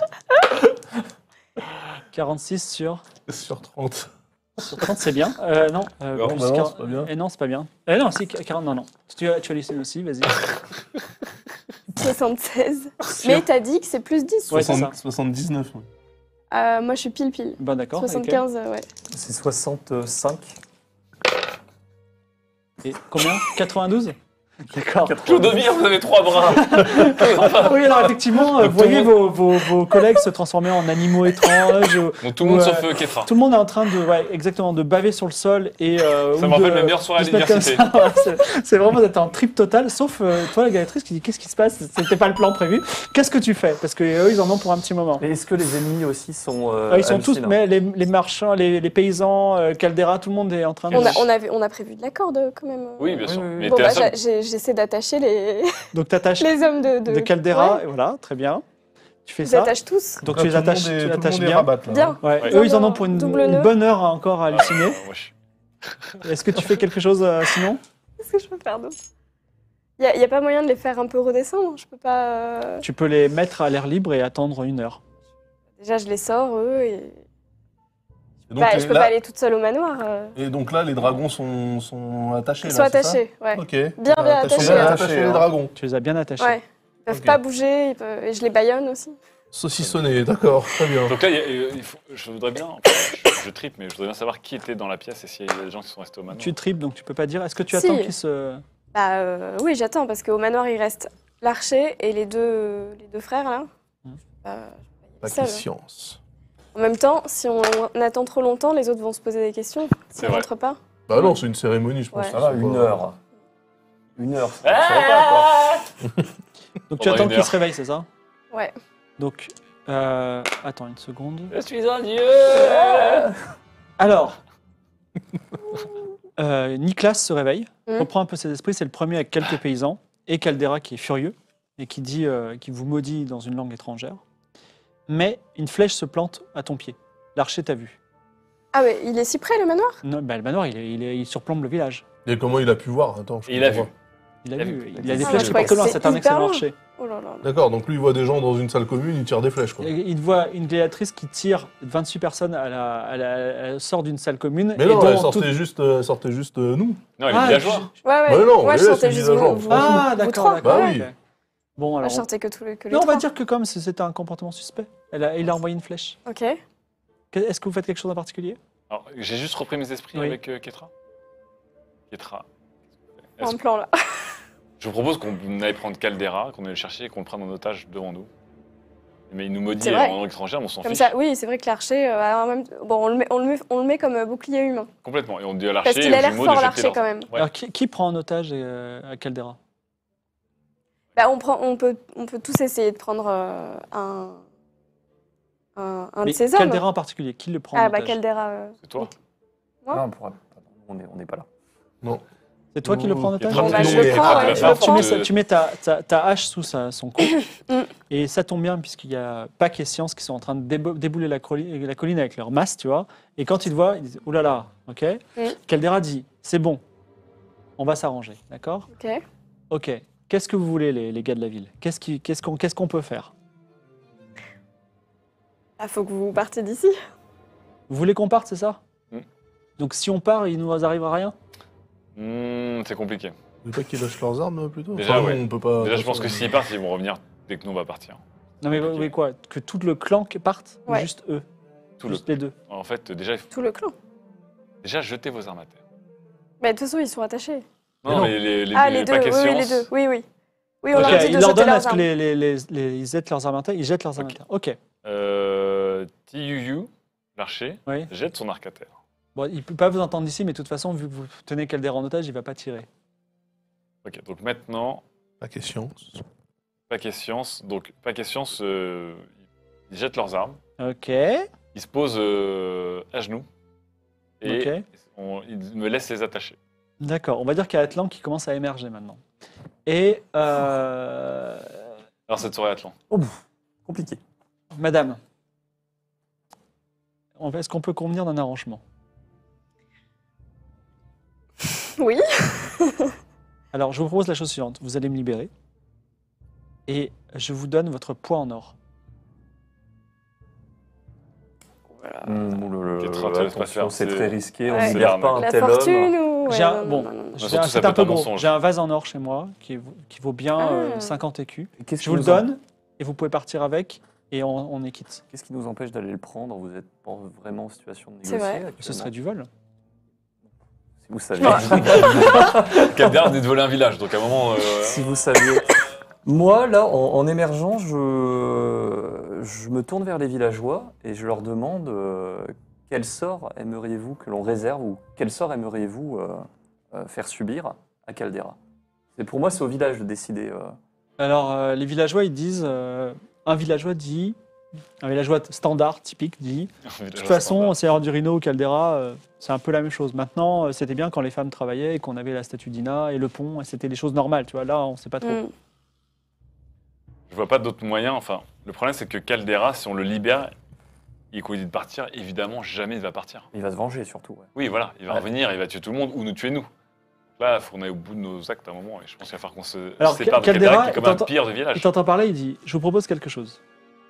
S1: 46 sur...
S4: Sur 30.
S1: Sur 30, c'est bien. Non,
S4: Non,
S1: plus
S4: bah non,
S1: 40.
S4: c'est pas bien.
S1: Non, c'est pas bien. Non, si, 40, non. Tu hallucines aussi, vas-y.
S5: 76. Mais t'as dit que c'est plus 10.
S1: Ouais, c'est ça.
S4: 79. ouais.
S5: Moi, je suis pile.
S1: Bon, d'accord.
S5: 75, ouais.
S3: C'est 65.
S1: Et combien 92 D'accord.
S2: Clodomir, vous avez 3 bras.
S1: Oui, alors effectivement,
S2: Donc,
S1: vous voyez
S2: tout le
S1: vos collègues se transformer en animaux étranges.
S2: Donc tout le monde
S1: Ouais.
S2: sauf Ketra.
S1: Tout le monde est en train de, exactement, de baver sur le sol et
S2: Ça
S1: ou
S2: me rappelle
S1: de-
S2: mes meilleures soirées à
S1: de se mettre comme
S2: l'université.
S1: ça. Ouais, c'est vraiment d'être en trip total, sauf toi, la galatrice, qui dit qu'est-ce qui se passe? C'était pas le plan prévu. Qu'est-ce que tu fais? Parce que eux, ils en ont pour un petit moment.
S3: Mais est-ce que les ennemis aussi sont.
S1: Ils sont tous,
S3: hallucinants
S1: mais les marchands, les paysans, Caldera, tout le monde est en train de.
S5: On a prévu de la corde quand même.
S2: Oui, bien sûr.
S3: Oui, oui, oui.
S2: Mais
S5: Bon,
S2: t'es
S5: bah,
S2: la seule.
S5: j'essaie d'attacher les,
S1: Donc t'attaches
S5: les hommes
S1: de Caldera,
S5: Ouais,
S1: et voilà, très bien. Tu fais
S5: je les
S1: ça.
S5: attache tous.
S1: Donc
S4: Là,
S1: tu les attaches,
S4: tout le
S1: tu
S4: monde est-
S1: attaches
S4: tout le monde est
S1: bien.
S4: rabatte, là.
S5: Bien.
S1: Ouais.
S2: Ouais.
S1: Eux, ils en ont pour une
S5: Double nœud.
S1: bonne heure encore à halluciner.
S2: Moi, je-
S1: Est-ce que tu fais quelque chose sinon?
S5: Qu'est-ce que je peux faire d'autre? Y a pas moyen de les faire un peu redescendre? Je peux pas.
S1: Tu peux les mettre à l'air libre et attendre 1 heure.
S5: Déjà, je les sors, eux, et.
S4: Et donc,
S5: Je peux pas aller toute seule au manoir.
S4: et donc là, les dragons sont attachés.
S5: Ils
S4: là,
S5: sont
S4: c'est ça
S5: attachés, ouais.
S4: Ok.
S5: Bien attachés, hein.
S4: Attacher les dragons.
S1: Tu les as bien attachés.
S5: Ouais. Ils peuvent
S4: Ok.
S5: pas bouger, et je les baïonne aussi.
S4: Saucissonné, d'accord, très bien.
S2: Donc là, je voudrais bien, je tripe, mais je voudrais bien savoir qui était dans la pièce et s'il y a des gens qui sont restés au manoir.
S1: Tu tripes, donc tu peux pas dire. Est-ce que tu
S5: Si.
S1: attends qu'ils se...
S5: Oui, j'attends, parce qu'au manoir, il reste l'archer et les deux frères, là.
S4: La
S5: Seul.
S4: science.
S5: En même temps, si on attend trop longtemps, les autres vont se poser des questions.
S2: C'est
S5: S'ils
S2: vrai.
S5: rentrent pas.
S4: Bah non, c'est une cérémonie, je pense.
S5: Ouais.
S3: Ça va,
S4: C'est
S3: 1
S4: pas-
S3: heure. 1 heure, ça
S2: Ah
S3: ça va pas, quoi.
S1: Donc tu
S2: Pendant
S1: attends
S2: 1
S1: qu'ils
S2: heure.
S1: se réveillent, c'est ça?
S5: Ouais.
S1: Donc, attends une seconde.
S2: Je suis un dieu.
S1: Alors, Nicolas se réveille,
S5: Mhm.
S1: reprend un peu ses esprits, c'est le premier avec quelques paysans, et Caldera qui est furieux, et qui dit, qui vous maudit dans une langue étrangère. Mais une flèche se plante à ton pied. L'archer t'a vu.
S5: Ah ouais, il est si près, le manoir?
S1: Non, bah, le manoir, il surplombe le village.
S4: Et comment il a pu voir? Attends, je
S2: Et il a
S4: comprends
S2: vu.
S1: Il a
S2: Il a
S1: vu.
S2: vu.
S1: Il a des
S5: Ah,
S1: flèches
S5: je
S1: qui
S5: croyais
S1: partent loin,
S5: que
S1: c'est
S5: c'est
S1: un
S5: hyper
S1: excellent
S5: loin.
S1: archer.
S5: Oh là là.
S4: pas. D'accord, donc lui, il voit des gens dans une salle commune, il tire des flèches, quoi.
S1: Il voit une gladiatrice qui tire 28 personnes, elle sort d'une salle commune.
S4: Mais
S1: et
S4: non,
S1: dont
S4: elle
S1: tout-
S4: sortait juste nous.
S2: Non, il est
S1: Ah,
S2: villageois.
S5: Ouais.
S4: Bah non,
S5: Moi, je
S4: les
S5: sortais
S4: laisse,
S5: juste
S4: les villageois,
S5: vous
S1: Ah,
S5: vous
S1: d'accord,
S5: trois.
S1: d'accord.
S4: Bah oui.
S1: ok. Bon,
S5: Moi,
S1: alors.
S5: je sortais que les
S1: Non, on va
S5: trois.
S1: dire que comme c'était un comportement suspect, il a envoyé une flèche.
S5: Ok.
S1: Est-ce que vous faites quelque chose en particulier?
S2: Alors, j'ai juste repris mes esprits
S1: Oui.
S2: avec Ketra. Ketra.
S5: Un plan, là.
S2: Je vous propose qu'on aille prendre Caldera, qu'on aille le chercher et qu'on le prenne en otage devant nous. Mais il nous maudit
S5: C'est vrai.
S2: en langue étrangère, mais on s'en
S5: Comme
S2: fiche.
S5: ça, oui, c'est vrai que l'archer, bon, on le met comme bouclier humain.
S2: Complètement. Et on dit à l'archer,
S5: Parce qu'il a
S2: aux
S5: l'air
S2: jumeaux,
S5: fort,
S2: de jeter
S5: l'archer,
S2: leur-
S5: quand même.
S2: Ouais.
S1: Alors, qui prend en otage à Caldera?
S5: Bah, on peut tous essayer de prendre un de
S1: Mais
S5: ces hommes.
S1: Caldera en particulier, qui le prend en
S5: Ah, bah,
S1: otage?
S5: Caldera.
S2: C'est toi.
S5: Moi
S3: Non, on n'est pas là.
S1: C'est toi qui le prends en otage?
S2: Bon, bah,
S5: je le prends, ouais, je le
S1: Alors,
S5: prends.
S1: tu mets ta hache sous son cou, et ça tombe bien, puisqu'il y a Pac et Science qui sont en train de débouler la colline avec leur masse, tu vois. Et quand ils te voient, ils disent « Ouh là là, ok ?» Caldera dit « C'est bon, on va s'arranger, d'accord?
S5: Ok.
S1: Ok, qu'est-ce que vous voulez, les gars de la ville? Qu'est-ce qu'on peut faire?
S5: Ah, faut que vous partiez d'ici.
S1: Vous voulez qu'on parte, c'est ça?
S2: Mm.
S1: Donc si on part, il nous arrivera rien?
S2: C'est compliqué.
S4: Vous voulez pas qu'ils lâchent leurs armes, plutôt?
S2: Déjà,
S4: Enfin,
S2: ouais.
S4: on peut pas...
S2: Déjà, je pense que s'ils partent, ils vont revenir dès que nous on va partir.
S1: Non mais,
S2: Ok.
S1: quoi? Que tout le clan parte ou
S5: Ouais.
S1: juste eux?
S2: Tout le...
S1: Juste les deux.
S2: En fait, déjà,
S5: Tout le clan.
S2: déjà jetez vos armes à terre.
S5: Mais de toute façon, ils sont attachés.
S2: Non,
S4: non.
S2: mais les
S5: Ah, les deux,
S2: paquets
S5: oui, les
S2: science.
S5: deux. Oui, oui. Oui, on
S1: Ok,
S5: leur dit
S1: ils
S5: de
S1: leur
S5: jeter
S1: donnent à
S5: leurs
S1: ce que
S5: armes.
S1: ils jettent leurs armes à terre. Ils jettent leurs armes à
S2: Ok.
S1: terre. Ok.
S2: Tiyu, l'archer,
S1: Oui.
S2: jette son arc à terre.
S1: Bon, il peut pas vous entendre d'ici, mais de toute façon, vu que vous tenez Caldera en otage, il va pas tirer.
S2: Ok, donc maintenant,
S4: La question.
S2: paquet science. Donc, paquet science, ils jettent leurs armes,
S1: Ok.
S2: ils se posent à genoux et
S1: Ok.
S2: ils me laissent les attacher.
S1: D'accord. On va dire qu'il y a Atlan qui commence à émerger maintenant. Et
S2: Alors, cette soirée Atlan.
S3: Oh, compliqué.
S1: Madame, est-ce qu'on peut convenir d'un arrangement?
S5: Oui.
S1: Alors, je vous propose la chose suivante. Vous allez me libérer et je vous donne votre poids en or.
S2: Kétra, te laisse pas faire,
S3: c'est
S2: c'est-
S3: très risqué, on
S5: Ouais.
S3: ne libère pas un
S5: La
S3: tel
S5: fortune
S3: homme.
S5: ou...
S1: J'ai un-
S5: non,
S1: bon.
S5: non, non, non.
S2: Surtout, ça
S1: C'est
S2: peut
S1: un
S2: être
S1: peu
S2: un
S1: gros.
S2: mensonge.
S1: J'ai un vase en or chez moi qui vaut bien
S5: Ah.
S1: 50 écus.
S3: Qu'est-ce
S1: Je
S3: qui
S1: vous le
S3: nous en-
S1: donne et vous pouvez partir avec et on est quitte.
S3: Qu'est-ce qui nous empêche d'aller le prendre? Vous êtes pas vraiment en situation de
S5: C'est
S3: négocier
S5: vrai.
S3: actuellement.
S1: Ce serait du vol.
S3: Si vous saviez.
S2: Caldera venait de voler un village, donc à un moment.
S3: Si vous saviez. Moi, là, en émergeant, je me tourne vers les villageois et je leur demande quel sort aimeriez-vous que l'on réserve ou quel sort aimeriez-vous faire subir à Caldera. Pour moi, c'est au village de décider.
S1: Alors, les villageois, ils disent... un villageois standard, typique, dit... De toute façon, Seigneur du Rhino ou Caldera, c'est un peu la même chose. Maintenant, c'était bien quand les femmes travaillaient et qu'on avait la statue d'Ina et le pont, et c'était des choses normales, tu vois. Là, on sait pas trop.
S5: Mm.
S2: Je vois pas d'autre moyen. Enfin, le problème, c'est que Caldera, si on le libère et qu'on lui dit de partir, évidemment, jamais il va partir.
S3: Il va se venger surtout. Ouais.
S2: Oui, voilà, il va
S3: Ouais.
S2: revenir, il va tuer tout le monde ou nous tuer nous. Là, il faut qu'on aille au bout de nos actes à un moment et je pense qu'il va falloir qu'on se
S1: Alors,
S2: sépare de
S1: Caldera,
S2: Caldera, qui est comme un
S1: t'entends-
S2: pire de
S1: Il
S2: village.
S1: t'entend parler, il dit, je vous propose quelque chose.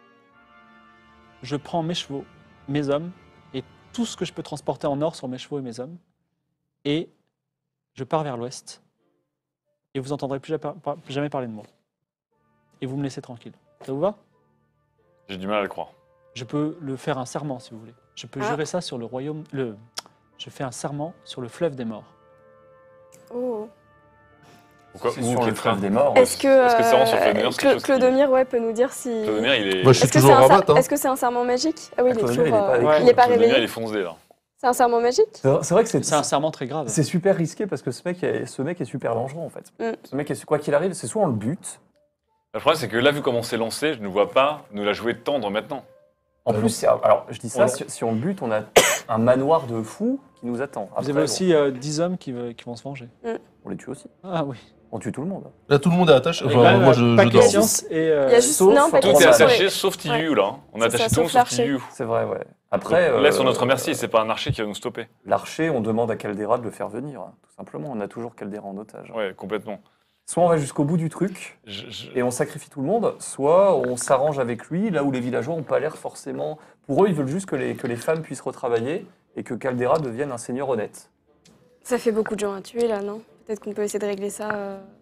S1: Je prends mes chevaux, mes hommes, et tout ce que je peux transporter en or sur mes chevaux et mes hommes, et je pars vers l'ouest, et vous entendrez plus jamais parler de moi. Et vous me laissez tranquille. Ça vous va?
S2: J'ai du mal à le croire.
S1: Je peux le faire un serment, si vous voulez. Je peux
S5: Ah.
S1: jurer ça sur le royaume... Je fais un serment sur le fleuve des morts.
S5: Oh.
S2: Pourquoi
S3: C'est
S2: Ou
S3: sur le
S2: Kétra.
S3: fleuve des morts.
S5: Est-ce que,
S2: Est-ce que c'est vraiment sur Clodomir, c'est quelque chose qui-
S5: Clodomir, ouais, peut nous dire si...
S2: Clodomir, il est.
S4: Moi, je suis
S5: Est-ce que
S4: toujours
S5: c'est un,
S4: Rabat. Hein.
S5: est-ce que c'est un serment magique? Ah oui,
S3: Ah,
S5: il est
S3: Clodomir,
S5: toujours...
S3: il est pas avec
S1: Ouais.
S5: il est pas
S2: Clodomir, il
S5: réveillé.
S2: est foncé là.
S5: C'est un serment magique?
S3: C'est vrai que
S1: C'est un serment très grave.
S3: c'est super risqué parce que ce mec est super dangereux en fait.
S5: Mm.
S3: Ce mec, quoi qu'il arrive, c'est soit on le bute.
S2: Le problème, c'est que là, vu comment c'est lancé, je ne vois pas nous la jouer tendre maintenant.
S3: En
S4: Ah
S3: plus,
S4: non.
S3: alors je dis ça,
S1: On-
S3: si on le bute, on a un manoir de fous qui nous attend.
S1: Vous
S3: Après,
S1: avez
S3: bon,
S1: aussi 10 hommes qui vont se venger.
S3: on les tue aussi.
S1: Ah oui.
S3: On tue tout le monde.
S4: Là, tout le monde est attaché.
S1: Et
S4: Enfin,
S1: ben,
S4: moi, je
S1: pas
S4: dors.
S1: question, et,
S5: Il y a juste...
S3: sauf-
S5: non, pas
S3: Tout
S2: Tout
S3: est
S2: est
S5: question.
S2: attaché sauf Tiyu là. On a
S5: C'est
S2: attaché
S5: ça,
S2: tout le monde
S5: sauf
S2: sauf Tiyu.
S3: C'est vrai, ouais. Après,
S2: Là, sur notre merci, c'est pas un archer qui va nous stopper.
S3: l'archer, on demande à Caldera de le faire venir, tout simplement. On a toujours Caldera en otage.
S2: Ouais, complètement.
S3: Soit on va jusqu'au bout du truc
S2: Je-
S3: et on sacrifie tout le monde, soit on s'arrange avec lui, là où les villageois n'ont pas l'air forcément... Pour eux, ils veulent juste que les femmes puissent retravailler et que Caldera devienne un seigneur honnête.
S5: Ça fait beaucoup de gens à tuer, là, non? Peut-être qu'on peut essayer de régler ça...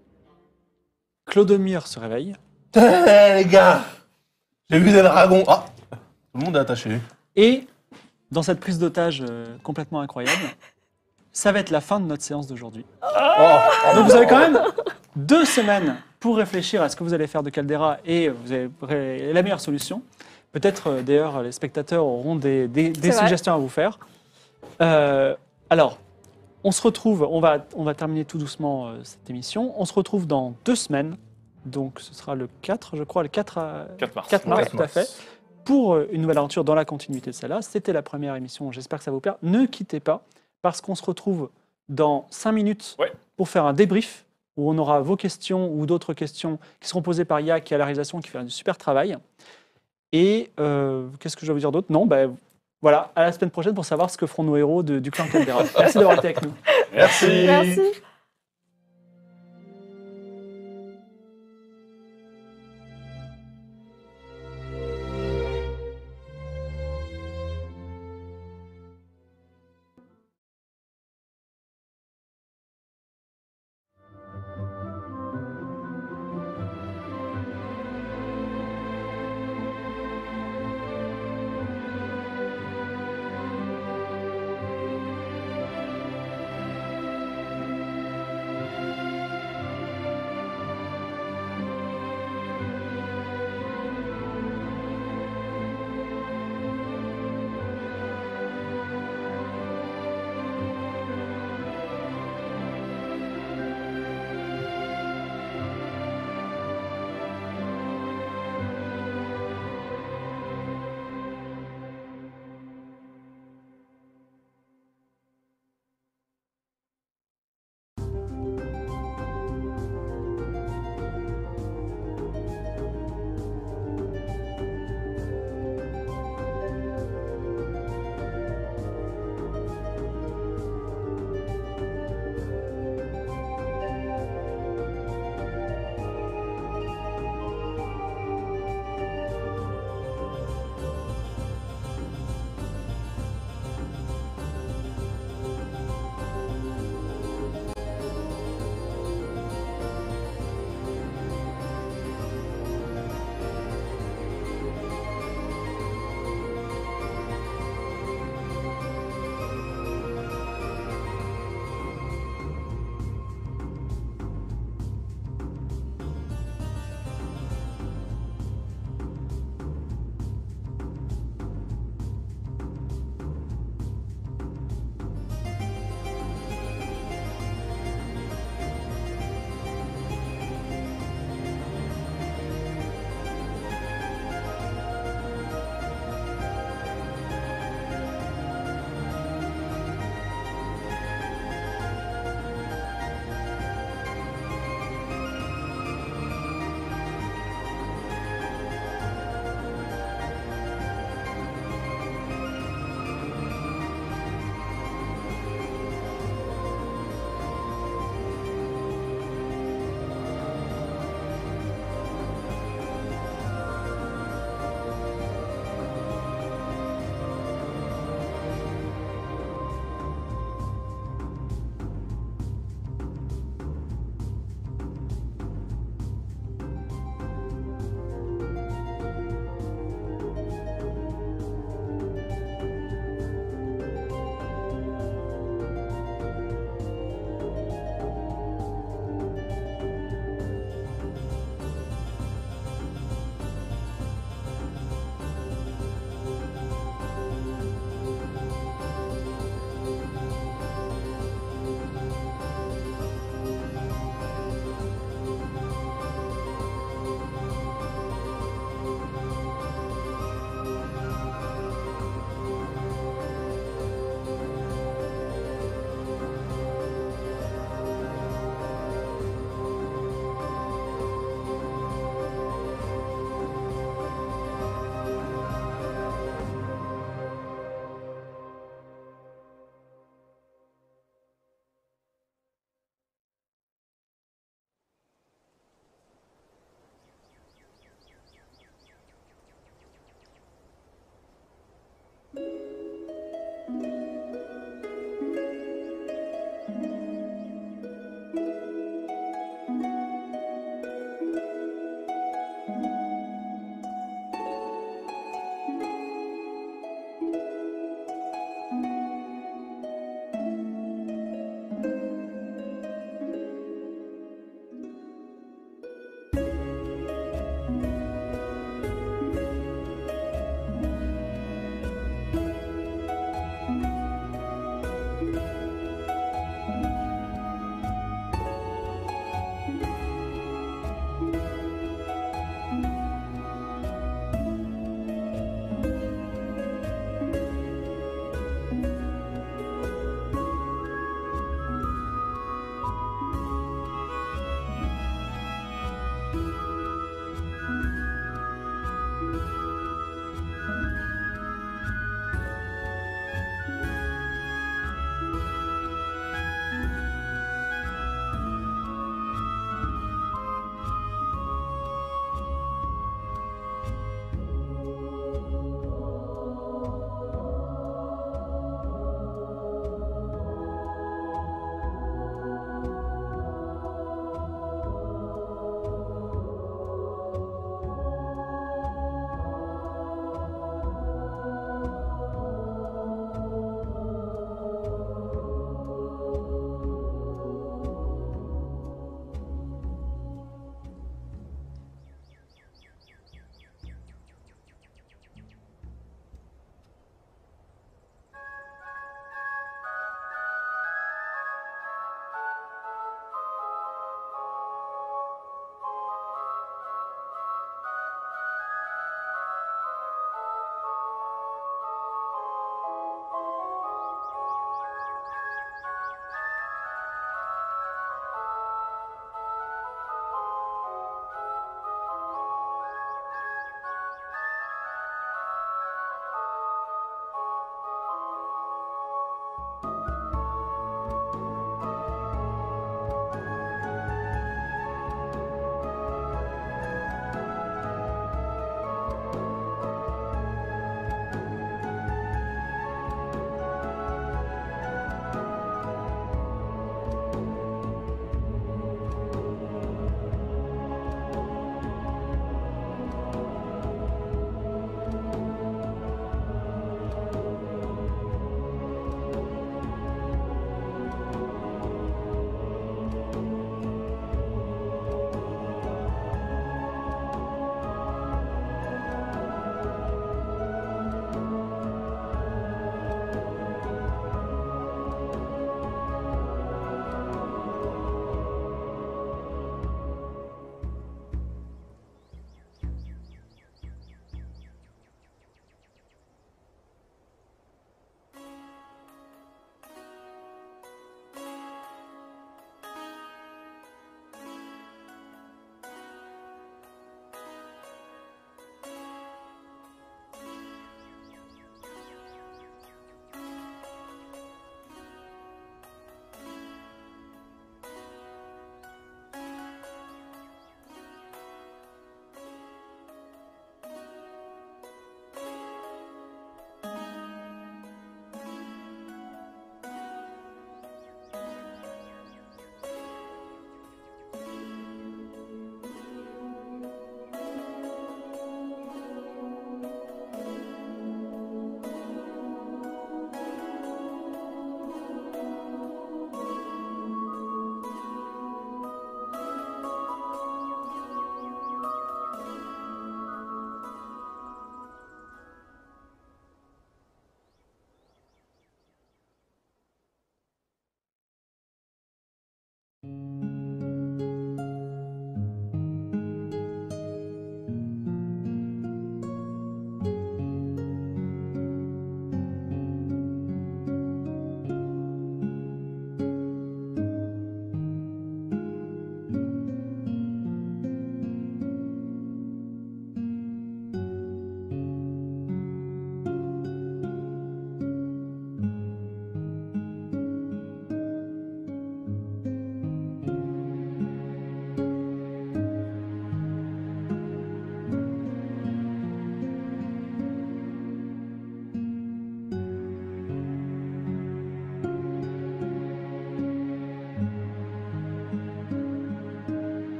S1: Clodomir se réveille.
S4: Les gars, j'ai vu des dragons. Ah, tout le monde est attaché.
S1: Et dans cette prise d'otage complètement incroyable, ça va être la fin de notre séance d'aujourd'hui. Donc vous avez quand même 2 semaines pour réfléchir à ce que vous allez faire de Caldera et vous avez la meilleure solution. Peut-être d'ailleurs les spectateurs auront des
S5: C'est vrai.
S1: suggestions à vous faire. Alors, on se retrouve, on va terminer tout doucement cette émission. On se retrouve dans 2 semaines. Donc ce sera le 4, je crois, le 4
S2: mars.
S1: 4 mars,
S5: Ouais.
S1: tout à fait. Pour une nouvelle aventure dans la continuité de celle-là. C'était la première émission, j'espère que ça vous plaît. Ne quittez pas, parce qu'on se retrouve dans 5 minutes
S2: Ouais.
S1: pour faire un débrief, où on aura vos questions ou d'autres questions qui seront posées par Ya, qui est à la réalisation, qui fait un super travail. Et qu'est-ce que je vais vous dire d'autre? Non, ben voilà, à la semaine prochaine pour savoir ce que feront nos héros du clan Caldera. Merci d'avoir été avec nous.
S2: Merci.
S5: Merci.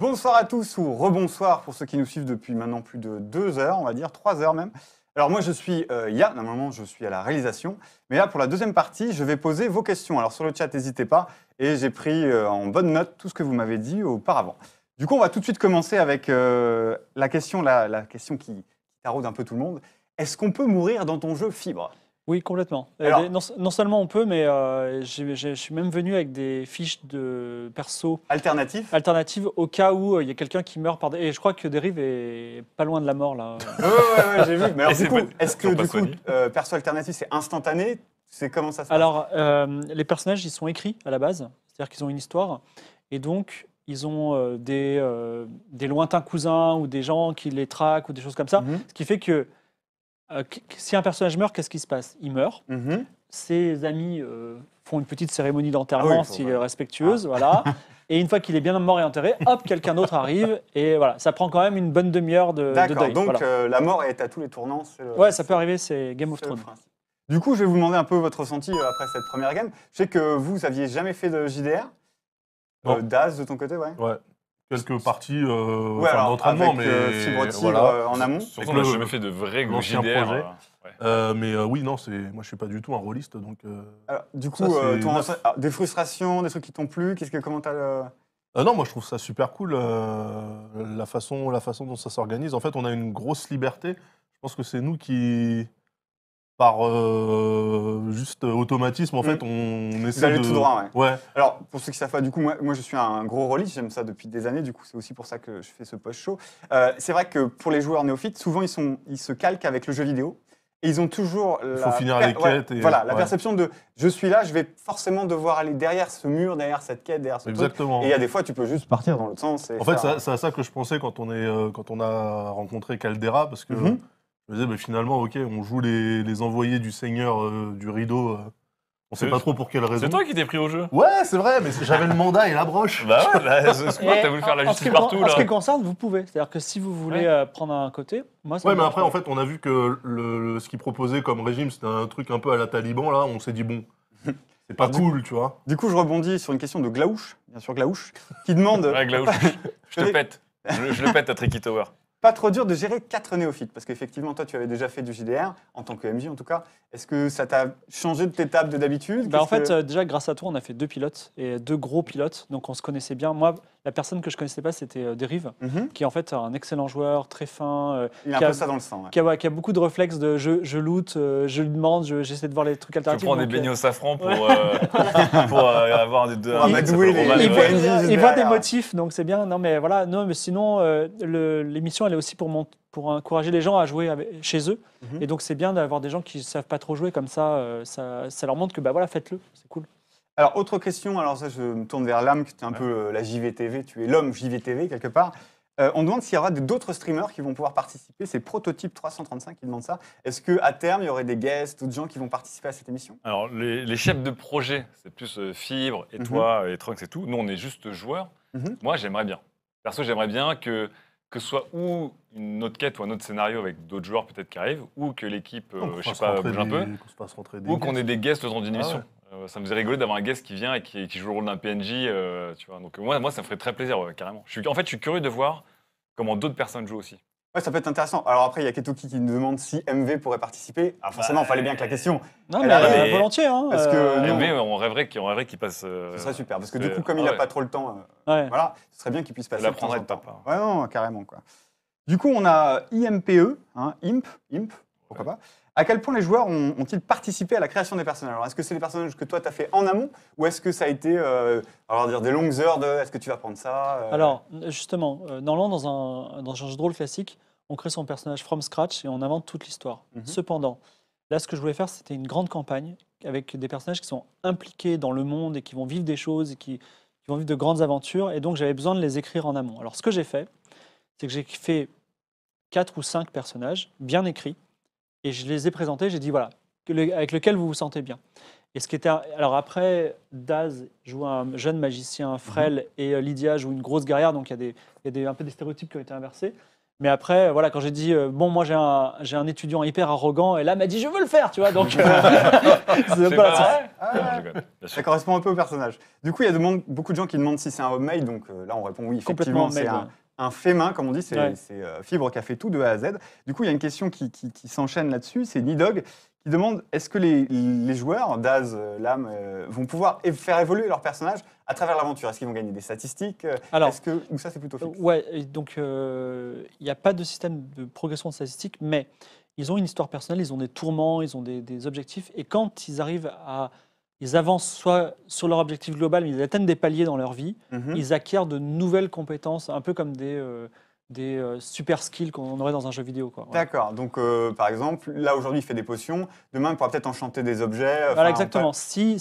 S6: Bonsoir à tous ou rebonsoir pour ceux qui nous suivent depuis maintenant plus de 2 heures, on va dire 3 heures même. Alors moi je suis Ya, normalement je suis à la réalisation, mais là pour la deuxième partie je vais poser vos questions. Alors sur le chat n'hésitez pas et j'ai pris en bonne note tout ce que vous m'avez dit auparavant. Du coup on va tout de suite commencer avec la question qui taraude un peu tout le monde. Est-ce qu'on peut mourir dans ton jeu Fibre?
S1: Oui, complètement.
S6: Alors-
S1: Non seulement on peut, mais je suis même venu avec des fiches de perso
S6: Alternatif?
S1: alternatives au cas où il y a quelqu'un qui meurt par... Et je crois que Dérive est pas loin de la mort, là.
S6: Ouais, j'ai vu. Mais alors
S2: Et
S6: du
S2: c'est
S6: coup,
S2: pas-
S6: est-ce que
S2: toujours pas
S6: du coup,
S2: soigné.
S6: perso alternatif c'est instantané? C'est comment ça se passe?
S1: Alors, les personnages, ils sont écrits à la base, c'est-à-dire qu'ils ont une histoire, et donc ils ont des lointains cousins ou des gens qui les traquent ou des choses comme ça,
S6: Mhm.
S1: ce qui fait que si un personnage meurt, qu'est-ce qui se passe? Il meurt,
S6: Mhm.
S1: ses amis font une petite cérémonie d'enterrement
S6: Ah oui,
S1: si
S6: faut-
S1: respectueuse, voilà. Et une fois qu'il est bien mort et enterré, hop, quelqu'un d'autre arrive, et voilà, ça prend quand même une bonne demi-heure de
S6: D'accord,
S1: deuil.
S6: donc
S1: voilà.
S6: la mort est à tous les tournants.
S1: Ouais, ça peut arriver, c'est Game of
S6: c'est le
S1: Thrones.
S6: principe. Du coup, je vais vous demander un peu votre ressenti après cette première game. Je sais que vous aviez jamais fait de JDR.
S4: Non.
S6: Daz, de ton côté, ouais.
S4: Ouais. Quelques parties
S6: Ouais, alors,
S4: d'entraînement,
S6: avec,
S4: mais
S6: Fibre Tigre
S4: voilà.
S6: en amont.
S2: Surtout, on n'a jamais fait de vrai
S4: l'ancien
S2: JDR.
S4: projet.
S2: Ouais.
S4: Mais oui, non, moi je suis pas du tout un rôliste, donc.
S6: Alors, du coup,
S4: Ça, c'est
S6: ton
S4: neuf.
S6: ressenti- des frustrations, des trucs qui t'ont plu, comment t'as
S4: Non, moi je trouve ça super cool, la façon dont ça s'organise. En fait, on a une grosse liberté. Je pense que c'est nous qui, par juste automatisme, en fait, on
S6: Vous
S4: essaie
S6: allez
S4: de.
S6: tout droit, ouais.
S4: Ouais.
S6: Alors, pour ceux qui savent pas, du coup, moi je suis un gros rôliste, j'aime ça depuis des années, du coup, c'est aussi pour ça que je fais ce post-show. C'est vrai que pour les joueurs néophytes, souvent ils se calquent avec le jeu vidéo. Et ils ont toujours
S4: faut finir les quêtes et-
S6: voilà, la
S4: ouais.
S6: perception de je suis là, je vais forcément devoir aller derrière ce mur, derrière cette quête, derrière ce truc.
S4: Exactement.
S6: Et il y a des fois, tu peux juste partir dans l'autre sens.
S4: En fait, c'est à ça que je pensais quand on a rencontré Caldera, parce que
S6: Mhm.
S4: je me disais, finalement, ok, on joue les envoyés du Seigneur du Rideau. On sait pas trop pour quelle raison.
S2: C'est toi qui t'es pris au jeu.
S4: Ouais, c'est vrai, mais j'avais le mandat et la broche.
S2: Bah ouais, t'as voulu faire la
S1: En ce
S2: justice
S1: qui-
S2: partout
S1: En ce qui
S2: là.
S1: concerne, vous pouvez. C'est-à-dire que si vous voulez prendre un côté, moi, ça
S4: Ouais,
S1: me
S4: mais
S1: dérange
S4: après,
S1: pas.
S4: en fait, on a vu que ce qu'ils proposaient comme régime, c'était un truc un peu à la Taliban, là. On s'est dit, bon, c'est pas cool, tu vois.
S6: Du coup, je rebondis sur une question de Glaouche, bien sûr Glaouche, qui demande
S2: Ouais, Glaouche, je te pète. Je le pète à Tricky Tower.
S6: pas trop dur de gérer 4 néophytes, parce qu'effectivement, toi, tu avais déjà fait du JDR, en tant que MJ en tout cas. Est-ce que ça t'a changé de tes tables de d'habitude?
S1: Bah, en
S6: Qu'est-ce
S1: fait,
S6: que-
S1: déjà, grâce à toi, on a fait 2 pilotes et 2 gros pilotes. Donc, on se connaissait bien. Moi, la personne que je connaissais pas, c'était Dérive,
S6: Mhm.
S1: qui est en fait un excellent joueur, très fin,
S6: Il a un
S1: qui a-
S6: peu ça dans le sang. Ouais.
S1: qui a beaucoup de réflexes de je loot, je lui demande, j'essaie de voir les trucs
S2: Tu
S1: alternatifs.
S2: prends des
S1: donc,
S2: beignets au safran pour avoir des deux.
S6: Pour amadouer les-
S1: il
S6: les
S1: voit,
S6: PNJ juste
S1: il voit des
S6: derrière.
S1: motifs, donc c'est bien. Non, mais voilà. Non, mais sinon, l'émission, elle est aussi pour encourager les gens à jouer chez eux.
S6: Mhm.
S1: Et donc, c'est bien d'avoir des gens qui savent pas trop jouer comme ça. Ça leur montre que bah voilà, faites-le, c'est cool.
S6: Alors, autre question, alors ça, je me tourne vers l'âme, qui est un peu la JVTV, tu es l'homme JVTV quelque part. On demande s'il y aura d'autres streamers qui vont pouvoir participer. C'est Prototype 335 qui demande ça. Est-ce qu'à terme, il y aurait des guests, d'autres gens qui vont participer à cette émission?
S2: Alors, les chefs de projet, c'est plus Fibre et
S6: Mhm.
S2: toi et Trunks et tout. Nous, on est juste joueurs.
S6: Mhm.
S2: Moi, j'aimerais bien. Perso, j'aimerais bien que ce soit ou une autre quête ou un autre scénario avec d'autres joueurs peut-être qui arrivent, ou que l'équipe, je sais pas, bouge un peu,
S4: Qu'on se fasse rentrer des
S2: ou qu'on ait
S4: guests.
S2: des guests le temps d'une
S4: Ah
S2: émission.
S4: ouais.
S2: Ça me faisait rigoler d'avoir un guest qui vient et qui joue le rôle d'un PNJ, tu vois. Donc moi, ça me ferait très plaisir, ouais, carrément. En fait, je suis curieux de voir comment d'autres personnes jouent aussi.
S6: Ouais, ça peut être intéressant. Alors après, il y a Ketoki qui nous demande si MV pourrait participer. Alors forcément, il fallait bien que la question.
S1: Non,
S6: Elle
S1: mais
S6: arrive.
S2: Mais-
S1: volontiers. Hein,
S6: Parce que non.
S2: MV, on rêverait qu'il passe.
S6: Ce serait super. Parce que du
S2: c'est-
S6: coup, comme il
S2: ah
S6: n'a
S2: ouais.
S6: pas trop le temps,
S1: ouais.
S6: voilà, ce serait bien qu'il puisse passer.
S2: la
S6: de temps
S2: prendrait
S6: en
S2: de ta
S6: temps.
S2: part.
S6: Ouais, non, carrément. Quoi. Du coup, on a IMPE, hein, IMP, pourquoi pas. À quel point les joueurs ont-ils participé à la création des personnages? Alors, est-ce que c'est les personnages que toi, tu as fait en amont, ou est-ce que ça a été alors dire, des longues heures de est-ce que tu vas prendre ça
S1: Alors, justement, normalement, dans un jeu de rôle classique, on crée son personnage from scratch et on invente toute l'histoire.
S6: Mhm.
S1: Cependant, là, ce que je voulais faire, c'était une grande campagne avec des personnages qui sont impliqués dans le monde et qui vont vivre des choses et qui vont vivre de grandes aventures. Et donc, j'avais besoin de les écrire en amont. Alors, ce que j'ai fait, c'est que j'ai fait 4 ou 5 personnages bien écrits et je les ai présentés. J'ai dit, voilà, avec lequel vous vous sentez bien. Et ce qui était. Alors après, Daz joue un jeune magicien frêle et Lydia joue une grosse guerrière, donc il y a un peu des stéréotypes qui ont été inversés. Mais après, voilà, quand j'ai dit, bon, moi j'ai un étudiant hyper arrogant, et là, elle m'a dit, je veux le faire, tu vois. Donc,
S2: C'est
S1: voilà,
S2: pas
S1: c'est-
S2: vrai.
S6: Ah,
S2: Non, je rigole, bien sûr.
S6: ça correspond un peu au personnage. Du coup, il y a beaucoup de gens qui demandent si c'est un homemade, donc là on répond oui,
S1: Complètement
S6: effectivement, c'est
S1: homemade,
S6: un fait main, comme on dit, c'est
S1: Ouais.
S6: Fibre qui a fait tout de A à Z. Du coup, il y a une question qui s'enchaîne là-dessus, c'est Nidog qui demande est-ce que les joueurs, Daz, Lam, vont pouvoir faire évoluer leur personnage à travers l'aventure? Est-ce qu'ils vont gagner des statistiques?
S1: Alors,
S6: Ou ça c'est plutôt fixe?
S1: ouais, et donc il n'y a pas de système de progression de statistiques, mais ils ont une histoire personnelle, ils ont des tourments, ils ont des objectifs, et quand ils arrivent à. Ils avancent soit sur leur objectif global, mais ils atteignent des paliers dans leur vie,
S6: Mhm.
S1: ils acquièrent de nouvelles compétences, un peu comme des super skills qu'on aurait dans un jeu vidéo. Quoi. Voilà.
S6: D'accord, donc par exemple, là aujourd'hui il fait des potions, demain il pourra peut-être enchanter des objets.
S1: Voilà,
S6: enfin,
S1: exactement.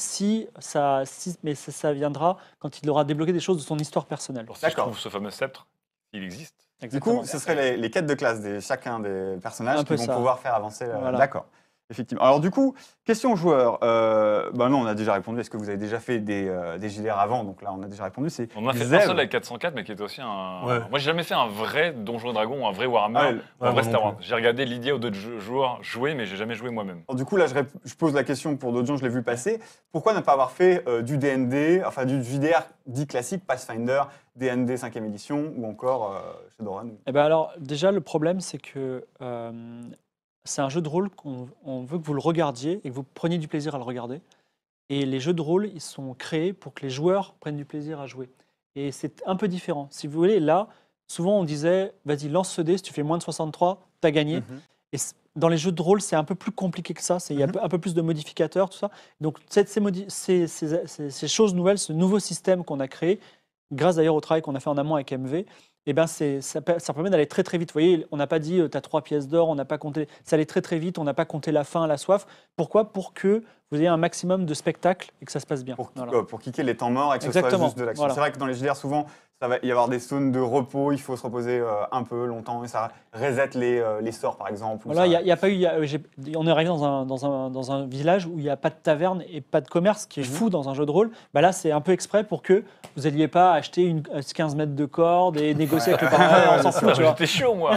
S1: Mais ça viendra quand il aura débloqué des choses de son histoire personnelle.
S2: Alors, si je
S6: D'accord.
S2: trouve ce fameux sceptre, il existe.
S6: Du
S1: Exactement.
S6: coup, ce seraient les quêtes de classe de chacun des personnages
S1: Un
S6: qui
S1: peu
S6: vont
S1: ça.
S6: pouvoir faire avancer.
S1: Voilà.
S6: D'accord, effectivement. Alors du coup, question joueur. Bah non, on a déjà répondu. Est-ce que vous avez déjà fait des JDR avant? Donc là, on a déjà répondu. C'est
S2: On en a fait
S6: Zev.
S2: un seul avec 404, mais qui était aussi un.
S4: Ouais.
S2: Moi, j'ai jamais fait un vrai Donjon Dragon ou un vrai Warhammer
S6: Ah ouais,
S2: ou un
S4: ouais,
S2: vrai
S4: moi
S2: Star
S4: non
S2: Wars. J'ai regardé Lydia ou d'autres joueurs jouer, mais j'ai jamais joué moi-même.
S6: Alors, du coup, là, je pose la question pour d'autres gens, je l'ai vu passer. Pourquoi ne pas avoir fait du D&D, enfin du JDR dit classique, Pathfinder, D&D 5e édition, ou encore Shadowrun?
S1: Eh ben alors, déjà, le problème, c'est que c'est un jeu de rôle qu'on veut que vous le regardiez et que vous preniez du plaisir à le regarder. Et les jeux de rôle, ils sont créés pour que les joueurs prennent du plaisir à jouer. Et c'est un peu différent. Si vous voulez, là, souvent on disait, vas-y, lance ce dé, si tu fais moins de 63, t'as gagné.
S6: Mhm.
S1: Et dans les jeux de rôle, c'est un peu plus compliqué que ça. Il y a un peu plus de modificateurs, tout ça. Donc, ces choses nouvelles, ce nouveau système qu'on a créé, grâce d'ailleurs au travail qu'on a fait en amont avec MV, eh ben ça permet d'aller très très vite. Vous voyez, on n'a pas dit tu as 3 pièces d'or, on n'a pas compté. Ça allait très très vite, on n'a pas compté la faim, la soif. Pourquoi? Pour que vous ayez un maximum de spectacles et que ça se passe bien. Voilà.
S6: Pour kicker les temps morts et que ce soit
S1: Exactement,
S6: juste de l'action.
S1: voilà.
S6: C'est vrai que dans les JDR, souvent, ça va y avoir des zones de repos, il faut se reposer un peu longtemps, et ça reset les sorts, par exemple. ou
S1: Voilà,
S6: ça-
S1: y a pas eu, on est arrivé dans un village où il n'y a pas de taverne et pas de commerce, ce qui est fou dans un jeu de rôle. Bah là, c'est un peu exprès pour que vous n'alliez pas acheter 15 mètres de corde et négocier avec le partenaire. On s'en fout, tu vois.
S2: J'étais chaud, moi.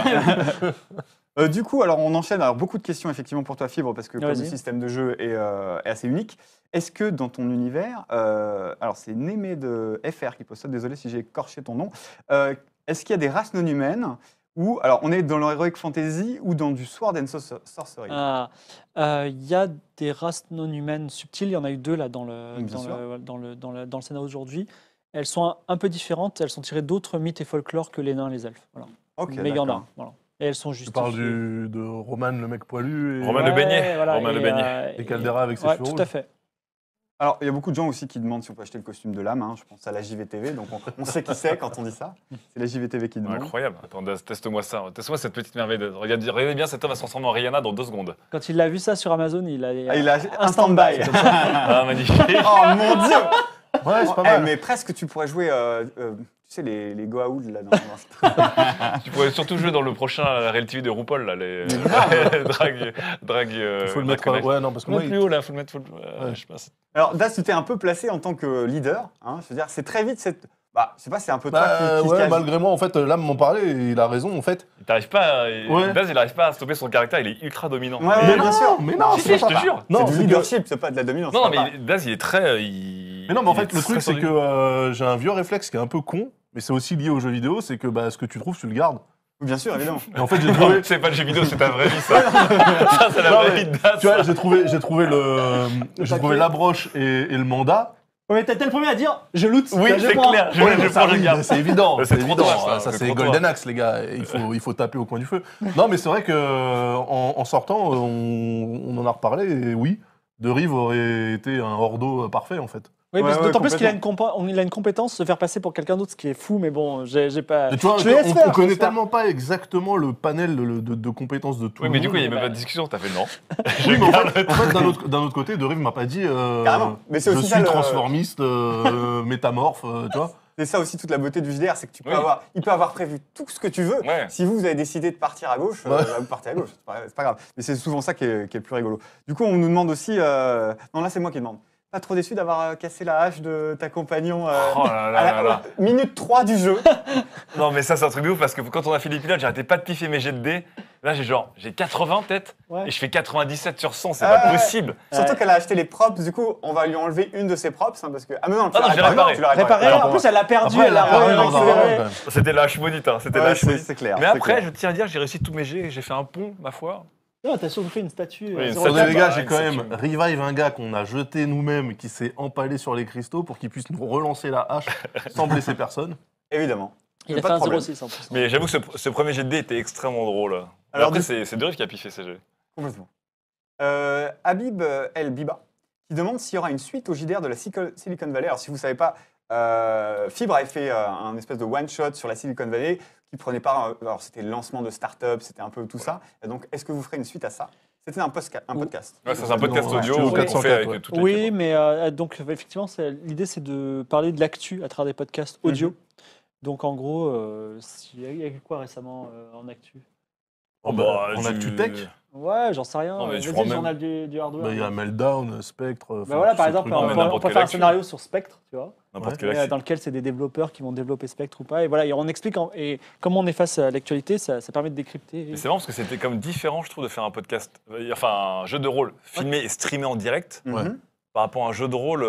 S6: Du coup, alors on enchaîne. Alors beaucoup de questions effectivement pour toi, Fibre, parce que comme le
S1: Vas-y.
S6: système de jeu est assez unique. Est-ce que dans ton univers, alors c'est Némé de FR qui pose ça, désolé si j'ai écorché ton nom, est-ce qu'il y a des races non humaines ou alors on est dans l'heroic fantasy ou dans du sword and sorcery?
S1: Il y a des races non humaines subtiles. Il y en a eu 2 là dans
S6: Bien sûr.
S1: le scénario d'aujourd'hui. Elles sont un peu différentes. Elles sont tirées d'autres mythes et folklore que les nains et les elfes. Voilà.
S6: Ok,
S1: Mais il y en a.
S6: d'accord.
S1: Voilà. Et elles sont
S4: Tu
S1: justifiées.
S4: parles de Roman, le mec poilu, et,
S2: Roman le beignet.
S1: Voilà,
S2: Romain Le Beignet.
S4: et Caldera avec ses
S1: ouais,
S4: cheveux
S1: tout
S4: rouges.
S1: à fait.
S6: Alors il y a beaucoup de gens aussi qui demandent si on peut acheter le costume de l'âme. Je pense à la JVTV, donc on sait qui c'est quand on dit ça. C'est la JVTV qui demande.
S2: Incroyable. Attends, teste-moi ça. Teste-moi cette petite merveille. Regardez bien, cet homme va se transformer en Rihanna dans 2 secondes.
S1: Quand il a vu ça sur Amazon, il a,
S6: Ah, il a un stand-by.
S2: Ah, magnifique.
S6: Oh mon dieu!
S4: Ouais, c'est pas
S6: Eh,
S4: mal.
S6: mais presque tu pourrais jouer, tu sais, les Goa'uld là dans
S2: Tu pourrais surtout jouer dans le prochain Real TV de RuPaul, là, les drag.
S4: Il faut le mettre. Ouais, non, parce que
S2: Faut
S4: moi,
S2: le mettre plus haut, là. Faut le mettre.
S4: Ouais.
S2: Je sais pas.
S6: Alors, Das, tu t'es un peu placé en tant que leader. Hein, je veux dire, c'est très vite cette. Bah, je sais pas, c'est un peu toi qui se
S4: ouais,
S6: cache.
S4: malgré moi, en fait, là, m'en parlait et il a raison, en fait.
S2: T'arrives pas.
S4: Ouais.
S2: Daz, il arrive pas à stopper son caractère. Il est ultra dominant.
S6: Ouais, ouais, bien sûr.
S4: Mais non,
S2: Si,
S4: c'est
S2: si, je
S4: pas
S2: te
S4: ça.
S2: jure.
S4: Non,
S6: c'est
S4: c'est
S6: du
S4: que-
S6: leadership, c'est pas de la dominance.
S2: Non,
S6: c'est pas-
S2: mais Daz, il est très.
S4: Mais non, mais en
S2: il
S4: fait,
S2: est
S4: le truc,
S2: très
S4: c'est
S2: dominant.
S4: que j'ai un vieux réflexe qui est un peu con, mais c'est aussi lié aux jeux vidéo, c'est que bah, ce que tu trouves, tu le gardes.
S6: Bien sûr, évidemment.
S4: Et en fait, j'ai trouvé.
S2: C'est pas le jeu vidéo, c'est ta vraie vie, ça. Ça, c'est la
S4: Non,
S2: vraie
S4: mais
S2: vie de Daz.
S4: Tu vois, j'ai trouvé la broche et le mandat.
S1: Ouais, t'es le premier à dire je loot.
S2: Oui,
S1: je
S2: c'est
S1: prends.
S2: clair. Je
S4: Ouais, mais ça,
S2: prends, je
S4: oui,
S2: garde.
S4: c'est évident.
S2: Mais c'est trop
S4: évident.
S2: dommage, ça,
S4: Ça,
S2: c'est
S4: c'est
S2: trop
S4: Golden
S2: dommage.
S4: Axe, les gars. Il faut taper au coin du feu. Non, mais c'est vrai que en sortant, on en a reparlé. Et oui, De Rive aurait été un Ordo parfait, en fait.
S1: Oui,
S6: Ouais,
S1: d'autant
S6: ouais,
S1: plus qu'il a il a une compétence, se faire passer pour quelqu'un d'autre, ce qui est fou, mais bon, j'ai pas.
S4: Et tu vois,
S1: je le laisse faire,
S4: on connaît
S1: je laisse faire.
S4: tellement pas exactement le panel de compétences de tout
S2: Oui,
S4: le
S2: mais
S4: monde.
S2: du coup, il n'y a même pas de discussion. T'as fait non.
S4: Oui, mais en fait, d'un autre côté, De Rive m'a pas dit
S6: Carrément. Mais c'est
S4: je
S6: aussi
S4: suis
S6: ça, le-
S4: transformiste, métamorphe, tu vois.
S6: C'est ça aussi toute la beauté du JDR, c'est que tu peux
S2: Oui.
S6: il peut avoir prévu tout ce que tu veux.
S2: Ouais.
S6: Si vous avez décidé de partir à gauche,
S4: Ouais.
S6: vous partez à gauche. C'est pas grave. Mais c'est souvent ça qui est le plus rigolo. Du coup, on nous demande aussi. Non, là, c'est moi qui demande. pas trop déçu d'avoir cassé la hache de ta compagnon
S2: Oh là
S6: à
S2: là
S6: la
S2: là là.
S6: minute 3 du jeu.
S2: Non, mais ça, c'est un truc de ouf parce que quand on a fait les pilotes, j'arrêtais pas de piffer mes jets de dés. Là, j'ai 80 peut-être
S1: Ouais.
S2: et je fais 97 sur 100, c'est
S6: Ah
S2: pas
S6: ouais.
S2: possible.
S6: Surtout
S1: Ouais.
S6: qu'elle a acheté les props, du coup, on va lui enlever une de ses props, parce que... Ah mais non, tu
S2: Ah non,
S6: l'as
S2: je l'ai
S6: réparé.
S2: réparé.
S6: Tu l'as
S1: Réparé,
S6: Alors,
S1: en plus elle a perdu,
S4: Après,
S1: elle a
S4: réparé dans un
S1: accéléré.
S4: round, quand même.
S2: C'était la hache maudite, hein. C'était la
S6: ouais,
S2: hache maudite.
S6: c'est clair.
S2: Mais
S6: c'est
S2: après,
S6: clair.
S2: je tiens à dire, j'ai réussi tous mes jets, j'ai fait un pont, ma foi.
S1: Non, t'as surtout fait une statue.
S2: Oui, une
S1: zéro
S2: statue.
S4: Attendez,
S1: quatre.
S4: les gars,
S2: bah,
S4: j'ai
S2: une
S4: quand même
S2: statue.
S4: revive un gars qu'on a jeté nous-mêmes, qui s'est empalé sur les cristaux pour qu'il puisse nous relancer la hache sans blesser personne.
S6: Évidemment.
S1: Il a
S6: Pas
S1: fait
S6: de
S1: un
S6: problème.
S1: 0,6 en plus.
S2: Mais j'avoue que ce premier jet de dés était extrêmement drôle. Mais
S6: Alors,
S2: après,
S6: du-
S2: c'est Deriv qui a piffé ces jets.
S6: Complètement. Habib El Biba qui demande s'il y aura une suite au JDR de la Silicon Valley. Alors, si vous ne savez pas, Fibre avait fait un espèce de one-shot sur la Silicon Valley qui prenait part. Alors, c'était le lancement de start-up, c'était un peu tout ça. Et donc, est-ce que vous ferez une suite à ça? C'était un podcast.
S2: Ouais, ça, c'est un podcast
S4: Non,
S2: audio
S4: ouais,
S2: qu'on fait
S4: 404,
S2: avec
S4: ouais.
S2: toute l'équipe.
S1: Oui, mais donc effectivement, l'idée c'est de parler de l'actu à travers des podcasts audio. Donc en gros, il y a eu quoi récemment en actu?
S2: Oh, bah,
S4: on a du tech.
S1: Ouais, j'en sais rien.
S2: Non, mais je
S1: Vas-y,
S2: crois
S1: le
S2: même-
S1: journal du hardware.
S4: Bah, il y a Meltdown, Spectre.
S1: Bah voilà, par
S4: ces
S1: exemple,
S4: trucs-là.
S2: mais
S1: on
S2: n'importe
S1: peut
S2: quelle
S1: faire un
S2: actu.
S1: scénario sur Spectre, tu vois.
S2: N'importe
S1: Et,
S2: quelle actu.
S1: dans lequel c'est des développeurs qui vont développer Spectre ou pas. Et voilà, et on explique. Et comme on est face à l'actualité, ça permet de décrypter.
S2: Mais c'est marrant parce que c'était comme différent, je trouve, de faire un podcast, enfin un jeu de rôle filmé et streamé en direct
S6: Mhm.
S4: Ouais.
S2: par rapport à un jeu de rôle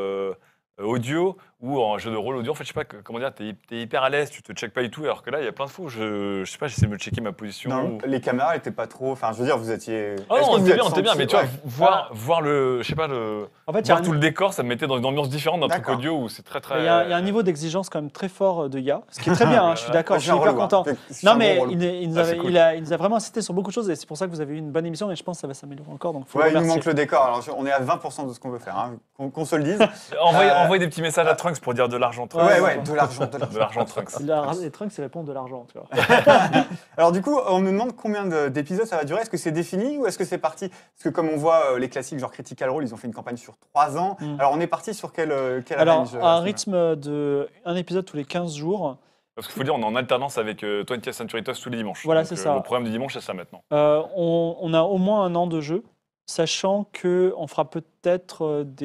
S2: audio ou un jeu de rôle audio. En fait, je sais pas comment dire, t'es hyper à l'aise, tu te checkes pas du tout, alors que là, il y a plein de fois où je sais pas, j'essaie de me checker ma position.
S6: Non,
S2: ou-
S6: les caméras n'étaient pas trop. Enfin, je veux dire, vous étiez.
S2: Ah
S6: Est-ce
S2: non,
S6: que vous
S2: t'es
S6: êtes
S2: bien, t'es bien,
S6: senti-
S2: mais tu vois,
S6: Ouais.
S2: voir le, je sais pas,
S1: En fait, il y a
S2: voir
S1: un-
S2: tout le décor, ça me mettait dans une ambiance différente d'un truc
S6: D'accord.
S2: audio où c'est très très.
S1: il y a un niveau d'exigence quand même très fort de IA, ce qui est très bien, hein, je suis d'accord, je suis
S6: un
S1: hyper
S6: rôle,
S1: content.
S6: hein. C'est
S1: Non,
S6: un
S1: mais
S6: bon rôle.
S1: il nous
S2: Ah,
S1: avait-
S2: c'est cool.
S1: il nous a vraiment insisté sur beaucoup de choses et c'est pour ça que vous avez eu une bonne émission et je pense que ça va s'améliorer encore. Donc, faut
S6: Ouais,
S1: le
S6: il nous
S1: remercier.
S6: manque le décor. Alors, on est à 20% de ce qu'on veut faire, hein. Qu'on se le dise.
S2: Envoyez des petits messages à Trunks pour dire de l'argent Trunks.
S6: Ouais,
S1: ouais.
S6: ouais, de l'argent.
S2: De l'argent Trunks.
S1: Les trunks, c'est répondre de l'argent, tu vois.
S6: Alors du coup, on me demande combien d'épisodes ça va durer. Est-ce que c'est défini ou est-ce que c'est parti? Parce que comme on voit les classiques genre Critical Role, ils ont fait une campagne sur 3 ans.
S1: Mm.
S6: Alors on est parti sur quel
S1: Alors,
S6: range,
S1: à un
S6: ce moment-là
S1: rythme de un épisode tous les 15 jours,
S2: Parce qu'il faut dire, on est en alternance avec 20th Century Toast tous les dimanches.
S1: Voilà,
S2: Donc,
S1: c'est ça.
S2: Le programme du dimanche, c'est ça maintenant.
S1: on a au moins un an de jeu, sachant qu'on fera peut-être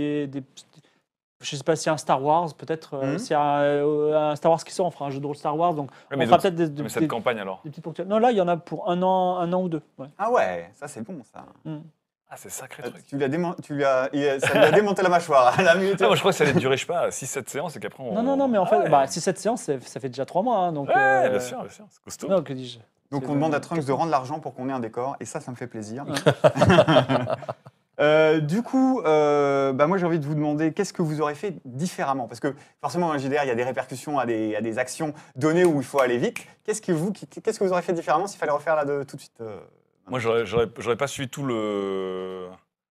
S1: je sais pas si un Star Wars, peut-être
S6: Mhm.
S1: s'il y a un Star Wars qui sort, on fera un jeu de rôle Star Wars, donc
S2: Ouais,
S1: on
S2: mais
S1: fera
S2: donc-
S1: peut-être
S2: mais cette campagne alors.
S1: des petites ponctuels. Non, là, il y en a pour un an ou deux. Ouais.
S6: Ah ouais, ça c'est bon ça.
S2: Ah, c'est sacré truc.
S6: Ça lui a démonté la mâchoire à la minute.
S2: Ah, moi, je crois que ça allait durer, je sais pas, 6-7 séances et qu'après on.
S1: Non, mais en fait,
S2: Ah ouais.
S1: si cette séance, ça fait déjà 3 mois. Hein, donc,
S2: Ouais, bien sûr, c'est costaud.
S1: Non, que dis-je?
S6: Donc
S1: C'est
S6: on demande à
S1: le-
S6: Trunks de rendre l'argent pour qu'on ait un décor et ça me fait plaisir.
S1: Ouais.
S6: Du coup, moi j'ai envie de vous demander qu'est-ce que vous aurez fait différemment? Parce que forcément, dans le JDR, il y a des répercussions à des actions données où il faut aller vite. Qu'est-ce que vous aurez fait différemment s'il fallait refaire là tout de suite
S2: Moi, j'aurais pas suivi tout le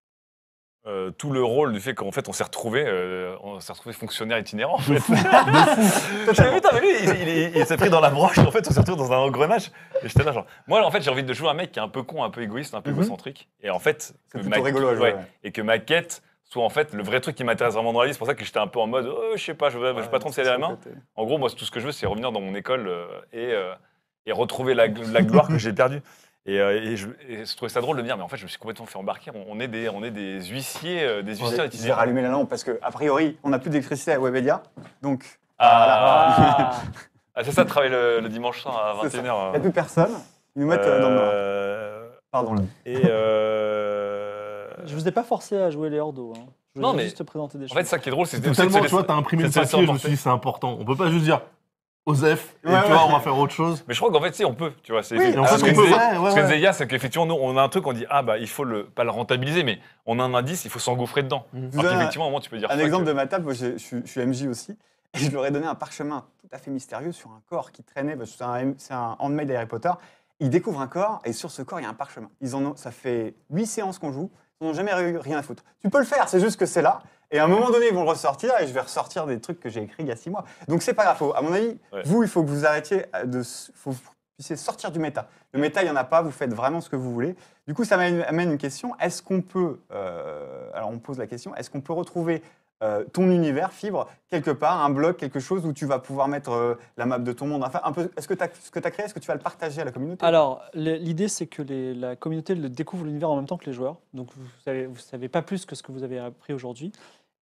S2: rôle du fait qu'en fait on s'est retrouvé fonctionnaire itinérant. En fait. Putain, mais lui, il s'est pris dans la broche. En fait, on s'est retrouvé dans un engrenage. Et j'étais là, genre. Moi, en fait, j'ai envie de jouer un mec qui est un peu con, un peu égoïste, un peu égocentrique. Et en fait,
S6: C'est plutôt rigolo à jouer.
S2: ouais,
S6: Ouais.
S2: et que ma quête soit en fait le vrai truc qui m'intéresse vraiment dans la vie. C'est pour ça que j'étais un peu en mode, je sais pas, je veux pas trop me serrer la main. En gros, moi, tout ce que je veux, c'est revenir dans mon école et retrouver la gloire que j'ai perdue. Et je trouvais ça drôle de me dire, mais en fait, je me suis complètement fait embarquer. On est des huissiers, des huissiers
S6: Je vais
S2: itinérants.
S6: rallumer la lampe parce que a priori, on n'a plus d'électricité à Webedia. Donc,
S2: Ah,
S1: Ah,
S2: c'est ça de travailler le dimanche soir à
S6: C'est ça.
S2: 21h.
S6: il n'y a plus personne. Ils nous mettent dans le noir. Pardon.
S2: Et
S1: je vous ai pas forcé à jouer les Ordos. Hein. Je
S2: Non,
S1: voulais
S2: mais
S1: juste te présenter des
S2: en
S1: choses.
S2: fait, ça qui est drôle, c'est
S4: C'était
S2: aussi de se
S4: tellement, tu
S2: laisser-
S4: vois, t'as imprimé le
S2: c'est de se
S4: papier, je me
S2: laisser
S4: suis dit, c'est important. On peut pas juste dire Osef, et
S6: Ouais,
S4: tu vois,
S6: ouais.
S4: on va faire autre chose.
S2: Mais je crois qu'en fait, si, on peut, tu vois. C'est
S6: Oui,
S2: effectivement-
S4: en fait,
S2: ce
S4: on
S2: que
S4: peut,
S2: disait-
S4: ouais,
S2: ce que
S4: ouais.
S2: disait Yas, c'est qu'effectivement, nous, on a un truc, on dit, ah bah, il faut pas le rentabiliser, mais on a un indice, il faut s'engouffrer dedans.
S6: Je vous
S2: Alors
S6: donne
S2: qu'effectivement, à un moment, tu peux dire
S6: un
S2: fuck,
S6: exemple de ma table, moi, je suis MJ aussi. Et je leur ai donné un parchemin tout à fait mystérieux sur un corps qui traînait. Parce que c'est un handmade d'Harry Potter. Ils découvrent un corps et sur ce corps, il y a un parchemin. Ça fait 8 séances qu'on joue. Ils n'ont jamais eu rien à foutre. Tu peux le faire, c'est juste que c'est là. Et à un moment donné, ils vont le ressortir et je vais ressortir des trucs que j'ai écrits il y a 6 mois. Donc c'est pas grave. À mon avis,
S2: Ouais.
S6: vous, il faut que vous arrêtiez faut que vous puissiez sortir du méta. Le méta, il n'y en a pas. Vous faites vraiment ce que vous voulez. Du coup, ça m'amène une question. Est-ce qu'on peut, alors on pose la question, est-ce qu'on peut retrouver ton univers, Fibre, quelque part, un blog, quelque chose où tu vas pouvoir mettre la map de ton monde. Enfin, un peu, ce que tu as créé, est-ce que tu vas le partager à la communauté?
S1: Alors, l'idée, c'est que la communauté découvre l'univers en même temps que les joueurs. Donc, vous savez pas plus que ce que vous avez appris aujourd'hui.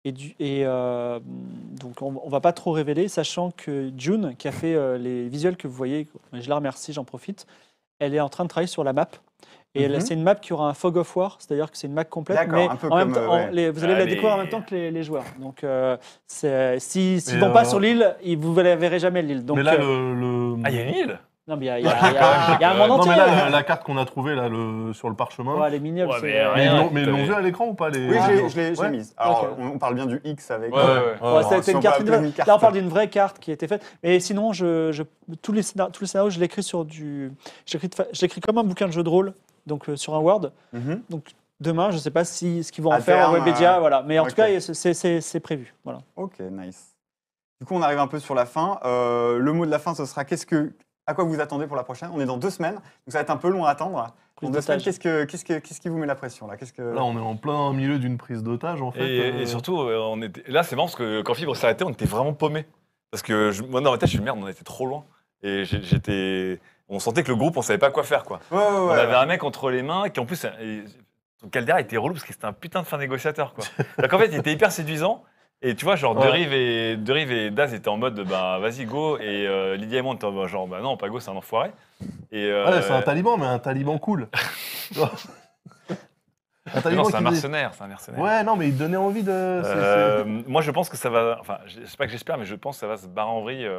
S1: Donc on va pas trop révéler, sachant que June, qui a fait les visuels que vous voyez, je la remercie, j'en profite, elle est en train de travailler sur la map. Et c'est une map qui aura un fog of war, c'est-à-dire que c'est une map complète,
S6: D'accord,
S1: mais
S6: un peu
S1: en même
S6: comme,
S1: temps,
S6: ouais.
S1: vous allez la
S2: Allez.
S1: découvrir en même temps que les joueurs. Donc s'ils
S4: Et,
S1: vont pas sur l'île, vous ne la verrez jamais l'île. Donc,
S4: Mais là,
S2: Ah, il y a une île.
S1: non, mais il y a un monde
S4: Non,
S1: entier.
S4: mais là, la carte qu'on a trouvée là, sur le parchemin,
S1: Ouais, les mini-hubs,
S2: Ouais,
S1: c'est-
S2: mais
S4: mais
S2: rien.
S4: ils l'ont vu à l'écran ou pas les...
S6: Oui, je l'ai
S4: Ouais.
S6: mise. Alors,
S1: Ok.
S6: on parle bien du X avec...
S2: Ouais, ouais, ouais.
S1: Ouais,
S6: Alors,
S1: c'était
S6: si
S1: une
S6: on
S1: carte,
S6: peut appeler une carte.
S1: Là, on parle d'une vraie carte qui a été faite. Mais sinon, tous les scénarios, je l'écris sur du. Je l'écris comme un bouquin de jeu de rôle, donc sur un Word.
S6: Mhm.
S1: Donc demain, je ne sais pas ce qu'ils vont en
S6: À
S1: faire en
S6: terme,
S1: Webedia, voilà. Mais en
S6: ok.
S1: tout cas, c'est prévu. Voilà.
S6: Ok, nice. Du coup, on arrive un peu sur la fin. Le mot de la fin, ce sera à quoi vous attendez pour la prochaine? On est dans 2 semaines, donc ça va être un peu long à attendre.
S1: Prise
S6: Dans 2 semaines,
S1: d'otage.
S6: qu'est-ce qui vous met la pression là?
S4: Là, on est en plein milieu d'une prise d'otage, en fait.
S2: Et surtout, là, c'est marrant parce que quand Fibre s'est arrêté, on était vraiment paumés. Parce que moi, dans ma tête, je suis merde, on était trop loin. Et on sentait que le groupe, on savait pas quoi faire, quoi.
S6: Ouais, ouais,
S2: On
S6: ouais.
S2: avait un mec entre les mains qui, en plus, son Caldera était relou parce que c'était un putain de fin négociateur, quoi. Donc, en fait, il était hyper séduisant. Et tu vois, genre,
S4: Ouais.
S2: De Rive et Daz étaient en mode, bah, vas-y, go. Et Lydia et moi, on était en mode, genre, bah non, pas go, c'est un enfoiré. Et,
S4: Ouais, c'est un taliban, mais un taliban cool. Tu vois un
S2: mais
S4: taliban
S2: non, c'est un
S4: qui-
S2: mercenaire, c'est un mercenaire.
S4: Ouais, non, mais il donnait envie de...
S2: Moi, je pense que ça va. Enfin, c'est pas que j'espère, mais je pense que ça va se barrer en vrille.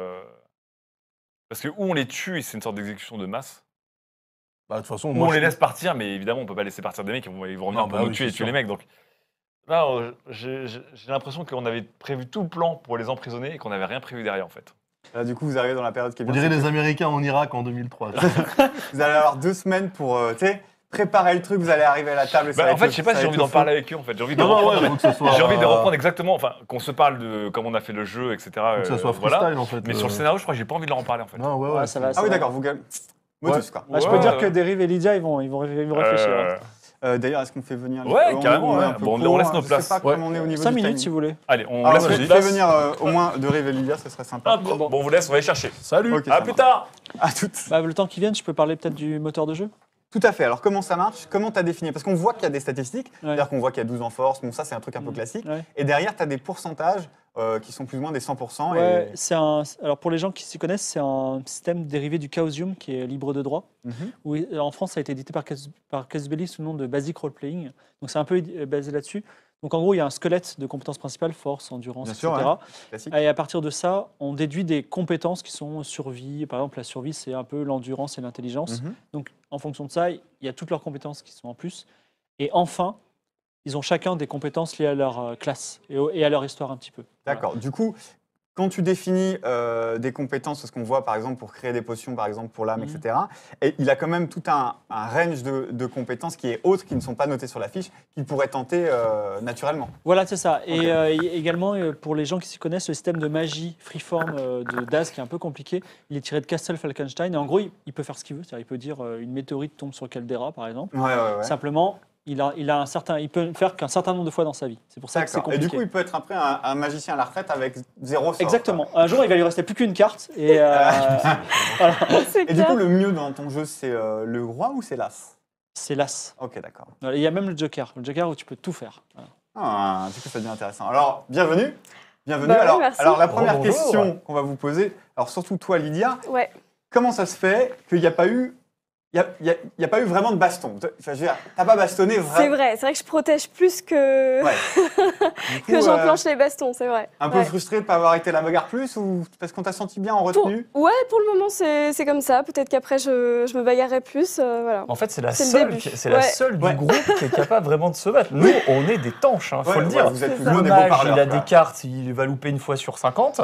S2: Parce que où on les tue, et c'est une sorte d'exécution de masse.
S4: Bah, de toute façon,
S2: Ou
S4: moi,
S2: on
S4: je-
S2: les laisse partir, mais évidemment, on peut pas laisser partir des mecs, ils vont revenir
S4: Non,
S2: pour
S4: bah
S2: nous
S4: oui,
S2: tuer et
S4: c'est
S2: tuer
S4: sûr.
S2: les mecs. Donc là, j'ai l'impression qu'on avait prévu tout le plan pour les emprisonner et qu'on n'avait rien prévu derrière, en fait.
S6: Là, du coup, vous arrivez dans la période qui est
S4: On
S6: bien.
S4: dirait les Américains en Irak en 2003.
S6: Vous allez avoir 2 semaines pour tu sais, préparer le truc. Vous allez arriver à la table. Et ça
S2: Bah,
S6: va
S2: en
S6: être
S2: fait,
S6: le-
S2: je sais pas
S6: ça
S2: si
S6: va
S2: j'ai
S6: être
S2: envie
S6: le
S2: d'en
S6: feu.
S2: parler avec eux, en fait. J'ai envie de
S4: Non, non,
S2: reprendre.
S4: ouais, faut que ça soit...
S2: J'ai envie de reprendre exactement, enfin, qu'on se parle de comment on a fait le jeu, etc.
S4: Faut que ça soit
S2: voilà.
S4: freestyle, en fait.
S2: Mais sur le scénario, je crois que j'ai pas envie de leur en parler, en fait.
S4: Non, ouais,
S1: Ouais, ça va.
S6: Ah oui, d'accord. Vous gagnez. Motus, quoi.
S1: Bah, je peux dire que
S2: ouais.
S1: Derive et Lydia, ils vont réfléchir.
S6: D'ailleurs, est-ce qu'on fait venir les-
S2: Ouais, carrément,
S6: est
S2: ouais.
S6: un peu
S2: Bon, on
S6: court,
S2: laisse nos
S6: je
S2: places.
S6: sais pas
S2: Ouais.
S6: comment on est au niveau
S1: 5
S6: du
S1: minutes,
S6: timing.
S1: si vous voulez.
S2: Allez, on
S6: Alors,
S2: laisse
S6: je
S2: nos
S6: vais
S2: places.
S6: venir au moins de Rive et Lydia, ce serait sympa.
S1: Hop, bon.
S2: Bon, on vous laisse, on va les chercher.
S4: Salut.
S6: Ok,
S2: À
S6: ça
S2: plus
S6: marche.
S2: tard.
S6: À toutes.
S1: Bah, le temps qu'ils viennent, je peux parler peut-être du moteur de jeu.
S6: Tout à fait. Alors, comment ça marche? Comment tu as défini? Parce qu'on voit qu'il y a des statistiques,
S1: Ouais.
S6: c'est-à-dire qu'on voit qu'il y a 12 en force. Bon, ça, c'est un truc un peu classique.
S1: Ouais.
S6: Et derrière, tu as des pourcentages qui sont plus ou moins des 100%.
S1: Ouais,
S6: Et...
S1: alors pour les gens qui s'y connaissent, c'est un système dérivé du Chaosium qui est libre de droit.
S6: Mhm.
S1: Où, en France, ça a été édité par Casus Belli sous le nom de Basic Role Playing. Donc c'est un peu basé là-dessus. Donc en gros, il y a un squelette de compétences principales, force, endurance,
S6: Bien
S1: etc.
S6: sûr, ouais. Classique.
S1: Et à partir de ça, on déduit des compétences qui sont survie. Par exemple, la survie, c'est un peu l'endurance et l'intelligence.
S6: Mhm.
S1: Donc en fonction de ça, il y a toutes leurs compétences qui sont en plus. Et enfin, ils ont chacun des compétences liées à leur classe et à leur histoire un petit peu.
S6: D'accord. Du coup, quand tu définis des compétences, ce qu'on voit par exemple pour créer des potions, par exemple pour l'âme,
S1: Mhm.
S6: etc., et il a quand même tout un range de compétences qui est autre, qui ne sont pas notées sur la fiche, qu'il pourrait tenter naturellement.
S1: Voilà, c'est ça. Et
S6: Ok.
S1: également, pour les gens qui s'y connaissent, le système de magie freeform de Daz, qui est un peu compliqué, il est tiré de Castle Falkenstein. Et en gros, il peut faire ce qu'il veut. C'est-à-dire, il peut dire une météorite tombe sur Caldera, par exemple.
S6: Ouais, ouais, ouais.
S1: Simplement, il peut le faire qu'un certain nombre de fois dans sa vie. C'est pour ça que c'est
S6: D'accord. Et
S1: compliqué.
S6: du coup, il peut être après un magicien à la retraite avec 0 sort.
S1: Exactement. Un jour, il va lui rester plus qu'une carte. Et voilà.
S5: C'est
S6: Et du
S5: clair.
S6: coup, le mieux dans ton jeu, c'est le roi ou c'est l'as?
S1: C'est l'as.
S6: Ok, d'accord.
S1: Voilà. Il y a même le Joker. Le Joker où tu peux tout faire. Voilà.
S6: Ah, du coup, ça devient intéressant. Alors, bienvenue. Bienvenue.
S5: Bah ouais,
S6: alors,
S5: merci.
S6: alors, la première
S2: Bonjour.
S6: question qu'on va vous poser, alors surtout toi, Lydia,
S5: Ouais.
S6: comment ça se fait qu'il n'y a pas eu, il y a pas eu vraiment de baston? Enfin, je veux dire, t'as pas bastonné
S5: C'est
S6: vraiment.
S5: vrai que je protège plus que,
S6: Ouais. Du coup,
S5: que j'enclenche les bastons, c'est vrai.
S6: un peu
S5: Ouais.
S6: frustré de ne pas avoir été la bagarre plus ou parce qu'on t'a senti bien en
S5: Pour-
S6: retenue?
S5: Ouais, pour le moment, c'est comme ça. Peut-être qu'après, je me bagarrerai plus. Voilà.
S3: En fait, c'est la
S5: C'est le
S3: seule,
S5: début.
S3: c'est la
S5: Ouais.
S3: seule
S6: Ouais.
S3: du groupe qui est capable vraiment de se battre. Nous, on est des tanches, faut
S6: Ouais,
S3: le dire.
S6: ouais, vous êtes
S5: C'est
S6: plus
S5: ça.
S6: ou moins
S3: Le
S6: des beaux
S3: mage,
S6: parleurs.
S3: il a
S6: quoi.
S3: des cartes, il va louper une fois sur 50.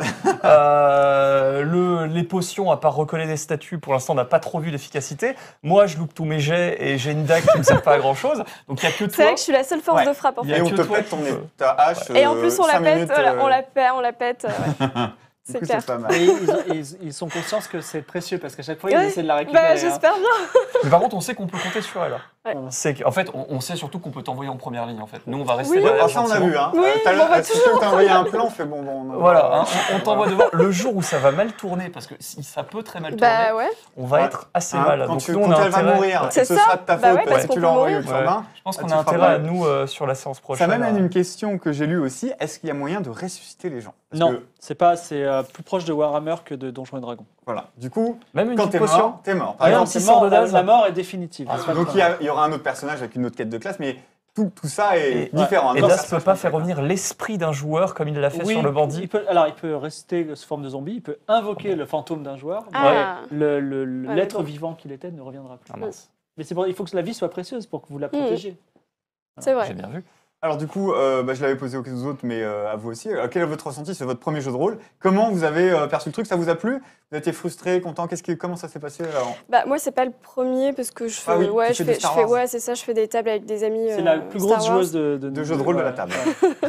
S3: Les potions, à part recoller des statues, pour l'instant, on n'a pas trop vu l'efficacité. Moi, je loupe tous mes jets et j'ai une dague qui ne me sert pas à grand chose. Donc, il n'y a que
S5: C'est
S3: toi.
S5: vrai que je suis la seule force
S6: Ouais.
S5: de frappe, en
S3: Il y a
S5: fait.
S6: Et on
S3: que
S6: te
S3: toi
S6: pète
S3: qui peux.
S6: ta hache.
S5: Et en plus, on la
S6: 5
S5: pète,
S6: minutes,
S5: voilà, on la pète. Ouais.
S6: du
S5: C'est
S6: coup,
S5: clair.
S6: c'est pas mal.
S1: Et ils sont conscients que c'est précieux parce qu'à chaque fois, ils
S5: Ouais.
S1: essaient de la récupérer.
S5: Bah,
S1: hein.
S5: j'espère bien.
S3: Mais par contre, on sait qu'on peut compter sur elle. C'est qu'en fait, on sait surtout qu'on peut t'envoyer en première ligne. En fait, nous, on va rester
S5: Oui.
S3: derrière.
S6: Ah, ça, on a
S3: gentiment.
S6: vu. Hein.
S5: Oui,
S6: Tout à l'heure,
S5: on voit
S6: si tu t'as envoyé un plan, on fait bon.
S3: Voilà, hein, on t'envoie devant. Le jour où ça va mal tourner, parce que si ça peut très mal tourner,
S5: Bah ouais.
S3: on va
S6: Ouais.
S3: être assez
S6: Hein,
S3: mal.
S6: Quand,
S3: Donc
S6: tu,
S3: nous,
S6: quand
S3: on a
S6: elle va
S3: intérêt-
S6: mourir,
S5: C'est
S6: ce
S5: ça.
S6: sera de ta
S5: Bah
S6: faute
S5: ouais,
S6: parce
S5: parce
S6: que
S5: qu'on
S6: tu
S5: peut
S6: l'as envoyé au
S5: mourir.
S6: turbin.
S3: Je pense qu'on
S6: tu
S3: a
S6: feras
S3: intérêt à
S6: mal.
S3: nous sur la séance prochaine.
S6: Ça m'amène une question que j'ai lue aussi. Est-ce qu'il y a moyen de ressusciter les gens? Parce
S1: Non,
S6: que,
S1: c'est plus proche de Warhammer que de Donjons et Dragons.
S6: voilà. Du coup,
S3: Même une
S6: quand
S3: petite
S6: t'es
S3: potion.
S6: mort, t'es mort. Par
S3: Ah non,
S6: exemple,
S3: si
S1: c'est
S3: sort
S1: mort,
S3: de Daz.
S1: la mort est définitive.
S6: Ah,
S1: C'est pas
S6: donc
S1: de
S6: il y aura un autre personnage avec une autre quête de classe, mais tout ça est
S3: Et-
S6: différent.
S3: Et
S6: Un autre
S3: Daz ne peut
S6: personnage
S3: pas faire
S6: comme ça.
S3: revenir l'esprit d'un joueur comme il l'a fait
S1: Oui,
S3: sur le bandit.
S1: il peut rester sous forme de zombie, il peut invoquer le fantôme d'un joueur,
S5: Ah.
S1: mais
S5: Ouais,
S1: l'être
S5: bon.
S1: vivant qu'il était ne reviendra plus.
S3: Ah, mince.
S1: Mais il faut que la vie soit précieuse pour que vous la protégiez.
S5: C'est vrai.
S3: J'ai bien vu.
S6: Alors du coup, je l'avais posé aux autres, mais à vous aussi. Quel est votre ressenti? C'est votre premier jeu de rôle. Comment vous avez perçu le truc? Ça vous a plu? Vous étiez frustré, content? Comment ça s'est passé alors?
S5: Bah moi c'est pas le premier parce que je fais
S6: Ah oui,
S5: ouais,
S6: tu
S5: je
S6: fais
S5: fais,
S6: du Star
S5: je fais
S6: Wars.
S5: ouais, c'est ça, je fais des tables avec des amis
S1: C'est la plus
S5: Star
S1: grosse
S5: Wars.
S1: joueuse de
S6: jeux de rôle de la table.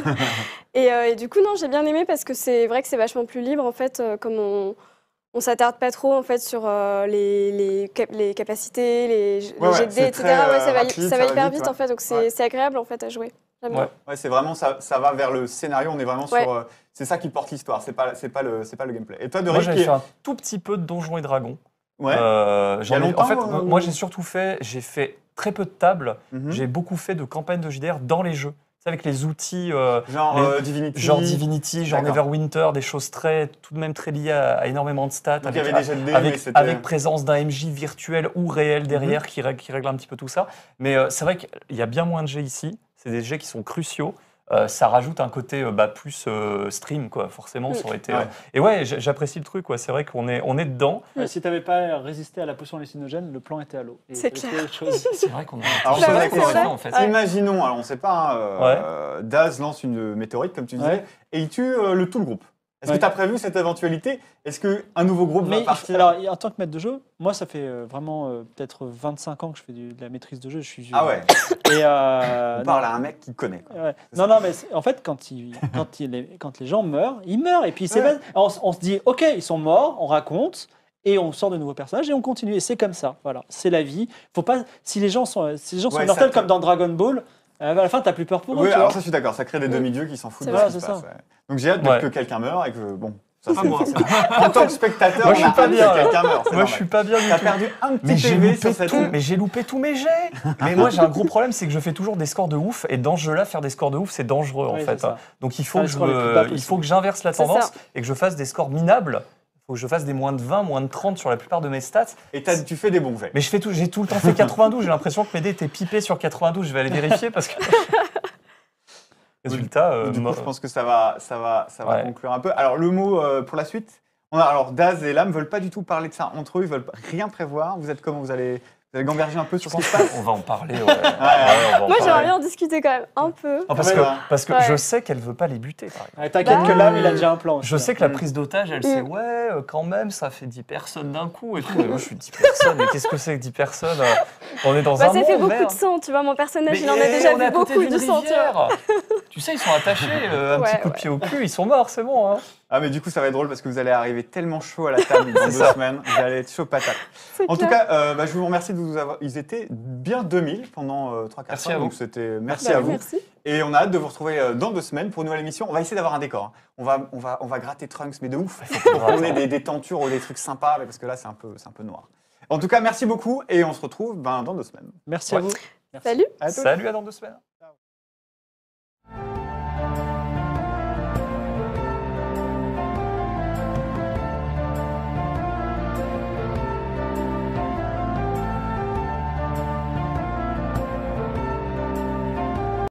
S5: Et du coup non, j'ai bien aimé parce que c'est vrai que c'est vachement plus libre en fait comme on s'attarde pas trop en fait sur les capacités, les
S6: Ouais,
S5: jets de
S6: c'est
S5: dés, etc.
S6: très,
S5: Ouais, ça va,
S6: rapide,
S5: ça va hyper
S6: vite,
S5: vite
S6: ouais.
S5: en fait, donc
S6: Ouais.
S5: c'est agréable en fait à jouer. J'aime bien.
S3: Ouais.
S6: Ouais, c'est vraiment ça va vers le scénario. On est vraiment
S5: Ouais.
S6: sur. C'est ça qui porte l'histoire. C'est pas le gameplay. Et toi, de
S3: Moi,
S6: Rick,
S3: j'avais fait un tout petit peu de Donjons et Dragons.
S6: ouais.
S3: J'en ai-
S6: longtemps,
S3: en fait,
S6: ou-
S3: moi, j'ai fait très peu de tables.
S6: Mhm.
S3: J'ai beaucoup fait de campagnes de JDR dans les jeux. C'est avec les outils
S6: Genre
S3: les-
S6: Divinity.
S3: genre Divinity, genre
S6: D'accord.
S3: Neverwinter, des choses tout de même très liées à énormément de stats.
S6: Donc il y avait des jets de dés, mais
S3: avec,
S6: c'était.
S3: avec présence d'un MJ virtuel ou réel derrière
S6: Mhm.
S3: qui règle un petit peu tout ça. Mais c'est vrai qu'il y a bien moins de jets ici. C'est des jets qui sont cruciaux. Ça rajoute un côté plus stream, quoi. Forcément, ça aurait été.
S6: Ouais.
S3: Et ouais, j'apprécie le truc, quoi. C'est vrai qu'on est dedans.
S1: Si tu n'avais pas résisté à la potion hallucinogène, le plan était à l'eau. Et
S5: C'est
S1: il fallait
S5: clair.
S1: autre chose.
S3: C'est vrai qu'on a.
S6: Alors,
S5: Bah
S6: c'est
S5: ouais,
S6: vrai
S5: c'est
S6: qu'on
S5: vrai.
S3: en fait.
S5: Ouais.
S6: Imaginons, alors on ne sait pas, Daz lance une météorite, comme tu disais,
S1: Ouais.
S6: et il tue tout le groupe. Est-ce
S1: Ouais.
S6: que tu as prévu cette éventualité? Est-ce qu'un nouveau groupe
S1: Mais
S6: va partir?
S1: alors, en tant que maître de jeu, moi, ça fait vraiment peut-être 25 ans que je fais de la maîtrise de jeu. Je suis
S6: Ah ouais,
S1: Et,
S6: on parle à un mec qui connaît. Quoi.
S1: ouais.
S6: C'est
S1: Non, mais en fait, quand les gens meurent, ils meurent. Et puis,
S6: Ouais.
S1: on se dit, OK, ils sont morts, on raconte, et on sort de nouveaux personnages, et on continue. Et c'est comme ça. Voilà, c'est la vie. Faut pas, si les gens sont
S6: Ouais,
S1: immortels
S6: ça-
S1: comme dans Dragon Ball, à la fin, tu n'as plus peur pour eux.
S6: Oui,
S1: tu
S6: alors
S1: vois.
S6: ça, je suis d'accord, ça crée des
S5: Oui.
S6: demi-dieux qui s'en foutent
S5: C'est
S6: de
S1: vrai.
S6: ce qui se
S1: Voilà,
S6: passe.
S1: c'est
S6: Ouais. Donc j'ai hâte
S3: Ouais.
S6: que quelqu'un meure et que, bon, ça
S5: Ça,
S6: c'est moi. En tant que spectateur,
S3: Moi, je
S6: on
S3: suis
S6: a
S3: pas
S6: hâte
S3: bien,
S6: que
S3: là.
S6: quelqu'un meure. c'est
S3: Moi, je
S6: normal.
S3: suis pas bien du
S6: T'as
S3: tout.
S6: perdu un
S3: Mais
S6: petit
S3: j'ai
S6: PV
S3: loupé,
S6: sur cette
S3: mais j'ai loupé tous mes jets. Mais moi, j'ai un gros problème, c'est que je fais toujours des scores de ouf. Et dans ce jeu-là, faire des scores de ouf, c'est dangereux, en
S1: Oui,
S3: fait.
S1: c'est ça.
S3: Donc, il faut,
S1: Ah,
S3: que
S1: les scores les plus bas
S3: il
S1: possible.
S3: faut que j'inverse la
S5: C'est
S3: tendance
S5: ça.
S3: et que je fasse des scores minables. Il faut que je fasse des moins de 20, moins de 30 sur la plupart de mes stats.
S6: Et tu fais des bons jets.
S3: Mais j'ai tout le temps fait 92. J'ai l'impression que mes dés étaient pipés sur 92. Je vais aller vérifier parce que. Résultat.
S6: Du coup,
S3: moi-
S6: je pense que ça va
S3: Ouais.
S6: conclure un peu. Alors, le mot pour la suite. Alors, Daz et Lam ne veulent pas du tout parler de ça entre eux. Ils veulent rien prévoir. Vous êtes comment? Vous allez gamberger un peu sur ce qui se passe?
S3: On va en parler. Ouais.
S6: Ouais.
S3: Ouais, on va en
S5: Moi,
S3: parler.
S5: j'aimerais bien en discuter quand même un peu.
S3: Non, parce
S6: Ouais,
S3: que,
S6: ouais.
S3: parce que
S5: Ouais.
S3: je sais qu'elle veut pas les buter, par exemple.
S1: Ouais, T'inquiète
S5: Bah,
S1: que l'âme, il a déjà un plan. aussi,
S3: Je
S1: hein.
S3: sais que la
S6: Mm.
S3: prise d'otage, elle sait,
S5: Mm.
S3: ouais, quand même, ça fait 10 personnes d'un coup et tout. Et moi, je suis 10 personnes, mais qu'est-ce que c'est que 10 personnes? On est dans
S5: Bah,
S3: un
S5: ça
S3: monde,
S5: fait beaucoup
S3: merde.
S5: de sang, tu vois. Mon personnage,
S3: Mais
S5: il en a déjà
S3: on est
S5: vu
S3: à côté
S5: beaucoup
S3: d'une
S5: de sang, tu vois.
S3: rivière. Tu sais, ils sont attachés, un
S5: Ouais,
S3: petit coup de
S5: ouais.
S3: pied au cul, ils sont morts, c'est bon. Hein.
S6: Ah, mais du coup, ça va être drôle parce que vous allez arriver tellement chaud à la table dans 2 semaines. Vous allez être chaud patate.
S5: C'est
S6: En tout
S5: clair.
S6: cas, je vous remercie de nous avoir. Ils étaient bien 2000 pendant 3-4
S3: Merci
S6: ans.
S3: à vous.
S6: Donc, c'était merci
S5: Bah,
S6: à vous.
S5: Merci.
S6: Et on a hâte de vous retrouver dans 2 semaines pour une nouvelle émission. On va essayer d'avoir un décor. Hein. On va gratter Trunks, mais de ouf. On ait des tentures ou des trucs sympas, mais parce que là, c'est un peu noir. En tout cas, merci beaucoup et on se retrouve dans 2 semaines.
S1: Merci à
S3: Ouais.
S1: vous. Merci.
S5: Salut.
S6: À tous.
S3: Salut, à dans 2 semaines.